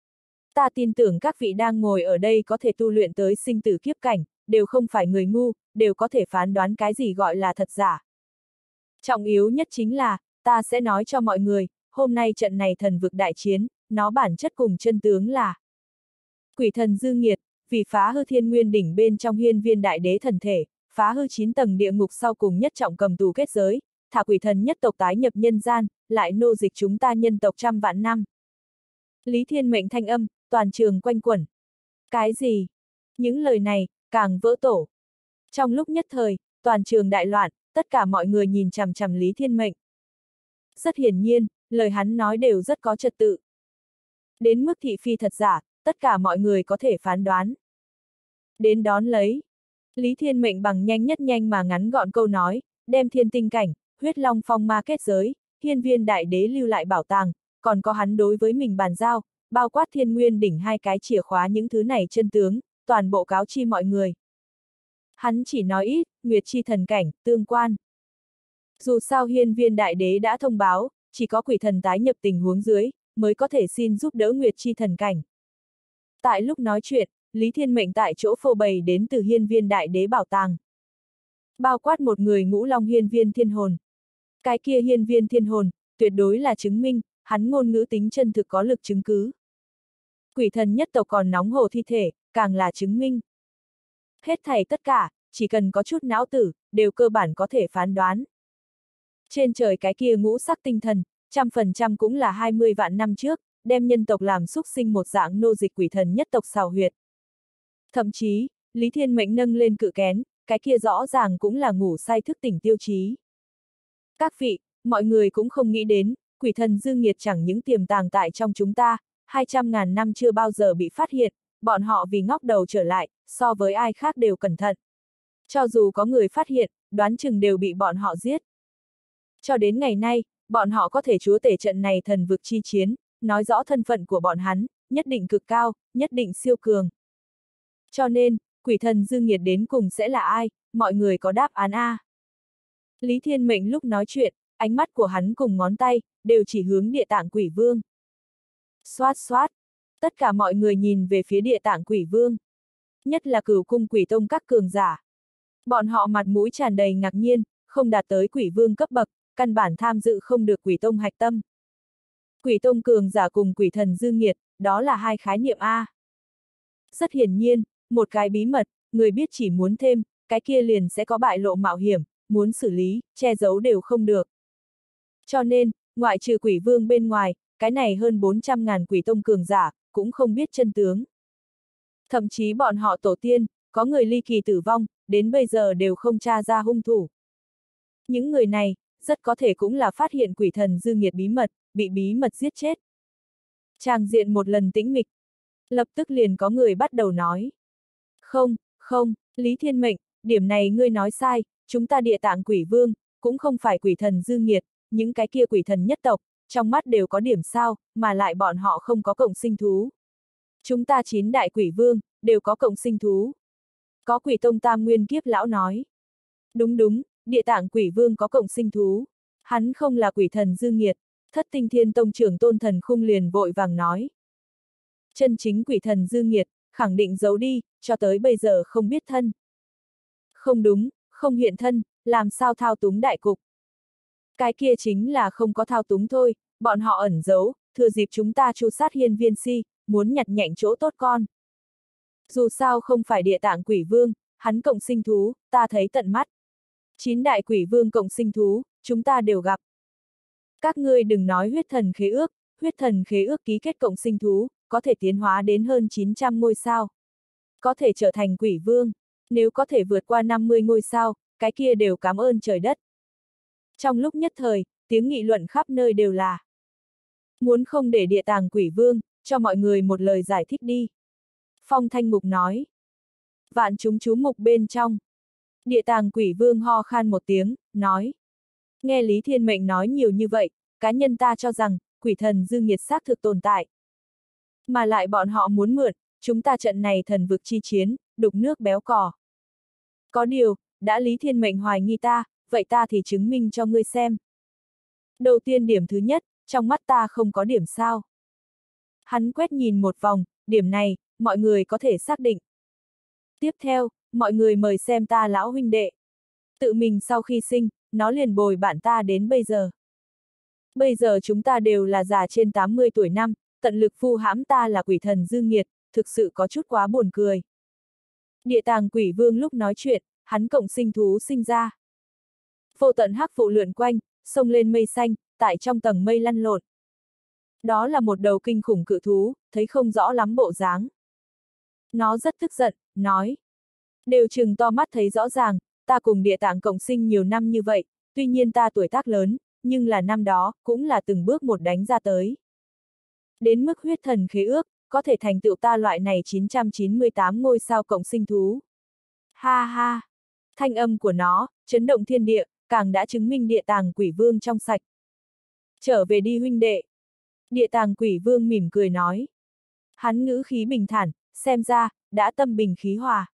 Ta tin tưởng các vị đang ngồi ở đây có thể tu luyện tới sinh tử kiếp cảnh, đều không phải người ngu, đều có thể phán đoán cái gì gọi là thật giả. Trọng yếu nhất chính là, ta sẽ nói cho mọi người, hôm nay trận này thần vực đại chiến, nó bản chất cùng chân tướng là quỷ thần dư nghiệt, vì phá hư thiên nguyên đỉnh bên trong hiên viên đại đế thần thể, phá hư 9 tầng địa ngục sau cùng nhất trọng cầm tù kết giới, thả quỷ thần nhất tộc tái nhập nhân gian, lại nô dịch chúng ta nhân tộc trăm vạn năm. Lý Thiên Mệnh thanh âm, toàn trường quanh quẩn. Cái gì? Những lời này, càng vỡ tổ. Trong lúc nhất thời, toàn trường đại loạn, tất cả mọi người nhìn chằm chằm Lý Thiên Mệnh. Rất hiển nhiên, lời hắn nói đều rất có trật tự. Đến mức thị phi thật giả, tất cả mọi người có thể phán đoán. Đến đón lấy, Lý Thiên Mệnh bằng nhanh nhất nhanh mà ngắn gọn câu nói, đem thiên tinh cảnh, huyết long phong ma kết giới, hiên viên đại đế lưu lại bảo tàng, còn có hắn đối với mình bàn giao, bao quát thiên nguyên đỉnh hai cái chìa khóa những thứ này chân tướng, toàn bộ cáo chi mọi người. Hắn chỉ nói ít, nguyệt chi thần cảnh, tương quan. Dù sao hiên viên đại đế đã thông báo, chỉ có quỷ thần tái nhập tình huống dưới, mới có thể xin giúp đỡ nguyệt chi thần cảnh. Tại lúc nói chuyện, Lý Thiên Mệnh tại chỗ phô bày đến từ hiên viên đại đế bảo tàng. Bao quát một người ngũ long hiên viên thiên hồn. Cái kia hiên viên thiên hồn, tuyệt đối là chứng minh, hắn ngôn ngữ tính chân thực có lực chứng cứ. Quỷ thần nhất tộc còn nóng hổ thi thể, càng là chứng minh. Hết thảy tất cả, chỉ cần có chút não tử, đều cơ bản có thể phán đoán. Trên trời cái kia ngũ sắc tinh thần, 100% cũng là 20 vạn năm trước, đem nhân tộc làm xúc sinh một dạng nô dịch quỷ thần nhất tộc xào huyệt. Thậm chí, Lý Thiên Mệnh nâng lên cự kén, cái kia rõ ràng cũng là ngủ say thức tỉnh tiêu chí. Các vị, mọi người cũng không nghĩ đến, quỷ thần dư nghiệt chẳng những tiềm tàng tại trong chúng ta, 200.000 năm chưa bao giờ bị phát hiện, bọn họ vì ngóc đầu trở lại, so với ai khác đều cẩn thận. Cho dù có người phát hiện, đoán chừng đều bị bọn họ giết. Cho đến ngày nay, bọn họ có thể chúa tể trận này thần vực chi chiến, nói rõ thân phận của bọn hắn, nhất định cực cao, nhất định siêu cường. Cho nên, quỷ thần dư nghiệt đến cùng sẽ là ai, mọi người có đáp án A. Lý Thiên Mệnh lúc nói chuyện, ánh mắt của hắn cùng ngón tay, đều chỉ hướng địa tạng quỷ vương. Xoát xoát, tất cả mọi người nhìn về phía địa tạng quỷ vương. Nhất là Cửu cung quỷ tông các cường giả. Bọn họ mặt mũi tràn đầy ngạc nhiên, không đạt tới quỷ vương cấp bậc, căn bản tham dự không được quỷ tông hạch tâm. Quỷ tông cường giả cùng quỷ thần dư nghiệt, đó là hai khái niệm A. Rất hiển nhiên, một cái bí mật, người biết chỉ muốn thêm, cái kia liền sẽ có bại lộ mạo hiểm, muốn xử lý, che giấu đều không được. Cho nên, ngoại trừ quỷ vương bên ngoài, cái này hơn 400.000 quỷ tông cường giả, cũng không biết chân tướng. Thậm chí bọn họ tổ tiên, có người ly kỳ tử vong, đến bây giờ đều không tra ra hung thủ. Những người này, rất có thể cũng là phát hiện quỷ thần dư nghiệt bí mật, bị bí mật giết chết. Tràng diện một lần tĩnh mịch. Lập tức liền có người bắt đầu nói. Không, Lý Thiên Mệnh, điểm này ngươi nói sai, chúng ta địa tạng quỷ vương, cũng không phải quỷ thần dư nghiệt, những cái kia quỷ thần nhất tộc, trong mắt đều có điểm sao, mà lại bọn họ không có cộng sinh thú. Chúng ta 9 đại quỷ vương, đều có cộng sinh thú. Có quỷ tông tam nguyên kiếp lão nói. Đúng, địa tạng quỷ vương có cộng sinh thú. Hắn không là quỷ thần dư nghiệt, Thất Tinh Thiên Tông trưởng Tôn Thần Khung liền vội vàng nói. Chân chính quỷ thần dư nghiệt, khẳng định giấu đi, cho tới bây giờ không biết thân. Không đúng, không hiện thân, làm sao thao túng đại cục. Cái kia chính là không có thao túng thôi, bọn họ ẩn giấu, thừa dịp chúng ta tru sát hiên viên si, muốn nhặt nhạnh chỗ tốt con. Dù sao không phải địa tạng quỷ vương, hắn cộng sinh thú, ta thấy tận mắt. 9 đại quỷ vương cộng sinh thú, chúng ta đều gặp. Các ngươi đừng nói huyết thần khế ước ký kết cộng sinh thú, có thể tiến hóa đến hơn 900 ngôi sao. Có thể trở thành quỷ vương, nếu có thể vượt qua 50 ngôi sao, cái kia đều cảm ơn trời đất. Trong lúc nhất thời, tiếng nghị luận khắp nơi đều là. Muốn không để địa tàng quỷ vương, cho mọi người một lời giải thích đi. Phong Thanh Mục nói. Vạn chúng chú mục bên trong. Địa tàng quỷ vương ho khan một tiếng, nói. Nghe Lý Thiên Mệnh nói nhiều như vậy, cá nhân ta cho rằng, quỷ thần dư nghiệt xác thực tồn tại. Mà lại bọn họ muốn mượn, chúng ta trận này thần vực chi chiến, đục nước béo cò. Có điều, đã Lý Thiên Mệnh hoài nghi ta, vậy ta thì chứng minh cho ngươi xem. Đầu tiên điểm thứ nhất, trong mắt ta không có điểm sao. Hắn quét nhìn một vòng, điểm này, mọi người có thể xác định. Tiếp theo, mọi người mời xem ta lão huynh đệ. Tự mình sau khi sinh, nó liền bồi bạn ta đến bây giờ. Bây giờ chúng ta đều là già trên 80 tuổi năm, tận lực vu hãm ta là quỷ thần dư nghiệt, thực sự có chút quá buồn cười. Địa tàng quỷ vương lúc nói chuyện, hắn cộng sinh thú sinh ra. Vô tận hắc vụ lượn quanh, xông lên mây xanh, tại trong tầng mây lăn lộn. Đó là một đầu kinh khủng cự thú, thấy không rõ lắm bộ dáng. Nó rất tức giận, nói. Đều trừng to mắt thấy rõ ràng, ta cùng địa tạng cộng sinh nhiều năm như vậy, tuy nhiên ta tuổi tác lớn, nhưng là năm đó, cũng là từng bước một đánh ra tới. Đến mức huyết thần khế ước, có thể thành tựu ta loại này 998 ngôi sao cộng sinh thú. Ha ha! Thanh âm của nó, chấn động thiên địa, càng đã chứng minh địa tàng quỷ vương trong sạch. Trở về đi huynh đệ. Địa tàng quỷ vương mỉm cười nói. Hắn ngữ khí bình thản, xem ra, đã tâm bình khí hòa.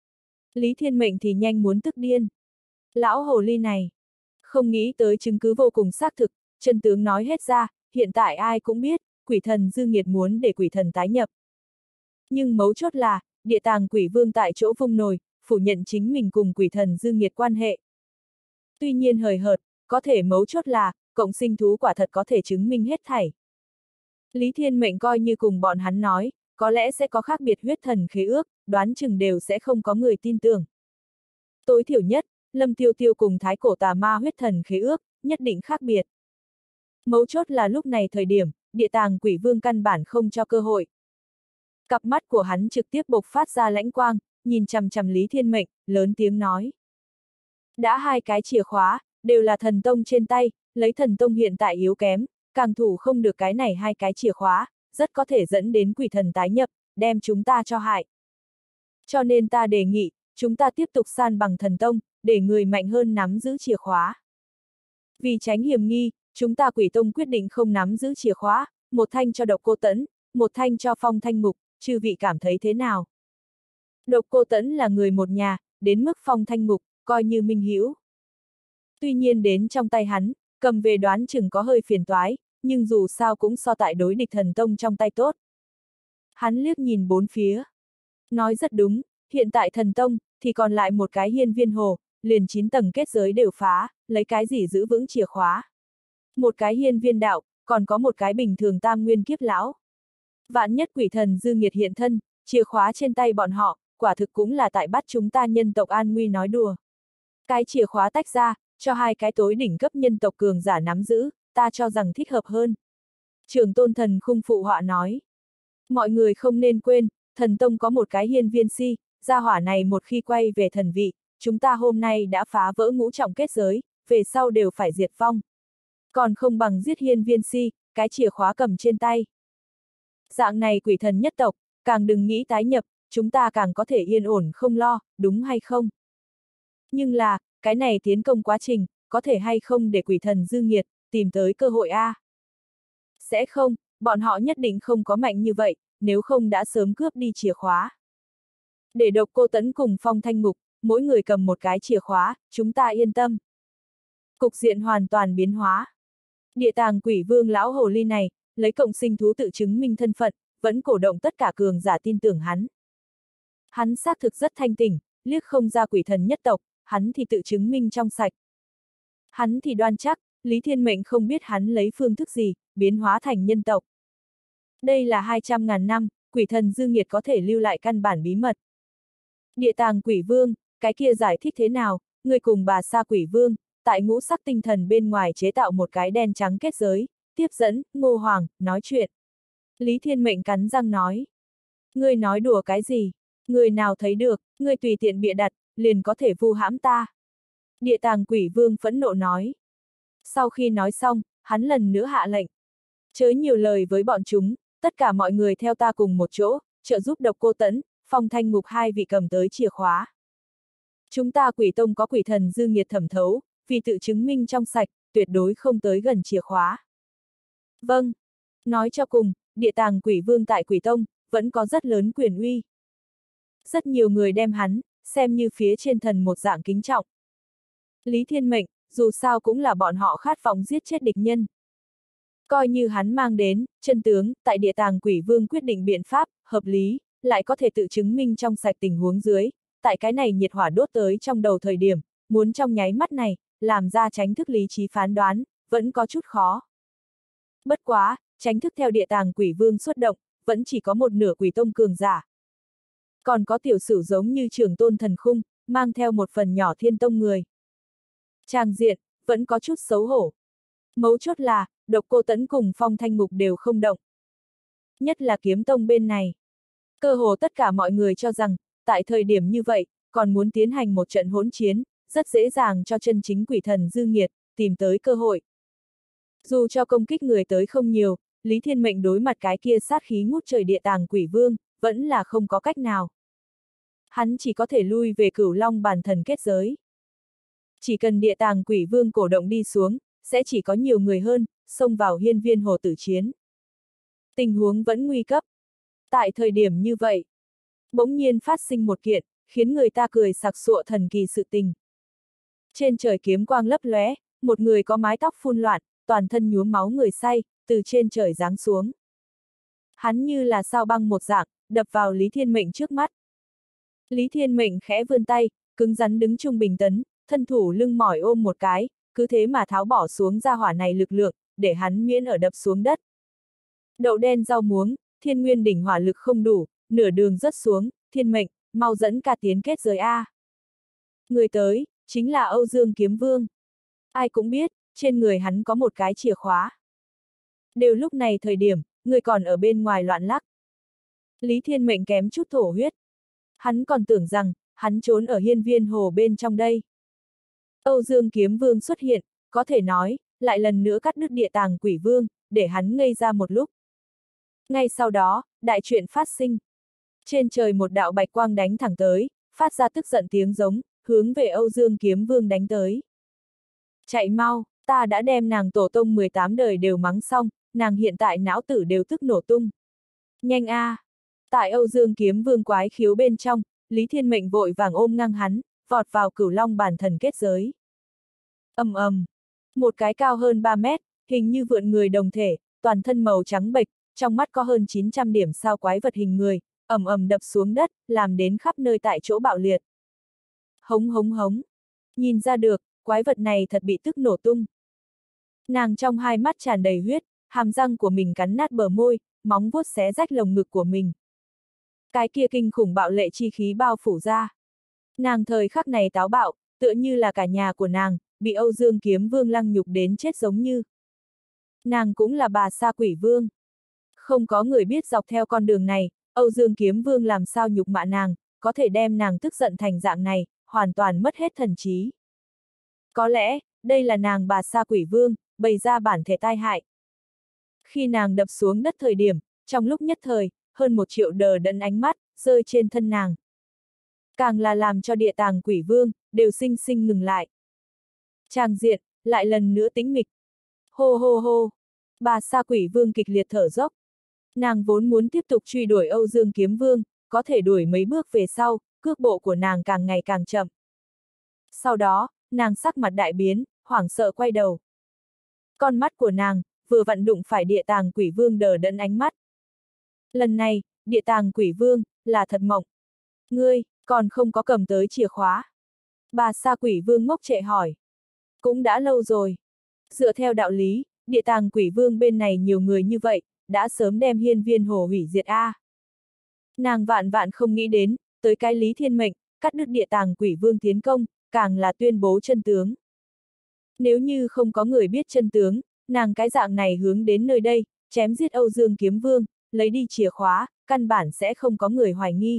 Lý Thiên Mệnh thì nhanh muốn tức điên. Lão hồ ly này, không nghĩ tới chứng cứ vô cùng xác thực, chân tướng nói hết ra, hiện tại ai cũng biết, quỷ thần dư nghiệt muốn để quỷ thần tái nhập. Nhưng mấu chốt là, địa tàng quỷ vương tại chỗ vung nồi, phủ nhận chính mình cùng quỷ thần dư nghiệt quan hệ. Tuy nhiên hời hợt, có thể mấu chốt là, cộng sinh thú quả thật có thể chứng minh hết thảy. Lý Thiên Mệnh coi như cùng bọn hắn nói, có lẽ sẽ có khác biệt huyết thần khế ước, đoán chừng đều sẽ không có người tin tưởng. Tối thiểu nhất, Lâm Tiêu Tiêu cùng thái cổ tà ma huyết thần khế ước, nhất định khác biệt. Mấu chốt là lúc này thời điểm, địa tàng quỷ vương căn bản không cho cơ hội. Cặp mắt của hắn trực tiếp bộc phát ra lãnh quang, nhìn chằm chằm Lý Thiên Mệnh, lớn tiếng nói. Đã hai cái chìa khóa, đều là thần tông trên tay, lấy thần tông hiện tại yếu kém, càng thủ không được cái này hai cái chìa khóa, rất có thể dẫn đến quỷ thần tái nhập, đem chúng ta cho hại. Cho nên ta đề nghị, chúng ta tiếp tục san bằng thần tông, để người mạnh hơn nắm giữ chìa khóa. Vì tránh hiểm nghi, chúng ta quỷ tông quyết định không nắm giữ chìa khóa, một thanh cho Độc Cô Tẫn, một thanh cho Phong Thanh Mục, chư vị cảm thấy thế nào? Độc Cô Tẫn là người một nhà, đến mức Phong Thanh Mục, coi như minh hữu. Tuy nhiên đến trong tay hắn, cầm về đoán chừng có hơi phiền toái, nhưng dù sao cũng so tại đối địch thần tông trong tay tốt. Hắn liếc nhìn bốn phía. Nói rất đúng, hiện tại thần tông, thì còn lại một cái hiên viên hồ, liền 9 tầng kết giới đều phá, lấy cái gì giữ vững chìa khóa. Một cái hiên viên đạo, còn có một cái bình thường tam nguyên kiếp lão. Vạn nhất quỷ thần dư nghiệt hiện thân, chìa khóa trên tay bọn họ, quả thực cũng là tại bắt chúng ta nhân tộc an nguy nói đùa. Cái chìa khóa tách ra, cho hai cái tối đỉnh cấp nhân tộc cường giả nắm giữ, ta cho rằng thích hợp hơn. Trường Tôn Thần Khung phụ họa nói. Mọi người không nên quên, thần tông có một cái hiên viên si, gia hỏa này một khi quay về thần vị, chúng ta hôm nay đã phá vỡ ngũ trọng kết giới, về sau đều phải diệt vong. Còn không bằng giết hiên viên si, cái chìa khóa cầm trên tay. Dạng này quỷ thần nhất tộc, càng đừng nghĩ tái nhập, chúng ta càng có thể yên ổn không lo, đúng hay không? Nhưng là, cái này tiến công quá trình, có thể hay không để quỷ thần dư nghiệt, tìm tới cơ hội a? Sẽ không, bọn họ nhất định không có mạnh như vậy, nếu không đã sớm cướp đi chìa khóa. Để Độc Cô Tẫn cùng Phong Thanh Mục, mỗi người cầm một cái chìa khóa, chúng ta yên tâm. Cục diện hoàn toàn biến hóa. Địa tàng quỷ vương lão hồ ly này, lấy cộng sinh thú tự chứng minh thân phận, vẫn cổ động tất cả cường giả tin tưởng hắn. Hắn xác thực rất thanh tỉnh, liếc không ra quỷ thần nhất tộc, hắn thì tự chứng minh trong sạch. Hắn thì đoan chắc, Lý Thiên Mệnh không biết hắn lấy phương thức gì, biến hóa thành nhân tộc. Đây là 200.000 năm, quỷ thần dư nghiệt có thể lưu lại căn bản bí mật. Địa tàng quỷ vương, cái kia giải thích thế nào, người cùng bà sa quỷ vương, tại ngũ sắc tinh thần bên ngoài chế tạo một cái đen trắng kết giới, tiếp dẫn, Ngô Hoàng, nói chuyện. Lý Thiên Mệnh cắn răng nói. Ngươi nói đùa cái gì? Người nào thấy được, ngươi tùy tiện bịa đặt, liền có thể vu hãm ta. Địa tàng quỷ vương phẫn nộ nói. Sau khi nói xong, hắn lần nữa hạ lệnh. Chớ nhiều lời với bọn chúng, tất cả mọi người theo ta cùng một chỗ, trợ giúp Độc Cô Tẫn, Phong Thanh Mục hai vị cầm tới chìa khóa. Chúng ta quỷ tông có quỷ thần dư nghiệt thẩm thấu, vì tự chứng minh trong sạch, tuyệt đối không tới gần chìa khóa. Vâng. Nói cho cùng, địa tàng quỷ vương tại quỷ tông, vẫn có rất lớn quyền uy. Rất nhiều người đem hắn, xem như phía trên thần một dạng kính trọng. Lý Thiên Mệnh, dù sao cũng là bọn họ khát vọng giết chết địch nhân. Coi như hắn mang đến, chân tướng, tại địa tàng quỷ vương quyết định biện pháp, hợp lý, lại có thể tự chứng minh trong sạch tình huống dưới, tại cái này nhiệt hỏa đốt tới trong đầu thời điểm, muốn trong nháy mắt này, làm ra tránh thức lý trí phán đoán, vẫn có chút khó. Bất quá, tránh thức theo địa tàng quỷ vương xuất động, vẫn chỉ có một nửa quỷ tông cường giả. Còn có tiểu sử giống như Trường Tôn Thần Khung, mang theo một phần nhỏ thiên tông người. Tràng diện, vẫn có chút xấu hổ. Mấu chốt là, Độc Cô Tẫn cùng Phong Thanh Mục đều không động. Nhất là kiếm tông bên này. Cơ hồ tất cả mọi người cho rằng, tại thời điểm như vậy, còn muốn tiến hành một trận hỗn chiến, rất dễ dàng cho chân chính quỷ thần dư nghiệt, tìm tới cơ hội. Dù cho công kích người tới không nhiều, Lý Thiên Mệnh đối mặt cái kia sát khí ngút trời địa tàng quỷ vương, vẫn là không có cách nào. hắn chỉ có thể lui về Cửu Long bản thần kết giới. Chỉ cần địa tàng quỷ vương cổ động đi xuống, sẽ chỉ có nhiều người hơn, xông vào hiên viên hồ tử chiến. Tình huống vẫn nguy cấp. Tại thời điểm như vậy, bỗng nhiên phát sinh một kiện, khiến người ta cười sặc sụa thần kỳ sự tình. Trên trời kiếm quang lấp lóe, một người có mái tóc phun loạn, toàn thân nhuốm máu người say, từ trên trời giáng xuống. Hắn như là sao băng một dạng, đập vào Lý Thiên Mệnh trước mắt. Lý Thiên Mệnh khẽ vươn tay, cứng rắn đứng trung bình tấn, thân thủ lưng mỏi ôm một cái, cứ thế mà tháo bỏ xuống ra hỏa này lực lượng, để hắn miễn ở đập xuống đất. Đậu đen rau muống, Thiên Nguyên đỉnh hỏa lực không đủ, nửa đường rớt xuống, Thiên Mệnh, mau dẫn ca tiến kết giới A. Người tới, chính là Âu Dương Kiếm Vương. Ai cũng biết, trên người hắn có một cái chìa khóa. Đều lúc này thời điểm, người còn ở bên ngoài loạn lắc. Lý Thiên Mệnh kém chút thổ huyết. Hắn còn tưởng rằng, hắn trốn ở hiên viên hồ bên trong đây. Âu Dương Kiếm Vương xuất hiện, có thể nói, lại lần nữa cắt đứt địa tàng quỷ vương, để hắn ngây ra một lúc. Ngay sau đó, đại chuyện phát sinh. Trên trời một đạo bạch quang đánh thẳng tới, phát ra tức giận tiếng giống, hướng về Âu Dương Kiếm Vương đánh tới. Chạy mau, ta đã đem nàng tổ tông 18 đời đều mắng xong, nàng hiện tại não tử đều tức nổ tung. Nhanh a! Tại Âu Dương Kiếm Vương quái khiếu bên trong, Lý Thiên Mệnh vội vàng ôm ngang hắn, vọt vào Cửu Long bản thần kết giới. Ầm ầm, một cái cao hơn 3 mét, hình như vượn người đồng thể, toàn thân màu trắng bệch, trong mắt có hơn 900 điểm sao quái vật hình người, ầm ầm đập xuống đất, làm đến khắp nơi tại chỗ bạo liệt. Hống hống hống, nhìn ra được, quái vật này thật bị tức nổ tung. Nàng trong hai mắt tràn đầy huyết, hàm răng của mình cắn nát bờ môi, móng vuốt xé rách lồng ngực của mình. Cái kia kinh khủng bạo lệ chi khí bao phủ ra. Nàng thời khắc này táo bạo, tựa như là cả nhà của nàng, bị Âu Dương Kiếm Vương lăng nhục đến chết giống như. Nàng cũng là bà Sa Quỷ Vương. Không có người biết dọc theo con đường này, Âu Dương Kiếm Vương làm sao nhục mạ nàng, có thể đem nàng tức giận thành dạng này, hoàn toàn mất hết thần trí. Có lẽ, đây là nàng bà Sa Quỷ Vương, bày ra bản thể tai hại. Khi nàng đập xuống đất thời điểm, trong lúc nhất thời, hơn 1 triệu đờ đẫn ánh mắt, rơi trên thân nàng. Càng là làm cho địa tàng quỷ vương, đều sinh sinh ngừng lại. Tràng diện, lại lần nữa tĩnh mịch. Hô hô hô, bà Sa Quỷ Vương kịch liệt thở dốc. Nàng vốn muốn tiếp tục truy đuổi Âu Dương Kiếm Vương, có thể đuổi mấy bước về sau, cước bộ của nàng càng ngày càng chậm. Sau đó, nàng sắc mặt đại biến, hoảng sợ quay đầu. Con mắt của nàng, vừa vặn đụng phải địa tàng quỷ vương đờ đẫn ánh mắt. Lần này, địa tàng quỷ vương, là thật mộng. Ngươi, còn không có cầm tới chìa khóa. Bà Sa Quỷ Vương ngốc trệ hỏi. Cũng đã lâu rồi. Dựa theo đạo lý, địa tàng quỷ vương bên này nhiều người như vậy, đã sớm đem hiên viên hồ hủy diệt a. Nàng vạn vạn không nghĩ đến, tới cái Lý Thiên Mệnh, cắt đứt địa tàng quỷ vương tiến công, càng là tuyên bố chân tướng. Nếu như không có người biết chân tướng, nàng cái dạng này hướng đến nơi đây, chém giết Âu Dương Kiếm Vương, lấy đi chìa khóa, căn bản sẽ không có người hoài nghi.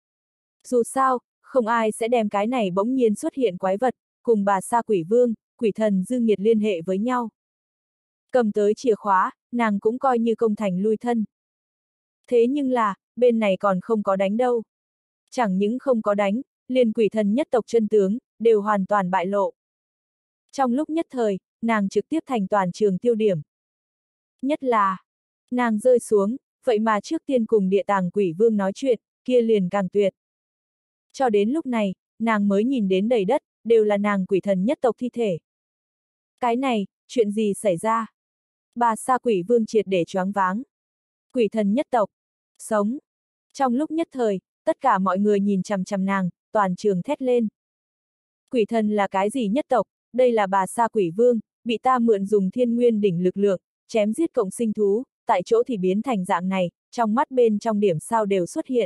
Dù sao, không ai sẽ đem cái này bỗng nhiên xuất hiện quái vật, cùng bà Sa Quỷ Vương, quỷ thần Dương Nghiệt liên hệ với nhau. Cầm tới chìa khóa, nàng cũng coi như công thành lui thân. Thế nhưng là, bên này còn không có đánh đâu. Chẳng những không có đánh, liền quỷ thần nhất tộc chân tướng, đều hoàn toàn bại lộ. Trong lúc nhất thời, nàng trực tiếp thành toàn trường tiêu điểm. Nhất là, nàng rơi xuống, vậy mà trước tiên cùng địa tàng quỷ vương nói chuyện, kia liền càng tuyệt. Cho đến lúc này, nàng mới nhìn đến đầy đất, đều là nàng quỷ thần nhất tộc thi thể. Cái này, chuyện gì xảy ra? Bà Sa Quỷ Vương triệt để choáng váng. Quỷ thần nhất tộc, sống. Trong lúc nhất thời, tất cả mọi người nhìn chằm chằm nàng, toàn trường thét lên. Quỷ thần là cái gì nhất tộc? Đây là bà Sa Quỷ Vương, bị ta mượn dùng thiên nguyên đỉnh lực lượng, chém giết cộng sinh thú, tại chỗ thì biến thành dạng này, trong mắt bên trong điểm sao đều xuất hiện.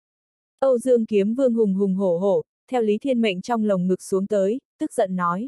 Âu Dương Kiếm Vương hùng hùng hổ hổ, theo Lý Thiên Mệnh trong lồng ngực xuống tới, tức giận nói.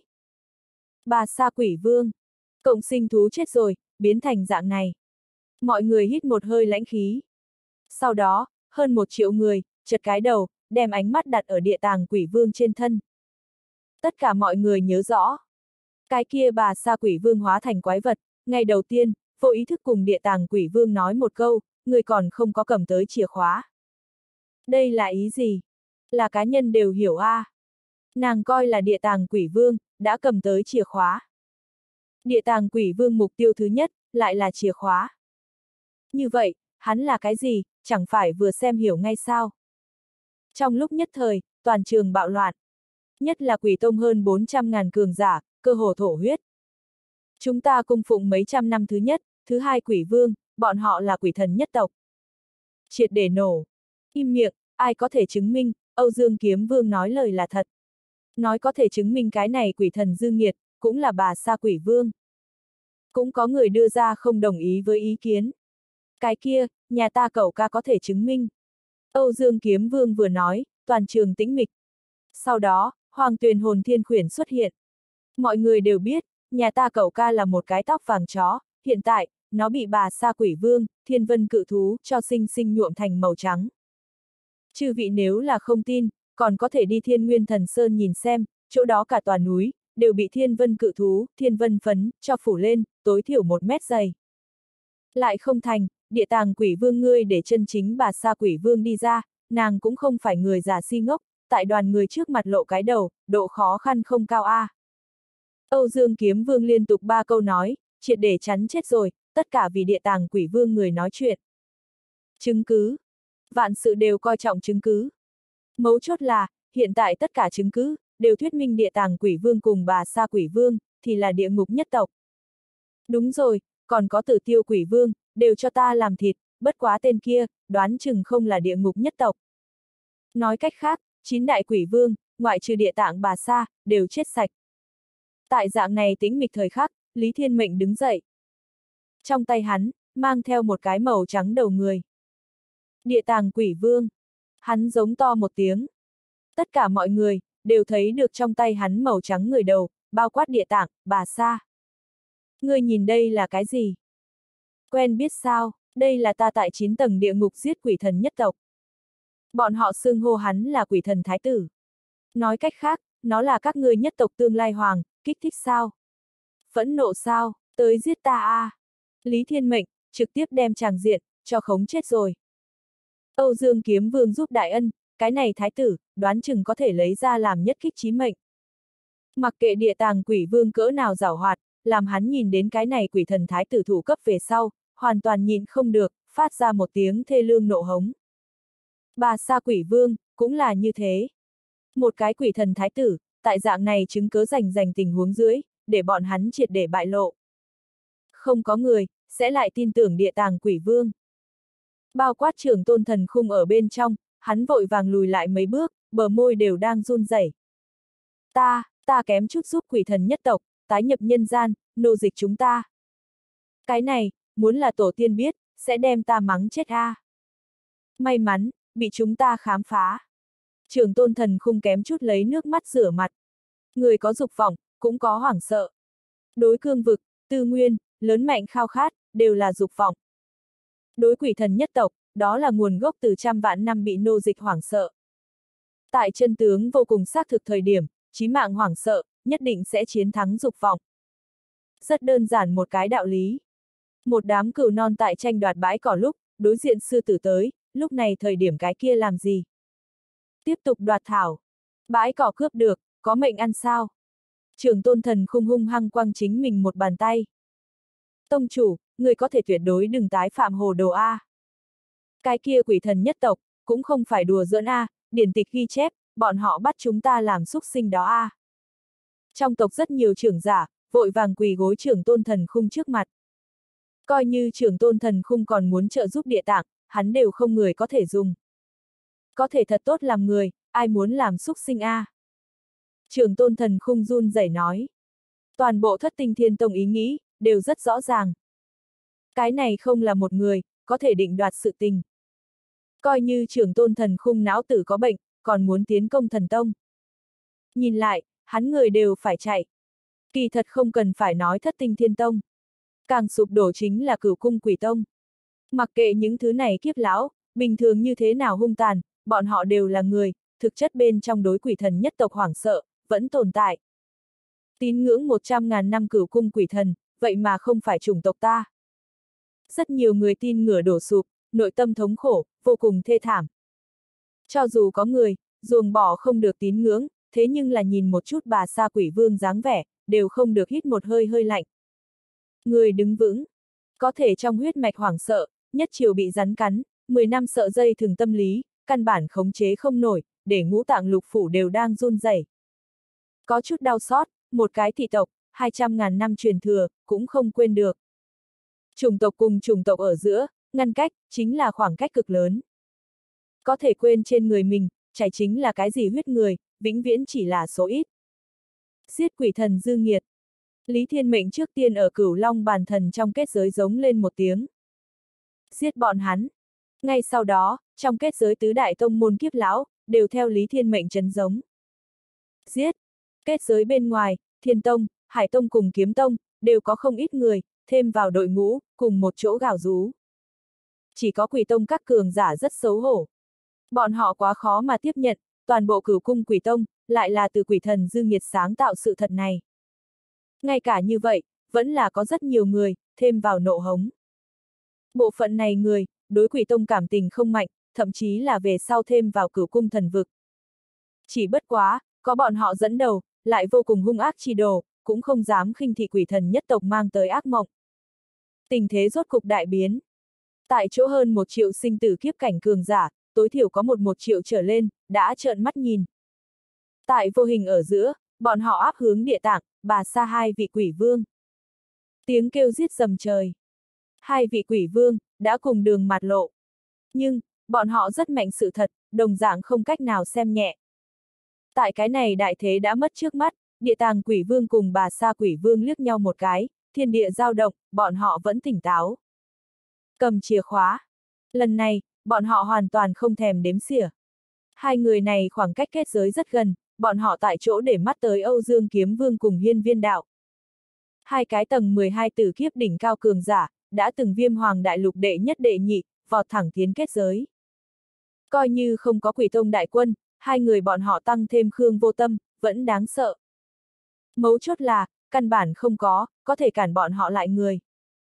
Bà Sa Quỷ Vương, cộng sinh thú chết rồi, biến thành dạng này. Mọi người hít một hơi lãnh khí. Sau đó, hơn 1 triệu người, chật cái đầu, đem ánh mắt đặt ở địa tàng quỷ vương trên thân. Tất cả mọi người nhớ rõ. Cái kia bà Sa Quỷ Vương hóa thành quái vật, ngày đầu tiên, vô ý thức cùng địa tàng quỷ vương nói một câu, người còn không có cầm tới chìa khóa. Đây là ý gì? Là cá nhân đều hiểu a. Nàng coi là địa tàng quỷ vương, đã cầm tới chìa khóa. Địa tàng quỷ vương mục tiêu thứ nhất, lại là chìa khóa. Như vậy, hắn là cái gì, chẳng phải vừa xem hiểu ngay sao. Trong lúc nhất thời, toàn trường bạo loạn. Nhất là quỷ tông hơn 400.000 cường giả, cơ hồ thổ huyết. Chúng ta cung phụng mấy trăm năm thứ nhất, thứ hai quỷ vương, bọn họ là quỷ thần nhất tộc. Triệt để nổ. Im miệng, ai có thể chứng minh, Âu Dương Kiếm Vương nói lời là thật. Nói có thể chứng minh cái này quỷ thần dư nghiệt, cũng là bà sa quỷ vương. Cũng có người đưa ra không đồng ý với ý kiến. Cái kia, nhà ta cậu ca có thể chứng minh. Âu Dương Kiếm Vương vừa nói, toàn trường tĩnh mịch. Sau đó, Hoàng Tuyền Hồn Thiên Khuyển xuất hiện. Mọi người đều biết, nhà ta cậu ca là một cái tóc vàng chó, hiện tại, nó bị bà sa quỷ vương, thiên vân cự thú, cho sinh sinh nhuộm thành màu trắng. Chư vị nếu là không tin, còn có thể đi Thiên Nguyên Thần Sơn nhìn xem, chỗ đó cả tòa núi, đều bị thiên vân cự thú, thiên vân phấn, cho phủ lên, tối thiểu 1 mét dày. Lại không thành, địa tàng quỷ vương ngươi để chân chính bà sa quỷ vương đi ra, nàng cũng không phải người già si ngốc, tại đoàn người trước mặt lộ cái đầu, độ khó khăn không cao a. Âu Dương Kiếm Vương liên tục 3 câu nói, triệt để chắn chết rồi, tất cả vì địa tàng quỷ vương người nói chuyện. Chứng cứ. Vạn sự đều coi trọng chứng cứ. Mấu chốt là, hiện tại tất cả chứng cứ, đều thuyết minh địa tàng quỷ vương cùng bà sa quỷ vương, thì là địa ngục nhất tộc. Đúng rồi, còn có Tử Tiêu quỷ vương, đều cho ta làm thịt, bất quá tên kia, đoán chừng không là địa ngục nhất tộc. Nói cách khác, 9 đại quỷ vương, ngoại trừ địa tạng bà sa, đều chết sạch. Tại dạng này tĩnh mịch thời khắc, Lý Thiên Mệnh đứng dậy. Trong tay hắn, mang theo một cái màu trắng đầu người. Địa tàng quỷ vương. Hắn giống to một tiếng. Tất cả mọi người, đều thấy được trong tay hắn màu trắng người đầu, bao quát địa tạng, bà sa. Ngươi nhìn đây là cái gì? Quen biết sao, đây là ta tại 9 tầng địa ngục giết quỷ thần nhất tộc. Bọn họ xưng hô hắn là quỷ thần thái tử. Nói cách khác, nó là các ngươi nhất tộc tương lai hoàng, kích thích sao? Phẫn nộ sao, tới giết ta a! Lý Thiên Mệnh, trực tiếp đem tràng diện, cho khống chết rồi. Âu Dương Kiếm Vương giúp đại ân, cái này thái tử, đoán chừng có thể lấy ra làm nhất kích chí mệnh. Mặc kệ địa tàng quỷ vương cỡ nào giảo hoạt, làm hắn nhìn đến cái này quỷ thần thái tử thủ cấp về sau, hoàn toàn nhìn không được, phát ra một tiếng thê lương nộ hống. Bà sa quỷ vương, cũng là như thế. Một cái quỷ thần thái tử, tại dạng này chứng cớ rành tình huống dưới, để bọn hắn triệt để bại lộ. Không có người, sẽ lại tin tưởng địa tàng quỷ vương. Bao quát Trưởng Tôn Thần Khung ở bên trong, hắn vội vàng lùi lại mấy bước, bờ môi đều đang run rẩy. Ta kém chút giúp quỷ thần nhất tộc, tái nhập nhân gian, nô dịch chúng ta. Cái này, muốn là tổ tiên biết, sẽ đem ta mắng chết a. May mắn, bị chúng ta khám phá. Trưởng Tôn Thần Khung kém chút lấy nước mắt rửa mặt. Người có dục vọng, cũng có hoảng sợ. Đối cương vực, tư nguyên, lớn mạnh khao khát, đều là dục vọng. Đối quỷ thần nhất tộc, đó là nguồn gốc từ trăm vạn năm bị nô dịch hoảng sợ. Tại chân tướng vô cùng xác thực thời điểm, chí mạng hoảng sợ, nhất định sẽ chiến thắng dục vọng. Rất đơn giản một cái đạo lý. Một đám cừu non tại tranh đoạt bãi cỏ lúc, đối diện sư tử tới, lúc này thời điểm cái kia làm gì? Tiếp tục đoạt thảo. Bãi cỏ cướp được, có mệnh ăn sao? Trưởng Tôn Thần Khung hung hăng quăng chính mình một bàn tay. Tông chủ, người có thể tuyệt đối đừng tái phạm hồ đồ a. Cái kia quỷ thần nhất tộc, cũng không phải đùa giỡn a, điển tịch ghi chép, bọn họ bắt chúng ta làm xúc sinh đó a. Trong tộc rất nhiều trưởng giả, vội vàng quỳ gối Trưởng Tôn Thần Khung trước mặt. Coi như Trưởng Tôn Thần Khung còn muốn trợ giúp địa tạng, hắn đều không người có thể dùng. Có thể thật tốt làm người, ai muốn làm xúc sinh a? Trưởng Tôn Thần Khung run rẩy nói. Toàn bộ Thất Tinh Thiên Tông ý nghĩ, đều rất rõ ràng. Cái này không là một người, có thể định đoạt sự tình. Coi như Trưởng Tôn Thần Khung não tử có bệnh, còn muốn tiến công thần tông. Nhìn lại, hắn người đều phải chạy. Kỳ thật không cần phải nói Thất Tinh Thiên Tông. Càng sụp đổ chính là Cửu Cung Quỷ Tông. Mặc kệ những thứ này kiếp lão, bình thường như thế nào hung tàn, bọn họ đều là người, thực chất bên trong đối quỷ thần nhất tộc hoảng sợ, vẫn tồn tại. Tín ngưỡng 100.000 năm Cửu Cung Quỷ Thần, vậy mà không phải chủng tộc ta. Rất nhiều người tin ngửa đổ sụp, nội tâm thống khổ, vô cùng thê thảm. Cho dù có người, ruồng bỏ không được tín ngưỡng, thế nhưng là nhìn một chút bà Sa Quỷ Vương dáng vẻ, đều không được hít một hơi hơi lạnh. Người đứng vững, có thể trong huyết mạch hoảng sợ, nhất chiều bị rắn cắn, 10 năm sợ dây thừng tâm lý, căn bản khống chế không nổi, để ngũ tạng lục phủ đều đang run rẩy. Có chút đau xót, một cái thị tộc, 200.000 năm truyền thừa, cũng không quên được. Chủng tộc cùng chủng tộc ở giữa, ngăn cách, chính là khoảng cách cực lớn. Có thể quên trên người mình, chảy chính là cái gì huyết người, vĩnh viễn chỉ là số ít. Giết quỷ thần dư nghiệt. Lý Thiên Mệnh trước tiên ở Cửu Long Bàn Thần trong kết giới giống lên một tiếng. Giết bọn hắn. Ngay sau đó, trong kết giới tứ đại tông môn kiếp lão, đều theo Lý Thiên Mệnh trấn giống. Giết. Kết giới bên ngoài, Thiên Tông, Hải Tông cùng Kiếm Tông, đều có không ít người, thêm vào đội ngũ, cùng một chỗ gào rú. Chỉ có Quỷ Tông các cường giả rất xấu hổ. Bọn họ quá khó mà tiếp nhận, toàn bộ Cửu Cung Quỷ Tông, lại là từ quỷ thần dư nghiệt sáng tạo sự thật này. Ngay cả như vậy, vẫn là có rất nhiều người, thêm vào nộ hống. Bộ phận này người, đối Quỷ Tông cảm tình không mạnh, thậm chí là về sau thêm vào Cửu Cung thần vực. Chỉ bất quá, có bọn họ dẫn đầu, lại vô cùng hung ác chi đồ, cũng không dám khinh thị quỷ thần nhất tộc mang tới ác mộng. Tình thế rốt cục đại biến. Tại chỗ hơn 1 triệu sinh tử kiếp cảnh cường giả, tối thiểu có 1 triệu trở lên, đã trợn mắt nhìn. Tại vô hình ở giữa, bọn họ áp hướng địa tạng, bà Sa hai vị quỷ vương. Tiếng kêu giết rầm trời. Hai vị quỷ vương, đã cùng đường mạt lộ. Nhưng, bọn họ rất mạnh sự thật, đồng dạng không cách nào xem nhẹ. Tại cái này đại thế đã mất trước mắt, địa tàng quỷ vương cùng bà Sa quỷ vương liếc nhau một cái, thiên địa dao động, bọn họ vẫn tỉnh táo. Cầm chìa khóa. Lần này, bọn họ hoàn toàn không thèm đếm xỉa. Hai người này khoảng cách kết giới rất gần, bọn họ tại chỗ để mắt tới Âu Dương Kiếm Vương cùng Hiên Viên Đạo. Hai cái tầng 12 tử kiếp đỉnh cao cường giả, đã từng Viêm Hoàng đại lục đệ nhất đệ nhị, vọt thẳng tiến kết giới. Coi như không có Quỷ Tông đại quân, hai người bọn họ tăng thêm Khương Vô Tâm, vẫn đáng sợ. Mấu chốt là, căn bản không có thể cản bọn họ lại người.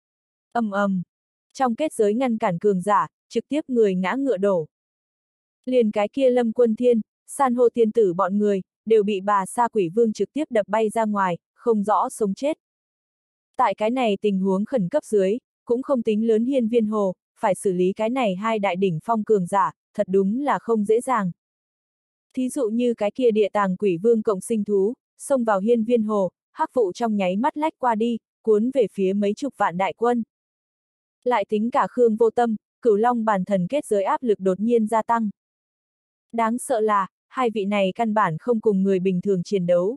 Ầm ầm. Trong kết giới ngăn cản cường giả, trực tiếp người ngã ngựa đổ. Liền cái kia Lâm Quân Thiên, San hô tiên tử bọn người, đều bị bà Sa Quỷ Vương trực tiếp đập bay ra ngoài, không rõ sống chết. Tại cái này tình huống khẩn cấp dưới, cũng không tính lớn Hiên Viên Hồ, phải xử lý cái này hai đại đỉnh phong cường giả, thật đúng là không dễ dàng. Thí dụ như cái kia địa tàng quỷ vương cộng sinh thú, xông vào Hiên Viên Hồ, hắc vụ trong nháy mắt lách qua đi, cuốn về phía mấy chục vạn đại quân. Lại tính cả Khương Vô Tâm, Cửu Long Bàn Thần kết giới áp lực đột nhiên gia tăng. Đáng sợ là, hai vị này căn bản không cùng người bình thường chiến đấu.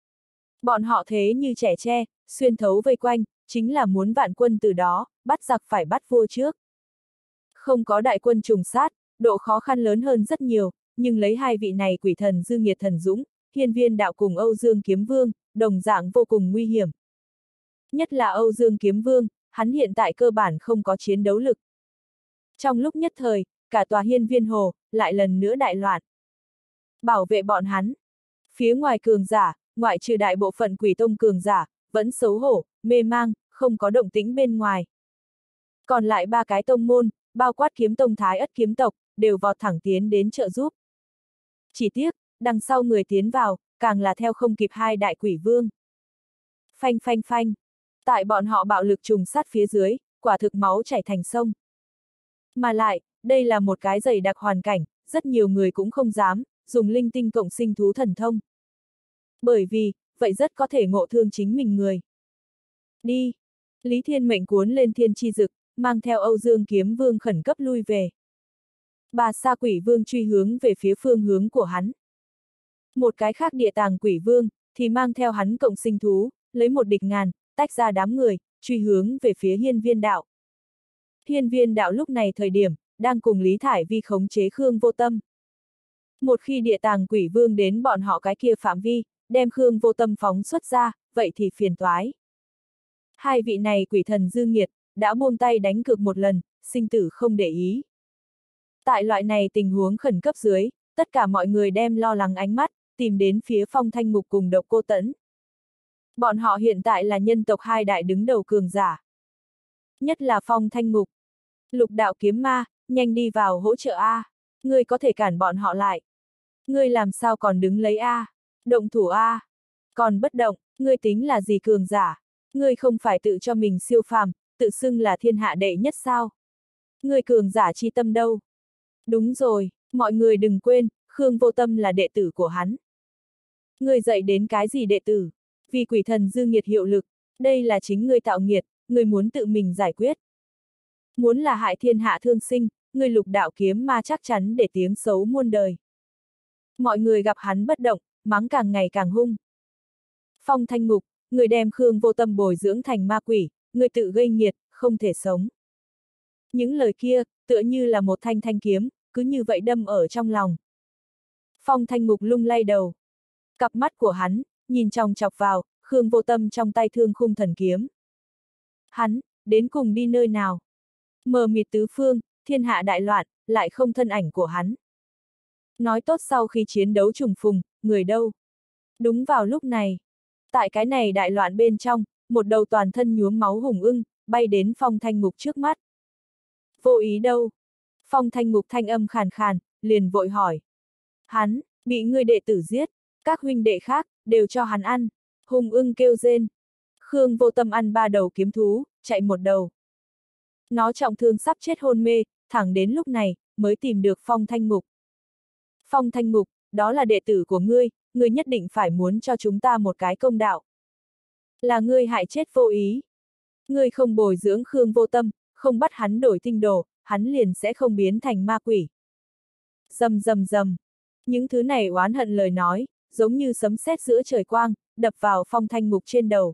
Bọn họ thế như trẻ tre, xuyên thấu vây quanh, chính là muốn vạn quân từ đó, bắt giặc phải bắt vua trước. Không có đại quân trùng sát, độ khó khăn lớn hơn rất nhiều, nhưng lấy hai vị này quỷ thần dư nghiệt thần dũng, Hiên Viên Đạo cùng Âu Dương Kiếm Vương, đồng dạng vô cùng nguy hiểm. Nhất là Âu Dương Kiếm Vương, hắn hiện tại cơ bản không có chiến đấu lực. Trong lúc nhất thời, cả tòa Hiên Viên Hồ, lại lần nữa đại loạn. Bảo vệ bọn hắn. Phía ngoài cường giả, ngoại trừ đại bộ phận Quỷ Tông cường giả, vẫn xấu hổ, mê mang, không có động tĩnh bên ngoài. Còn lại ba cái tông môn, bao quát Kiếm Tông Thái Ất kiếm tộc, đều vọt thẳng tiến đến trợ giúp. Chỉ tiếc, đằng sau người tiến vào, càng là theo không kịp hai đại quỷ vương. Phanh phanh phanh. Tại bọn họ bạo lực trùng sát phía dưới, quả thực máu chảy thành sông. Mà lại, đây là một cái dày đặc hoàn cảnh, rất nhiều người cũng không dám, dùng linh tinh cộng sinh thú thần thông. Bởi vì, vậy rất có thể ngộ thương chính mình người. Đi! Lý Thiên Mệnh cuốn lên thiên chi dực, mang theo Âu Dương Kiếm Vương khẩn cấp lui về. Bà Sa Quỷ Vương truy hướng về phía phương hướng của hắn. Một cái khác địa tàng quỷ vương, thì mang theo hắn cộng sinh thú, lấy một địch ngàn, tách ra đám người, truy hướng về phía Hiên Viên Đạo. Hiên Viên Đạo lúc này thời điểm, đang cùng Lý Thải Vi khống chế Khương Vô Tâm. Một khi địa tàng quỷ vương đến bọn họ cái kia phạm vi, đem Khương Vô Tâm phóng xuất ra, vậy thì phiền toái. Hai vị này quỷ thần dư nghiệt, đã buông tay đánh cược một lần, sinh tử không để ý. Tại loại này tình huống khẩn cấp dưới, tất cả mọi người đem lo lắng ánh mắt, tìm đến phía Phong Thanh Ngục cùng Độc Cô Tẫn. Bọn họ hiện tại là nhân tộc hai đại đứng đầu cường giả. Nhất là Phong Thanh Ngục. Lục đạo kiếm ma, nhanh đi vào hỗ trợ A. Ngươi có thể cản bọn họ lại. Ngươi làm sao còn đứng lấy a? Động thủ a? Còn bất động, ngươi tính là gì cường giả? Ngươi không phải tự cho mình siêu phàm, tự xưng là thiên hạ đệ nhất sao? Ngươi cường giả chi tâm đâu? Đúng rồi, mọi người đừng quên, Khương Vô Tâm là đệ tử của hắn. Ngươi dạy đến cái gì đệ tử? Vì quỷ thần dư nghiệt hiệu lực, đây là chính ngươi tạo nghiệt, ngươi muốn tự mình giải quyết. Muốn là hại thiên hạ thương sinh, ngươi lục đạo kiếm ma chắc chắn để tiếng xấu muôn đời. Mọi người gặp hắn bất động, mắng càng ngày càng hung. Phong Thanh Ngục, người đem Khương Vô Tâm bồi dưỡng thành ma quỷ, người tự gây nghiệt, không thể sống. Những lời kia, tựa như là một thanh thanh kiếm, cứ như vậy đâm ở trong lòng. Phong Thanh Ngục lung lay đầu. Cặp mắt của hắn, nhìn chòng chọc vào, Khương Vô Tâm trong tay Thương Khung Thần Kiếm. Hắn, đến cùng đi nơi nào? Mờ mịt tứ phương, thiên hạ đại loạn, lại không thân ảnh của hắn. Nói tốt sau khi chiến đấu trùng phùng, người đâu? Đúng vào lúc này, tại cái này đại loạn bên trong, một đầu toàn thân nhuốm máu hùng ưng, bay đến Phong Thanh Ngục trước mắt. Vô ý đâu? Phong Thanh Ngục thanh âm khàn khàn, liền vội hỏi. Hắn, bị ngươi đệ tử giết, các huynh đệ khác, đều cho hắn ăn. Hùng ưng kêu rên. Khương Vô Tâm ăn 3 đầu kiếm thú, chạy một đầu. Nó trọng thương sắp chết hôn mê, thẳng đến lúc này, mới tìm được Phong Thanh Ngục. Phong Thanh Ngục, đó là đệ tử của ngươi nhất định phải muốn cho chúng ta một cái công đạo. Là ngươi hại chết vô ý. Ngươi không bồi dưỡng Khương Vô Tâm, không bắt hắn đổi tinh đồ, hắn liền sẽ không biến thành ma quỷ. Rầm rầm rầm. Những thứ này oán hận lời nói, giống như sấm sét giữa trời quang, đập vào Phong Thanh Ngục trên đầu.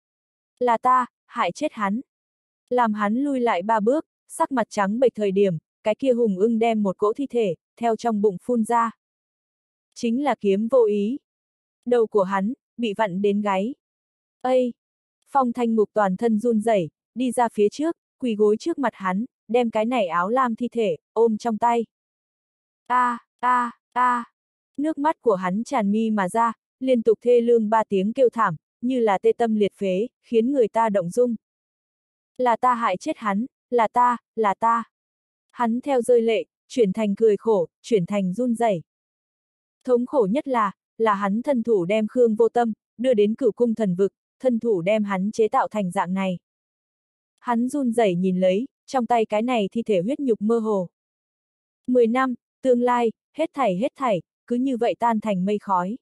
Là ta, hại chết hắn. Làm hắn lui lại 3 bước, sắc mặt trắng bệch thời điểm, cái kia hùng ưng đem một cỗ thi thể, theo trong bụng phun ra. Chính là kiếm vô ý. Đầu của hắn, bị vặn đến gáy. Ây! Phong Thanh Ngục toàn thân run rẩy, đi ra phía trước, quỳ gối trước mặt hắn, đem cái này áo lam thi thể, ôm trong tay. Nước mắt của hắn tràn mi mà ra, liên tục thê lương 3 tiếng kêu thảm, như là tê tâm liệt phế, khiến người ta động dung. Là ta hại chết hắn, là ta. Hắn theo rơi lệ, chuyển thành cười khổ, chuyển thành run rẩy. Thống khổ nhất là hắn thân thủ đem Khương Vô Tâm, đưa đến Cửu Cung Thần Vực, thân thủ đem hắn chế tạo thành dạng này. Hắn run rẩy nhìn lấy, trong tay cái này thi thể huyết nhục mơ hồ. 10 năm, tương lai, hết thảy, cứ như vậy tan thành mây khói.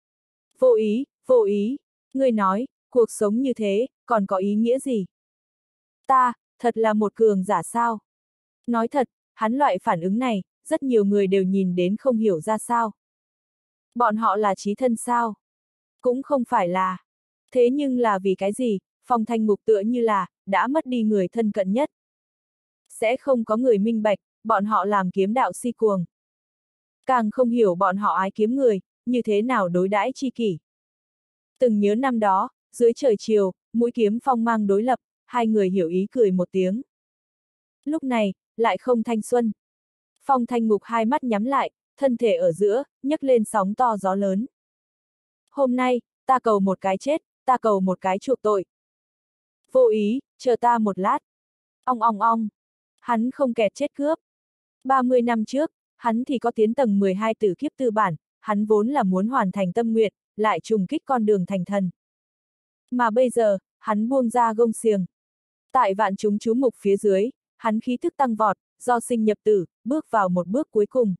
Vô ý, ngươi nói, cuộc sống như thế, còn có ý nghĩa gì? Ta, thật là một cường giả sao? Nói thật, hắn loại phản ứng này, rất nhiều người đều nhìn đến không hiểu ra sao. Bọn họ là chí thân sao? Cũng không phải là. Thế nhưng là vì cái gì, Phong Thanh Ngục tựa như là, đã mất đi người thân cận nhất. Sẽ không có người minh bạch, bọn họ làm kiếm đạo si cuồng. Càng không hiểu bọn họ ái kiếm người, như thế nào đối đãi chi kỷ. Từng nhớ năm đó, dưới trời chiều, mũi kiếm phong mang đối lập, hai người hiểu ý cười một tiếng. Lúc này, lại không thanh xuân. Phong Thanh Ngục hai mắt nhắm lại, thân thể ở giữa, nhấc lên sóng to gió lớn. Hôm nay, ta cầu một cái chết, ta cầu một cái chuộc tội. Vô ý, chờ ta một lát. Ong ong ong. Hắn không kẹt chết cướp. 30 năm trước, hắn thì có tiến tầng 12 tử kiếp tư bản, hắn vốn là muốn hoàn thành tâm nguyện, lại trùng kích con đường thành thần. Mà bây giờ, hắn buông ra gông xiềng. Tại vạn chúng chú mục phía dưới, hắn khí thức tăng vọt, do sinh nhập tử, bước vào một bước cuối cùng.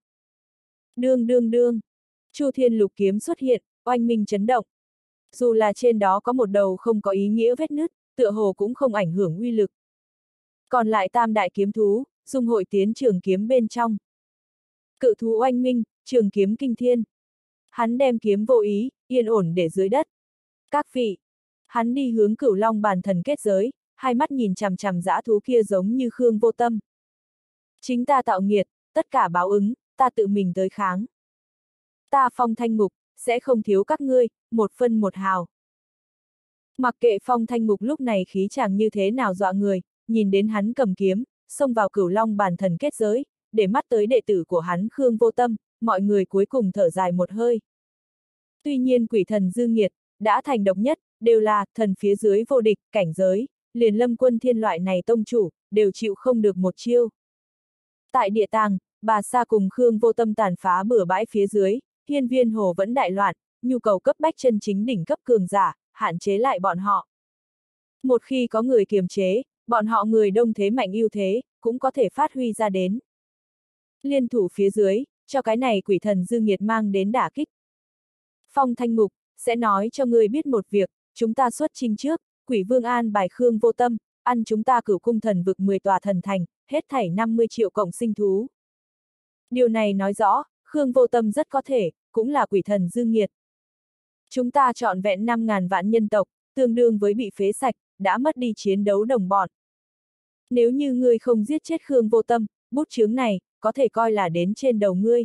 Đương. Chu Thiên Lục kiếm xuất hiện, oanh minh chấn động. Dù là trên đó có một đầu không có ý nghĩa vết nứt, tựa hồ cũng không ảnh hưởng uy lực. Còn lại tam đại kiếm thú, dung hội tiến trường kiếm bên trong. Cự thú oanh minh, trường kiếm kinh thiên. Hắn đem kiếm vô ý, yên ổn để dưới đất. Các vị, hắn đi hướng Cửu Long Bàn Thần kết giới, hai mắt nhìn chằm chằm dã thú kia giống như Khương Vô Tâm. Chính ta tạo nghiệt, tất cả báo ứng, ta tự mình tới kháng. Ta Phong Thanh Ngục, sẽ không thiếu các ngươi, một phân một hào. Mặc kệ Phong Thanh Ngục lúc này khí chàng như thế nào dọa người, nhìn đến hắn cầm kiếm, xông vào Cửu Long Bàn Thần kết giới, để mắt tới đệ tử của hắn Khương Vô Tâm, mọi người cuối cùng thở dài một hơi. Tuy nhiên quỷ thần dư nghiệt, đã thành độc nhất, đều là thần phía dưới vô địch, cảnh giới, liền Lâm Quân Thiên loại này tông chủ, đều chịu không được một chiêu. Tại địa tàng, bà Sa cùng Khương Vô Tâm tàn phá bừa bãi phía dưới, Hiên Viên Hồ vẫn đại loạn, nhu cầu cấp bách chân chính đỉnh cấp cường giả, hạn chế lại bọn họ. Một khi có người kiềm chế, bọn họ người đông thế mạnh ưu thế, cũng có thể phát huy ra đến. Liên thủ phía dưới, cho cái này quỷ thần dư nghiệt mang đến đả kích. Phong Thanh Ngục, sẽ nói cho ngươi biết một việc, chúng ta xuất chinh trước, quỷ vương an bài Khương Vô Tâm, ăn chúng ta Cửu Cung thần vực 10 tòa thần thành, hết thảy 50 triệu cộng sinh thú. Điều này nói rõ, Khương Vô Tâm rất có thể, cũng là quỷ thần dư nghiệt. Chúng ta trọn vẹn 5.000 vạn nhân tộc, tương đương với bị phế sạch, đã mất đi chiến đấu đồng bọn. Nếu như ngươi không giết chết Khương Vô Tâm, bút chướng này, có thể coi là đến trên đầu ngươi.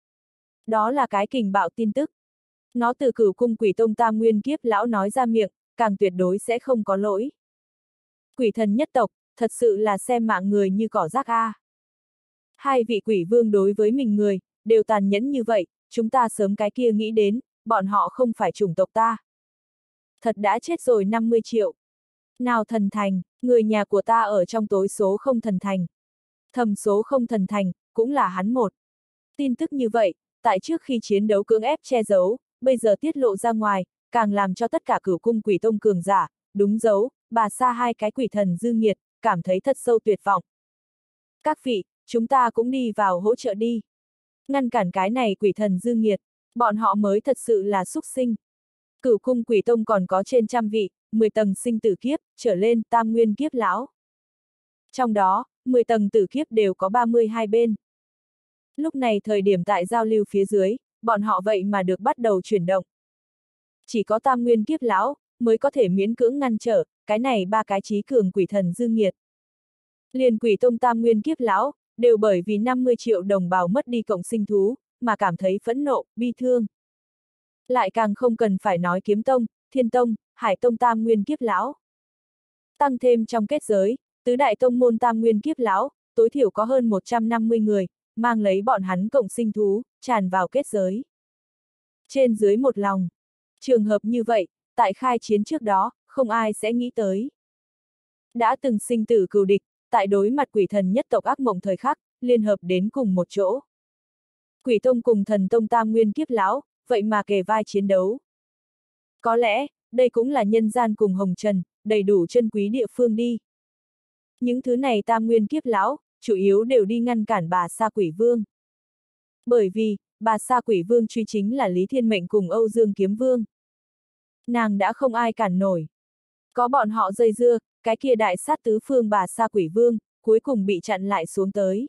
Đó là cái kình bạo tin tức. Nó từ Cửu Cung Quỷ Tông Tam Nguyên Kiếp lão nói ra miệng, càng tuyệt đối sẽ không có lỗi. Quỷ thần nhất tộc, thật sự là xem mạng người như cỏ rác a. Hai vị quỷ vương đối với mình người, đều tàn nhẫn như vậy, chúng ta sớm cái kia nghĩ đến, bọn họ không phải chủng tộc ta. Thật đã chết rồi 50 triệu. Nào thần thành, người nhà của ta ở trong tối số không thần thành. Thầm số không thần thành, cũng là hắn một. Tin tức như vậy, tại trước khi chiến đấu cưỡng ép che giấu, bây giờ tiết lộ ra ngoài, càng làm cho tất cả Cửu Cung Quỷ Tông cường giả, đúng dấu, bà xa hai cái quỷ thần dư nghiệt, cảm thấy thật sâu tuyệt vọng. Các vị, chúng ta cũng đi vào hỗ trợ đi. Ngăn cản cái này quỷ thần dư nghiệt, bọn họ mới thật sự là xúc sinh. Cửu Cung Quỷ Tông còn có trên trăm vị, 10 tầng sinh tử kiếp, trở lên tam nguyên kiếp lão. Trong đó, 10 tầng tử kiếp đều có 32 bên. Lúc này thời điểm tại giao lưu phía dưới, bọn họ vậy mà được bắt đầu chuyển động. Chỉ có tam nguyên kiếp lão, mới có thể miễn cưỡng ngăn trở, cái này ba cái trí cường quỷ thần dư nghiệt. Liền Quỷ Tông tam nguyên kiếp lão, đều bởi vì 50 triệu đồng bào mất đi cộng sinh thú, mà cảm thấy phẫn nộ, bi thương. Lại càng không cần phải nói Kiếm Tông, Thiên Tông, Hải Tông tam nguyên kiếp lão. Tăng thêm trong kết giới, tứ đại tông môn tam nguyên kiếp lão, tối thiểu có hơn 150 người, mang lấy bọn hắn cộng sinh thú, tràn vào kết giới. Trên dưới một lòng. Trường hợp như vậy, tại khai chiến trước đó, không ai sẽ nghĩ tới. Đã từng sinh tử cừu địch, tại đối mặt quỷ thần nhất tộc ác mộng thời khắc, liên hợp đến cùng một chỗ. Quỷ Tông cùng Thần Tông tam nguyên kiếp lão, vậy mà kề vai chiến đấu. Có lẽ, đây cũng là nhân gian cùng hồng trần, đầy đủ chân quý địa phương đi. Những thứ này tam nguyên kiếp lão, chủ yếu đều đi ngăn cản bà Sa Quỷ Vương. Bởi vì, bà Sa Quỷ Vương truy chính là Lý Thiên Mệnh cùng Âu Dương Kiếm Vương. Nàng đã không ai cản nổi. Có bọn họ dây dưa, cái kia đại sát tứ phương bà Sa Quỷ Vương, cuối cùng bị chặn lại xuống tới.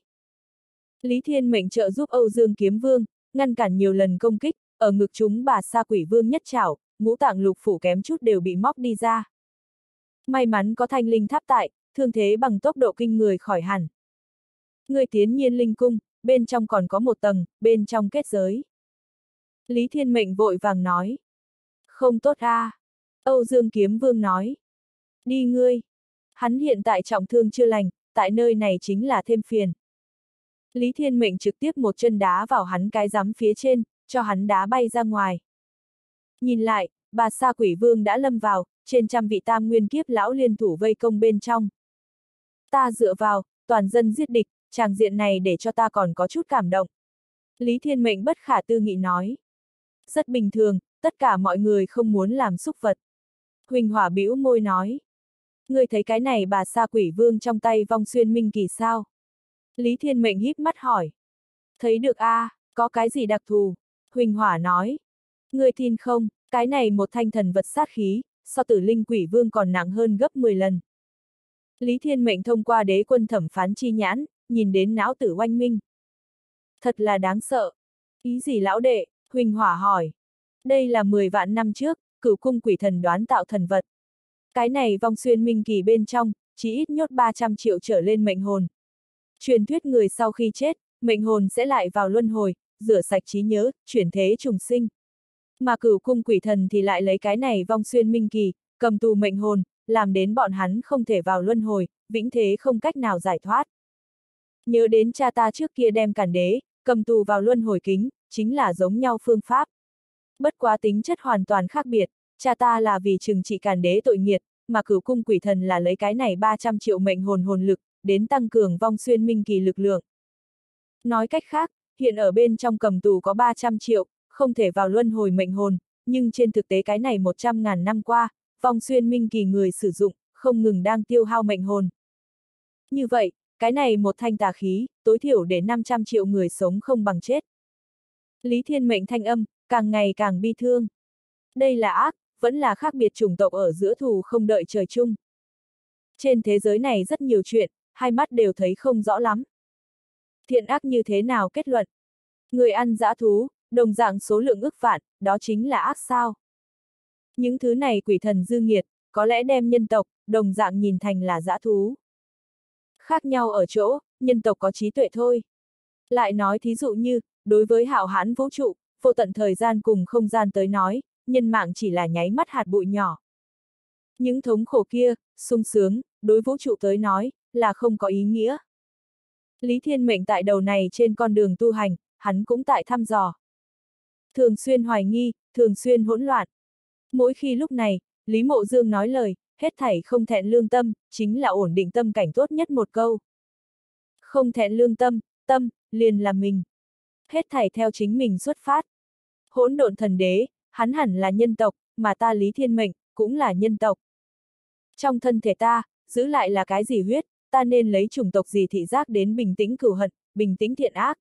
Lý Thiên Mệnh trợ giúp Âu Dương Kiếm Vương, ngăn cản nhiều lần công kích, ở ngực chúng bà Sa Quỷ Vương nhất trảo, ngũ tạng lục phủ kém chút đều bị móc đi ra. May mắn có thanh linh tháp tại, thương thế bằng tốc độ kinh người khỏi hẳn. Người tiến Nhiên Linh Cung, bên trong còn có một tầng, bên trong kết giới. Lý Thiên Mệnh vội vàng nói. Không tốt a. Âu Dương Kiếm Vương nói. Đi ngươi. Hắn hiện tại trọng thương chưa lành, tại nơi này chính là thêm phiền. Lý Thiên Mệnh trực tiếp một chân đá vào hắn cái rắm phía trên, cho hắn đá bay ra ngoài. Nhìn lại, bà Sa Quỷ Vương đã lâm vào, trên trăm vị tam nguyên kiếp lão liên thủ vây công bên trong. Ta dựa vào, toàn dân giết địch, tràng diện này để cho ta còn có chút cảm động. Lý Thiên Mệnh bất khả tư nghị nói. Rất bình thường, tất cả mọi người không muốn làm súc vật. Huỳnh Hỏa bĩu môi nói. Ngươi thấy cái này bà Sa Quỷ Vương trong tay vong xuyên minh kỳ sao? Lý Thiên Mệnh híp mắt hỏi. Thấy được a, có cái gì đặc thù? Huỳnh Hỏa nói. Ngươi tin không, cái này một thanh thần vật sát khí, so Tử Linh Quỷ Vương còn nặng hơn gấp 10 lần. Lý Thiên Mệnh thông qua đế quân thẩm phán chi nhãn, nhìn đến não tử oanh minh. Thật là đáng sợ. Ý gì lão đệ? Huỳnh Hỏa hỏi. Đây là 10 vạn năm trước, Cửu Cung quỷ thần đoán tạo thần vật. Cái này vong xuyên minh kỳ bên trong, chỉ ít nhốt 300 triệu trở lên mệnh hồn. Truyền thuyết người sau khi chết, mệnh hồn sẽ lại vào luân hồi, rửa sạch trí nhớ, chuyển thế trùng sinh. Mà Cửu Cung quỷ thần thì lại lấy cái này vong xuyên minh kỳ, cầm tù mệnh hồn, làm đến bọn hắn không thể vào luân hồi, vĩnh thế không cách nào giải thoát. Nhớ đến cha ta trước kia đem cản đế, cầm tù vào luân hồi kính, chính là giống nhau phương pháp. Bất quá tính chất hoàn toàn khác biệt, cha ta là vì trừng trị cản đế tội nghiệt, mà Cửu Cung quỷ thần là lấy cái này 300 triệu mệnh hồn hồn lực, đến tăng cường vong xuyên minh kỳ lực lượng. Nói cách khác, hiện ở bên trong cầm tù có 300 triệu, không thể vào luân hồi mệnh hồn, nhưng trên thực tế cái này 100.000 năm qua, vong xuyên minh kỳ người sử dụng, không ngừng đang tiêu hao mệnh hồn. Như vậy, cái này một thanh tà khí, tối thiểu để 500 triệu người sống không bằng chết. Lý Thiên Mệnh thanh âm, càng ngày càng bi thương. Đây là ác, vẫn là khác biệt chủng tộc ở giữa thù không đợi trời chung. Trên thế giới này rất nhiều chuyện, hai mắt đều thấy không rõ lắm. Thiện ác như thế nào kết luận? Người ăn dã thú, đồng dạng số lượng ức vạn, đó chính là ác sao? Những thứ này quỷ thần dư nghiệt, có lẽ đem nhân tộc, đồng dạng nhìn thành là dã thú. Khác nhau ở chỗ, nhân tộc có trí tuệ thôi. Lại nói thí dụ như, đối với hạo hãn vũ trụ, vô tận thời gian cùng không gian tới nói, nhân mạng chỉ là nháy mắt hạt bụi nhỏ. Những thống khổ kia, sung sướng, đối vũ trụ tới nói, là không có ý nghĩa. Lý Thiên Mệnh tại đầu này trên con đường tu hành, hắn cũng tại thăm dò. Thường xuyên hoài nghi, thường xuyên hỗn loạn. Mỗi khi lúc này, Lý Mộ Dương nói lời, hết thảy không thẹn lương tâm, chính là ổn định tâm cảnh tốt nhất một câu. Không thẹn lương tâm, tâm, liền là mình. Hết thảy theo chính mình xuất phát. Hỗn độn thần đế, hắn hẳn là nhân tộc, mà ta Lý Thiên Mệnh, cũng là nhân tộc. Trong thân thể ta, giữ lại là cái gì huyết, ta nên lấy chủng tộc gì thị giác đến bình tĩnh cửu hận, bình tĩnh thiện ác.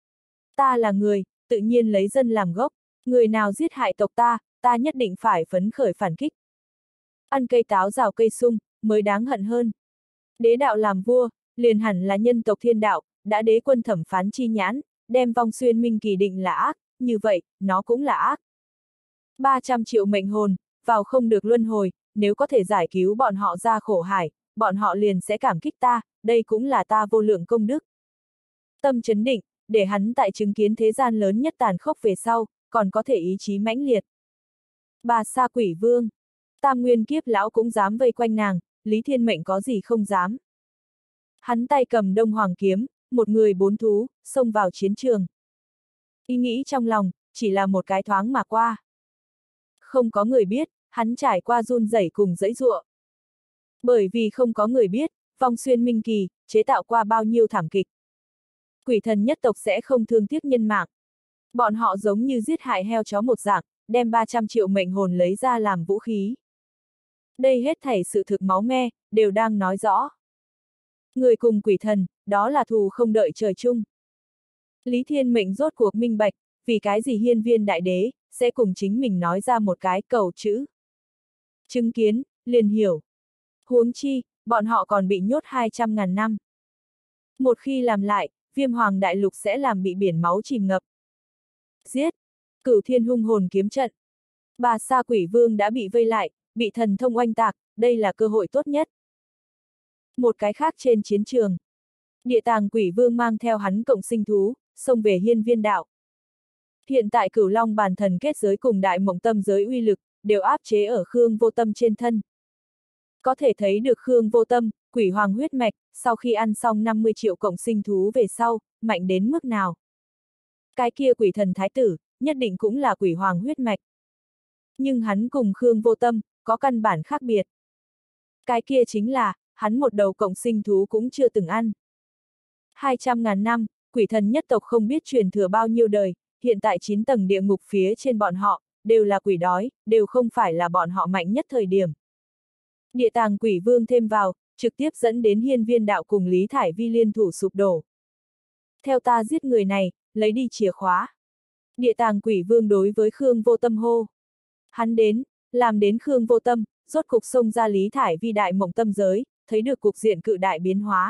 Ta là người, tự nhiên lấy dân làm gốc, người nào giết hại tộc ta, ta nhất định phải phấn khởi phản kích. Ăn cây táo rào cây sung, mới đáng hận hơn. Đế đạo làm vua, liền hẳn là nhân tộc thiên đạo, đã đế quân thẩm phán chi nhãn, đem vong xuyên minh kỳ định là ác, như vậy, nó cũng là ác. 300 triệu mệnh hồn, vào không được luân hồi, nếu có thể giải cứu bọn họ ra khổ hải, bọn họ liền sẽ cảm kích ta, đây cũng là ta vô lượng công đức. Tâm chấn định, để hắn tại chứng kiến thế gian lớn nhất tàn khốc về sau, còn có thể ý chí mãnh liệt. Bà Sa Quỷ Vương, Tam Nguyên Kiếp lão cũng dám vây quanh nàng, Lý Thiên Mệnh có gì không dám. Hắn tay cầm Đông Hoàng kiếm, một người bốn thú, xông vào chiến trường. Ý nghĩ trong lòng, chỉ là một cái thoáng mà qua. Không có người biết, hắn trải qua run rẩy cùng dãy giụa. Bởi vì không có người biết, vong xuyên minh kỳ, chế tạo qua bao nhiêu thảm kịch. Quỷ thần nhất tộc sẽ không thương tiếc nhân mạng. Bọn họ giống như giết hại heo chó một dạng, đem 300 triệu mệnh hồn lấy ra làm vũ khí. Đây hết thảy sự thực máu me, đều đang nói rõ. Người cùng quỷ thần, đó là thù không đợi trời chung. Lý Thiên Mệnh rốt cuộc minh bạch, vì cái gì hiên viên đại đế, sẽ cùng chính mình nói ra một cái cầu chữ. Chứng kiến, liền hiểu. Huống chi, bọn họ còn bị nhốt 200.000 năm. Một khi làm lại, Viêm Hoàng Đại Lục sẽ làm bị biển máu chìm ngập. Giết! Cửu Thiên hung hồn kiếm trận. Bà Sa Quỷ Vương đã bị vây lại, bị thần thông oanh tạc, đây là cơ hội tốt nhất. Một cái khác trên chiến trường. Địa Tàng Quỷ Vương mang theo hắn cộng sinh thú, xông về hiên viên đạo. Hiện tại Cửu Long Bàn Thần kết giới cùng Đại Mộng Tâm giới uy lực, đều áp chế ở Khương Vô Tâm trên thân. Có thể thấy được Khương Vô Tâm, quỷ hoàng huyết mạch, sau khi ăn xong 50 triệu cộng sinh thú về sau, mạnh đến mức nào. Cái kia quỷ thần thái tử, nhất định cũng là quỷ hoàng huyết mạch. Nhưng hắn cùng Khương Vô Tâm, có căn bản khác biệt. Cái kia chính là, hắn một đầu cộng sinh thú cũng chưa từng ăn. 200.000 năm, quỷ thần nhất tộc không biết truyền thừa bao nhiêu đời, hiện tại 9 tầng địa ngục phía trên bọn họ, đều là quỷ đói, đều không phải là bọn họ mạnh nhất thời điểm. Địa Tàng Quỷ Vương thêm vào, trực tiếp dẫn đến hiên viên đạo cùng Lý Thải Vi liên thủ sụp đổ. Theo ta giết người này, lấy đi chìa khóa. Địa Tàng Quỷ Vương đối với Khương Vô Tâm hô. Hắn đến, làm đến Khương Vô Tâm, rốt cục xông ra Lý Thải Vi Đại Mộng Tâm giới, thấy được cục diện cự đại biến hóa.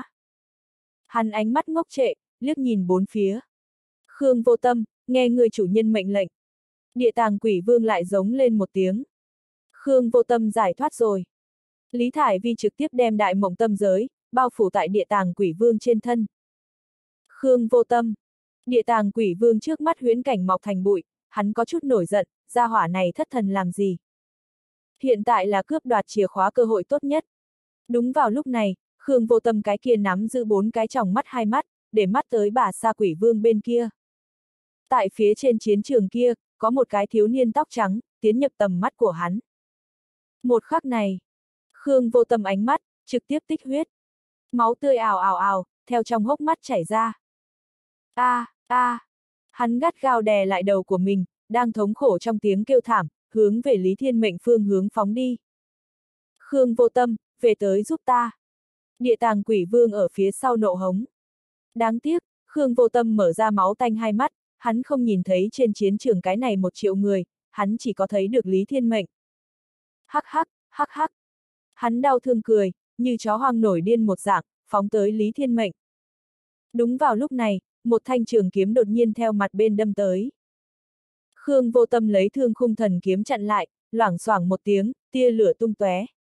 Hắn ánh mắt ngốc trệ, liếc nhìn bốn phía. Khương Vô Tâm, nghe người chủ nhân mệnh lệnh. Địa Tàng Quỷ Vương lại giống lên một tiếng. Khương Vô Tâm giải thoát rồi. Lý Thải Vi trực tiếp đem Đại Mộng Tâm giới, bao phủ tại Địa Tàng Quỷ Vương trên thân. Khương Vô Tâm. Địa Tàng Quỷ Vương trước mắt huyễn cảnh mọc thành bụi, hắn có chút nổi giận, gia hỏa này thất thần làm gì. Hiện tại là cướp đoạt chìa khóa cơ hội tốt nhất. Đúng vào lúc này, Khương Vô Tâm cái kia nắm giữ 4 cái tròng mắt hai mắt, để mắt tới bà Sa Quỷ Vương bên kia. Tại phía trên chiến trường kia, có một cái thiếu niên tóc trắng, tiến nhập tầm mắt của hắn. Một khắc này, Khương Vô Tâm ánh mắt, trực tiếp tích huyết. Máu tươi ào ào ào, theo trong hốc mắt chảy ra. Hắn gắt gao đè lại đầu của mình, đang thống khổ trong tiếng kêu thảm, hướng về Lý Thiên Mệnh phương hướng phóng đi. Khương Vô Tâm, về tới giúp ta. Địa tàng quỷ vương ở phía sau nộ hống. Đáng tiếc, Khương Vô Tâm mở ra máu tanh hai mắt, hắn không nhìn thấy trên chiến trường cái này 1 triệu người, hắn chỉ có thấy được Lý Thiên Mệnh. Hắc hắc, hắc hắc. Hắn đau thương cười, như chó hoang nổi điên một dạng, phóng tới Lý Thiên Mệnh. Đúng vào lúc này, một thanh trường kiếm đột nhiên theo mặt bên đâm tới. Khương Vô Tâm lấy Thương Khung Thần kiếm chặn lại, loảng xoảng một tiếng, tia lửa tung tóe.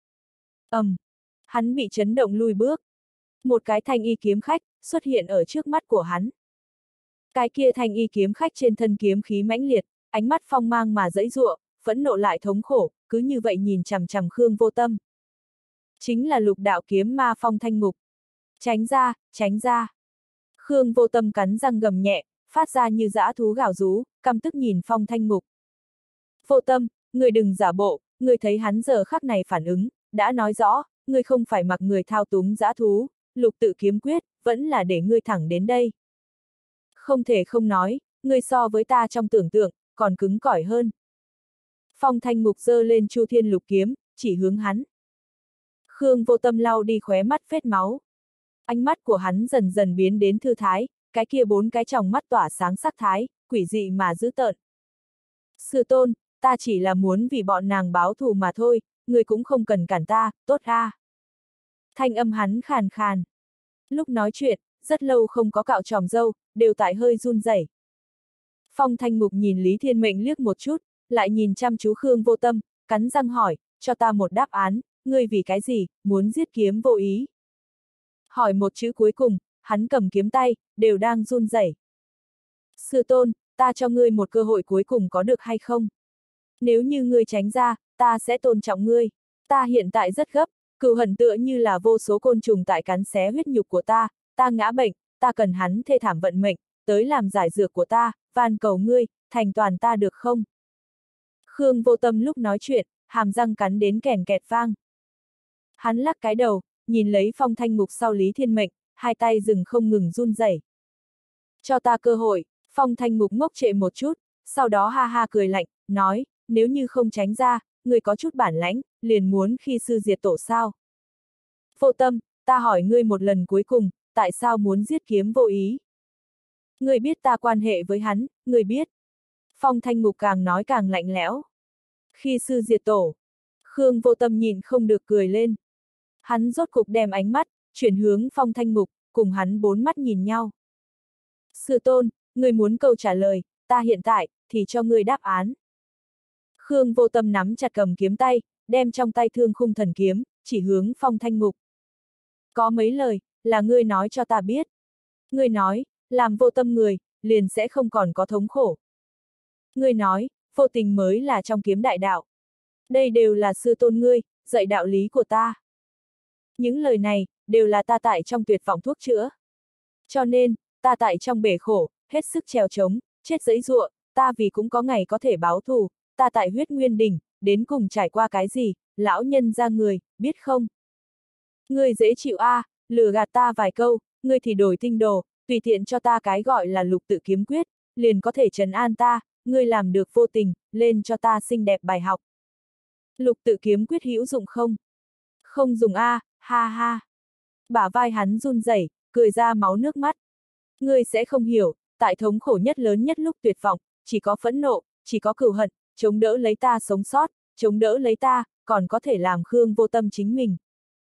Hắn bị chấn động lui bước. Một cái thanh y kiếm khách xuất hiện ở trước mắt của hắn. Cái kia thanh y kiếm khách trên thân kiếm khí mãnh liệt, ánh mắt phong mang mà giãy giụa, phẫn nộ lại thống khổ, cứ như vậy nhìn chằm chằm Khương Vô Tâm. Chính là Lục đạo kiếm ma Phong Thanh Ngục. Tránh ra, tránh ra. Khương Vô Tâm cắn răng gầm nhẹ, phát ra như dã thú gào rú, căm tức nhìn Phong Thanh Ngục. Vô Tâm, người đừng giả bộ, người thấy hắn giờ khắc này phản ứng, đã nói rõ, người không phải mặc người thao túng dã thú, Lục tự kiếm quyết, vẫn là để ngươi thẳng đến đây. Không thể không nói, ngươi so với ta trong tưởng tượng, còn cứng cỏi hơn. Phong Thanh Ngục giơ lên Chu Thiên Lục kiếm, chỉ hướng hắn. Khương Vô Tâm lau đi khóe mắt vết máu. Ánh mắt của hắn dần dần biến đến thư thái, cái kia 4 cái tròng mắt tỏa sáng sắc thái, quỷ dị mà dữ tợn. Sư tôn, ta chỉ là muốn vì bọn nàng báo thù mà thôi, người cũng không cần cản ta, tốt a. Thanh âm hắn khàn khàn. Lúc nói chuyện, rất lâu không có cạo tròm râu, đều tại hơi run rẩy. Phong Thanh Ngục nhìn Lý Thiên Mệnh liếc một chút, lại nhìn chăm chú Khương Vô Tâm, cắn răng hỏi, cho ta một đáp án, ngươi vì cái gì, muốn giết Kiếm Vô Ý? Hỏi một chữ cuối cùng, hắn cầm kiếm tay, đều đang run rẩy. Sư tôn, ta cho ngươi một cơ hội cuối cùng có được hay không? Nếu như ngươi tránh ra, ta sẽ tôn trọng ngươi. Ta hiện tại rất gấp, cừu hận tựa như là vô số côn trùng tại cắn xé huyết nhục của ta ngã bệnh, ta cần hắn thê thảm vận mệnh, tới làm giải dược của ta, van cầu ngươi, thành toàn ta được không? Khương Vô Tâm lúc nói chuyện, hàm răng cắn đến kèn kẹt vang. Hắn lắc cái đầu, nhìn lấy Phong Thanh Ngục sau Lý Thiên Mệnh, hai tay dừng không ngừng run rẩy. Cho ta cơ hội, Phong Thanh Ngục ngốc trệ một chút, sau đó ha ha cười lạnh, nói, nếu như không tránh ra, ngươi có chút bản lãnh, liền muốn khi sư diệt tổ sao? Vô Tâm, ta hỏi ngươi một lần cuối cùng, tại sao muốn giết Kiếm Vô Ý? Ngươi biết ta quan hệ với hắn, ngươi biết. Phong Thanh Ngục càng nói càng lạnh lẽo. Khi sư diệt tổ, Khương Vô Tâm nhìn không được cười lên. Hắn rốt cục đem ánh mắt, chuyển hướng Phong Thanh Ngục, cùng hắn 4 mắt nhìn nhau. Sư tôn, ngươi muốn câu trả lời, ta hiện tại, thì cho ngươi đáp án. Khương Vô Tâm nắm chặt cầm kiếm tay, đem trong tay Thương Khung Thần kiếm, chỉ hướng Phong Thanh Ngục. Có mấy lời, là ngươi nói cho ta biết. Ngươi nói, làm vô tâm người, liền sẽ không còn có thống khổ. Ngươi nói, vô tình mới là trong kiếm đại đạo. Đây đều là sư tôn ngươi, dạy đạo lý của ta. Những lời này, đều là ta tại trong tuyệt vọng thuốc chữa. Cho nên, ta tại trong bể khổ, hết sức trèo trống, chết giãy giụa, ta vì cũng có ngày có thể báo thù, ta tại huyết nguyên đỉnh, đến cùng trải qua cái gì, lão nhân ra người, biết không? Ngươi dễ chịu a, lừa gạt ta vài câu, ngươi thì đổi tinh đồ, tùy tiện cho ta cái gọi là Lục tự kiếm quyết, liền có thể trấn an ta, ngươi làm được vô tình, lên cho ta xinh đẹp bài học. Lục tự kiếm quyết hữu dụng không? Không dùng a, ha ha. Bả vai hắn run rẩy, cười ra máu nước mắt. Ngươi sẽ không hiểu, tại thống khổ nhất lớn nhất lúc tuyệt vọng, chỉ có phẫn nộ, chỉ có cừu hận, chống đỡ lấy ta sống sót, chống đỡ lấy ta, còn có thể làm Khương Vô Tâm chính mình.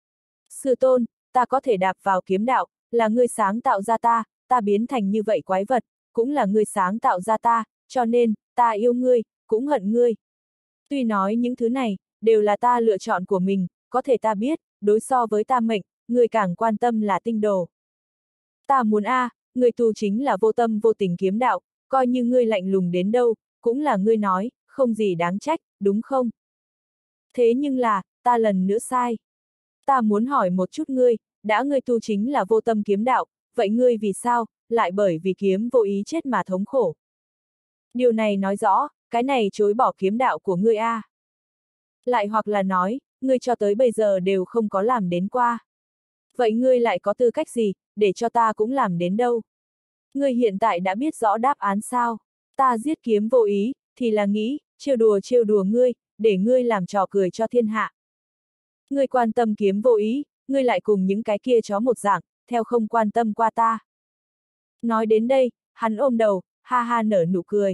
Sư tôn, ta có thể đạp vào kiếm đạo, là ngươi sáng tạo ra ta biến thành như vậy quái vật, cũng là ngươi sáng tạo ra ta, cho nên, ta yêu ngươi, cũng hận ngươi. Tuy nói những thứ này, đều là ta lựa chọn của mình, có thể ta biết, đối so với ta mệnh, ngươi càng quan tâm là tinh đồ. Ta muốn ngươi tu chính là vô tâm vô tình kiếm đạo, coi như ngươi lạnh lùng đến đâu, cũng là ngươi nói, không gì đáng trách, đúng không? Thế nhưng là, ta lần nữa sai. Ta muốn hỏi một chút ngươi, đã ngươi tu chính là vô tâm kiếm đạo, vậy ngươi vì sao, lại bởi vì kiếm vô ý chết mà thống khổ? Điều này nói rõ, cái này chối bỏ kiếm đạo của ngươi a. Lại hoặc là nói, ngươi cho tới bây giờ đều không có làm đến qua. Vậy ngươi lại có tư cách gì, để cho ta cũng làm đến đâu? Ngươi hiện tại đã biết rõ đáp án sao? Ta giết Kiếm Vô Ý, thì là nghĩ, trêu đùa ngươi, để ngươi làm trò cười cho thiên hạ. Ngươi quan tâm kiếm vô ý, ngươi lại cùng những cái kia chó một dạng, theo không quan tâm qua ta. Nói đến đây, hắn ôm đầu, ha ha nở nụ cười.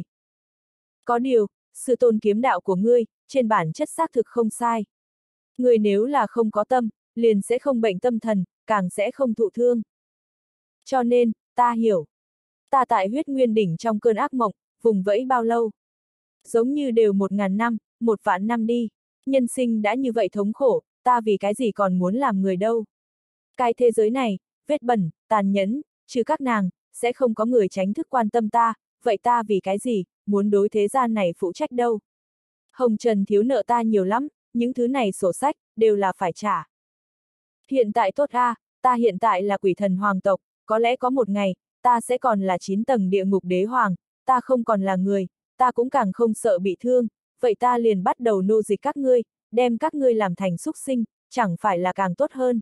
Có điều, sư tôn kiếm đạo của ngươi, trên bản chất xác thực không sai. Ngươi nếu là không có tâm, liền sẽ không bệnh tâm thần, càng sẽ không thụ thương. Cho nên, ta hiểu. Ta tại huyết nguyên đỉnh trong cơn ác mộng, vùng vẫy bao lâu? Giống như đều 1000 năm, 1.000 năm đi. Nhân sinh đã như vậy thống khổ, ta vì cái gì còn muốn làm người đâu? Cái thế giới này, vết bẩn, tàn nhẫn, trừ các nàng, sẽ không có người tránh thức quan tâm ta, vậy ta vì cái gì, muốn đối thế gian này phụ trách đâu? Hồng Trần thiếu nợ ta nhiều lắm, những thứ này sổ sách, đều là phải trả. Hiện tại tốt a, ta hiện tại là quỷ thần hoàng tộc, có lẽ có một ngày, ta sẽ còn là 9 tầng địa ngục đế hoàng, ta không còn là người, ta cũng càng không sợ bị thương, vậy ta liền bắt đầu nô dịch các ngươi, đem các ngươi làm thành súc sinh, chẳng phải là càng tốt hơn.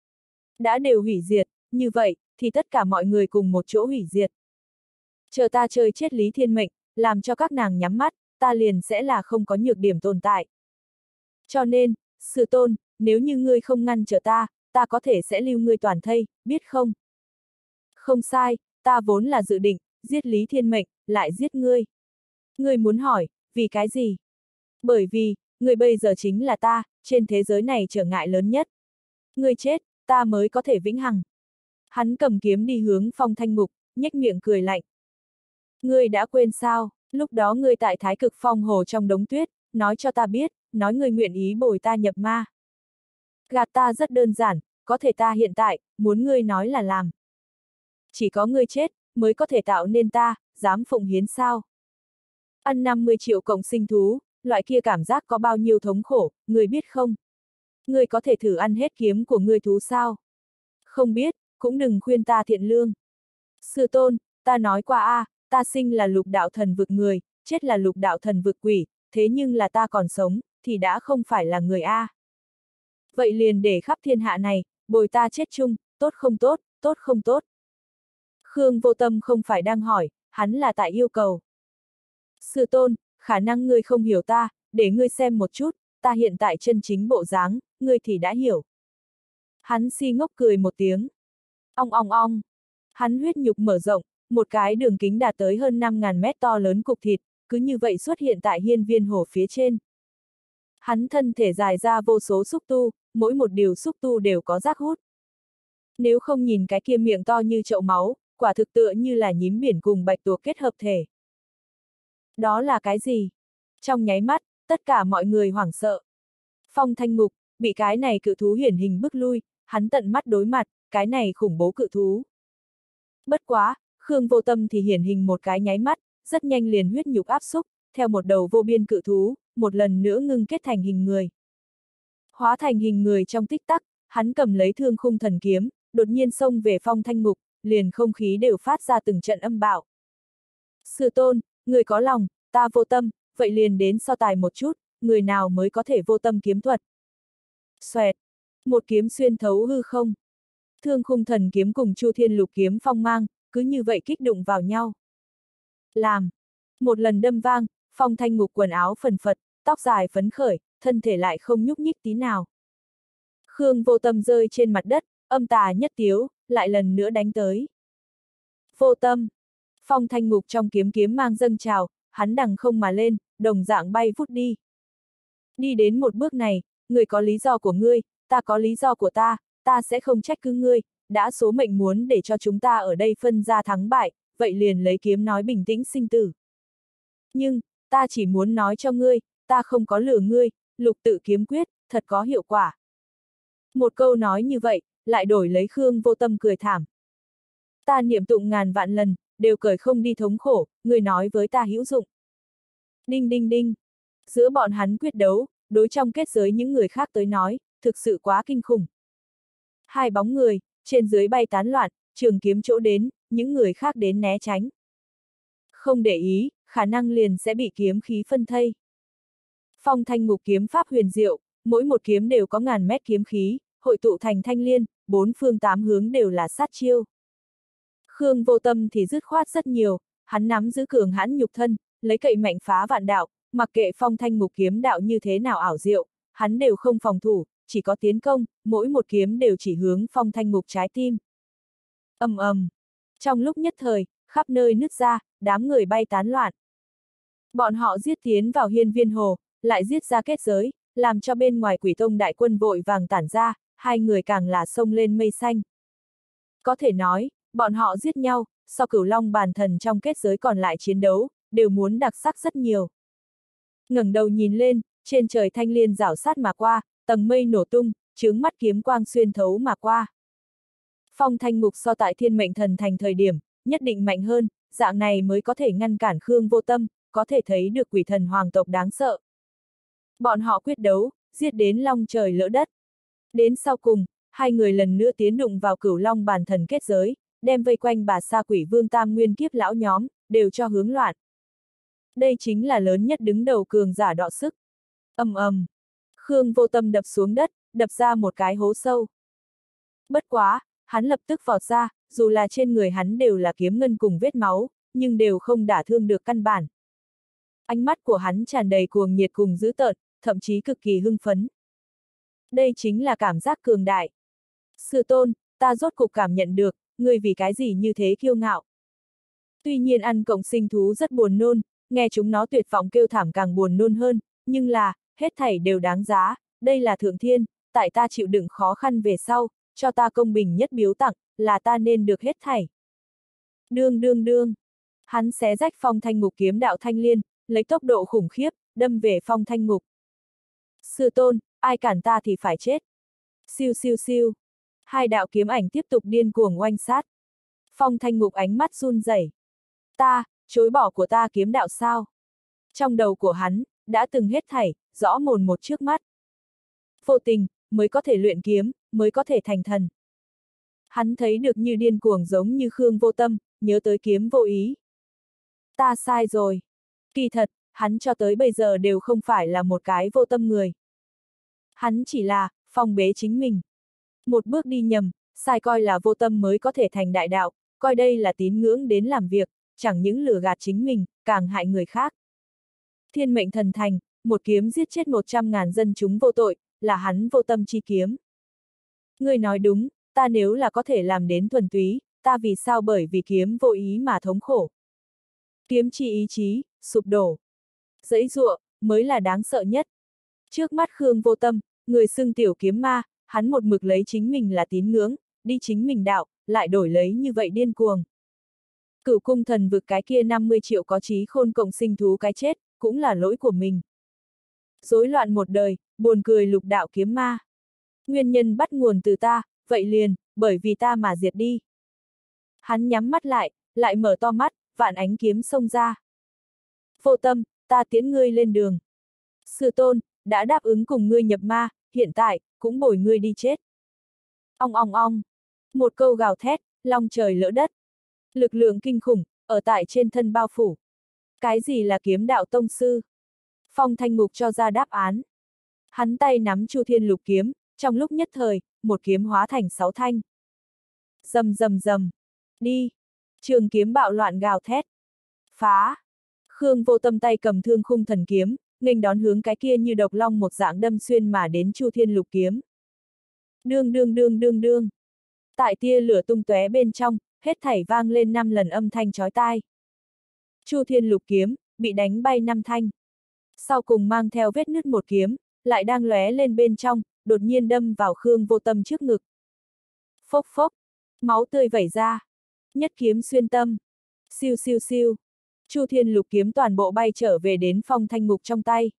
Đã đều hủy diệt, như vậy, thì tất cả mọi người cùng một chỗ hủy diệt. Chờ ta chơi chết Lý Thiên Mệnh, làm cho các nàng nhắm mắt, ta liền sẽ là không có nhược điểm tồn tại. Cho nên, sư tôn, nếu như ngươi không ngăn trở ta, ta có thể sẽ lưu ngươi toàn thây, biết không? Không sai, ta vốn là dự định, giết Lý Thiên Mệnh, lại giết ngươi. Ngươi muốn hỏi, vì cái gì? Bởi vì, ngươi bây giờ chính là ta, trên thế giới này trở ngại lớn nhất. Ngươi chết, ta mới có thể vĩnh hằng. Hắn cầm kiếm đi hướng Phong Thanh Ngục, nhếch miệng cười lạnh. Ngươi đã quên sao, lúc đó ngươi tại Thái Cực Phong Hồ trong đống tuyết, nói cho ta biết, nói ngươi nguyện ý bồi ta nhập ma. Gạt ta rất đơn giản, có thể ta hiện tại, muốn ngươi nói là làm. Chỉ có ngươi chết, mới có thể tạo nên ta, dám phụng hiến sao. Ăn 50 triệu cộng sinh thú, loại kia cảm giác có bao nhiêu thống khổ, ngươi biết không? Ngươi có thể thử ăn hết kiếm của ngươi thú sao? Không biết, cũng đừng khuyên ta thiện lương. Sư tôn, ta nói qua a, ta sinh là lục đạo thần vực người, chết là lục đạo thần vực quỷ, thế nhưng là ta còn sống, thì đã không phải là người a. Vậy liền để khắp thiên hạ này, bồi ta chết chung, tốt không tốt, tốt không tốt. Khương Vô Tâm không phải đang hỏi, hắn là tại yêu cầu. Sư tôn, khả năng ngươi không hiểu ta, để ngươi xem một chút, ta hiện tại chân chính bộ dáng, ngươi thì đã hiểu. Hắn si ngốc cười một tiếng. Ong ong ong. Hắn huyết nhục mở rộng, một cái đường kính đạt tới hơn 5.000 mét to lớn cục thịt, cứ như vậy xuất hiện tại hiên viên hồ phía trên. Hắn thân thể dài ra vô số xúc tu, mỗi một điều xúc tu đều có giác hút. Nếu không nhìn cái kia miệng to như chậu máu, quả thực tựa như là nhím biển cùng bạch tuộc kết hợp thể. Đó là cái gì? Trong nháy mắt, tất cả mọi người hoảng sợ. Phong Thanh Ngục, bị cái này cự thú hiển hình bức lui, hắn tận mắt đối mặt, cái này khủng bố cự thú. Bất quá, Khương Vô Tâm thì hiển hình một cái nháy mắt, rất nhanh liền huyết nhục áp xúc, theo một đầu vô biên cự thú, một lần nữa ngưng kết thành hình người. Hóa thành hình người trong tích tắc, hắn cầm lấy Thương Khung Thần Kiếm, đột nhiên xông về Phong Thanh Ngục, liền không khí đều phát ra từng trận âm bạo. Sư tôn, người có lòng, ta vô tâm, vậy liền đến so tài một chút, người nào mới có thể vô tâm kiếm thuật. Xoẹt, một kiếm xuyên thấu hư không. Thương Khung Thần Kiếm cùng Chu Thiên Lục Kiếm phong mang, cứ như vậy kích đụng vào nhau. Làm. Một lần đâm vang, Phong Thanh Ngục quần áo phần phật, tóc dài phấn khởi, thân thể lại không nhúc nhích tí nào. Khương Vô Tâm rơi trên mặt đất, âm tà nhất tiếu, lại lần nữa đánh tới. Vô Tâm. Phong Thanh Ngục trong kiếm kiếm mang dâng trào, hắn đằng không mà lên, đồng dạng bay vút đi. Đi đến một bước này, người có lý do của ngươi, ta có lý do của ta sẽ không trách cứ ngươi, đã số mệnh muốn để cho chúng ta ở đây phân ra thắng bại, vậy liền lấy kiếm nói bình tĩnh sinh tử. Nhưng, ta chỉ muốn nói cho ngươi, ta không có lừa ngươi, lục tự kiếm quyết, thật có hiệu quả. Một câu nói như vậy, lại đổi lấy Khương Vô Tâm cười thảm. Ta niệm tụng ngàn vạn lần, đều cởi không đi thống khổ, người nói với ta hữu dụng. Đinh đinh đinh. Giữa bọn hắn quyết đấu, đối trong kết giới những người khác tới nói, thực sự quá kinh khủng. Hai bóng người, trên dưới bay tán loạn, trường kiếm chỗ đến, những người khác đến né tránh. Không để ý, khả năng liền sẽ bị kiếm khí phân thây. Phong Thanh Ngục kiếm pháp huyền diệu, mỗi một kiếm đều có ngàn mét kiếm khí, hội tụ thành thanh liên, bốn phương tám hướng đều là sát chiêu. Khương Vô Tâm thì dứt khoát rất nhiều, hắn nắm giữ cường hãn nhục thân, lấy cậy mạnh phá vạn đạo, mặc kệ Phong Thanh Ngục kiếm đạo như thế nào ảo diệu, hắn đều không phòng thủ, chỉ có tiến công, mỗi một kiếm đều chỉ hướng Phong Thanh Ngục trái tim. Ầm ầm. Trong lúc nhất thời, khắp nơi nứt ra, đám người bay tán loạn. Bọn họ giết tiến vào hiên viên hồ, lại giết ra kết giới, làm cho bên ngoài Quỷ Tông đại quân vội vàng tản ra, hai người càng là xông lên mây xanh. Có thể nói, bọn họ giết nhau, so Cửu Long bàn thần trong kết giới còn lại chiến đấu, đều muốn đặc sắc rất nhiều. Ngẩng đầu nhìn lên, trên trời thanh liên rảo sát mà qua, tầng mây nổ tung, chướng mắt kiếm quang xuyên thấu mà qua. Phong Thanh Ngục so tại Thiên Mệnh Thần Thành thời điểm, nhất định mạnh hơn, dạng này mới có thể ngăn cản Khương Vô Tâm, có thể thấy được quỷ thần hoàng tộc đáng sợ. Bọn họ quyết đấu, giết đến long trời lỡ đất. Đến sau cùng, hai người lần nữa tiến đụng vào Cửu Long bàn thần kết giới, đem vây quanh bà sa quỷ vương tam nguyên kiếp lão nhóm, đều cho hướng loạn. Đây chính là lớn nhất đứng đầu cường giả đọ sức. Ầm ầm. Khương Vô Tâm đập xuống đất, đập ra một cái hố sâu. Bất quá, hắn lập tức vọt ra, dù là trên người hắn đều là kiếm ngân cùng vết máu, nhưng đều không đả thương được căn bản. Ánh mắt của hắn tràn đầy cuồng nhiệt cùng dữ tợn, thậm chí cực kỳ hưng phấn. Đây chính là cảm giác cường đại. Sư tôn, ta rốt cục cảm nhận được, ngươi vì cái gì như thế kiêu ngạo. Tuy nhiên ăn cộng sinh thú rất buồn nôn, nghe chúng nó tuyệt vọng kêu thảm càng buồn nôn hơn, nhưng là, hết thảy đều đáng giá, đây là thượng thiên, tại ta chịu đựng khó khăn về sau, cho ta công bình nhất biếu tặng, là ta nên được hết thảy. Đương đương đương. Hắn xé rách Phong Thanh Ngục kiếm đạo thanh liên, lấy tốc độ khủng khiếp, đâm về Phong Thanh Ngục. Sư tôn, ai cản ta thì phải chết. Siêu siêu siêu. Hai đạo kiếm ảnh tiếp tục điên cuồng oanh sát. Phong Thanh Ngục ánh mắt run rẩy. Ta, chối bỏ của ta kiếm đạo sao? Trong đầu của hắn, đã từng hết thảy, rõ mồn một trước mắt. Vô tình, mới có thể luyện kiếm, mới có thể thành thần. Hắn thấy được như điên cuồng giống như Khương Vô Tâm, nhớ tới kiếm vô ý. Ta sai rồi. Kỳ thật, hắn cho tới bây giờ đều không phải là một cái vô tâm người. Hắn chỉ là, phong bế chính mình. Một bước đi nhầm, sai coi là vô tâm mới có thể thành đại đạo, coi đây là tín ngưỡng đến làm việc, chẳng những lừa gạt chính mình, càng hại người khác. Thiên Mệnh Thần Thành, một kiếm giết chết 100.000 dân chúng vô tội, là hắn vô tâm chi kiếm. Ngươi nói đúng, ta nếu là có thể làm đến thuần túy, ta vì sao bởi vì kiếm vô ý mà thống khổ. Kiếm chi ý chí, sụp đổ. Giãy giụa, mới là đáng sợ nhất. Trước mắt Khương Vô Tâm, người xưng tiểu kiếm ma, hắn một mực lấy chính mình là tín ngưỡng, đi chính mình đạo, lại đổi lấy như vậy điên cuồng. Cửu cung thần vực cái kia 50 triệu có trí khôn cộng sinh thú cái chết, cũng là lỗi của mình. Rối loạn một đời, buồn cười lục đạo kiếm ma. Nguyên nhân bắt nguồn từ ta, vậy liền, bởi vì ta mà diệt đi. Hắn nhắm mắt lại mở to mắt, vạn ánh kiếm xông ra. Vô Tâm, ta tiễn ngươi lên đường. Sư tôn, đã đáp ứng cùng ngươi nhập ma, hiện tại, cũng bồi ngươi đi chết. Ong ong ong. Một câu gào thét, long trời lỡ đất. Lực lượng kinh khủng, ở tại trên thân bao phủ. Cái gì là kiếm đạo tông sư? Phong Thanh Ngục cho ra đáp án. Hắn tay nắm Chu Thiên Lục kiếm, trong lúc nhất thời, một kiếm hóa thành 6 thanh. Rầm rầm rầm. Đi. Trường kiếm bạo loạn gào thét. Phá. Khương Vô Tâm tay cầm Thương Khung Thần kiếm, nghênh đón hướng cái kia như độc long một dạng đâm xuyên mà đến Chu Thiên Lục kiếm. Đương đương đương đương đương. Tại tia lửa tung tóe bên trong, hết thảy vang lên 5 lần âm thanh chói tai. Chu Thiên Lục kiếm bị đánh bay 5 thanh. Sau cùng mang theo vết nứt một kiếm, lại đang lóe lên bên trong, đột nhiên đâm vào Khương Vô Tâm trước ngực. Phốc phốc, máu tươi vẩy ra. Nhất kiếm xuyên tâm. Siêu siêu siêu. Chu Thiên Lục kiếm toàn bộ bay trở về đến Phong Thanh Ngục trong tay.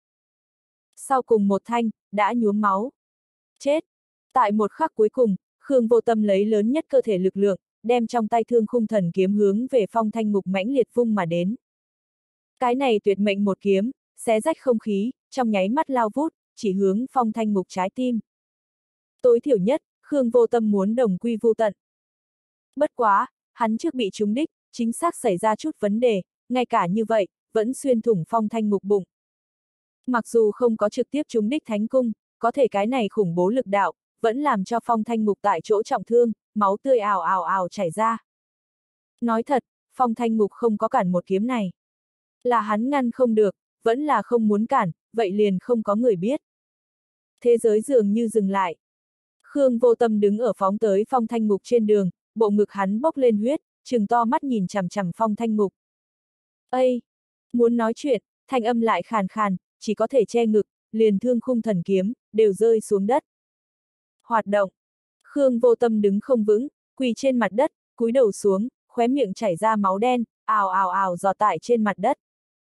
Sau cùng một thanh, đã nhuốm máu. Chết. Tại một khắc cuối cùng, Khương Vô Tâm lấy lớn nhất cơ thể lực lượng, đem trong tay Thương Khung Thần kiếm hướng về Phong Thanh Ngục mãnh liệt vung mà đến. Cái này tuyệt mệnh một kiếm, xé rách không khí, trong nháy mắt lao vút, chỉ hướng Phong Thanh Ngục trái tim. Tối thiểu nhất, Khương Vô Tâm muốn đồng quy vu tận. Bất quá, hắn trước bị trúng đích, chính xác xảy ra chút vấn đề, ngay cả như vậy, vẫn xuyên thủng Phong Thanh Ngục bụng. Mặc dù không có trực tiếp trúng đích thánh cung, có thể cái này khủng bố lực đạo, vẫn làm cho Phong Thanh Ngục tại chỗ trọng thương, máu tươi ào ào ào chảy ra. Nói thật, Phong Thanh Ngục không có cản một kiếm này. Là hắn ngăn không được, vẫn là không muốn cản, vậy liền không có người biết. Thế giới dường như dừng lại. Khương Vô Tâm đứng ở phóng tới Phong Thanh Ngục trên đường, bộ ngực hắn bốc lên huyết, trừng to mắt nhìn chằm chằm Phong Thanh Ngục. Ây! Muốn nói chuyện, thanh âm lại khàn khàn, chỉ có thể che ngực, liền thương khung thần kiếm, đều rơi xuống đất. Hoạt động. Khương Vô Tâm đứng không vững, quỳ trên mặt đất, cúi đầu xuống, khóe miệng chảy ra máu đen, ào ào ào giọt tại trên mặt đất.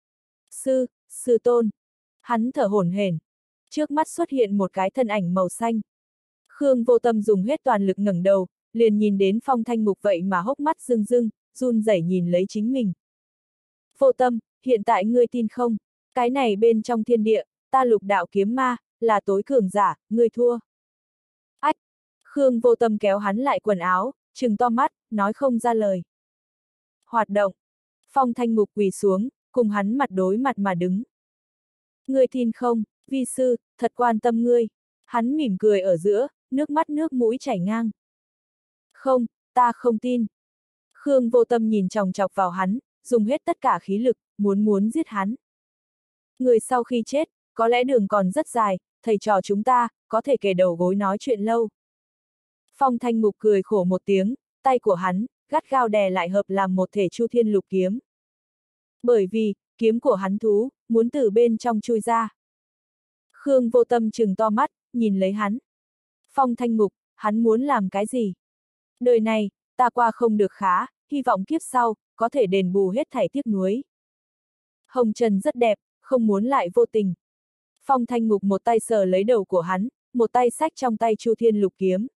Sư tôn. Hắn thở hổn hển. Trước mắt xuất hiện một cái thân ảnh màu xanh. Khương Vô Tâm dùng hết toàn lực ngẩng đầu, liền nhìn đến Phong Thanh Ngục vậy mà hốc mắt rưng rưng, run rẩy nhìn lấy chính mình. Vô Tâm, hiện tại ngươi tin không? Cái này bên trong thiên địa, ta Lục đạo kiếm ma, là tối cường giả, ngươi thua. Ách! Khương Vô Tâm kéo hắn lại quần áo, trừng to mắt, nói không ra lời. Hoạt động. Phong Thanh Ngục quỳ xuống, cùng hắn mặt đối mặt mà đứng. Ngươi tin không, vi sư, thật quan tâm ngươi. Hắn mỉm cười ở giữa, nước mắt nước mũi chảy ngang. Không, ta không tin. Khương Vô Tâm nhìn chòng chọc vào hắn, dùng hết tất cả khí lực, muốn giết hắn. Người sau khi chết, có lẽ đường còn rất dài, thầy trò chúng ta, có thể kề đầu gối nói chuyện lâu. Phong Thanh Ngục cười khổ một tiếng, tay của hắn, gắt gao đè lại hợp làm một thể Chu Thiên Lục kiếm. Bởi vì, kiếm của hắn thú, muốn từ bên trong chui ra. Khương Vô Tâm trừng to mắt, nhìn lấy hắn. Phong Thanh Ngục, hắn muốn làm cái gì? Đời này, ta qua không được khá, hy vọng kiếp sau, có thể đền bù hết thảy tiếc nuối. Hồng Trần rất đẹp, không muốn lại vô tình. Phong Thanh Ngục một tay sờ lấy đầu của hắn, một tay xách trong tay Chu Thiên Lục kiếm.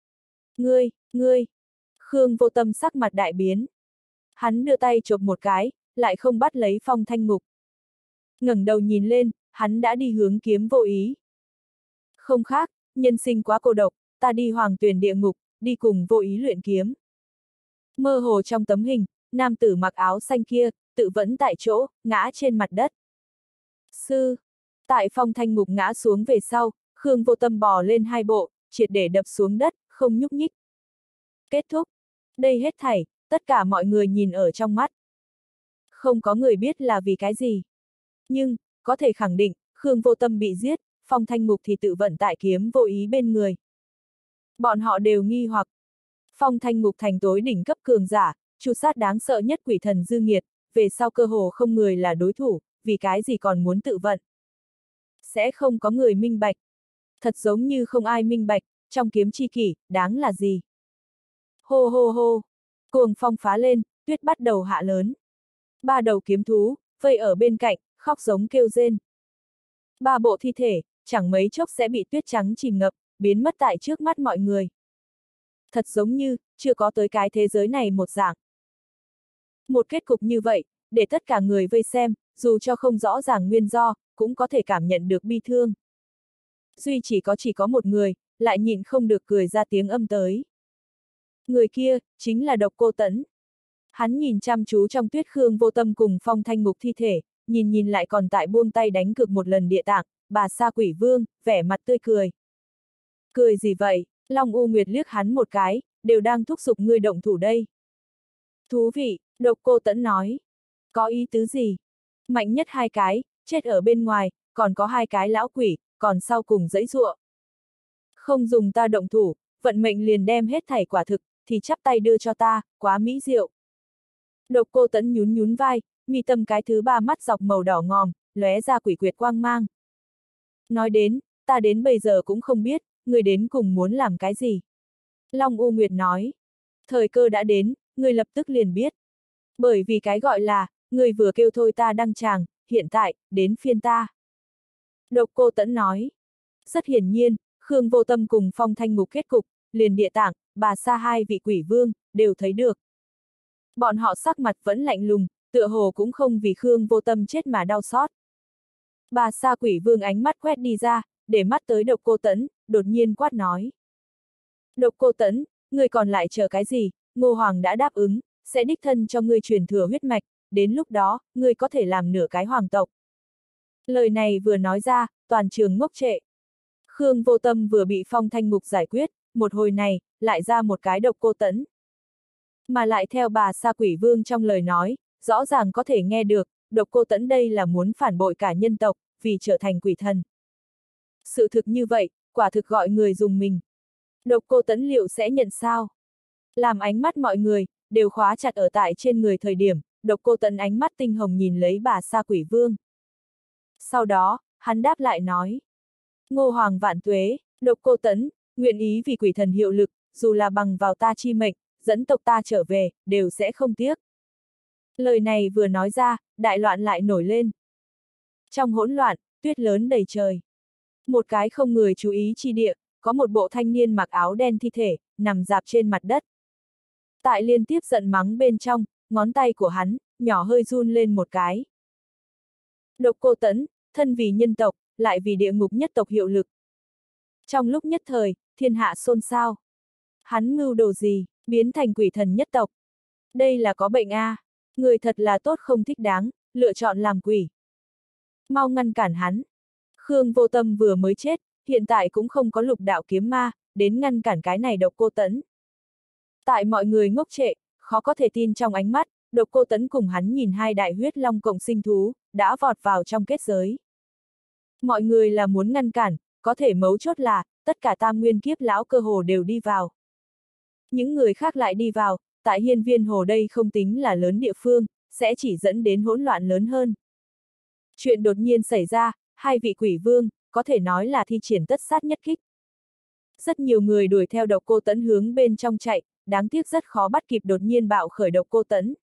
Ngươi! Khương Vô Tâm sắc mặt đại biến. Hắn đưa tay chộp một cái, lại không bắt lấy Phong Thanh Ngục. Ngẩng đầu nhìn lên, hắn đã đi hướng kiếm Vô Ý. Không khác, nhân sinh quá cô độc, ta đi Hoàng Tuyền địa ngục, đi cùng Vô Ý luyện kiếm. Mơ hồ trong tấm hình, nam tử mặc áo xanh kia, tự vẫn tại chỗ, ngã trên mặt đất. Tại Phong Thanh Ngục ngã xuống về sau, Khương Vô Tâm bò lên hai bộ, triệt để đập xuống đất, không nhúc nhích. Kết thúc. Đây hết thảy, tất cả mọi người nhìn ở trong mắt. Không có người biết là vì cái gì. Nhưng, có thể khẳng định, Khương Vô Tâm bị giết, Phong Thanh Ngục thì tự vận tại kiếm Vô Ý bên người. Bọn họ đều nghi hoặc. Phong Thanh Ngục thành tối đỉnh cấp cường giả, tru sát đáng sợ nhất quỷ thần dư nghiệt, về sau cơ hồ không người là đối thủ, vì cái gì còn muốn tự vận. Sẽ không có người minh bạch. Thật giống như không ai minh bạch, trong kiếm chi kỷ, đáng là gì. Hô hô hô, cuồng phong phá lên, tuyết bắt đầu hạ lớn. Ba đầu kiếm thú, vây ở bên cạnh, khóc giống kêu rên. Ba bộ thi thể, chẳng mấy chốc sẽ bị tuyết trắng chìm ngập, biến mất tại trước mắt mọi người. Thật giống như, chưa có tới cái thế giới này một dạng. Một kết cục như vậy, để tất cả người vây xem, dù cho không rõ ràng nguyên do, cũng có thể cảm nhận được bi thương. Duy chỉ có một người, lại nhịn không được cười ra tiếng âm tới. Người kia, chính là Độc Cô Tẫn. Hắn nhìn chăm chú trong tuyết Khương Vô Tâm cùng Phong Thanh Ngục thi thể, nhìn lại còn tại buông tay đánh cược một lần địa tạng, bà Sa Quỷ Vương, vẻ mặt tươi cười. Cười gì vậy, Long U Nguyệt liếc hắn một cái, đều đang thúc giục ngươi động thủ đây. Thú vị, Độc Cô Tẫn nói. Có ý tứ gì? Mạnh nhất hai cái, chết ở bên ngoài, còn có hai cái lão quỷ, còn sau cùng giãy giụa. Không dùng ta động thủ, vận mệnh liền đem hết thảy quả thực, thì chắp tay đưa cho ta, quá mỹ diệu. Độc Cô Tẫn nhún vai, mi tâm cái thứ ba mắt dọc màu đỏ ngòm, lóe ra quỷ quyệt quang mang. Nói đến, ta đến bây giờ cũng không biết, người đến cùng muốn làm cái gì. Long U Nguyệt nói, thời cơ đã đến, người lập tức liền biết. Bởi vì cái gọi là, người vừa kêu thôi ta đăng tràng, hiện tại, đến phiên ta. Độc Cô Tẫn nói, rất hiển nhiên, Khương Vô Tâm cùng Phong Thanh Ngục kết cục, liền địa tạng, bà Sa hai vị quỷ vương, đều thấy được. Bọn họ sắc mặt vẫn lạnh lùng, tựa hồ cũng không vì Khương Vô Tâm chết mà đau xót. Bà Sa quỷ vương ánh mắt quét đi ra, để mắt tới Độc Cô Tẫn, đột nhiên quát nói. Độc Cô Tẫn, ngươi còn lại chờ cái gì, Ngô Hoàng đã đáp ứng, sẽ đích thân cho ngươi truyền thừa huyết mạch, đến lúc đó, ngươi có thể làm nửa cái hoàng tộc. Lời này vừa nói ra, toàn trường ngốc trệ. Khương Vô Tâm vừa bị Phong Thanh Ngục giải quyết, một hồi này, lại ra một cái Độc Cô Tẫn. Mà lại theo bà Sa Quỷ Vương trong lời nói, rõ ràng có thể nghe được, Độc Cô Tẫn đây là muốn phản bội cả nhân tộc, vì trở thành quỷ thần. Sự thực như vậy, quả thực gọi người dùng mình. Độc Cô Tẫn liệu sẽ nhận sao? Làm ánh mắt mọi người đều khóa chặt ở tại trên người thời điểm, Độc Cô Tẫn ánh mắt tinh hồng nhìn lấy bà Sa Quỷ Vương. Sau đó, hắn đáp lại nói. Ngô Hoàng vạn tuế, Độc Cô Tẫn, nguyện ý vì quỷ thần hiệu lực, dù là bằng vào ta chi mệnh, dẫn tộc ta trở về, đều sẽ không tiếc. Lời này vừa nói ra, đại loạn lại nổi lên. Trong hỗn loạn, tuyết lớn đầy trời. Một cái không người chú ý chi địa, có một bộ thanh niên mặc áo đen thi thể, nằm rạp trên mặt đất. Tại liên tiếp giận mắng bên trong, ngón tay của hắn, nhỏ hơi run lên một cái. Độc Cô Tẫn, thân vì nhân tộc, lại vì địa ngục nhất tộc hiệu lực. Trong lúc nhất thời, thiên hạ xôn xao. Hắn mưu đồ gì, biến thành quỷ thần nhất tộc. Đây là có bệnh a, người thật là tốt không thích đáng, lựa chọn làm quỷ. Mau ngăn cản hắn. Khương Vô Tâm vừa mới chết, hiện tại cũng không có lục đạo kiếm ma, đến ngăn cản cái này Độc Cô Tẫn. Tại mọi người ngốc trệ, khó có thể tin trong ánh mắt, Độc Cô Tẫn cùng hắn nhìn hai đại huyết long cộng sinh thú, đã vọt vào trong kết giới. Mọi người là muốn ngăn cản, có thể mấu chốt là, tất cả tam nguyên kiếp lão cơ hồ đều đi vào. Những người khác lại đi vào, tại hiên viên hồ đây không tính là lớn địa phương, sẽ chỉ dẫn đến hỗn loạn lớn hơn. Chuyện đột nhiên xảy ra, hai vị quỷ vương, có thể nói là thi triển tất sát nhất kích. Rất nhiều người đuổi theo Độc Cô Tẫn hướng bên trong chạy, đáng tiếc rất khó bắt kịp đột nhiên bạo khởi Độc Cô Tẫn.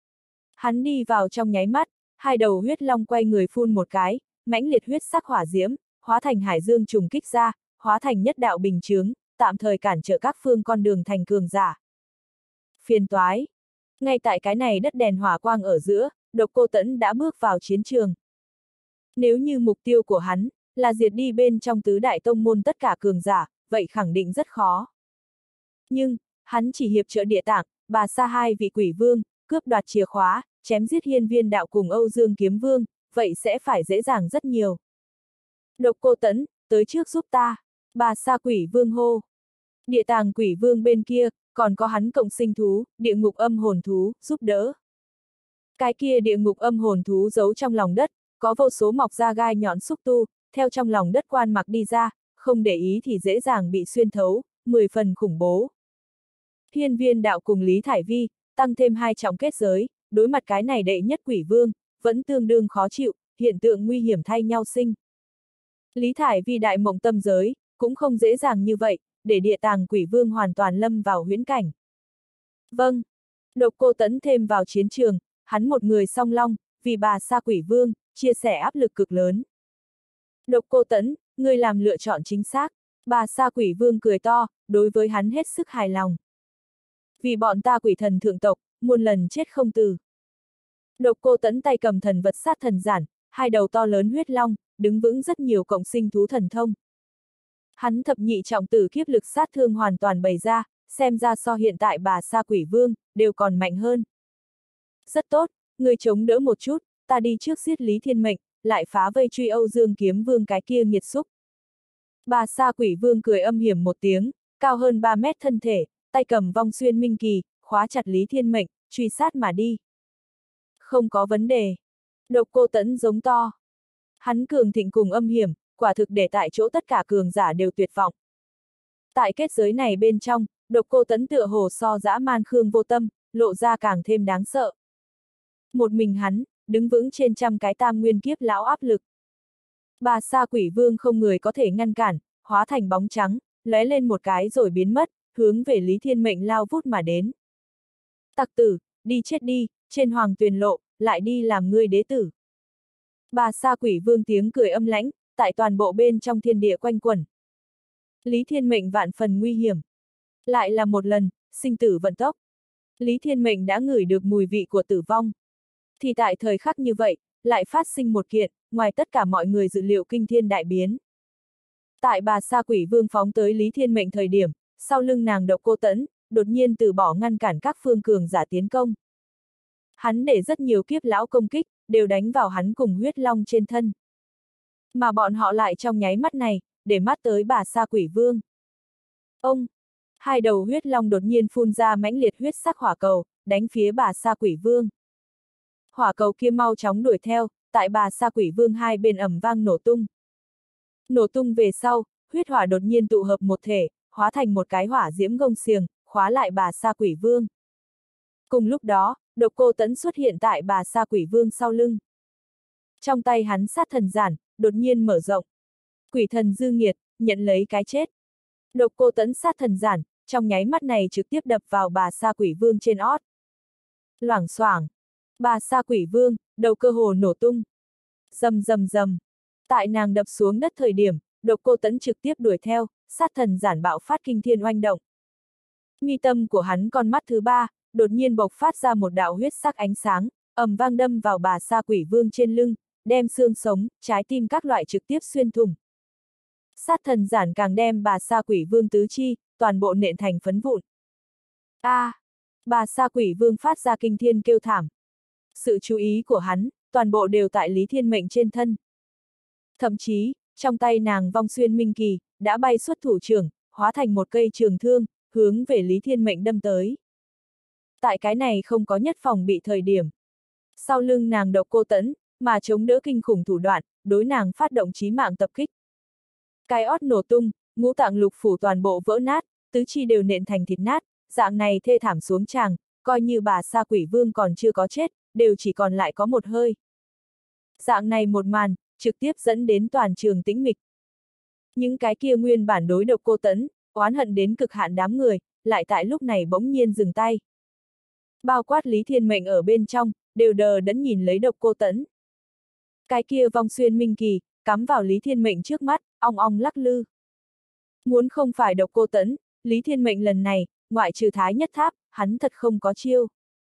Hắn đi vào trong nháy mắt, hai đầu huyết long quay người phun một cái, mãnh liệt huyết sắc hỏa diễm, hóa thành hải dương trùng kích ra, hóa thành nhất đạo bình chướng, tạm thời cản trở các phương con đường thành cường giả. Phiền toái. Ngay tại cái này đất đèn hỏa quang ở giữa, Độc Cô Tẫn đã bước vào chiến trường. Nếu như mục tiêu của hắn là diệt đi bên trong tứ đại tông môn tất cả cường giả, vậy khẳng định rất khó. Nhưng, hắn chỉ hiệp trợ Địa Tạng, Bà Sa hai vị quỷ vương, cướp đoạt chìa khóa, chém giết Hiên Viên Đạo cùng Âu Dương Kiếm Vương, vậy sẽ phải dễ dàng rất nhiều. Độc Cô Tẫn, tới trước giúp ta, Bà Sa quỷ vương hô. Địa Tạng quỷ vương bên kia, còn có hắn cộng sinh thú, địa ngục âm hồn thú, giúp đỡ. Cái kia địa ngục âm hồn thú giấu trong lòng đất, có vô số mọc ra gai nhọn xúc tu, theo trong lòng đất quan mặc đi ra, không để ý thì dễ dàng bị xuyên thấu, 10 phần khủng bố. Hiên Viên Đạo cùng Lý Thải Vi, tăng thêm hai trọng kết giới, đối mặt cái này đệ nhất quỷ vương, vẫn tương đương khó chịu, hiện tượng nguy hiểm thay nhau sinh. Lý Thải Vi đại mộng tâm giới, cũng không dễ dàng như vậy, để Địa Tạng quỷ vương hoàn toàn lâm vào huyễn cảnh. Vâng, Độc Cô Tẫn thêm vào chiến trường, hắn một người song long, vì Bà Sa quỷ vương, chia sẻ áp lực cực lớn. Độc Cô Tẫn, ngươi làm lựa chọn chính xác, Bà Sa quỷ vương cười to, đối với hắn hết sức hài lòng. Vì bọn ta quỷ thần thượng tộc, muôn lần chết không từ. Độc Cô Tẫn tay cầm thần vật sát thần giản, hai đầu to lớn huyết long, đứng vững rất nhiều cộng sinh thú thần thông. Hắn thập nhị trọng tử kiếp lực sát thương hoàn toàn bày ra, xem ra so hiện tại Bà Sa quỷ vương, đều còn mạnh hơn. Rất tốt, người chống đỡ một chút, ta đi trước giết Lý Thiên Mệnh, lại phá vây truy Âu Dương Kiếm Vương cái kia nghiệt xúc. Bà Sa quỷ vương cười âm hiểm một tiếng, cao hơn 3 mét thân thể, tay cầm vong xuyên minh kỳ, khóa chặt Lý Thiên Mệnh, truy sát mà đi. Không có vấn đề. Độc Cô Tẫn giống to. Hắn cường thịnh cùng âm hiểm, quả thực để tại chỗ tất cả cường giả đều tuyệt vọng. Tại kết giới này bên trong, Độc Cô Tẫn tựa hồ so dã man Khương Vô Tâm, lộ ra càng thêm đáng sợ. Một mình hắn, đứng vững trên trăm cái tam nguyên kiếp lão áp lực. Bà Sa quỷ vương không người có thể ngăn cản, hóa thành bóng trắng, lóe lên một cái rồi biến mất, hướng về Lý Thiên Mệnh lao vút mà đến. Tặc tử, đi chết đi, trên hoàng tuyền lộ, lại đi làm ngươi đế tử. Bà Sa quỷ vương tiếng cười âm lãnh, tại toàn bộ bên trong thiên địa quanh quẩn. Lý Thiên Mệnh vạn phần nguy hiểm. Lại là một lần, sinh tử vận tốc. Lý Thiên Mệnh đã ngửi được mùi vị của tử vong. Thì tại thời khắc như vậy, lại phát sinh một kiện, ngoài tất cả mọi người dự liệu kinh thiên đại biến. Tại Bà Sa quỷ vương phóng tới Lý Thiên Mệnh thời điểm, sau lưng nàng Độc Cô Tẫn, đột nhiên từ bỏ ngăn cản các phương cường giả tiến công. Hắn để rất nhiều kiếp lão công kích, đều đánh vào hắn cùng huyết long trên thân. Mà bọn họ lại trong nháy mắt này, để mắt tới Bà Sa quỷ vương. Ông! Hai đầu huyết long đột nhiên phun ra mãnh liệt huyết sắc hỏa cầu, đánh phía Bà Sa quỷ vương. Hỏa cầu kia mau chóng đuổi theo, tại Bà Sa Quỷ Vương hai bên ầm vang nổ tung. Nổ tung về sau, huyết hỏa đột nhiên tụ hợp một thể, hóa thành một cái hỏa diễm gông xiềng, khóa lại Bà Sa Quỷ Vương. Cùng lúc đó, Độc Cô Tẫn xuất hiện tại Bà Sa Quỷ Vương sau lưng. Trong tay hắn sát thần giản, đột nhiên mở rộng. Quỷ thần dư nghiệt, nhận lấy cái chết. Độc Cô Tẫn sát thần giản, trong nháy mắt này trực tiếp đập vào Bà Sa Quỷ Vương trên ót. Loảng xoảng. Bà Sa Quỷ Vương, đầu cơ hồ nổ tung. Rầm rầm rầm. Tại nàng đập xuống đất thời điểm, Độc Cô Tẫn trực tiếp đuổi theo, sát thần giản bạo phát kinh thiên oanh động. Mi tâm của hắn con mắt thứ ba, đột nhiên bộc phát ra một đạo huyết sắc ánh sáng, ầm vang đâm vào Bà Sa Quỷ Vương trên lưng, đem xương sống, trái tim các loại trực tiếp xuyên thủng. Sát thần giản càng đem Bà Sa Quỷ Vương tứ chi, toàn bộ nện thành phấn vụn. Bà Sa Quỷ Vương phát ra kinh thiên kêu thảm. Sự chú ý của hắn, toàn bộ đều tại Lý Thiên Mệnh trên thân. Thậm chí, trong tay nàng vong xuyên minh kỳ, đã bay xuất thủ trưởng, hóa thành một cây trường thương, hướng về Lý Thiên Mệnh đâm tới. Tại cái này không có nhất phòng bị thời điểm. Sau lưng nàng Độc Cô Tẫn, mà chống đỡ kinh khủng thủ đoạn, đối nàng phát động chí mạng tập kích. Cái ót nổ tung, ngũ tạng lục phủ toàn bộ vỡ nát, tứ chi đều nện thành thịt nát, dạng này thê thảm xuống tràng, coi như Bà Sa Quỷ Vương còn chưa có chết, đều chỉ còn lại có một hơi. Dạng này một màn, trực tiếp dẫn đến toàn trường tĩnh mịch. Những cái kia nguyên bản đối Độc Cô Tẫn, oán hận đến cực hạn đám người, lại tại lúc này bỗng nhiên dừng tay. Bao quát Lý Thiên Mệnh ở bên trong, đều đờ đẫn nhìn lấy Độc Cô Tẫn. Cái kia vong xuyên minh kỳ, cắm vào Lý Thiên Mệnh trước mắt, ong ong lắc lư. Muốn không phải Độc Cô Tẫn, Lý Thiên Mệnh lần này, ngoại trừ Thái Nhất Tháp, hắn thật không có chiêu.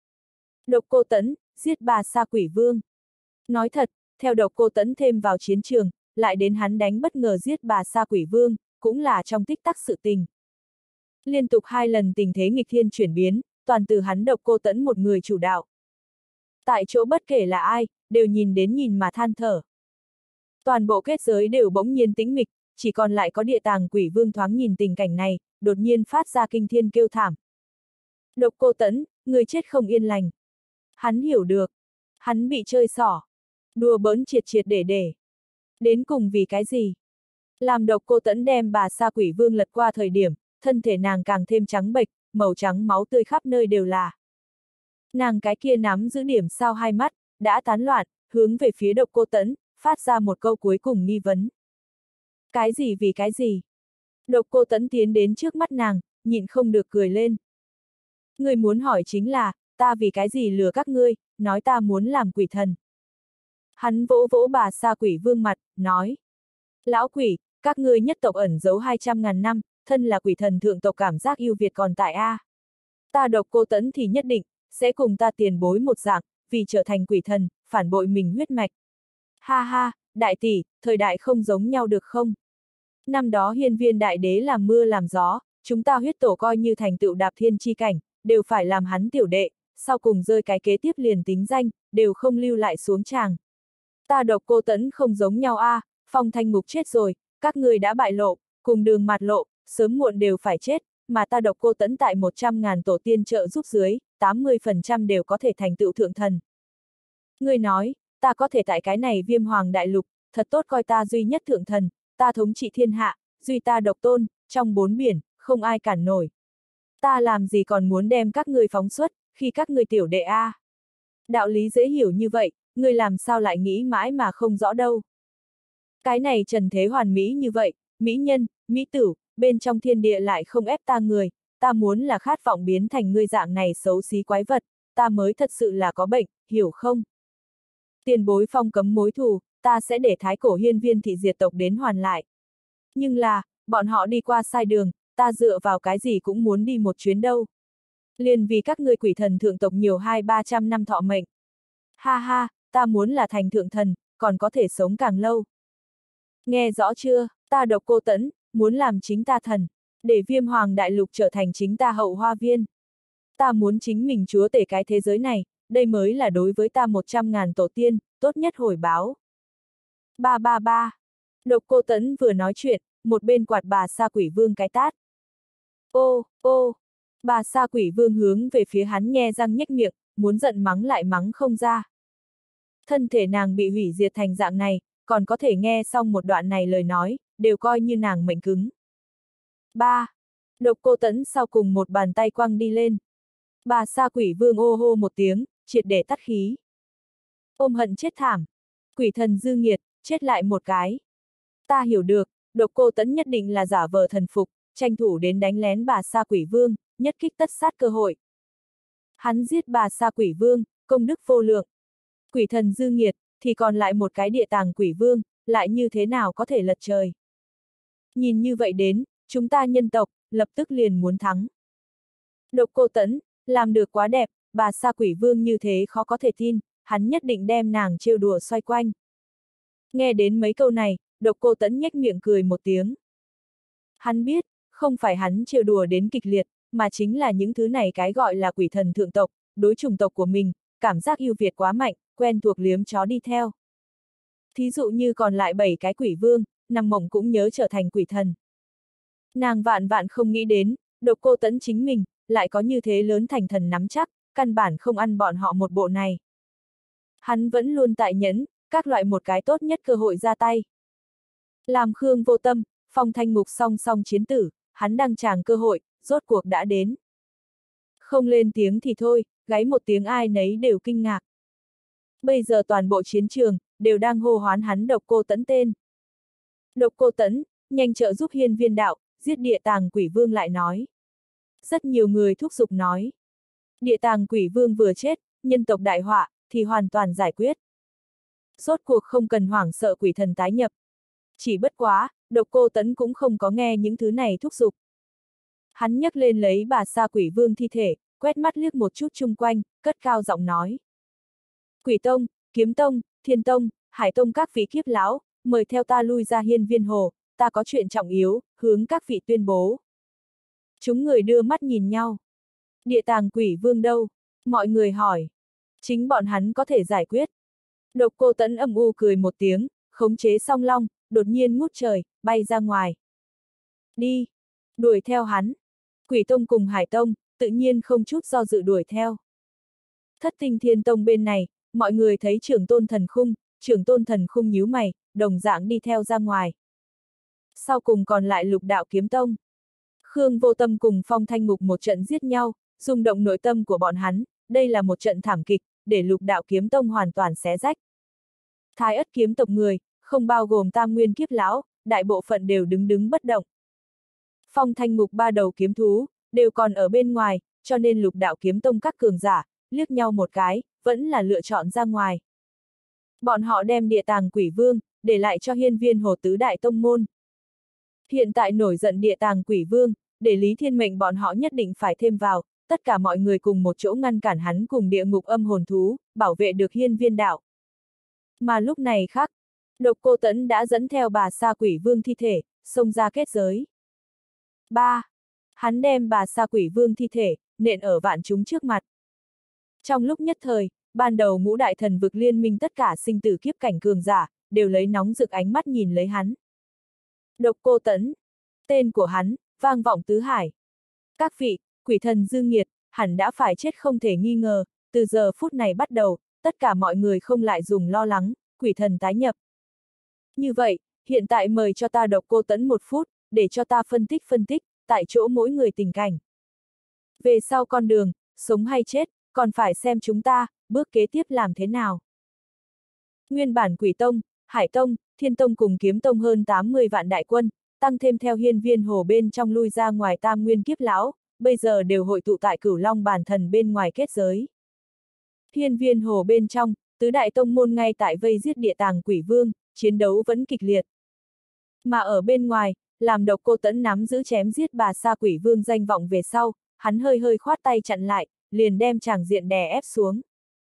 Độc Cô Tẫn, giết Bà Sa Quỷ Vương. Nói thật, theo Độc Cô Tẫn thêm vào chiến trường, lại đến hắn đánh bất ngờ giết Bà Sa Quỷ Vương, cũng là trong tích tắc sự tình. Liên tục 2 lần tình thế nghịch thiên chuyển biến, toàn từ hắn Độc Cô Tẫn một người chủ đạo. Tại chỗ bất kể là ai, đều nhìn đến nhìn mà than thở. Toàn bộ kết giới đều bỗng nhiên tĩnh mịch, chỉ còn lại có Địa Tàng Quỷ Vương thoáng nhìn tình cảnh này, đột nhiên phát ra kinh thiên kêu thảm. Độc Cô Tẫn, người chết không yên lành. Hắn hiểu được. Hắn bị chơi xỏ. Đùa bỡn triệt triệt để. Đến cùng vì cái gì? Làm Độc Cô Tẫn đem Bà Sa Quỷ Vương lật qua thời điểm, thân thể nàng càng thêm trắng bệch, màu trắng máu tươi khắp nơi đều là. Nàng cái kia nắm giữ điểm sao hai mắt, đã tán loạn, hướng về phía Độc Cô Tẫn, phát ra một câu cuối cùng nghi vấn. Cái gì vì cái gì? Độc Cô Tẫn tiến đến trước mắt nàng, nhịn không được cười lên. Người muốn hỏi chính là, ta vì cái gì lừa các ngươi, nói ta muốn làm quỷ thần. Hắn vỗ vỗ Bà Sa Quỷ Vương mặt, nói. Lão quỷ, các ngươi nhất tộc ẩn giấu 200.000 năm, thân là quỷ thần thượng tộc cảm giác yêu Việt còn tại A. Ta Độc Cô Tẫn thì nhất định, sẽ cùng ta tiền bối một dạng, vì trở thành quỷ thần, phản bội mình huyết mạch. Ha ha, đại tỷ, thời đại không giống nhau được không? Năm đó Hiên Viên đại đế làm mưa làm gió, chúng ta huyết tổ coi như thành tựu đạp thiên chi cảnh, đều phải làm hắn tiểu đệ, sau cùng rơi cái kế tiếp liền tính danh, đều không lưu lại xuống tràng. Ta Độc Cô Tẫn không giống nhau a, Phong Thanh Ngục chết rồi, các ngươi đã bại lộ, cùng đường mạt lộ, sớm muộn đều phải chết, mà ta Độc Cô Tẫn tại 100.000 tổ tiên trợ giúp dưới, 80% đều có thể thành tựu thượng thần. Ngươi nói, ta có thể tại cái này Viêm Hoàng đại lục, thật tốt coi ta duy nhất thượng thần, ta thống trị thiên hạ, duy ta độc tôn, trong 4 biển, không ai cản nổi. Ta làm gì còn muốn đem các ngươi phóng xuất, khi các ngươi tiểu đệ a. Đạo lý dễ hiểu như vậy, ngươi làm sao lại nghĩ mãi mà không rõ đâu. Cái này trần thế hoàn mỹ như vậy, mỹ nhân, mỹ tử, bên trong thiên địa lại không ép ta người, ta muốn là khát vọng biến thành ngươi dạng này xấu xí quái vật, ta mới thật sự là có bệnh, hiểu không? Tiền bối phong cấm mối thù, ta sẽ để thái cổ Hiên Viên thị diệt tộc đến hoàn lại. Nhưng là, bọn họ đi qua sai đường, ta dựa vào cái gì cũng muốn đi một chuyến đâu. Liền vì các ngươi quỷ thần thượng tộc nhiều 200-300 năm thọ mệnh. Ha ha, ta muốn là thành thượng thần, còn có thể sống càng lâu. Nghe rõ chưa, ta Độc Cô Tẫn, muốn làm chính ta thần, để Viêm Hoàng đại lục trở thành chính ta hậu hoa viên. Ta muốn chính mình chúa tể cái thế giới này, đây mới là đối với ta 100.000 tổ tiên, tốt nhất hồi báo. Ba ba ba. Độc Cô Tẫn vừa nói chuyện, một bên quạt Bà Sa Quỷ Vương cái tát. Ô, ô, Bà Sa Quỷ Vương hướng về phía hắn nhe răng nhếch miệng, muốn giận mắng lại mắng không ra. Thân thể nàng bị hủy diệt thành dạng này, còn có thể nghe xong một đoạn này lời nói, đều coi như nàng mệnh cứng. 3. Độc Cô Tẫn sau cùng một bàn tay quăng đi lên. Bà Sa Quỷ Vương ô hô một tiếng, triệt để tắt khí. Ôm hận chết thảm. Quỷ thần dư nghiệt, chết lại một cái. Ta hiểu được, Độc Cô Tẫn nhất định là giả vờ thần phục, tranh thủ đến đánh lén bà Sa Quỷ Vương, nhất kích tất sát cơ hội. Hắn giết bà Sa Quỷ Vương, công đức vô lượng. Quỷ thần dư nghiệt, thì còn lại một cái Địa Tàng Quỷ Vương, lại như thế nào có thể lật trời. Nhìn như vậy đến, chúng ta nhân tộc, lập tức liền muốn thắng. Độc Cô Tẫn, làm được quá đẹp, bà Sa Quỷ Vương như thế khó có thể tin, hắn nhất định đem nàng trêu đùa xoay quanh. Nghe đến mấy câu này, Độc Cô Tẫn nhếch miệng cười một tiếng. Hắn biết, không phải hắn trêu đùa đến kịch liệt, mà chính là những thứ này cái gọi là quỷ thần thượng tộc, đối chủng tộc của mình, cảm giác yêu Việt quá mạnh, quen thuộc liếm chó đi theo. Thí dụ như còn lại 7 cái quỷ vương, nằm mộng cũng nhớ trở thành quỷ thần. Nàng vạn vạn không nghĩ đến, Độc Cô Tẫn chính mình, lại có như thế lớn thành thần nắm chắc, căn bản không ăn bọn họ một bộ này. Hắn vẫn luôn tại nhẫn, các loại một cái tốt nhất cơ hội ra tay. Làm Khương Vô Tâm, Phong Thanh Ngục song song chiến tử, hắn đăng tràng cơ hội, rốt cuộc đã đến. Không lên tiếng thì thôi, gáy một tiếng ai nấy đều kinh ngạc. Bây giờ toàn bộ chiến trường, đều đang hô hoán hắn Độc Cô Tẫn tên. Độc Cô Tẫn, nhanh trợ giúp Hiên Viên đạo, giết Địa Tàng Quỷ Vương lại nói. Rất nhiều người thúc giục nói. Địa Tàng Quỷ Vương vừa chết, nhân tộc đại họa, thì hoàn toàn giải quyết. Rốt cuộc không cần hoảng sợ quỷ thần tái nhập. Chỉ bất quá, Độc Cô Tẫn cũng không có nghe những thứ này thúc giục. Hắn nhấc lên lấy bà Sa Quỷ Vương thi thể, quét mắt liếc một chút chung quanh, cất cao giọng nói. Quỷ Tông, Kiếm Tông, Thiên Tông, Hải Tông các vị kiếp lão, mời theo ta lui ra Hiên Viên Hồ, ta có chuyện trọng yếu, hướng các vị tuyên bố. Chúng người đưa mắt nhìn nhau. Địa Tàng Quỷ Vương đâu? Mọi người hỏi. Chính bọn hắn có thể giải quyết. Độc Cô Tẫn âm u cười một tiếng, khống chế song long, đột nhiên ngút trời, bay ra ngoài. Đi! Đuổi theo hắn. Quỷ Tông cùng Hải Tông, tự nhiên không chút do dự đuổi theo. Thất Tinh Thiên Tông bên này, mọi người thấy trưởng tôn thần khung nhíu mày, đồng dạng đi theo ra ngoài. Sau cùng còn lại Lục Đạo Kiếm Tông. Khương Vô Tâm cùng Phong Thanh Ngục một trận giết nhau, rung động nội tâm của bọn hắn, đây là một trận thảm kịch, để Lục Đạo Kiếm Tông hoàn toàn xé rách. Thái Ất kiếm tộc người, không bao gồm Tam Nguyên kiếp lão, đại bộ phận đều đứng bất động. Phong Thanh Ngục ba đầu kiếm thú, đều còn ở bên ngoài, cho nên Lục Đạo Kiếm Tông các cường giả, liếc nhau một cái, vẫn là lựa chọn ra ngoài. Bọn họ đem Địa Tàng Quỷ Vương, để lại cho Hiên Viên Hồ tứ đại tông môn. Hiện tại nổi giận Địa Tàng Quỷ Vương, để Lý Thiên mệnh bọn họ nhất định phải thêm vào, tất cả mọi người cùng một chỗ ngăn cản hắn cùng địa ngục âm hồn thú, bảo vệ được Hiên Viên đạo. Mà lúc này khác, Độc Cô Tẫn đã dẫn theo bà Sa Quỷ Vương thi thể, xông ra kết giới. 3. Hắn đem bà Sa Quỷ Vương thi thể, nện ở vạn chúng trước mặt. Trong lúc nhất thời, ban đầu ngũ đại thần vực liên minh tất cả sinh tử kiếp cảnh cường giả, đều lấy nóng rực ánh mắt nhìn lấy hắn. Độc Cô Tẫn. Tên của hắn, vang vọng tứ hải. Các vị, quỷ thần dư nghiệt, hẳn đã phải chết không thể nghi ngờ, từ giờ phút này bắt đầu, tất cả mọi người không lại dùng lo lắng, quỷ thần tái nhập. Như vậy, hiện tại mời cho ta Độc Cô Tẫn 1 phút, để cho ta phân tích, tại chỗ mỗi người tình cảnh. Về sau con đường, sống hay chết, còn phải xem chúng ta, bước kế tiếp làm thế nào. Nguyên bản Quỷ Tông, Hải Tông, Thiên Tông cùng Kiếm Tông hơn 80 vạn đại quân, tăng thêm theo Hiên Viên Hồ bên trong lui ra ngoài Tam Nguyên kiếp lão, bây giờ đều hội tụ tại Cửu Long Bản Thần bên ngoài kết giới. Hiên Viên Hồ bên trong, tứ đại tông môn ngay tại vây giết Địa Tàng Quỷ Vương, chiến đấu vẫn kịch liệt. Mà ở bên ngoài, làm Độc Cô Tẫn nắm giữ chém giết bà Sa Quỷ Vương danh vọng về sau, hắn hơi khoát tay chặn lại, liền đem tràng diện đè ép xuống.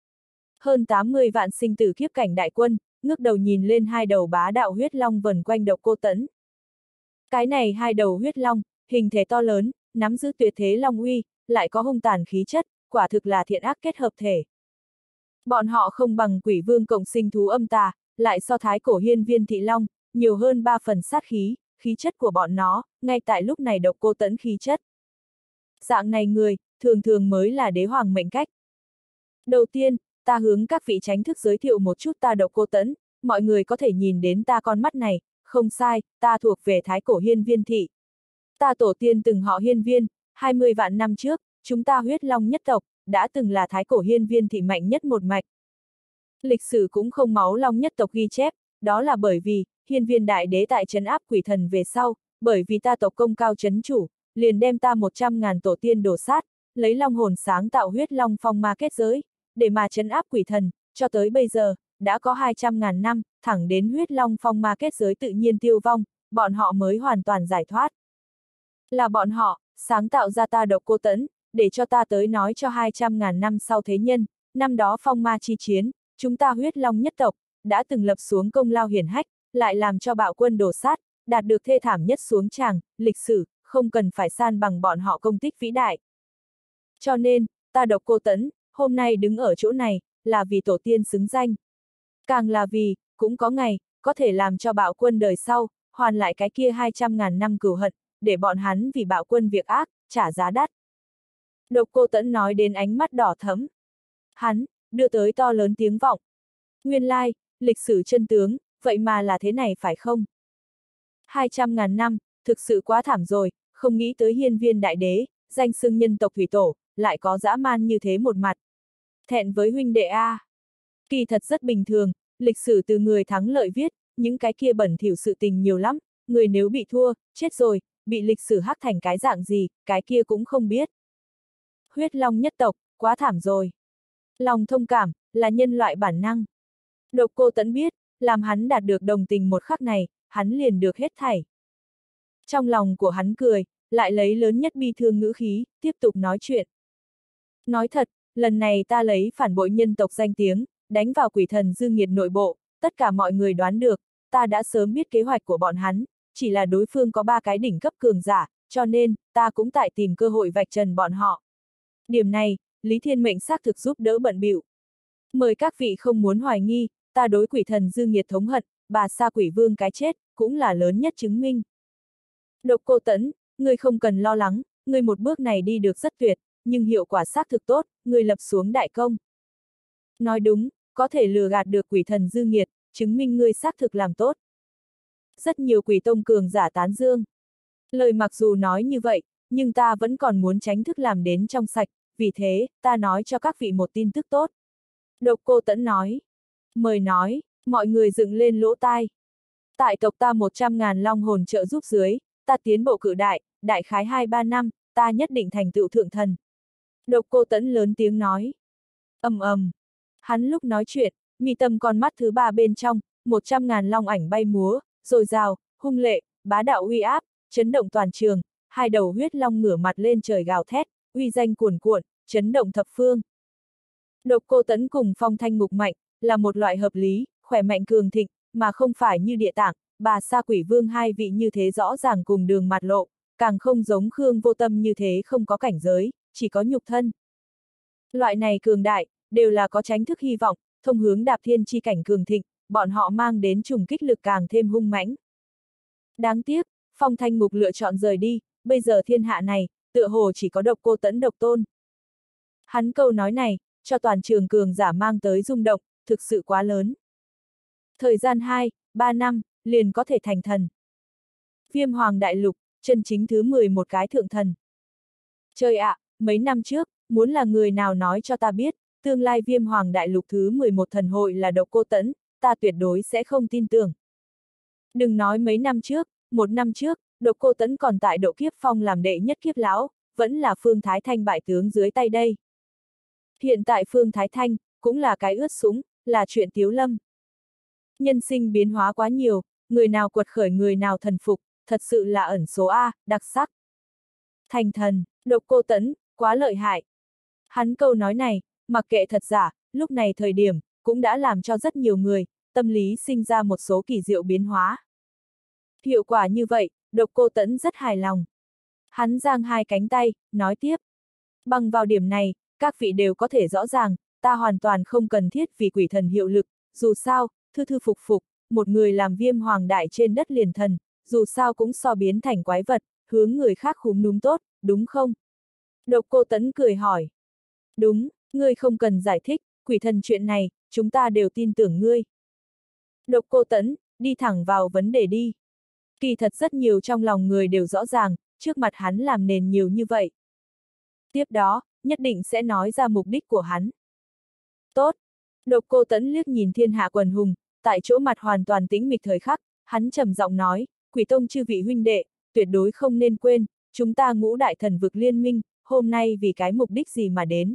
Hơn 80 vạn sinh tử kiếp cảnh đại quân, ngước đầu nhìn lên hai đầu bá đạo huyết long vần quanh Độc Cô Tẫn. Cái này hai đầu huyết long, hình thể to lớn, nắm giữ tuyệt thế long uy, lại có hung tàn khí chất, quả thực là thiện ác kết hợp thể. Bọn họ không bằng Quỷ Vương cộng sinh thú âm tà, lại so thái cổ Hiên Viên Thị Long, nhiều hơn 3 phần sát khí, khí chất của bọn nó, ngay tại lúc này Độc Cô Tẫn khí chất. Dạng này người, thường thường mới là đế hoàng mệnh cách. Đầu tiên, ta hướng các vị chánh thức giới thiệu một chút ta Độc Cô Tẫn, mọi người có thể nhìn đến ta con mắt này, không sai, ta thuộc về Thái Cổ Hiên Viên thị. Ta tổ tiên từng họ Hiên Viên, 20 vạn năm trước, chúng ta huyết long nhất tộc, đã từng là Thái Cổ Hiên Viên thị mạnh nhất một mạch. Lịch sử cũng không máu long nhất tộc ghi chép, đó là bởi vì, Hiên Viên đại đế tại trấn áp quỷ thần về sau, bởi vì ta tộc công cao trấn chủ, liền đem ta 100.000 tổ tiên đổ sát, lấy long hồn sáng tạo huyết long phong ma kết giới, để mà trấn áp quỷ thần, cho tới bây giờ, đã có 200.000 năm, thẳng đến huyết long phong ma kết giới tự nhiên tiêu vong, bọn họ mới hoàn toàn giải thoát. Là bọn họ, sáng tạo ra ta Độc Cô Tẫn, để cho ta tới nói cho 200.000 năm sau thế nhân, năm đó phong ma chi chiến, chúng ta huyết long nhất tộc, đã từng lập xuống công lao hiển hách, lại làm cho bạo quân đổ sát, đạt được thê thảm nhất xuống tràng, lịch sử, không cần phải san bằng bọn họ công tích vĩ đại. Cho nên, ta Độc Cô Tẫn, hôm nay đứng ở chỗ này, là vì tổ tiên xứng danh. Càng là vì, cũng có ngày, có thể làm cho bạo quân đời sau, hoàn lại cái kia 200.000 năm cừu hận, để bọn hắn vì bạo quân việc ác, trả giá đắt. Độc Cô Tẫn nói đến ánh mắt đỏ thẫm. Hắn, đưa tới to lớn tiếng vọng. Nguyên lai, lịch sử chân tướng, vậy mà là thế này phải không? 200.000 năm, thực sự quá thảm rồi, không nghĩ tới Hiên Viên đại đế, danh xưng nhân tộc thủy tổ, lại có dã man như thế một mặt. Thẹn với huynh đệ a. Kỳ thật rất bình thường, lịch sử từ người thắng lợi viết, những cái kia bẩn thỉu sự tình nhiều lắm, người nếu bị thua, chết rồi, bị lịch sử hắc thành cái dạng gì, cái kia cũng không biết. Huyết long nhất tộc, quá thảm rồi. Lòng thông cảm, là nhân loại bản năng. Độc Cô Tẫn biết, làm hắn đạt được đồng tình một khắc này, hắn liền được hết thảy. Trong lòng của hắn cười, lại lấy lớn nhất bi thương ngữ khí, tiếp tục nói chuyện. Nói thật, lần này ta lấy phản bội nhân tộc danh tiếng, đánh vào quỷ thần dư nghiệt nội bộ, tất cả mọi người đoán được, ta đã sớm biết kế hoạch của bọn hắn, chỉ là đối phương có 3 cái đỉnh cấp cường giả, cho nên, ta cũng tại tìm cơ hội vạch trần bọn họ. Điểm này, Lý Thiên Mệnh xác thực giúp đỡ bận bịu. Mời các vị không muốn hoài nghi, ta đối quỷ thần dư nghiệt thống hận, bà Sa Quỷ Vương cái chết, cũng là lớn nhất chứng minh. Độc Cô Tẫn, ngươi không cần lo lắng, ngươi một bước này đi được rất tuyệt, nhưng hiệu quả xác thực tốt, ngươi lập xuống đại công. Nói đúng, có thể lừa gạt được quỷ thần dư nghiệt, chứng minh ngươi xác thực làm tốt. Rất nhiều quỷ tông cường giả tán dương. Lời mặc dù nói như vậy, nhưng ta vẫn còn muốn tránh thức làm đến trong sạch, vì thế, ta nói cho các vị một tin tức tốt. Độc Cô Tẫn nói. Mời nói, mọi người dựng lên lỗ tai. Tại tộc ta 100.000 long hồn trợ giúp dưới, ta tiến bộ cự đại, đại khái 2-3 năm, ta nhất định thành tựu thượng thần. Độc Cô Tẫn lớn tiếng nói. Ầm ầm. Hắn lúc nói chuyện, mi tâm con mắt thứ 3 bên trong, 100.000 long ảnh bay múa, dồi dào, hung lệ, bá đạo uy áp, chấn động toàn trường, 2 đầu huyết long ngửa mặt lên trời gào thét, uy danh cuồn cuộn, chấn động thập phương. Độc Cô Tẫn cùng Phong Thanh Ngục Mạnh, là một loại hợp lý, khỏe mạnh cường thịnh, mà không phải như Địa Tạng, bà Sa Quỷ Vương hai vị như thế rõ ràng cùng đường mặt lộ, càng không giống Khương Vô Tâm như thế không có cảnh giới, chỉ có nhục thân. Loại này cường đại, đều là có tránh thức hy vọng, thông hướng đạp thiên chi cảnh cường thịnh, bọn họ mang đến trùng kích lực càng thêm hung mãnh. Đáng tiếc, Phong Thanh Ngục lựa chọn rời đi, bây giờ thiên hạ này, tựa hồ chỉ có Độc Cô Tẫn độc tôn. Hắn câu nói này, cho toàn trường cường giả mang tới rung động, thực sự quá lớn. Thời gian 2-3 năm, liền có thể thành thần. Viêm Hoàng Đại Lục, chân chính thứ 11 cái thượng thần. Trời ạ, mấy năm trước, muốn là người nào nói cho ta biết, tương lai Viêm Hoàng Đại Lục thứ 11 thần hội là Độc Cô Tẫn, ta tuyệt đối sẽ không tin tưởng. Đừng nói mấy năm trước, 1 năm trước, Độc Cô Tẫn còn tại Độ Kiếp Phong làm đệ nhất kiếp lão, vẫn là Phương Thái Thanh bại tướng dưới tay đây. Hiện tại Phương Thái Thanh, cũng là cái ướt sũng, là chuyện tiếu lâm. Nhân sinh biến hóa quá nhiều, người nào quật khởi người nào thần phục, thật sự là ẩn số A, đặc sắc. Thành thần, Độc Cô Tẫn, quá lợi hại. Hắn câu nói này, mặc kệ thật giả, lúc này thời điểm, cũng đã làm cho rất nhiều người, tâm lý sinh ra một số kỳ diệu biến hóa. Hiệu quả như vậy, Độc Cô Tẫn rất hài lòng. Hắn giang 2 cánh tay, nói tiếp. Bằng vào điểm này, các vị đều có thể rõ ràng, ta hoàn toàn không cần thiết vì quỷ thần hiệu lực, dù sao, thư thư phục phục, một người làm Viêm Hoàng Đại trên đất liền thần, dù sao cũng so biến thành quái vật, hướng người khác khúm núm tốt, đúng không? Độc Cô Tẫn cười hỏi. Đúng, ngươi không cần giải thích, quỷ thần chuyện này, chúng ta đều tin tưởng ngươi. Độc Cô Tẫn, đi thẳng vào vấn đề đi. Kỳ thật rất nhiều trong lòng người đều rõ ràng, trước mặt hắn làm nền nhiều như vậy. Tiếp đó, nhất định sẽ nói ra mục đích của hắn. Tốt. Độc Cô Tẫn liếc nhìn thiên hạ quần hùng, tại chỗ mặt hoàn toàn tĩnh mịch thời khắc, hắn trầm giọng nói, Quỷ Tông chư vị huynh đệ, tuyệt đối không nên quên, chúng ta ngũ đại thần vực liên minh, hôm nay vì cái mục đích gì mà đến.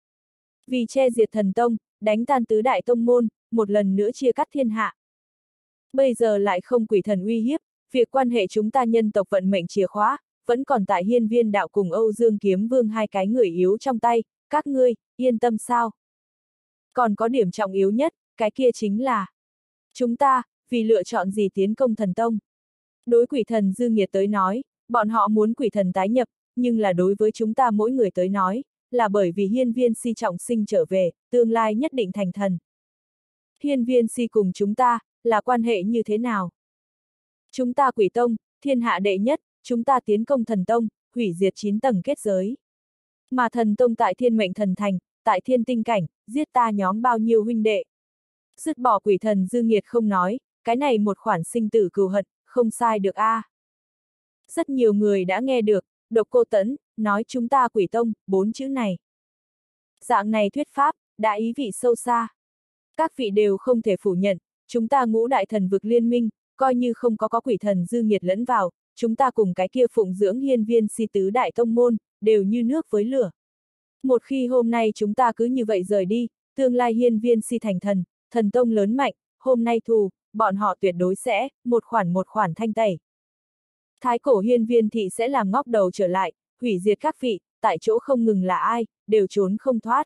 Vì che diệt thần tông, đánh tan tứ đại tông môn, một lần nữa chia cắt thiên hạ. Bây giờ lại không quỷ thần uy hiếp, việc quan hệ chúng ta nhân tộc vận mệnh chìa khóa, vẫn còn tại Hiên Viên Đạo cùng Âu Dương Kiếm Vương hai cái người yếu trong tay, các ngươi, yên tâm sao? Còn có điểm trọng yếu nhất, cái kia chính là chúng ta, vì lựa chọn gì tiến công thần tông. Đối quỷ thần dư nghiệt tới nói, bọn họ muốn quỷ thần tái nhập, nhưng là đối với chúng ta mỗi người tới nói, là bởi vì Hiên Viên Si trọng sinh trở về, tương lai nhất định thành thần. Hiên Viên Si cùng chúng ta, là quan hệ như thế nào? Chúng ta quỷ tông, thiên hạ đệ nhất, chúng ta tiến công thần tông, hủy diệt 9 tầng kết giới. Mà thần tông tại thiên mệnh thần thành, tại thiên tinh cảnh, giết ta nhóm bao nhiêu huynh đệ. Dứt bỏ quỷ thần dư nghiệt không nói, cái này một khoản sinh tử cừu hận, không sai được a. Rất nhiều người đã nghe được, Độc Cô Tẫn, nói chúng ta quỷ tông, 4 chữ này. Dạng này thuyết pháp, đã ý vị sâu xa. Các vị đều không thể phủ nhận, chúng ta ngũ đại thần vực liên minh, coi như không có quỷ thần dư nghiệt lẫn vào, chúng ta cùng cái kia phụng dưỡng Hiên Viên Si tứ đại tông môn, đều như nước với lửa. Một khi hôm nay chúng ta cứ như vậy rời đi, tương lai Hiên Viên Si thành thần, thần tông lớn mạnh, hôm nay thù, bọn họ tuyệt đối sẽ, một khoản thanh tẩy. Thái cổ Hiên Viên thị sẽ làm ngóc đầu trở lại, hủy diệt các vị, tại chỗ không ngừng là ai, đều trốn không thoát.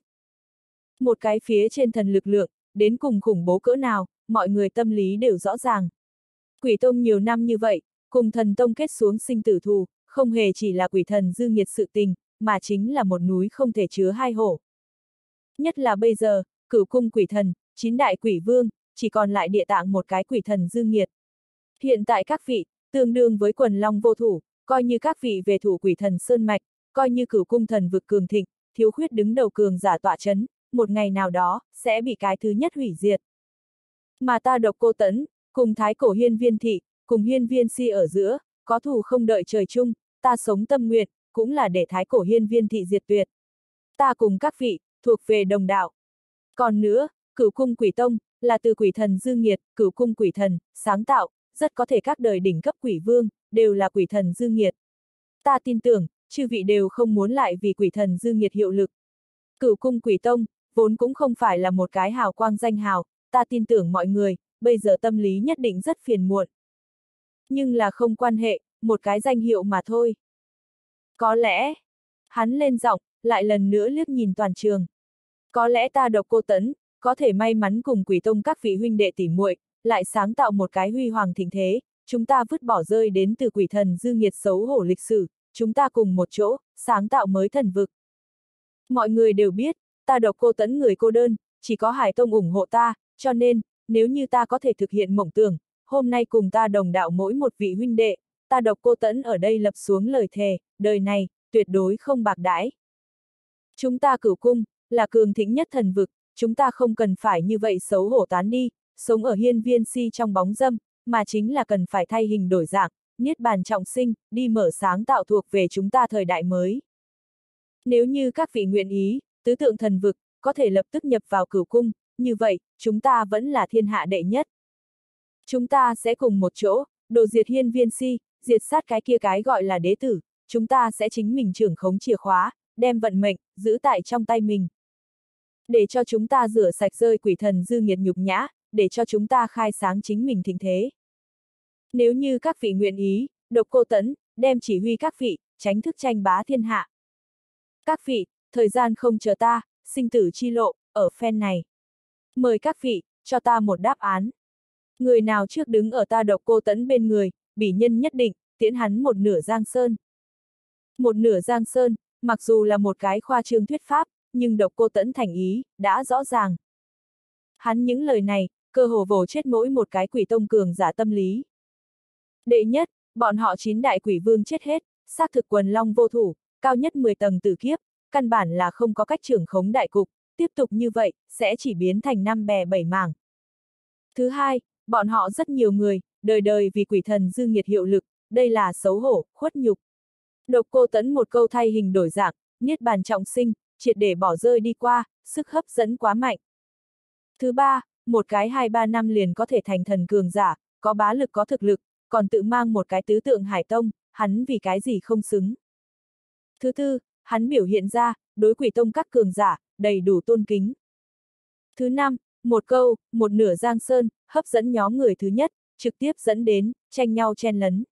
Một cái phía trên thần lực lượng, đến cùng khủng bố cỡ nào, mọi người tâm lý đều rõ ràng. Quỷ tông nhiều năm như vậy, cùng thần tông kết xuống sinh tử thù, không hề chỉ là quỷ thần dư nghiệt sự tình, mà chính là một núi không thể chứa hai hổ. Nhất là bây giờ, Cửu cung quỷ thần, 9 đại quỷ vương, chỉ còn lại địa tạng một cái quỷ thần dư nghiệt. Hiện tại các vị, tương đương với quần long vô thủ, coi như các vị về thủ quỷ thần sơn mạch, coi như Cửu cung thần vực cường thịnh, thiếu khuyết đứng đầu cường giả tọa chấn, một ngày nào đó, sẽ bị cái thứ nhất hủy diệt. Mà ta Độc Cô Tẫn, cùng thái cổ Hiên Viên thị, cùng Hiên Viên Si ở giữa, có thù không đợi trời chung, ta sống tâm nguyện, cũng là để thái cổ Hiên Viên thị diệt tuyệt. Ta cùng các vị, thuộc về đồng đạo. Còn nữa, Cửu cung quỷ tông, là từ quỷ thần dư nghiệt, Cửu cung quỷ thần, sáng tạo, rất có thể các đời đỉnh cấp quỷ vương, đều là quỷ thần dư nghiệt. Ta tin tưởng, chư vị đều không muốn lại vì quỷ thần dư nghiệt hiệu lực. Cửu cung quỷ tông, vốn cũng không phải là một cái hào quang danh hào, ta tin tưởng mọi người, bây giờ tâm lý nhất định rất phiền muộn. Nhưng là không quan hệ, một cái danh hiệu mà thôi. Có lẽ, hắn lên giọng, lại lần nữa liếc nhìn toàn trường. Có lẽ ta Độc Cô Tẫn, có thể may mắn cùng quỷ tông các vị huynh đệ tỉ muội, lại sáng tạo một cái huy hoàng thịnh thế, chúng ta vứt bỏ rơi đến từ quỷ thần dư nghiệt xấu hổ lịch sử, chúng ta cùng một chỗ, sáng tạo mới thần vực. Mọi người đều biết, ta Độc Cô Tẫn người cô đơn, chỉ có Hải Tông ủng hộ ta, cho nên, nếu như ta có thể thực hiện mộng tưởng, hôm nay cùng ta đồng đạo mỗi một vị huynh đệ, ta Độc Cô Tẫn ở đây lập xuống lời thề, đời này, tuyệt đối không bạc đãi. Chúng ta Cửu cung, là cường thịnh nhất thần vực, chúng ta không cần phải như vậy xấu hổ tán đi, sống ở Hiên Viên Si trong bóng dâm, mà chính là cần phải thay hình đổi dạng, niết bàn trọng sinh, đi mở sáng tạo thuộc về chúng ta thời đại mới. Nếu như các vị nguyện ý, tứ tượng thần vực, có thể lập tức nhập vào Cửu cung, như vậy, chúng ta vẫn là thiên hạ đệ nhất. Chúng ta sẽ cùng một chỗ, đồ diệt Hiên Viên Si, diệt sát cái kia cái gọi là đế tử, chúng ta sẽ chính mình trưởng khống chìa khóa, đem vận mệnh, giữ tại trong tay mình. Để cho chúng ta rửa sạch rơi quỷ thần dư nghiệt nhục nhã, để cho chúng ta khai sáng chính mình thịnh thế. Nếu như các vị nguyện ý, Độc Cô Tẫn, đem chỉ huy các vị, tránh thức tranh bá thiên hạ. Các vị, thời gian không chờ ta, sinh tử chi lộ, ở phen này. Mời các vị, cho ta một đáp án. Người nào trước đứng ở ta Độc Cô Tẫn bên người, bỉ nhân nhất định, tiễn hắn một nửa giang sơn. Một nửa giang sơn, mặc dù là một cái khoa trương thuyết pháp, nhưng Độc Cô Tẫn thành ý, đã rõ ràng. Hắn những lời này, cơ hồ vồ chết mỗi một cái quỷ tông cường giả tâm lý. Đệ nhất, bọn họ 9 đại quỷ vương chết hết, xác thực quần long vô thủ, cao nhất 10 tầng tử kiếp, căn bản là không có cách trưởng khống đại cục, tiếp tục như vậy, sẽ chỉ biến thành năm bè bảy mảng. Thứ hai, bọn họ rất nhiều người, đời đời vì quỷ thần dư nghiệt hiệu lực, đây là xấu hổ, khuất nhục. Độc Cô Tẫn một câu thay hình đổi dạng, niết bàn trọng sinh, triệt để bỏ rơi đi qua, sức hấp dẫn quá mạnh. Thứ ba, một cái 2-3 năm liền có thể thành thần cường giả, có bá lực có thực lực, còn tự mang một cái tứ tượng hải tông, hắn vì cái gì không xứng. Thứ tư, hắn biểu hiện ra, đối quỷ tông các cường giả, đầy đủ tôn kính. Thứ năm, một câu, một nửa giang sơn, hấp dẫn nhóm người thứ nhất, trực tiếp dẫn đến, tranh nhau chen lấn.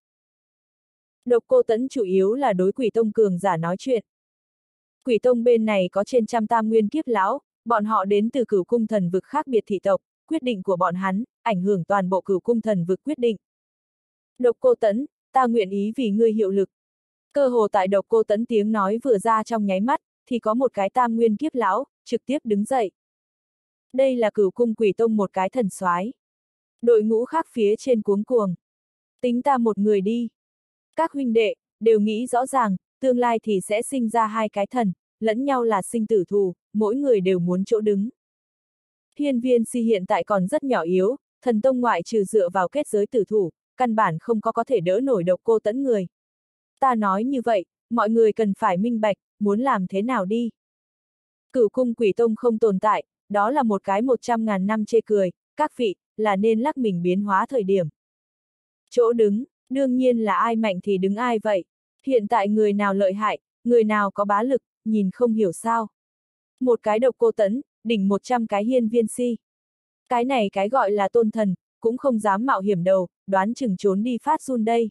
Độc Cô Tẫn chủ yếu là đối quỷ tông cường giả nói chuyện. Quỷ tông bên này có trên trăm tam nguyên kiếp lão, bọn họ đến từ Cửu Cung Thần Vực khác biệt thị tộc, quyết định của bọn hắn, ảnh hưởng toàn bộ Cửu Cung Thần Vực quyết định. Độc Cô Tẫn, ta nguyện ý vì ngươi hiệu lực. Cơ hồ tại Độc Cô Tẫn tiếng nói vừa ra trong nháy mắt, thì có một cái tam nguyên kiếp lão, trực tiếp đứng dậy. Đây là Cửu Cung Quỷ Tông một cái thần soái. Đội ngũ khác phía trên cuống cuồng. Tính ta một người đi. Các huynh đệ, đều nghĩ rõ ràng, tương lai thì sẽ sinh ra hai cái thần, lẫn nhau là sinh tử thù, mỗi người đều muốn chỗ đứng. Hiên Viên Si hiện tại còn rất nhỏ yếu, thần tông ngoại trừ dựa vào kết giới tử thủ, căn bản không có thể đỡ nổi Độc Cô Tẫn người. Ta nói như vậy, mọi người cần phải minh bạch, muốn làm thế nào đi. Cửu Cung Quỷ Tông không tồn tại, đó là một cái 100.000 năm chê cười, các vị, là nên lắc mình biến hóa thời điểm. Chỗ đứng, đương nhiên là ai mạnh thì đứng ai vậy. Hiện tại người nào lợi hại, người nào có bá lực, nhìn không hiểu sao. Một cái Độc Cô Tẫn, đỉnh 100 cái Hiên Viên Si. Cái này cái gọi là tôn thần, cũng không dám mạo hiểm đầu, đoán chừng trốn đi phát run đây.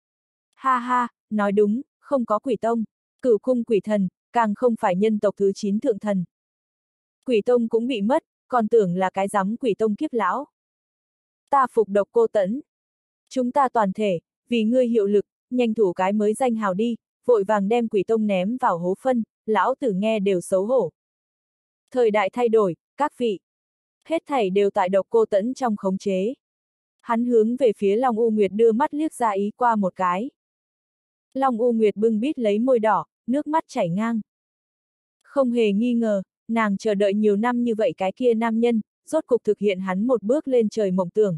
Ha ha, nói đúng, không có quỷ tông, Cửu Cung quỷ thần, càng không phải nhân tộc thứ 9 thượng thần. Quỷ tông cũng bị mất, còn tưởng là cái rắm quỷ tông kiếp lão. Ta phục Độc Cô Tẫn. Chúng ta toàn thể, vì ngươi hiệu lực, nhanh thủ cái mới danh hào đi, vội vàng đem quỷ tông ném vào hố phân, lão tử nghe đều xấu hổ. Thời đại thay đổi, các vị. Hết thảy đều tại Độc Cô Tẫn trong khống chế. Hắn hướng về phía Long U Nguyệt đưa mắt liếc ra ý qua một cái. Long U Nguyệt bưng bít lấy môi đỏ, nước mắt chảy ngang. Không hề nghi ngờ, nàng chờ đợi nhiều năm như vậy cái kia nam nhân, rốt cục thực hiện hắn một bước lên trời mộng tưởng.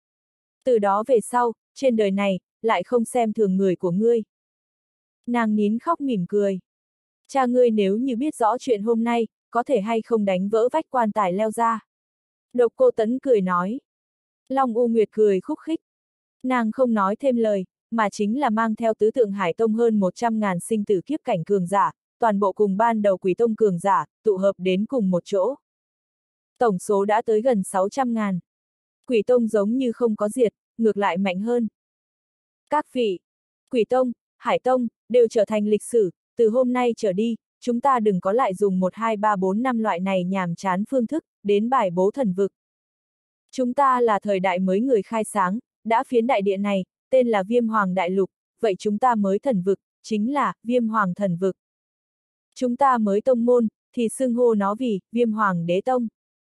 Từ đó về sau, trên đời này, lại không xem thường người của ngươi. Nàng nín khóc mỉm cười. Cha ngươi nếu như biết rõ chuyện hôm nay, có thể hay không đánh vỡ vách quan tài leo ra. Độc Cô Tẫn cười nói. Long U Nguyệt cười khúc khích. Nàng không nói thêm lời, mà chính là mang theo tứ tượng hải tông hơn 100.000 sinh tử kiếp cảnh cường giả, toàn bộ cùng ban đầu quỷ tông cường giả, tụ hợp đến cùng một chỗ. Tổng số đã tới gần 600.000. Quỷ tông giống như không có diệt, ngược lại mạnh hơn. Các vị, quỷ tông, hải tông, đều trở thành lịch sử, từ hôm nay trở đi, chúng ta đừng có lại dùng 1, 2, 3, 4, 5 loại này nhàm chán phương thức, đến bài bố thần vực. Chúng ta là thời đại mới người khai sáng, đã phiến đại địa này, tên là Viêm Hoàng Đại Lục, vậy chúng ta mới thần vực, chính là Viêm Hoàng Thần Vực. Chúng ta mới tông môn, thì xưng hô nó vì Viêm Hoàng Đế Tông.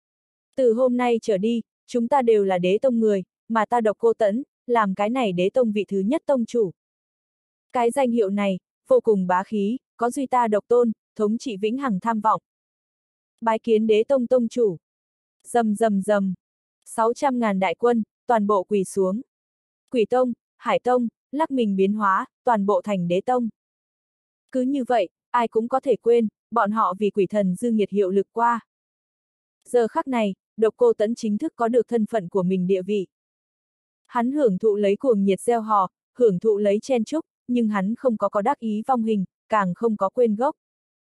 Từ hôm nay trở đi, chúng ta đều là đế tông người, mà ta Độc Cô Tẫn, làm cái này đế tông vị thứ nhất tông chủ. Cái danh hiệu này, vô cùng bá khí, có duy ta độc tôn, thống trị vĩnh hằng tham vọng. Bái kiến đế tông tông chủ. Rầm rầm rầm. 600.000 đại quân, toàn bộ quỳ xuống. Quỷ tông, hải tông, lắc mình biến hóa, toàn bộ thành đế tông. Cứ như vậy, ai cũng có thể quên, bọn họ vì quỷ thần dư nghiệt hiệu lực qua. Giờ khắc này, Độc Cô Tẫn chính thức có được thân phận của mình địa vị. Hắn hưởng thụ lấy cuồng nhiệt gieo hò, hưởng thụ lấy chen chúc, nhưng hắn không có đắc ý vong hình, càng không có quên gốc.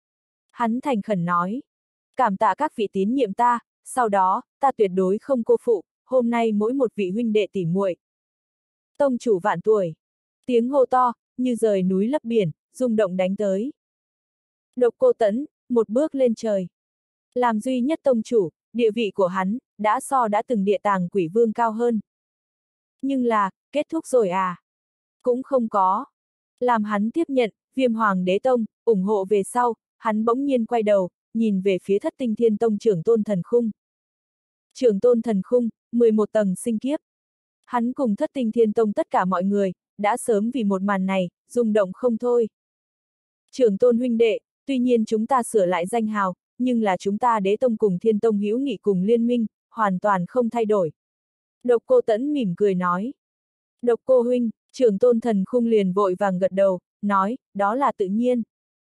Hắn thành khẩn nói, cảm tạ các vị tín nhiệm ta, sau đó, ta tuyệt đối không cô phụ, hôm nay mỗi một vị huynh đệ tỉ muội. Tông chủ vạn tuổi. Tiếng hô to, như rời núi lấp biển, rung động đánh tới. Độc Cô Tẫn, một bước lên trời. Làm duy nhất tông chủ, địa vị của hắn, đã đã từng địa tàng quỷ vương cao hơn. Nhưng là, kết thúc rồi à? Cũng không có. Làm hắn tiếp nhận, Viêm Hoàng Đế Tông, ủng hộ về sau, hắn bỗng nhiên quay đầu, nhìn về phía Thất Tinh Thiên Tông Trưởng Tôn Thần Khung. Trưởng Tôn Thần Khung, 11 tầng sinh kiếp. Hắn cùng Thất Tinh Thiên Tông tất cả mọi người, đã sớm vì một màn này, rung động không thôi. Trưởng Tôn huynh đệ, tuy nhiên chúng ta sửa lại danh hào, nhưng là chúng ta đế tông cùng thiên tông hữu nghị cùng liên minh, hoàn toàn không thay đổi. Độc Cô Tẫn mỉm cười nói. Độc Cô huynh, Trưởng Tôn Thần Khung liền vội vàng gật đầu, nói, đó là tự nhiên.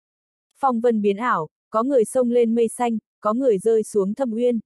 Phong vân biến ảo, có người xông lên mây xanh, có người rơi xuống thâm uyên.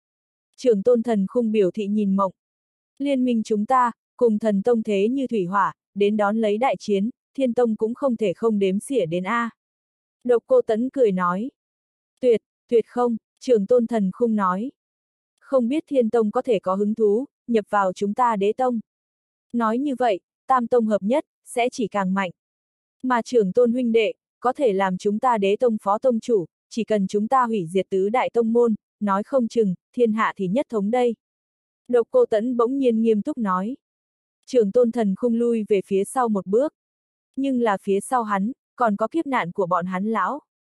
Trưởng Tôn Thần Khung biểu thị nhìn mộng. Liên minh chúng ta, cùng thần tông thế như thủy hỏa, đến đón lấy đại chiến, thiên tông cũng không thể không đếm xỉa đến A. Độc Cô Tẫn cười nói. Tuyệt, tuyệt không, Trưởng Tôn Thần Khung nói. Không biết thiên tông có thể có hứng thú, nhập vào chúng ta đế tông. Nói như vậy, tam tông hợp nhất, sẽ chỉ càng mạnh. Mà Trưởng Tôn huynh đệ, có thể làm chúng ta đế tông phó tông chủ, chỉ cần chúng ta hủy diệt tứ đại tông môn, nói không chừng, thiên hạ thì nhất thống đây. Độc Cô Tẫn bỗng nhiên nghiêm túc nói. Trưởng Tôn Thần Khung lui về phía sau một bước. Nhưng là phía sau hắn, còn có kiếp nạn của bọn hắn lão.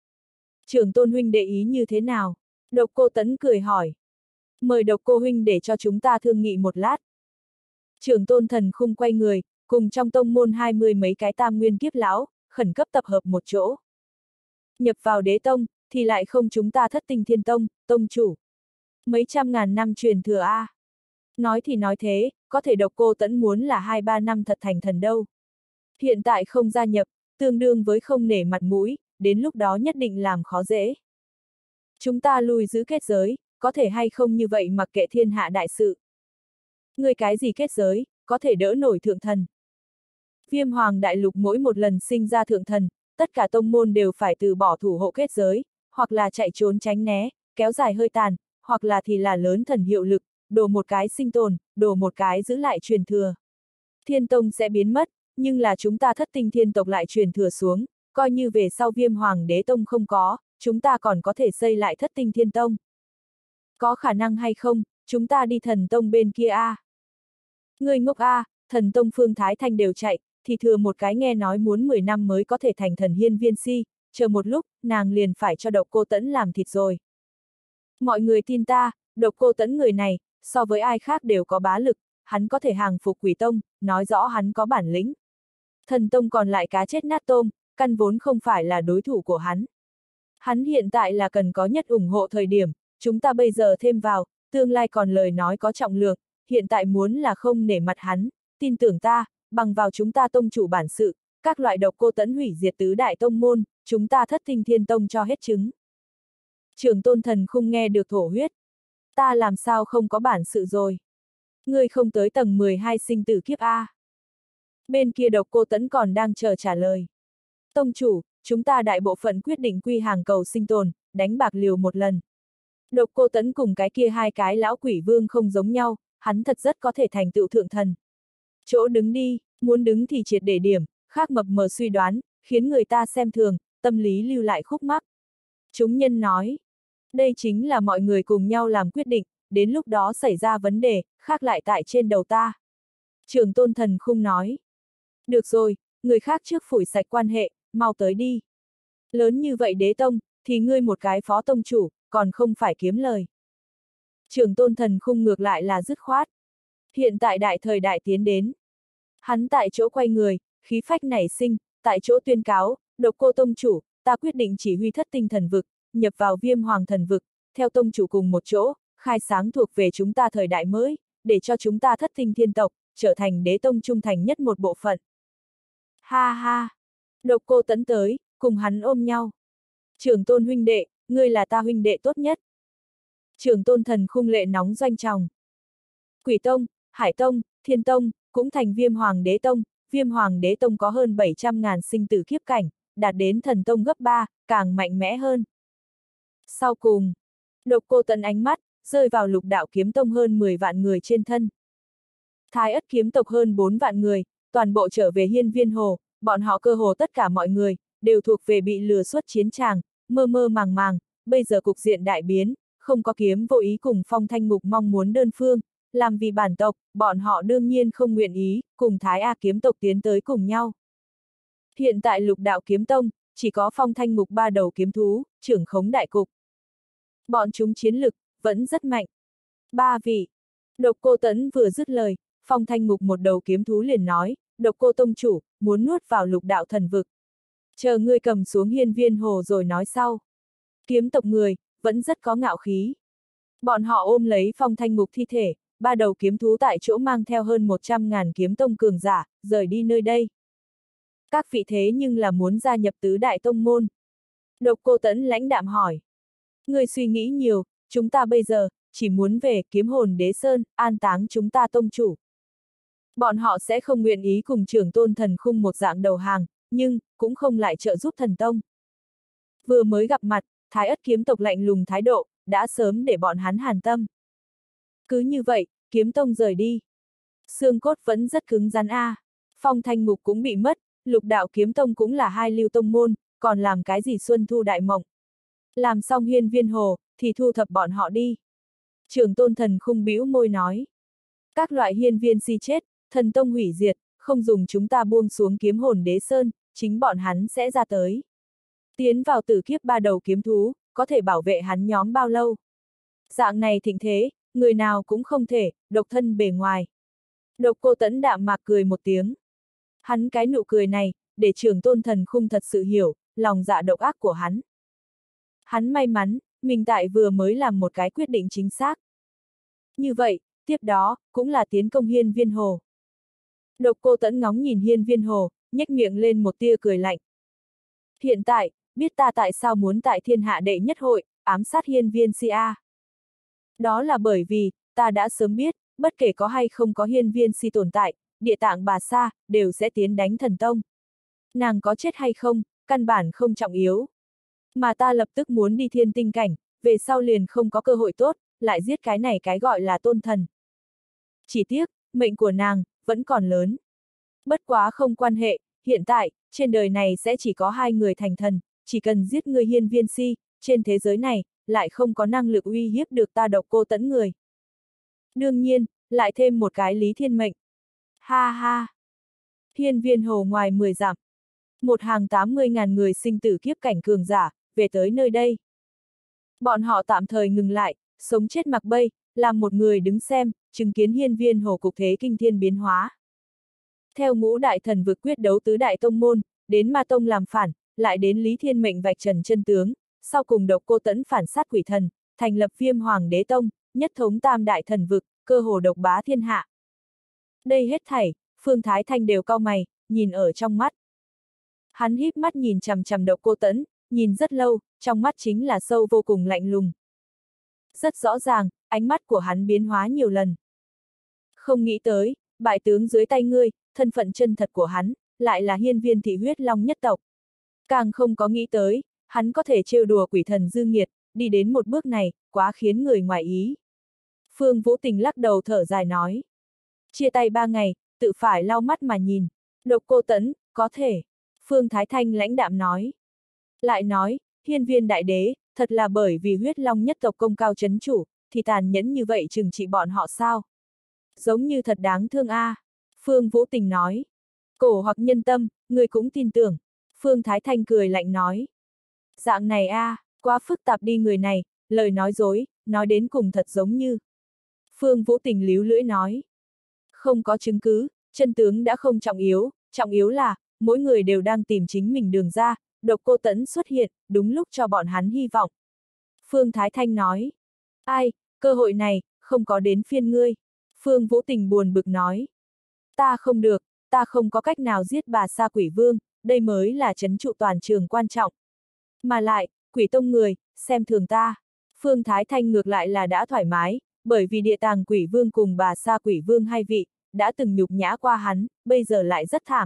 Trưởng Tôn huynh để ý như thế nào? Độc Cô Tẫn cười hỏi. Mời Độc Cô huynh để cho chúng ta thương nghị một lát. Trưởng Tôn Thần Khung quay người, cùng trong tông môn 20 mấy cái tam nguyên kiếp lão, khẩn cấp tập hợp một chỗ. Nhập vào đế tông, thì lại không chúng ta Thất Tinh Thiên Tông, tông chủ. Mấy trăm ngàn năm truyền thừa A. Nói thì nói thế, có thể Độc Cô Tẫn muốn là 2-3 năm thật thành thần đâu. Hiện tại không gia nhập, tương đương với không nể mặt mũi, đến lúc đó nhất định làm khó dễ. Chúng ta lui giữ kết giới, có thể hay không như vậy mặc kệ thiên hạ đại sự. Người cái gì kết giới, có thể đỡ nổi thượng thần. Viêm Hoàng Đại Lục mỗi một lần sinh ra thượng thần, tất cả tông môn đều phải từ bỏ thủ hộ kết giới, hoặc là chạy trốn tránh né, kéo dài hơi tàn, hoặc là thì là lớn thần hiệu lực, đổ một cái sinh tồn, đổ một cái giữ lại truyền thừa. Thiên tông sẽ biến mất, nhưng là chúng ta Thất Tinh Thiên tộc lại truyền thừa xuống, coi như về sau Viêm Hoàng Đế Tông không có, chúng ta còn có thể xây lại Thất Tinh Thiên Tông. Có khả năng hay không, chúng ta đi thần tông bên kia A. Người ngốc A, thần tông Phương Thái Thanh đều chạy, thì thừa một cái nghe nói muốn 10 năm mới có thể thành thần Hiên Viên Si, chờ một lúc, nàng liền phải cho Độc Cô Tẫn làm thịt rồi. Mọi người tin ta, Độc Cô Tẫn người này, so với ai khác đều có bá lực, hắn có thể hàng phục Quỷ Tông, nói rõ hắn có bản lĩnh. Thần Tông còn lại cá chết nát tôm, căn vốn không phải là đối thủ của hắn. Hắn hiện tại là cần có nhất ủng hộ thời điểm, chúng ta bây giờ thêm vào, tương lai còn lời nói có trọng lượng, hiện tại muốn là không nể mặt hắn, tin tưởng ta, bằng vào chúng ta tông chủ bản sự, các loại Độc Cô Tẫn hủy diệt tứ đại tông môn, chúng ta Thất Tinh Thiên Tông cho hết trứng. Trưởng Tôn Thần Khung nghe được thổ huyết. Ta làm sao không có bản sự rồi? Ngươi không tới tầng 12 sinh tử kiếp A. Bên kia Độc Cô Tẫn còn đang chờ trả lời. Tông chủ, chúng ta đại bộ phận quyết định quy hàng cầu sinh tồn, đánh bạc liều một lần. Độc Cô Tẫn cùng cái kia hai cái lão quỷ vương không giống nhau, hắn thật rất có thể thành tựu thượng thần. Chỗ đứng đi, muốn đứng thì triệt để điểm, khác mập mờ suy đoán, khiến người ta xem thường, tâm lý lưu lại khúc mắc. Chúng nhân nói, đây chính là mọi người cùng nhau làm quyết định, đến lúc đó xảy ra vấn đề, khác lại tại trên đầu ta. Trưởng Tôn Thần Khung nói, được rồi, người khác trước phủi sạch quan hệ, mau tới đi. Lớn như vậy đế tông, thì ngươi một cái phó tông chủ, còn không phải kiếm lời. Trưởng Tôn Thần Khung ngược lại là dứt khoát. Hiện tại đại thời đại tiến đến. Hắn tại chỗ quay người, khí phách nảy sinh, tại chỗ tuyên cáo, Độc Cô tông chủ, ta quyết định chỉ huy Thất Tinh thần vực, nhập vào Viêm Hoàng thần vực, theo tông chủ cùng một chỗ, khai sáng thuộc về chúng ta thời đại mới, để cho chúng ta Thất Tinh thiên tộc, trở thành đế tông trung thành nhất một bộ phận. Ha ha! Độc Cô Tẫn tới, cùng hắn ôm nhau. Trưởng Tôn huynh đệ, ngươi là ta huynh đệ tốt nhất. Trưởng Tôn Thần Khung lệ nóng doanh tròng. Quỷ Tông, Hải Tông, Thiên Tông, cũng thành Viêm Hoàng Đế Tông, Viêm Hoàng Đế Tông có hơn 700.000 sinh tử kiếp cảnh, đạt đến thần tông gấp 3, càng mạnh mẽ hơn. Sau cùng, Độc Cô Tẫn ánh mắt, rơi vào Lục Đạo Kiếm Tông hơn 10 vạn người trên thân. Thái Ất kiếm tộc hơn 4 vạn người, toàn bộ trở về Hiên Viên Hồ, bọn họ cơ hồ tất cả mọi người, đều thuộc về bị lừa suốt chiến tràng, mơ mơ màng màng, bây giờ cục diện đại biến, không có kiếm vô ý cùng Phong Thanh Ngục mong muốn đơn phương, làm vì bản tộc, bọn họ đương nhiên không nguyện ý, cùng Thái A kiếm tộc tiến tới cùng nhau. Hiện tại Lục Đạo Kiếm Tông, chỉ có Phong Thanh Ngục 3 đầu kiếm thú, trưởng khống đại cục. Bọn chúng chiến lực, vẫn rất mạnh. 3 vị. Độc Cô Tẫn vừa dứt lời, Phong Thanh Ngục một đầu kiếm thú liền nói, Độc Cô tông chủ, muốn nuốt vào Lục Đạo thần vực. Chờ ngươi cầm xuống Hiên Viên Hồ rồi nói sau. Kiếm tộc người, vẫn rất có ngạo khí. Bọn họ ôm lấy Phong Thanh Ngục thi thể, ba đầu kiếm thú tại chỗ mang theo hơn 100.000 kiếm tông cường giả, rời đi nơi đây. Các vị thế nhưng là muốn gia nhập tứ đại tông môn. Độc Cô Tẫn lãnh đạm hỏi. Người suy nghĩ nhiều, chúng ta bây giờ, chỉ muốn về Kiếm Hồn Đế Sơn, an táng chúng ta tông chủ. Bọn họ sẽ không nguyện ý cùng trưởng tôn thần khung một dạng đầu hàng, nhưng, cũng không lại trợ giúp thần tông. Vừa mới gặp mặt, Thái Ất kiếm tộc lạnh lùng thái độ, đã sớm để bọn hắn hàn tâm. Cứ như vậy, kiếm tông rời đi. Xương cốt vẫn rất cứng rắn a. Phong Thanh Ngục cũng bị mất, Lục Đạo kiếm tông cũng là hai lưu tông môn, còn làm cái gì xuân thu đại mộng. Làm xong Hiên Viên Hồ, thì thu thập bọn họ đi. Trưởng tôn thần khung bĩu môi nói. Các loại hiên viên si chết, thần tông hủy diệt, không dùng chúng ta buông xuống Kiếm Hồn Đế Sơn, chính bọn hắn sẽ ra tới. Tiến vào tử kiếp ba đầu kiếm thú, có thể bảo vệ hắn nhóm bao lâu. Dạng này thịnh thế, người nào cũng không thể, độc thân bề ngoài. Độc Cô Tẫn đạm mạc cười một tiếng. Hắn cái nụ cười này, để trưởng tôn thần khung thật sự hiểu, lòng dạ độc ác của hắn. Hắn may mắn, mình tại vừa mới làm một cái quyết định chính xác. Như vậy, tiếp đó, cũng là tiến công Hiên Viên Hồ. Độc Cô Tẫn ngóng nhìn Hiên Viên Hồ, nhếch miệng lên một tia cười lạnh. Hiện tại, biết ta tại sao muốn tại thiên hạ đệ nhất hội, ám sát Hiên Viên Si a. Đó là bởi vì, ta đã sớm biết, bất kể có hay không có Hiên Viên Si tồn tại, Địa Tạng Bà Sa, đều sẽ tiến đánh thần tông. Nàng có chết hay không, căn bản không trọng yếu. Mà ta lập tức muốn đi thiên tinh cảnh, về sau liền không có cơ hội tốt, lại giết cái này cái gọi là tôn thần. Chỉ tiếc, mệnh của nàng, vẫn còn lớn. Bất quá không quan hệ, hiện tại, trên đời này sẽ chỉ có hai người thành thần, chỉ cần giết người Hiên Viên Si, trên thế giới này, lại không có năng lực uy hiếp được ta Độc Cô Tẫn người. Đương nhiên, lại thêm một cái Lý Thiên mệnh. Ha ha! Hiên Viên Hồ ngoài 10 dặm. Một hàng 80.000 người sinh tử kiếp cảnh cường giả, về tới nơi đây. Bọn họ tạm thời ngừng lại, sống chết mặc bay, làm một người đứng xem, chứng kiến Hiên Viên Hồ cục thế kinh thiên biến hóa. Theo ngũ đại thần vực quyết đấu tứ đại tông môn, đến Ma Tông làm phản, lại đến Lý Thiên mệnh vạch trần chân tướng, sau cùng Độc Cô Tẫn phản sát quỷ thần, thành lập Viêm Hoàng Đế Tông, nhất thống tam đại thần vực, cơ hồ độc bá thiên hạ. Đây hết thảy, Phương Thái Thanh đều cau mày, nhìn ở trong mắt. Hắn híp mắt nhìn chằm chằm Độc Cô Tẫn, nhìn rất lâu, trong mắt chính là sâu vô cùng lạnh lùng. Rất rõ ràng, ánh mắt của hắn biến hóa nhiều lần. Không nghĩ tới, bại tướng dưới tay ngươi, thân phận chân thật của hắn, lại là Hiên Viên thị huyết long nhất tộc. Càng không có nghĩ tới, hắn có thể trêu đùa quỷ thần dư nghiệt, đi đến một bước này, quá khiến người ngoài ý. Phương Vũ Tình lắc đầu thở dài nói. Chia tay 3 ngày, tự phải lau mắt mà nhìn. Độc Cô Tẫn, có thể. Phương Thái Thanh lãnh đạm nói. Lại nói, Hiên Viên đại đế, thật là bởi vì huyết long nhất tộc công cao chấn chủ, thì tàn nhẫn như vậy trừng trị bọn họ sao? Giống như thật đáng thương a. Phương Vũ Tình nói. Cổ hoặc nhân tâm, người cũng tin tưởng. Phương Thái Thanh cười lạnh nói. Dạng này a, quá phức tạp đi người này, lời nói dối, nói đến cùng thật giống như. Phương Vũ Tình líu lưỡi nói. Không có chứng cứ, chân tướng đã không trọng yếu là, mỗi người đều đang tìm chính mình đường ra, Độc Cô Tẫn xuất hiện, đúng lúc cho bọn hắn hy vọng. Phương Thái Thanh nói. Ai, cơ hội này, không có đến phiên ngươi. Phương Vũ Tình buồn bực nói. Ta không được, ta không có cách nào giết bà Sa Quỷ Vương, đây mới là trấn trụ toàn trường quan trọng. Mà lại, quỷ tông người, xem thường ta. Phương Thái Thanh ngược lại là đã thoải mái, bởi vì Địa Tàng Quỷ Vương cùng bà Sa Quỷ Vương hai vị, đã từng nhục nhã qua hắn, bây giờ lại rất thảm.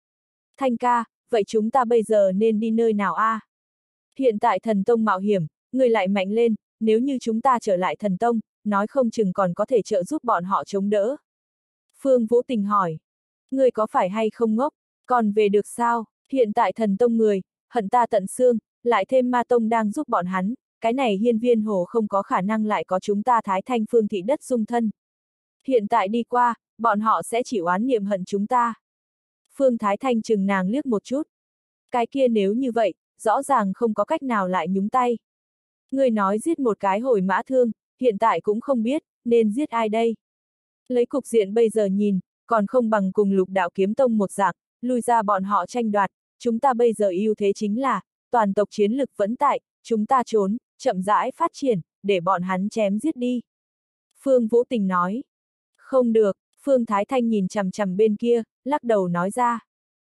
Thanh ca, vậy chúng ta bây giờ nên đi nơi nào a? Hiện tại thần tông mạo hiểm, người lại mạnh lên, nếu như chúng ta trở lại thần tông, nói không chừng còn có thể trợ giúp bọn họ chống đỡ. Phương Vũ Tình hỏi. Người có phải hay không ngốc, còn về được sao? Hiện tại thần tông người, hận ta tận xương, lại thêm Ma Tông đang giúp bọn hắn, cái này Hiên Viên Hồ không có khả năng lại có chúng ta Thái Thanh Phương thị đất dung thân. Hiện tại đi qua, bọn họ sẽ chỉ oán niệm hận chúng ta. Phương Thái Thanh chừng nàng liếc một chút. Cái kia nếu như vậy, rõ ràng không có cách nào lại nhúng tay. Người nói giết một cái hồi mã thương, hiện tại cũng không biết, nên giết ai đây. Lấy cục diện bây giờ nhìn, còn không bằng cùng Lục Đạo kiếm tông một dạng, lui ra bọn họ tranh đoạt, chúng ta bây giờ ưu thế chính là, toàn tộc chiến lực vẫn tại, chúng ta trốn, chậm rãi phát triển, để bọn hắn chém giết đi. Phương Vũ Tình nói. Không được, Phương Thái Thanh nhìn chằm chằm bên kia, lắc đầu nói ra.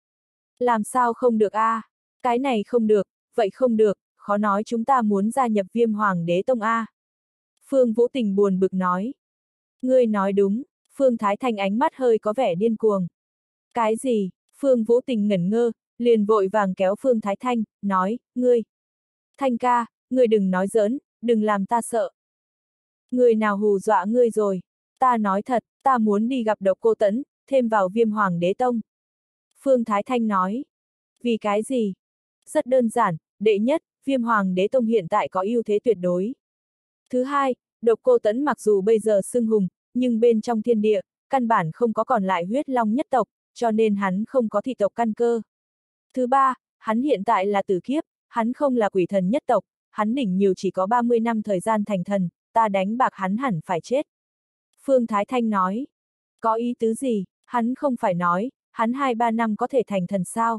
Làm sao không được a? Cái này không được, vậy không được, khó nói chúng ta muốn gia nhập Viêm Hoàng Đế Tông a. Phương Vũ Tình buồn bực nói. Ngươi nói đúng, Phương Thái Thanh ánh mắt hơi có vẻ điên cuồng. Cái gì? Phương Vũ Tình ngẩn ngơ, liền vội vàng kéo Phương Thái Thanh, nói, ngươi. Thanh ca, ngươi đừng nói giỡn, đừng làm ta sợ. Người nào hù dọa ngươi rồi? Ta nói thật, ta muốn đi gặp Độc Cô Tẫn, thêm vào Viêm Hoàng Đế Tông. Phương Thái Thanh nói. Vì cái gì? Rất đơn giản, đệ nhất, Viêm Hoàng Đế Tông hiện tại có ưu thế tuyệt đối. Thứ hai, Độc Cô Tẫn mặc dù bây giờ xưng hùng, nhưng bên trong thiên địa, căn bản không có còn lại huyết long nhất tộc, cho nên hắn không có thị tộc căn cơ. Thứ ba, hắn hiện tại là tử kiếp, hắn không là quỷ thần nhất tộc, hắn đỉnh nhiều chỉ có 30 năm thời gian thành thần, ta đánh bạc hắn hẳn phải chết. Phương Thái Thanh nói. Có ý tứ gì? Hắn không phải nói, hắn 2-3 năm có thể thành thần sao?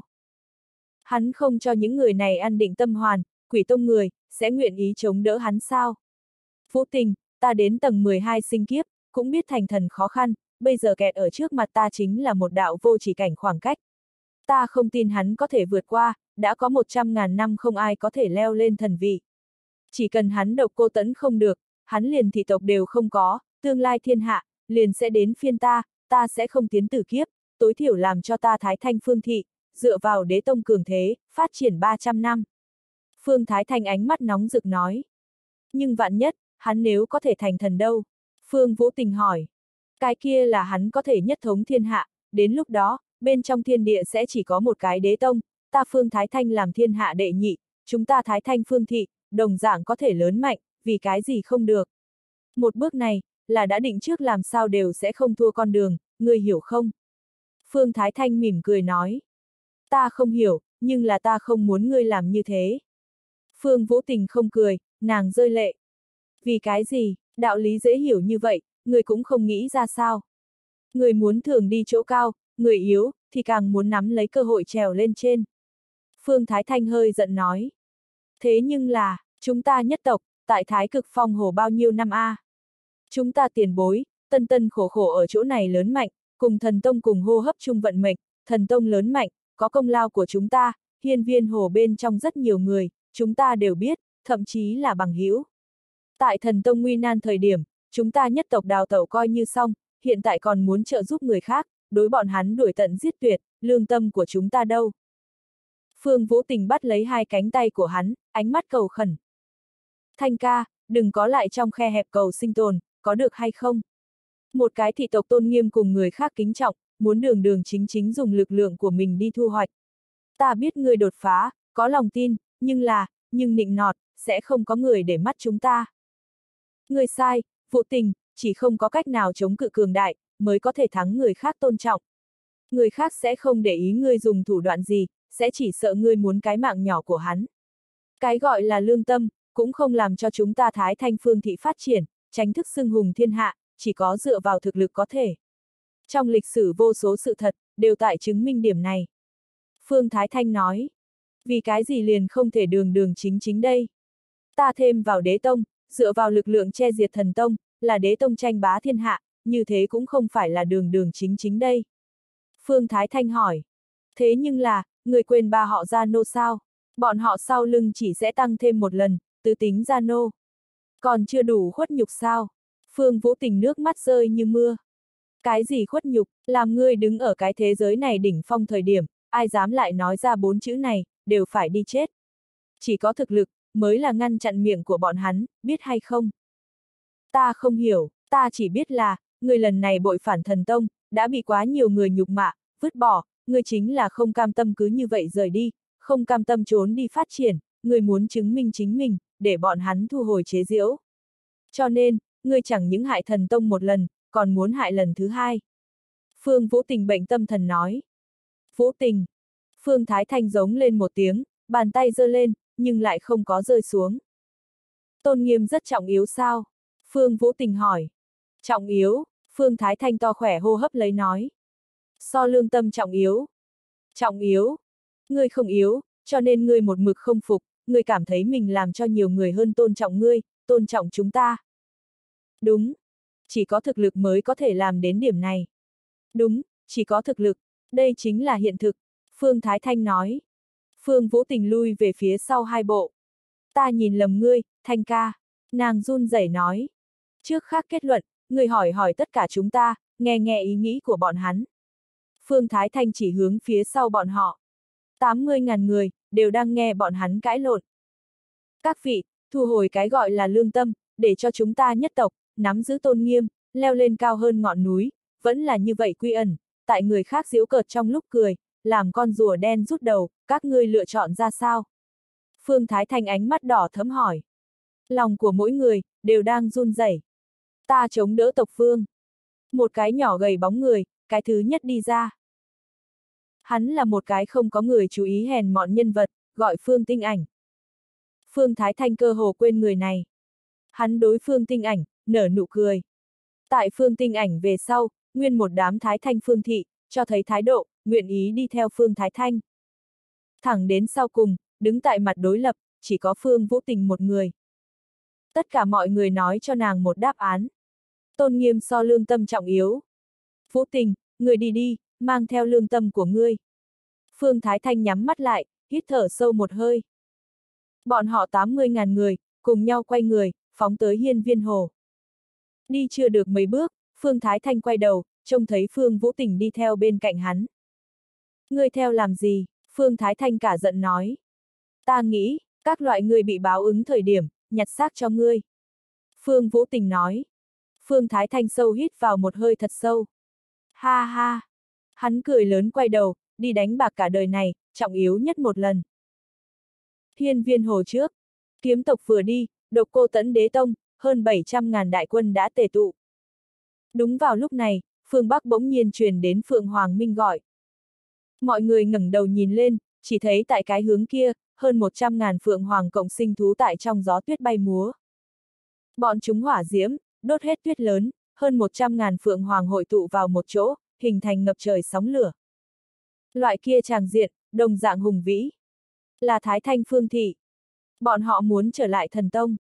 Hắn không cho những người này an định tâm hoàn, quỷ tông người, sẽ nguyện ý chống đỡ hắn sao? Vũ Tình, ta đến tầng 12 sinh kiếp, cũng biết thành thần khó khăn, bây giờ kẹt ở trước mặt ta chính là một đạo vô chỉ cảnh khoảng cách. Ta không tin hắn có thể vượt qua, đã có 100.000 năm không ai có thể leo lên thần vị. Chỉ cần hắn Độc Cô Tẫn không được, hắn liền thị tộc đều không có, tương lai thiên hạ, liền sẽ đến phiên ta, ta sẽ không tiến tử kiếp, tối thiểu làm cho ta Thái Thanh Phương thị, dựa vào đế tông cường thế, phát triển 300 năm. Phương Thái Thanh ánh mắt nóng rực nói. Nhưng vạn nhất, hắn nếu có thể thành thần đâu? Phương Vũ Tình hỏi. Cái kia là hắn có thể nhất thống thiên hạ, đến lúc đó, bên trong thiên địa sẽ chỉ có một cái đế tông, ta Phương Thái Thanh làm thiên hạ đệ nhị, chúng ta Thái Thanh Phương thị, đồng dạng có thể lớn mạnh, vì cái gì không được. Một bước này, là đã định trước làm sao đều sẽ không thua con đường, ngươi hiểu không? Phương Thái Thanh mỉm cười nói. Ta không hiểu, nhưng là ta không muốn ngươi làm như thế. Phương Vũ Tình không cười, nàng rơi lệ. Vì cái gì, đạo lý dễ hiểu như vậy, người cũng không nghĩ ra sao. Người muốn thường đi chỗ cao, người yếu, thì càng muốn nắm lấy cơ hội trèo lên trên. Phương Thái Thanh hơi giận nói. Thế nhưng là, chúng ta nhất tộc, tại Thái Cực Phong Hồ bao nhiêu năm a? Chúng ta tiền bối, tân tân khổ khổ ở chỗ này lớn mạnh, cùng thần tông cùng hô hấp chung vận mệnh, thần tông lớn mạnh, có công lao của chúng ta, hiên viên hồ bên trong rất nhiều người, chúng ta đều biết, thậm chí là bằng hữu. Tại thần tông nguy nan thời điểm, chúng ta nhất tộc đào tẩu coi như xong, hiện tại còn muốn trợ giúp người khác, đối bọn hắn đuổi tận giết tuyệt, lương tâm của chúng ta đâu. Phương Vũ Tình bắt lấy hai cánh tay của hắn, ánh mắt cầu khẩn. Thanh ca, đừng có lại trong khe hẹp cầu sinh tồn, có được hay không? Một cái thị tộc tôn nghiêm cùng người khác kính trọng, muốn đường đường chính chính dùng lực lượng của mình đi thu hoạch. Ta biết ngươi đột phá, có lòng tin, nhưng nịnh nọt, sẽ không có người để mắt chúng ta. Ngươi sai, Vũ Tình, chỉ không có cách nào chống cự cường đại, mới có thể thắng người khác tôn trọng. Người khác sẽ không để ý ngươi dùng thủ đoạn gì, sẽ chỉ sợ ngươi muốn cái mạng nhỏ của hắn. Cái gọi là lương tâm, cũng không làm cho chúng ta Thái Thanh Phương thị phát triển, tránh thức xưng hùng thiên hạ, chỉ có dựa vào thực lực có thể. Trong lịch sử vô số sự thật, đều tại chứng minh điểm này. Phương Thái Thanh nói, vì cái gì liền không thể đường đường chính chính đây? Ta thêm vào đế tông, dựa vào lực lượng che diệt thần tông, là đế tông tranh bá thiên hạ, như thế cũng không phải là đường đường chính chính đây. Phương Thái Thanh hỏi, thế nhưng là, người quên ba họ Gia Nô sao? Bọn họ sau lưng chỉ sẽ tăng thêm một lần, tứ tính Gia Nô. Còn chưa đủ khuất nhục sao? Phương Vũ Tình nước mắt rơi như mưa. Cái gì khuất nhục, làm ngươi đứng ở cái thế giới này đỉnh phong thời điểm, ai dám lại nói ra 4 chữ này, đều phải đi chết. Chỉ có thực lực, mới là ngăn chặn miệng của bọn hắn, biết hay không? Ta không hiểu, ta chỉ biết là, người lần này bội phản thần tông, đã bị quá nhiều người nhục mạ, vứt bỏ, người chính là không cam tâm cứ như vậy rời đi, không cam tâm trốn đi phát triển, người muốn chứng minh chính mình, để bọn hắn thu hồi chế giễu. Cho nên, người chẳng những hại thần tông một lần, còn muốn hại lần thứ hai. Phương Vũ Tình bệnh tâm thần nói. Vũ Tình. Phương Thái Thanh giống lên một tiếng, bàn tay giơ lên, nhưng lại không có rơi xuống. Tôn nghiêm rất trọng yếu sao? Phương Vũ Tình hỏi. Trọng yếu, Phương Thái Thanh to khỏe hô hấp lấy nói. So lương tâm trọng yếu. Trọng yếu. Ngươi không yếu, cho nên ngươi một mực không phục, ngươi cảm thấy mình làm cho nhiều người hơn tôn trọng ngươi, tôn trọng chúng ta. Đúng. Chỉ có thực lực mới có thể làm đến điểm này. Đúng, chỉ có thực lực. Đây chính là hiện thực. Phương Thái Thanh nói. Phương Vũ Tình lui về phía sau 2 bộ. Ta nhìn lầm ngươi, Thanh ca. Nàng run rẩy nói. Trước khác kết luận, ngươi hỏi hỏi tất cả chúng ta, nghe nghe ý nghĩ của bọn hắn. Phương Thái Thanh chỉ hướng phía sau bọn họ. 80.000 người, đều đang nghe bọn hắn cãi lộn. Các vị, thu hồi cái gọi là lương tâm, để cho chúng ta nhất tộc, nắm giữ tôn nghiêm, leo lên cao hơn ngọn núi, vẫn là như vậy quy ẩn, tại người khác giễu cợt trong lúc cười, làm con rùa đen rút đầu, các ngươi lựa chọn ra sao? Phương Thái Thanh ánh mắt đỏ thẫm hỏi. Lòng của mỗi người, đều đang run rẩy. Ta chống đỡ tộc Phương. Một cái nhỏ gầy bóng người, cái thứ nhất đi ra. Hắn là một cái không có người chú ý hèn mọn nhân vật, gọi Phương Tinh Ảnh. Phương Thái Thanh cơ hồ quên người này. Hắn đối Phương Tinh Ảnh, nở nụ cười. Tại Phương Tinh Ảnh về sau, nguyên một đám Thái Thanh Phương thị, cho thấy thái độ, nguyện ý đi theo Phương Thái Thanh. Thẳng đến sau cùng, đứng tại mặt đối lập, chỉ có Phương Vũ Tình một người. Tất cả mọi người nói cho nàng một đáp án. Tôn nghiêm so lương tâm trọng yếu. Vũ Tình, người đi đi, mang theo lương tâm của ngươi. Phương Thái Thanh nhắm mắt lại, hít thở sâu một hơi. Bọn họ 80.000 người, cùng nhau quay người, phóng tới Hiên Viên Hồ. Đi chưa được mấy bước, Phương Thái Thanh quay đầu, trông thấy Phương Vũ Tình đi theo bên cạnh hắn. Ngươi theo làm gì? Phương Thái Thanh cả giận nói. Ta nghĩ, các loại người bị báo ứng thời điểm, nhặt xác cho ngươi. Phương Vũ Tình nói. Phương Thái Thanh sâu hít vào một hơi thật sâu. Ha ha! Hắn cười lớn quay đầu, đi đánh bạc cả đời này, trọng yếu nhất một lần. Hiên Viên Hồ trước, kiếm tộc vừa đi, Độc Cô Tẫn Đế Tông, hơn 700.000 đại quân đã tề tụ. Đúng vào lúc này, phương Bắc bỗng nhiên truyền đến Phượng Hoàng Minh gọi. Mọi người ngẩng đầu nhìn lên, chỉ thấy tại cái hướng kia, hơn 100.000 Phượng Hoàng cộng sinh thú tại trong gió tuyết bay múa. Bọn chúng hỏa diễm, đốt hết tuyết lớn, hơn 100.000 Phượng Hoàng hội tụ vào một chỗ, hình thành ngập trời sóng lửa. Loại kia tràng diện, đồng dạng hùng vĩ. Là Thái Thanh Phương thị. Bọn họ muốn trở lại thần tông.